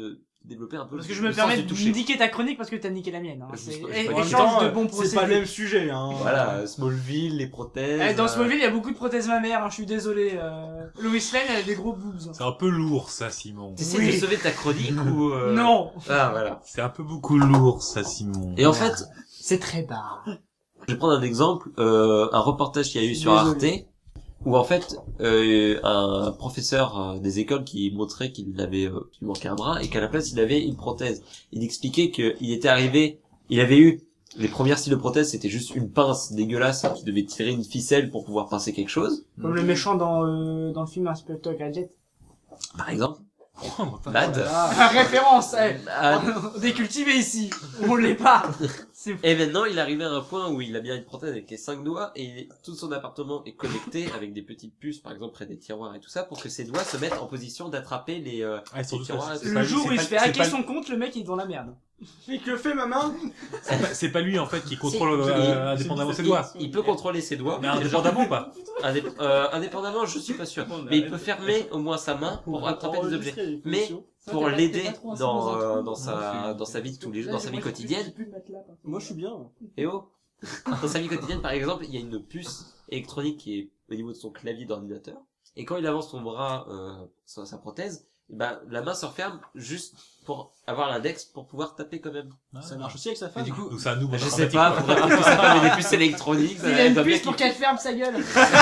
S1: développer un peu.
S3: Parce que je me
S1: le
S3: permets
S1: sens
S3: de
S1: du toucher.
S3: niquer ta chronique parce que t'as niqué la mienne. Hein.
S1: Je-
S3: C'est
S1: je- je-
S3: et-
S1: en
S4: En même
S3: échange
S4: temps,
S3: de bons
S4: c'est
S3: procédés.
S4: pas le même sujet, hein.
S1: Voilà, Smallville, les prothèses.
S3: Eh, dans Smallville, il y a beaucoup de prothèses mammaires, hein, je suis désolé. Lois Lane, elle a des gros boobs.
S2: C'est un peu lourd, ça, Simon.
S1: T'essaies
S3: Oui.
S1: de sauver ta chronique ou
S3: Non,
S1: Ah voilà.
S2: C'est un peu beaucoup lourd, ça, Simon.
S1: Et en fait,
S3: c'est très bas.
S1: je vais prendre un exemple, un reportage qu'il y a eu sur Arte, où en fait, un professeur des écoles qui montrait qu'il qu'il manquait un bras et qu'à la place il avait une prothèse. Il expliquait qu'il était arrivé, il avait eu les premières styles de prothèse, c'était juste une pince dégueulasse qui devait tirer une ficelle pour pouvoir pincer quelque chose,
S3: Comme le méchant dans le film Inspector Gadget.
S1: par exemple.
S2: Bah,
S1: Bad.
S3: Référence,
S1: Ah,
S3: décultivé ici. On l'est pas. C'est
S1: Et maintenant, il est arrivé à un point où il a bien une prothèse avec les 5 doigts et tout son appartement est connecté avec des petites puces, par exemple, près des tiroirs et tout ça, pour que ses doigts se mettent en position d'attraper les
S2: Ah, surtout
S1: tiroirs.
S2: que
S1: et
S2: c'est
S1: tout.
S2: pas
S3: le
S2: lui,
S3: jour où
S2: c'est
S3: il
S2: pas-
S3: se fait
S2: c'est
S3: hacker
S2: pas-
S3: son compte, le mec il est dans la merde.
S4: Mais que fait ma main?
S2: C'est pas lui, en fait, qui contrôle indépendamment ses doigts.
S1: Il peut contrôler ses doigts.
S2: Mais indépendamment ou pas?
S1: Indépendamment, je suis pas sûr. Mais il peut fermer au moins sa main pour attraper des objets. Mais pour l'aider dans sa vie de tous les jours, dans sa vie quotidienne.
S4: Moi, je suis bien.
S1: Et oh, dans sa vie quotidienne, par exemple, il y a une puce électronique qui est au niveau de son clavier d'ordinateur. Et quand il avance son bras sur sa prothèse, bah, la main se referme juste pour avoir l'index pour pouvoir taper quand même.
S4: Ça marche aussi avec sa femme.
S2: Du coup, donc c'est un nouveau
S1: Je sais pas, faudrait peut-être que ça fasse des puces électroniques.
S3: Il a une puce pour qu'elle ferme sa gueule.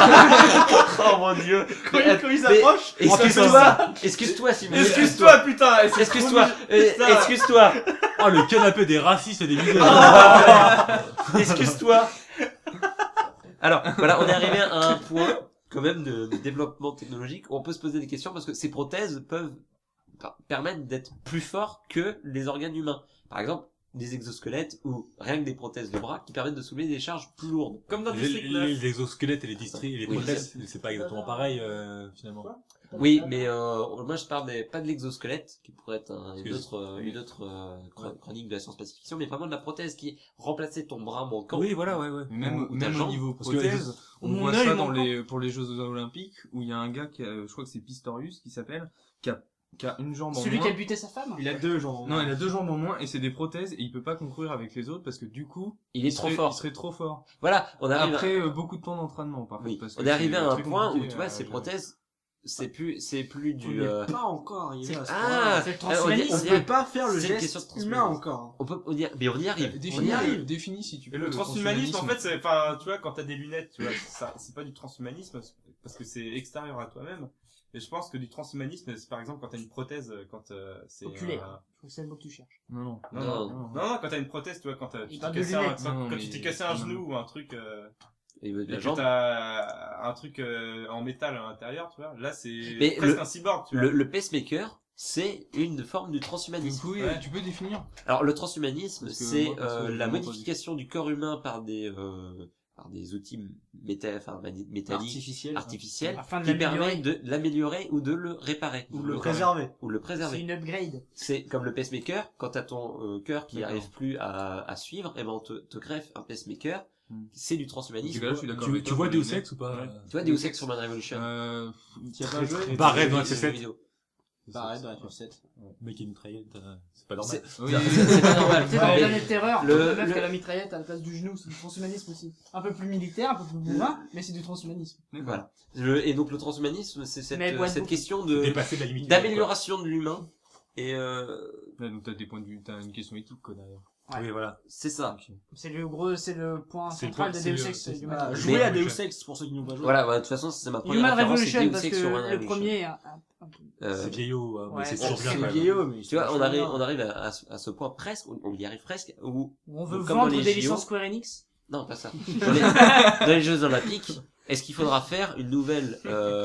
S1: Oh mon dieu.
S10: Quand il s'approche,
S1: Excuse-toi, Simon.
S10: excuse-toi, putain.
S1: Excuse-toi. Excuse-toi.
S2: Oh, le canapé des racistes et des misères.
S1: Excuse-toi. Alors, voilà, on est arrivé à un point, quand même, de développement technologique où on peut se poser des questions parce que ces prothèses peuvent permettre d'être plus forts que les organes humains. Par exemple, des exosquelettes ou rien que des prothèses de bras qui permettent de soulever des charges plus lourdes. Comme dans District 9.
S2: Les exosquelettes et les
S1: Oui,
S2: prothèses, c'est pas exactement pareil, finalement.
S1: Oui, mais moi je parle pas de l'exosquelette qui pourrait être une autre chronique de la science-fiction, mais vraiment de la prothèse qui remplaçait ton bras manquant.
S2: Oui, voilà, ouais.
S9: Même,
S1: Ou ta
S9: même au
S1: jambe.
S9: niveau
S2: Parce que
S9: prothèse, on
S3: mon
S9: voit
S3: œil
S9: ça
S3: manquant.
S9: pour les Jeux Olympiques, où il y a un gars je crois que c'est Pistorius qui s'appelle, qui a une jambe en
S3: Celui
S9: moins.
S3: qui a buté sa femme.
S4: Il a deux jambes.
S9: Non, il a deux jambes en moins et c'est des prothèses et il peut pas concourir avec les autres parce que du coup,
S1: Il est trop
S9: il
S1: fort.
S9: serait trop fort.
S1: Voilà, on arrive
S9: Après beaucoup de temps d'entraînement par
S1: oui,
S9: contre. Parce que
S1: on est arrivé
S9: c'est
S1: à un
S9: très
S1: point où
S9: compliqué,
S1: tu vois ces
S9: je-
S1: prothèses c'est plus du
S4: Mais pas encore arrivé à ce point-là.
S1: ah
S3: C'est le
S1: on y-
S3: transhumanisme.
S1: on y-
S4: On peut pas faire le
S1: c'est une question de
S4: geste
S1: transhumanisme.
S4: humain encore.
S1: mais on y arrive. On y arrive.
S9: Définis si tu
S6: Et
S9: veux.
S6: le transhumanisme, en fait, c'est, enfin, tu vois, quand t'as des lunettes, tu vois, ça, c'est pas du transhumanisme, parce que c'est extérieur à toi-même. Et je pense que du transhumanisme, c'est par exemple quand t'as une prothèse, quand c'est...
S3: Oculaire. Je crois que c'est le mot que tu cherches.
S9: Non.
S1: Non.
S6: Non, quand t'as une prothèse, tu vois, quand tu
S3: Il
S6: t'es
S3: parle de
S6: cassé,
S3: lunettes.
S9: Non,
S6: quand
S9: mais-
S6: tu t'es cassé un
S9: non.
S6: genou ou un truc,
S1: Et de
S6: et
S1: la
S6: que
S1: jambe.
S6: t'as un truc en métal à l'intérieur, tu vois, là c'est
S1: Mais
S6: presque
S1: le-
S6: un cyborg, tu vois.
S1: Le pacemaker, c'est une forme du
S9: Du
S1: transhumanisme.
S9: coup,
S6: Ouais.
S9: tu peux définir.
S1: Alors le transhumanisme,
S9: Parce que
S1: c'est
S9: moi, perso,
S1: la
S9: j'ai
S1: modification du corps humain par des outils métalliques artificiels
S3: Afin de
S1: qui permet
S3: l'améliorer.
S1: de l'améliorer ou de le réparer
S4: Ou le préserver.
S1: ou le
S3: C'est
S1: préserver.
S3: une upgrade.
S1: C'est comme le pacemaker, quand t'as ton cœur qui
S9: D'accord.
S1: arrive plus à suivre, et ben on te greffe un pacemaker.
S9: Hmm.
S1: C'est du transhumanisme.
S9: Là, je suis d'accord
S2: Tu,
S9: avec
S2: tu
S9: toi
S2: vois
S9: pour
S2: Deus
S9: les
S2: Ex ou pas?
S9: Ouais.
S1: Tu vois Deus Ex sur Man Revolution.
S4: Tu as pas joué?
S2: Barrett dans
S1: C'est
S2: FF7.
S1: une vidéo.
S4: Pareil dans FF7.
S2: Le mec qui est mitraillette, c'est pas normal.
S1: C'est
S9: Oui.
S1: c'est pas normal.
S3: Tu sais, dans
S1: Mais
S3: les années de terreur,
S1: le-
S3: le meuf
S1: le-
S3: qui a la mitraillette à la place du genou, c'est du transhumanisme aussi. Un peu plus militaire, un peu plus bourrin, mais c'est du transhumanisme.
S1: Voilà. Et donc le transhumanisme, c'est
S3: Mais boîte
S1: cette
S3: beaucoup.
S1: question de
S2: Dépasser la limite.
S1: d'amélioration de l'humain. Et
S9: Ouais, donc t'as des points de vue, t'as une question éthique quoi derrière.
S2: Oui, voilà.
S1: c'est ça.
S3: C'est le point
S2: C'est le
S3: central
S2: point-
S3: de
S2: c'est
S3: Deus
S2: le-
S3: Ex
S2: c'est-
S3: Human.
S4: Voilà,
S1: Mais-
S4: jouer à Deus Ex pour ceux qui n'ont pas joué.
S1: Voilà, de toute façon, c'est ma première
S3: Human
S1: référence, c'est
S3: Revolution,
S1: Deus
S3: parce
S1: Ex sur Human
S3: que le
S1: Revolution.
S3: premier,
S2: C'est vieillot, mais
S3: Ouais,
S2: c'est
S3: c'est
S2: toujours bien
S4: C'est
S2: quand même.
S4: vieillot, mais
S1: Tu vois, on arrive à ce point presque, on y arrive presque, où
S3: on veut
S1: Donc, comme
S3: vendre
S1: dans les
S3: des
S1: JO.
S3: licences Square Enix.
S1: non, pas ça. Dans les Jeux Olympiques, est-ce qu'il faudra faire une nouvelle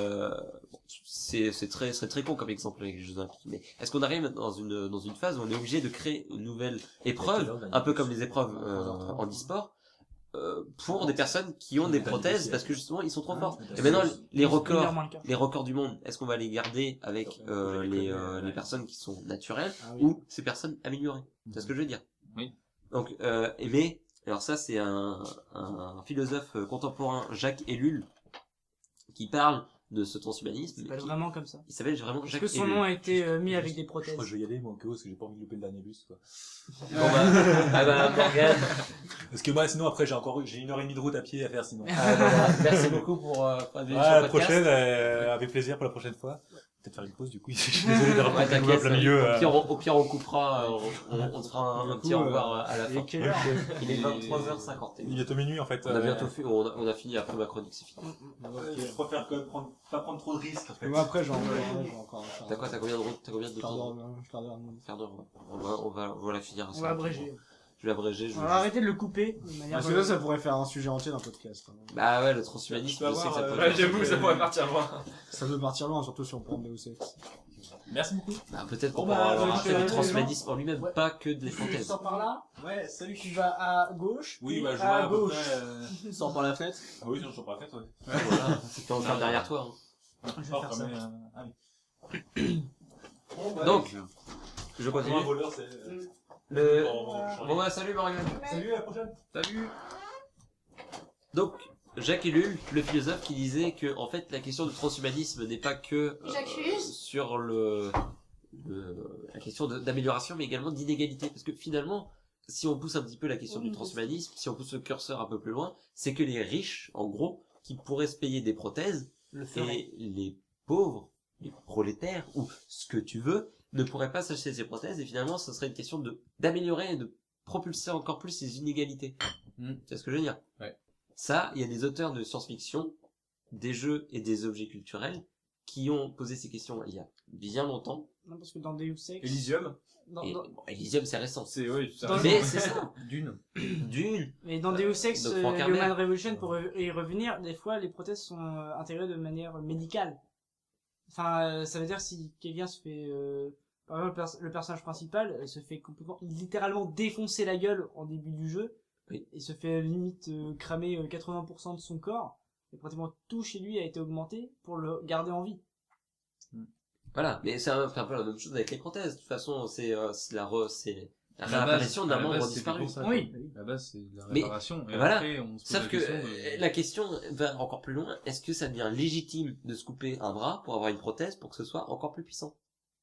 S1: c'est très con comme exemple avec les Jeux Olympiques, mais est-ce qu'on arrive dans une phase où on est obligé de créer une nouvelle épreuve, un peu comme les épreuves en e-sport, pour des personnes qui ont des prothèses parce que justement ils sont trop forts. Et maintenant les records du monde, est-ce qu'on va les garder avec les personnes qui sont naturelles ou ces personnes améliorées? C'est ce que je veux dire.
S9: Oui.
S1: Donc mais alors ça c'est un philosophe contemporain, Jacques Ellul, qui parle de ce transhumanisme.
S3: C'est pas vraiment comme ça.
S1: Il s'appelle vraiment
S3: Est-ce
S1: Jacques
S3: que son
S1: Ellul.
S3: nom a été mis avec des prothèses?
S2: Moi, je vais y aller, moi, au cas où, parce que j'ai pas envie de louper le dernier bus, quoi.
S1: Bon bah, Morgane.
S2: Parce que moi, sinon, après, j'ai 1h30 de route à pied à faire, sinon.
S1: Merci beaucoup pour être venu
S2: Ouais,
S1: sur le
S2: la
S1: podcast.
S2: prochaine, avec plaisir pour la prochaine fois. Peut-être faire une pause, du coup. Je suis désolé d'avoir
S1: Ouais,
S2: pris le
S1: t'inquiète,
S2: plein milieu.
S1: au pire, on coupera, on te fera un petit au revoir à la fin.
S4: quelle heure
S1: Il est 23h50.
S2: Il est bientôt minuit, en fait.
S1: On a bientôt fait, on a fini après ma chronique, c'est fini.
S2: Je préfère quand même pas prendre trop de risques, en fait.
S4: Moi, après, j'ai encore
S1: T'as quoi, t'as combien de route, t'as combien de temps?
S4: quart d'heure.
S1: Quart d'heure. On va la finir.
S3: On va abréger.
S1: Je vais abréger.
S3: On va arrêter de le couper. De manière
S4: Parce que ça pourrait faire un sujet entier d'un podcast. hein.
S1: Bah ouais, le transhumanisme, je sais que ça peut
S6: Ouais, j'avoue, ça pourrait partir loin.
S4: Ça peut partir loin, surtout si on prend Deus Ex.
S2: Merci beaucoup.
S1: Bah, peut-être qu'on
S3: Bon, bah,
S1: pourra
S3: je
S1: rater
S3: fais
S1: le
S3: la
S1: transhumanisme en lui-même,
S3: Ouais.
S1: pas que des
S3: Tu
S1: fantasmes.
S3: sors par là,
S2: Ouais, salut.
S3: tu vas à gauche,
S2: Oui,
S3: puis
S2: bah, je vois
S3: à
S2: à peu
S3: gauche.
S2: près,
S4: Sors par la fenêtre.
S2: Ah oui, sinon, je suis pas fait, ouais.
S1: Voilà, c'est pas encore derrière toi. Hein.
S3: Je vais faire ça.
S2: Ah oui.
S1: Donc, je continue.
S2: Un voleur, c'est...
S1: Bon bah salut Morgane.
S2: Salut, à la prochaine.
S1: Salut. Donc, Jacques Ellul, le philosophe, qui disait que en fait la question du transhumanisme n'est pas que sur la question d'amélioration, mais également d'inégalité, parce que finalement, si on pousse un petit peu la question du transhumanisme, si on pousse le curseur un peu plus loin, c'est que les riches, en gros, qui pourraient se payer des prothèses, et les pauvres, les prolétaires, ou ce que tu veux, ne pourraient pas s'acheter ces prothèses, et finalement, ce serait une question d'améliorer et de propulser encore plus ces inégalités. C'est ce que je veux dire.
S9: Ouais.
S1: Ça, il y a des auteurs de science-fiction, des jeux et des objets culturels qui ont posé ces questions il y a bien longtemps.
S3: Non, parce que dans Deus Ex...
S6: Elysium.
S1: Et, bon, Elysium, c'est récent.
S6: Oui,
S1: Mais c'est ça.
S6: Dune.
S1: Dune.
S3: Mais dans Deus Ex,
S1: de Frank
S3: Human
S1: Herbert.
S3: Revolution, pour y revenir, des fois, les prothèses sont intégrées de manière médicale. Enfin, ça veut dire si quelqu'un se fait... par exemple, le personnage principal se fait complètement, littéralement défoncer la gueule en début du jeu,
S1: Oui.
S3: et se fait limite cramer 80% de son corps, et pratiquement tout chez lui a été augmenté pour le garder en vie.
S1: Voilà. Mais c'est un peu la même chose avec les prothèses. De toute façon, c'est la
S9: À la
S1: réapparition d'un
S9: à la
S1: membre
S9: base, c'était
S1: disparu.
S9: pour ça,
S3: Oui.
S9: quoi. À la base, c'est de la
S1: Mais,
S9: réparation. Et
S1: voilà.
S9: après, on se pose
S1: Sauf que
S9: la question de...
S1: la question va encore plus loin. Est-ce que ça devient légitime de se couper un bras pour avoir une prothèse pour que ce soit encore plus puissant?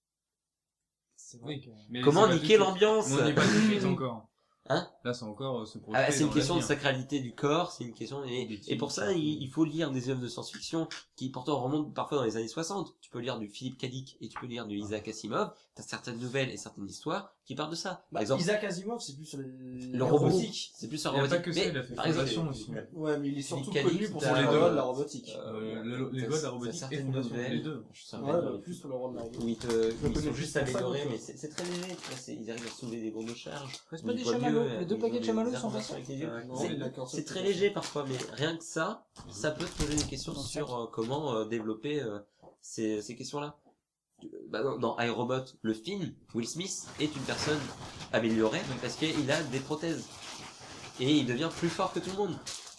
S3: C'est vrai
S9: Oui.
S3: que...
S9: Mais
S1: Comment
S9: c'est pas
S1: niquer
S9: tout de suite.
S1: l'ambiance?
S9: On n'y est pas tout de suite encore.
S1: Hein?
S9: Là, c'est encore se projeter
S1: Ah, c'est une
S9: dans
S1: question de
S9: l'avenir.
S1: sacralité du corps, c'est une question et pour ça il faut lire des œuvres de science-fiction qui pourtant remontent parfois dans les années 60. Tu peux lire du Philippe K. Dick et tu peux lire du Isaac Asimov. T'as certaines nouvelles et certaines histoires qui parlent de ça. Par exemple,
S8: Isaac Asimov, c'est plus sur
S1: le robotique, c'est plus sur
S9: Il y a
S1: robotique.
S9: pas que ça, il a fait
S1: par exemple,
S9: Fondation aussi.
S8: Ouais, mais il est surtout
S1: Philippe K.
S8: connu
S1: Dick,
S8: pour
S1: t'as,
S8: son doigts de la robotique.
S9: Les doigts de la robotique et
S1: certaines
S9: Fondation,
S1: nouvelles.
S9: les deux.
S1: Ça
S8: Ouais,
S1: va
S8: bah,
S1: être-
S8: plus sur le roi de la robotique.
S1: où ils
S8: connais
S1: sont juste
S8: plus pour ça,
S1: améliorés,
S8: donc,
S1: mais c'est très léger. Tu vois, ils arrivent à soulever des gourdes de charge.
S3: Reste
S1: Ils
S3: pas des
S1: voient
S3: chamallows.
S1: mieux,
S3: Les deux
S1: ils
S3: paquets
S1: ont
S3: de chamallows
S1: des
S3: sont
S1: informations
S3: faits.
S1: avec les yeux.
S8: Non, il a qu'un seul
S1: C'est très
S8: paquet.
S1: léger parfois, mais rien que ça peut te poser des questions sur comment développer ces questions-là. Bah, dans iRobot, le film, Will Smith est une personne améliorée parce qu'il a des prothèses. Et il devient plus fort que tout le monde.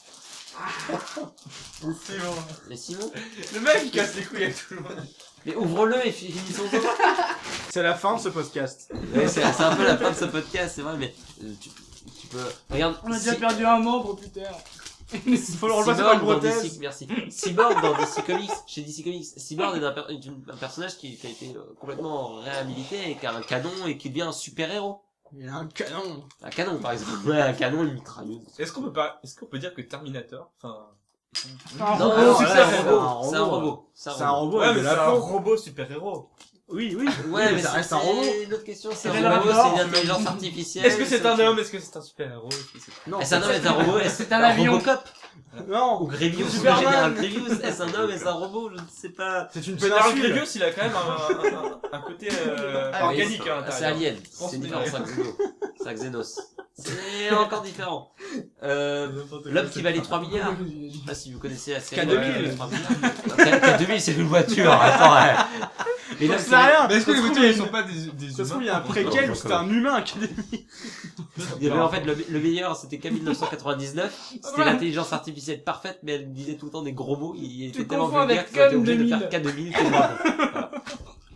S1: Mais Simon,
S6: Le mec, il casse les couilles à tout le monde.
S1: mais ouvre-le et finissons-en.
S4: C'est la fin de ce podcast.
S1: Ouais, c'est un peu la fin de ce podcast, c'est vrai, mais tu peux... Regarde,
S3: On a déjà perdu un membre, putain.
S4: Il faut le remplacer par une
S1: Cyborg dans
S4: prothèse.
S1: DC, merci. Cyborg dans DC Comics, chez DC Comics. Cyborg est un personnage qui a été complètement réhabilité et qui a un canon et qui devient un super-héros.
S4: Il a un canon.
S1: Un canon, par exemple. Ouais, un canon, une mitrailleuse.
S6: Est-ce qu'on peut dire que Terminator, enfin...
S1: Non,
S3: robot,
S1: c'est un
S4: c'est
S1: robot. C'est un
S4: un
S1: robot.
S4: C'est un robot
S6: Ouais,
S4: avec
S6: mais
S4: de
S6: c'est
S4: la
S6: un
S4: peau.
S6: robot super-héros.
S4: Oui, oui.
S1: Ouais, mais
S4: ça
S1: c'est
S4: reste un robot.
S1: une autre question. C'est
S3: C'est
S1: un
S3: le
S1: robot,
S3: rapport.
S1: c'est une intelligence artificielle.
S6: Est-ce que c'est un homme? Est-ce que c'est un super-héros? Est-ce que c'est-
S4: Non,
S1: Est-ce un homme, est-ce un robot? Est-ce
S3: C'est un avion.
S1: Robocop?
S4: Non,
S1: Ou Grievous, le
S4: Superman.
S1: général Grievous? Est-ce un homme, est-ce un robot? Je ne sais pas.
S4: c'est une
S6: Général
S4: péninsule.
S6: Grievous, il a quand même un côté organique à
S1: C'est
S6: l'intérieur.
S1: Alien.
S6: pense
S1: C'est
S6: que
S1: différent,
S6: c'est
S1: c'est un Xeno. C'est un Xenos. C'est encore différent. L'homme qui valait 3 milliards. Je sais pas si vous connaissez la série.
S4: K2000.
S1: K2000, c'est une voiture. Attends, ouais. Et
S4: J'en
S1: l'homme
S4: sais
S1: qui valait-
S4: rien.
S9: Mais est-ce que les
S4: Ça se
S9: voitures,
S4: trouve,
S9: ils sont pas des
S4: Ça se trouve,
S9: humains?
S4: il y a un préquel où c'était un humain qui
S1: Il y avait en fait le meilleur, c'était K1999. C'était l'intelligence artificielle parfaite, mais elle disait tout le temps des gros mots. Il était tellement
S3: confonds
S1: vulgaire
S3: avec
S1: qu'il a été
S3: Cum
S1: obligé de
S3: 2000.
S1: faire K2000 comme bravo. Voilà.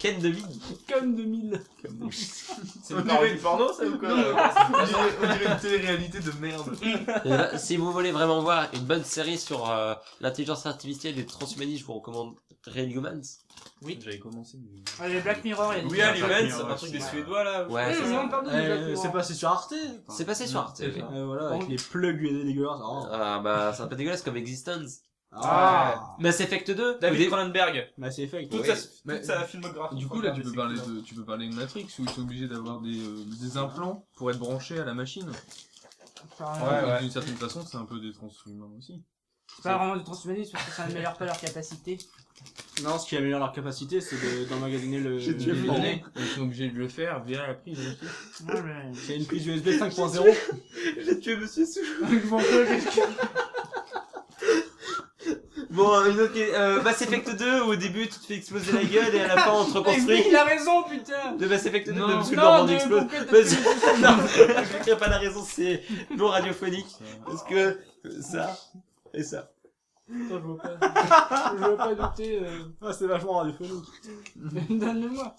S1: Ken 2000.
S3: Comme 2000.
S6: C'est une parodie porno, ça, ou quoi?
S5: On dirait une télé-réalité de merde.
S1: Et là, si vous voulez vraiment voir une bonne série sur l'intelligence artificielle et le transhumanisme, je vous recommande Real Humans.
S5: J'avais commencé, mais...
S3: Les Black Mirror, il y a des...
S6: Oui, à Humans, c'est un truc des Suédois, là.
S1: Ouais, c'est ça.
S3: on parle de Black Mirror.
S4: C'est passé sur Arte.
S1: C'est passé sur Arte.
S4: Voilà, avec les plugs dégueulasses. Oh.
S1: Ah bah c'est un peu dégueulasse comme Existence.
S4: Ah.
S1: Mass Effect 2.
S6: David Cronenberg.
S4: Mass Effect.
S6: Toute
S5: Mais-
S6: sa filmographie.
S5: Du coup, là, tu peux parler de Matrix, où ils sont obligés d'avoir des implants pour être branchés à la machine.
S6: Ouais.
S5: D'une certaine façon, c'est un peu des transhumains aussi.
S3: C'est pas vraiment du transhumanisme parce que ça améliore pas leur capacité.
S4: Non, ce qui améliore leur capacité, c'est d'emmagasiner
S5: J'ai tué
S4: les
S5: le
S4: données.
S5: Ils sont obligés de le faire via la prise aussi.
S3: Ouais, mais...
S4: C'est une prise USB 5.0.
S6: J'ai tué Monsieur Sou.
S1: Bon, une autre Mass Effect 2, où au début tu te fais exploser la gueule et à la fin on te
S3: Mais
S1: reconstruit.
S3: oui, il a raison, putain.
S1: De Mass Effect 2,
S5: Non.
S1: parce que
S3: Non,
S1: Normand
S3: de-
S1: explose.
S3: pourquoi t'as
S1: Parce-
S3: fait
S1: Non, je n'écris pas la raison, c'est non radiophonique. Parce que ça et ça.
S3: Attends, je veux pas douter.
S4: Ah, c'est vachement radiophonique.
S3: Donne-le-moi.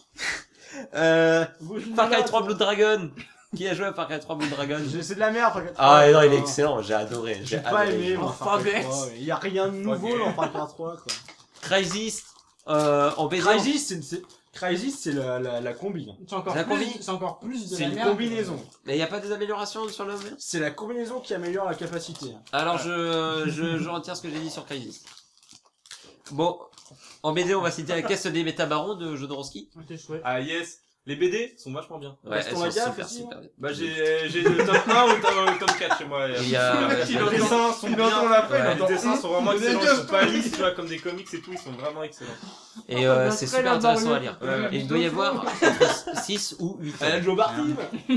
S1: Far Cry 3 Blood Dragon. Qui a joué à Far Cry 3 Blood Dragon?
S4: C'est de la merde, Far Cry 3.
S1: Ah non, il est excellent, j'ai adoré.
S4: J'ai pas aimé, moi,
S3: Oh,
S4: Far Cry
S3: Far
S4: 3. Il y a rien de nouveau dans Far Cry 3, quoi.
S1: Crysis en BD.
S4: Crysis, c'est la combine.
S3: C'est encore,
S1: La combi.
S3: c'est encore plus de
S4: C'est
S3: la
S4: une
S3: merde.
S4: combinaison.
S1: Mais il y a pas des améliorations sur le mur?
S4: C'est la combinaison qui améliore la capacité.
S1: Alors je retire ce que j'ai dit sur Crysis. Bon, en BD on va citer la caisse des métabarons de Jodorowsky.
S3: C'était chouette.
S6: Ah yes. Les BD sont vachement bien.
S1: Ouais, elles
S4: Gaston
S1: sont
S4: Lagaffe
S1: super
S4: aussi,
S1: super bien.
S6: Bah j'ai le top 1 ou le top 4 chez moi.
S1: Il y a-
S6: Les dessins sont bien.
S1: Ouais.
S6: Les dessins sont vraiment excellents. Ils sont pas lisses, tu vois, comme des comics et tout. Ils sont vraiment excellents.
S1: Et c'est super intéressant à lire. Et il doit y avoir entre 6 ou 8 ans.
S4: Joe Barty.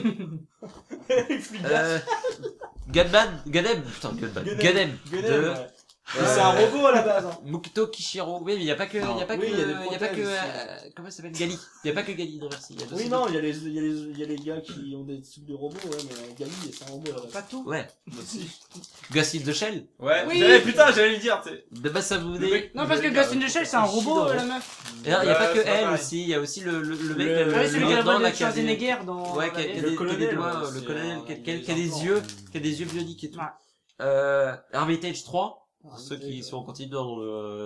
S1: Gadem, putain, Gadem, de
S4: C'est un robot à la base.
S1: Mukito Kishiro. Oui, mais il y a pas que,
S4: Non.
S1: il y a pas
S4: Oui,
S1: que,
S4: il y a des
S1: il y a pas que,
S4: prothèses
S1: comment ça s'appelle, Gali. Il y a pas que Gali, non merci. Il y a
S4: Oui,
S1: aussi
S4: non, il y a les gars qui ont des trucs de robots, ouais, mais Gali, c'est un robot à la base.
S3: Pas tout.
S1: d'autres. Ouais. Ghost in the Shell.
S6: Ouais.
S3: Oui.
S6: J'allais le dire, tu sais.
S1: De Masamune.
S3: Non, parce que Ghost in the Shell, c'est un robot, la meuf.
S1: Et il y a pas que
S6: c'est pas
S1: elle
S6: pareil.
S1: aussi, il y a aussi le mec,
S4: Le-
S3: Ah oui, celui qui a la
S1: lieutenant,
S3: voix
S1: là,
S3: de
S1: qui a des-
S3: Schwarzenegger dans...
S1: Ouais, qui a des
S4: colonel,
S1: doigts,
S4: ouais,
S1: le
S4: c'est
S1: colonel,
S4: un-
S1: qui a des yeux, qui a des yeux bioniques et tout.
S3: Ouais.
S1: Hermitage 3, pour ceux qui sont continués dans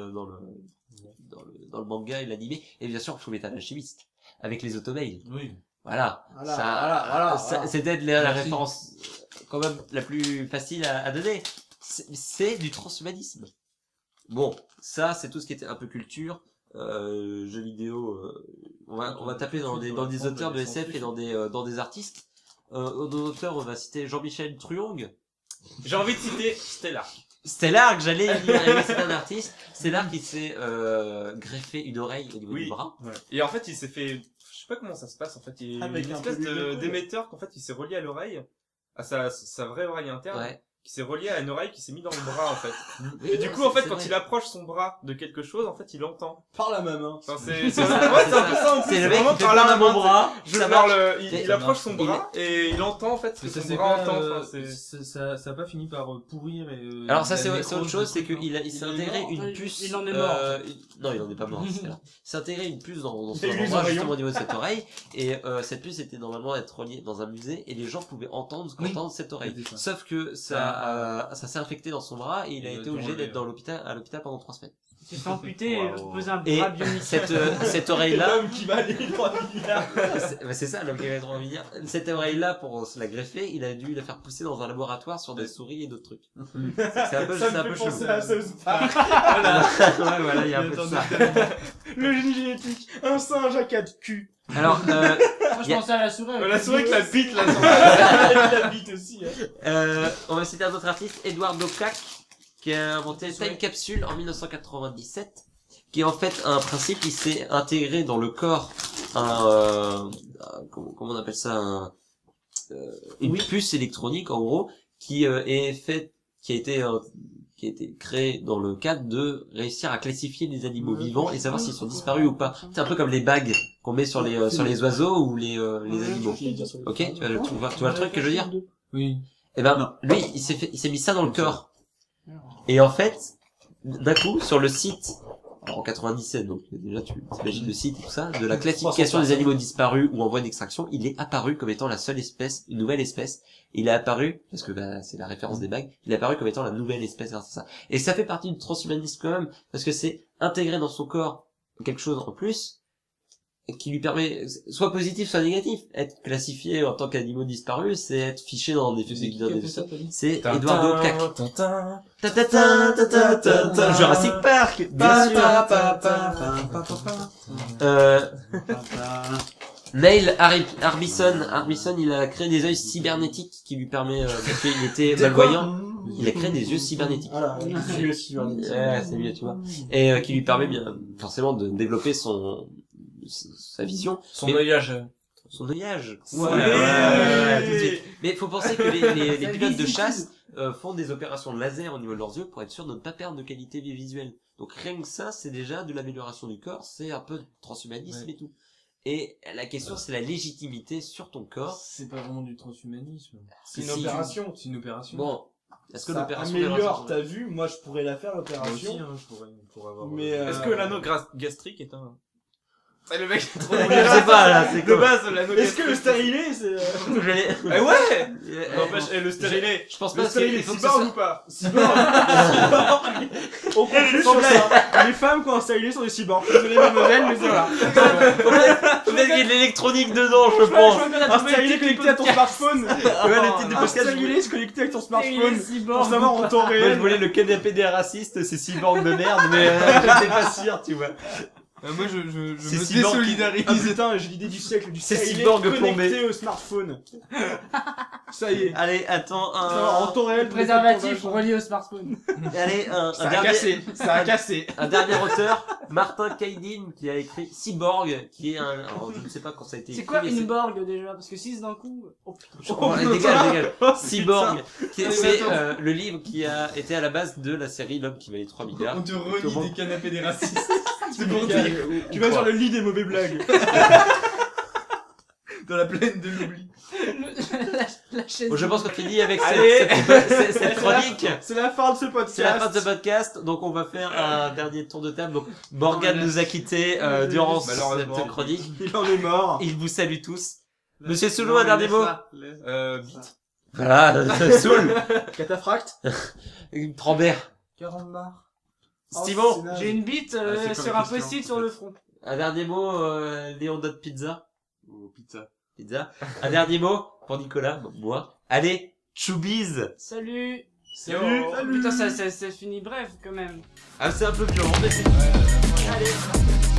S1: le manga et l'animé, et bien sûr Fullmetal Alchemist, avec les automails.
S2: Oui.
S1: Voilà. Ça, c'est peut-être la référence, quand même, la plus facile à donner. C'est du transhumanisme. Bon, ça, c'est tout ce qui était un peu culture, jeux vidéo, on va taper dans des auteurs de SF et dans des artistes. Dans auteurs, on va citer Jean-Michel Truong.
S6: J'ai envie de citer Stellar.
S1: Stellar, j'allais y dire, c'est un artiste. Stellar qui s'est greffé une oreille au niveau
S6: Oui.
S1: du bras.
S6: Et en fait, il s'est fait, je sais pas comment ça se passe, en fait, il y a
S4: Avec
S6: une
S4: un
S6: espèce
S4: peu de-
S6: d'émetteur qu'en fait, il s'est relié à l'oreille, à sa vraie oreille interne,
S1: Ouais.
S6: qui s'est relié à une oreille qui s'est mis dans le bras, en fait.
S1: Oui,
S6: Et du
S1: ouais,
S6: coup, en fait,
S1: c'est
S6: quand
S1: vrai.
S6: il approche son bras de quelque chose, en fait, il entend.
S4: Par la même, hein.
S6: Enfin, c'est
S1: Ouais,
S6: c'est un peu ça, en plus.
S1: C'est le mec
S6: vraiment
S1: qui fait
S6: par là
S1: plein
S6: à
S1: à mon
S6: main,
S1: bras.
S6: Je
S1: ça
S6: veux voir
S1: marche.
S6: il
S1: Ça
S6: approche son
S1: marche.
S6: bras et il entend, en fait, ce
S5: Mais
S6: que
S5: ça
S6: son
S5: c'est
S6: bras
S5: pas,
S6: entend. Enfin, c'est...
S5: ça a pas fini par pourrir et.
S1: Alors ça
S5: la
S1: c'est
S5: nécrose
S1: autre chose,
S5: du
S1: c'est
S5: truc, hein.
S1: qu'il s'est intégré
S3: mort.
S1: une puce.
S3: Il en est mort.
S1: Non, il en est pas mort. c'est là. Il s'est intégré une puce dans son
S4: Et lui,
S1: avant-bras,
S4: son
S1: justement
S4: rayon.
S1: au niveau de cette oreille, et cette puce était normalement être reliée dans un musée, et les gens pouvaient entendre cette oreille.
S5: C'était ça.
S1: Sauf que ça s'est infecté dans son bras, et il a
S5: Il a
S1: été
S5: dû
S1: obligé
S5: enlever,
S1: d'être à l'hôpital pendant 3 semaines.
S3: Il s'est fait amputer et
S6: Wow.
S3: poser un
S1: Et
S3: bras bionique.
S1: cette oreille-là,
S10: L'homme qui valait 3 milliards.
S1: c'est ça l'homme qui avait trop envie de dire. Cette oreille-là, pour se la greffer, il a dû la faire pousser dans un laboratoire sur des souris et d'autres trucs. C'est un peu,
S10: Ça
S1: c'est un
S10: me
S1: peu
S10: fait
S1: chelou.
S10: penser à South Park.
S1: Ouais, voilà, il y a un peu de ça.
S4: Le génie génétique. Un singe à 4 culs.
S1: Alors,
S3: Moi, je
S1: y a-
S3: pensais à la souris. avec
S6: La
S3: les
S6: souris
S3: yeux.
S6: avec la bite, là,
S10: Il habite aussi.
S1: on va citer un autre artiste, Eduardo Kac, qui a inventé Time Capsule en 1997, qui est en fait un principe qui s'est intégré dans le corps comment on appelle ça, une puce électronique en gros, qui a été créé dans le cadre de réussir à classifier les animaux vivants et savoir s'ils sont disparus ou pas. C'est un peu comme les bagues qu'on met sur les oiseaux ou les animaux. Ok, tu vois le truc que je veux dire?
S5: Oui.
S1: Eh ben, lui, il s'est mis ça dans le corps. Et en fait, d'un coup, sur le site alors en 97, donc déjà tu t'imagines le site et tout ça, de la classification des animaux disparus ou en voie d'extraction, il est apparu comme étant la seule espèce, une nouvelle espèce. Il est apparu, parce que bah, c'est la référence des bagues, il est apparu comme étant la nouvelle espèce grâce à ça. Et ça fait partie du transhumanisme quand même, parce que c'est intégrer dans son corps quelque chose en plus, qui lui permet, soit positif, soit négatif. Être classifié en tant qu'animal disparu, c'est être fiché dans des c'est Eduardo Cac. Jurassic Park, bien sûr. Neil Harbisson, il a créé des yeux cybernétiques qui lui permet, parce qu'il était malvoyant, il a créé des yeux cybernétiques.
S4: Voilà, c'est mieux cybernétique.
S1: Ouais, c'est mieux, tu vois. Et qui lui permet bien, forcément, de développer sa vision.
S6: Son œillage.
S1: Son œillage. Ouais, tout de suite. Mais faut penser que les pilotes de chasse font des opérations de laser au niveau de leurs yeux pour être sûr de ne pas perdre de qualité visuelle. Donc rien que ça, c'est déjà de l'amélioration du corps, c'est un peu de transhumanisme et tout. Et la question, c'est la légitimité sur ton corps.
S5: C'est pas vraiment du transhumanisme.
S10: C'est une opération.
S5: C'est une opération.
S1: Bon. Est-ce que
S10: ça
S1: l'opération
S10: améliore ta vue? Moi, je pourrais la faire,
S5: Moi
S10: l'opération.
S5: aussi, hein, je pourrais avoir.
S10: Mais
S6: Est-ce que l'anneau gastrique est un... Ah, le mec est trop
S1: Je sais pas, là, c'est
S6: de
S1: quoi?
S6: base, l'anneau
S10: Est-ce que
S6: gastrique.
S10: le stérilet, c'est...
S6: Eh ouais! N'empêche, le stérilet.
S1: Je pense
S10: Le
S1: pas
S10: stérilet,
S1: qu'il faut que ce
S10: cyborg
S1: soit...
S10: ou pas? Cyborg. On conclut sur ça. Les femmes qui ont un stérilet sont des cyborgs. Désolé, mademoiselle, mais voilà.
S1: Faut mettre qu'il y ait de l'électronique dedans, je pense.
S10: Un stérilet connecté à ton smartphone.
S1: Ouais, le titre du
S10: Un
S1: podcast,
S10: stérilet connecté avec ton smartphone.
S3: cyborg.
S10: Pour savoir en temps
S1: moi,
S10: réel.
S1: je voulais le canapé des racistes, c'est cyborg de merde, mais j'étais pas sûr, tu vois.
S5: Moi, je
S1: C'est
S5: me
S1: cyborg
S5: désolidarise.
S10: Ah putain, j'ai l'idée du siècle, du
S1: C'est
S10: stérilet
S1: cyborg
S10: connecté
S1: plombé.
S10: au smartphone. Ça y est.
S1: Allez, attends,
S10: En temps réel.
S3: Le préservatif relié au smartphone.
S1: allez,
S10: Ça a cassé. Ça a cassé.
S1: un dernier auteur, Martin Kaidin, qui a écrit Cyborg, qui est alors, je ne sais pas quand ça a été écrit.
S3: C'est quoi
S1: mais
S3: une borg déjà? Parce que 6 d'un coup. Oh putain.
S1: Oh, dégage.
S10: Oh,
S1: Cyborg, c'est
S5: attends.
S1: le livre qui a été à la base de la série L'homme qui valait 3 milliards.
S5: On te relie
S1: Comment-
S5: des canapés des racistes.
S10: C'est pour dire. Tu vas sur le lit des mauvais blagues.
S5: Dans la plaine de l'oubli.
S3: La chaise.
S1: Bon, je pense qu'on finit avec
S10: Allez.
S1: cette chronique.
S10: C'est la fin de ce podcast.
S1: C'est la fin de ce podcast, donc on va faire un dernier tour de table. Donc Morgane nous a quittés durant
S6: Malheureusement.
S1: cette chronique.
S10: Il en est mort.
S1: Il vous salue tous. Monsieur Soulou, un dernier mot.
S6: Vite.
S1: Voilà, Soul,
S10: Cataphracte.
S1: Trambert,
S5: Carambar.
S1: Simon,
S3: J'ai une bite
S7: c'est comme
S3: sur un
S7: Christian,
S3: post-it sur le front.
S1: un dernier mot, Léon Dot Pizza.
S7: Ou pizza.
S1: Pizza. Un dernier mot pour Nicolas, donc moi. Allez, choubiz.
S3: Salut.
S10: Salut.
S3: Oh, putain, ça finit bref quand même.
S1: Ah, c'est un peu violent, mais c'est...
S3: Allez.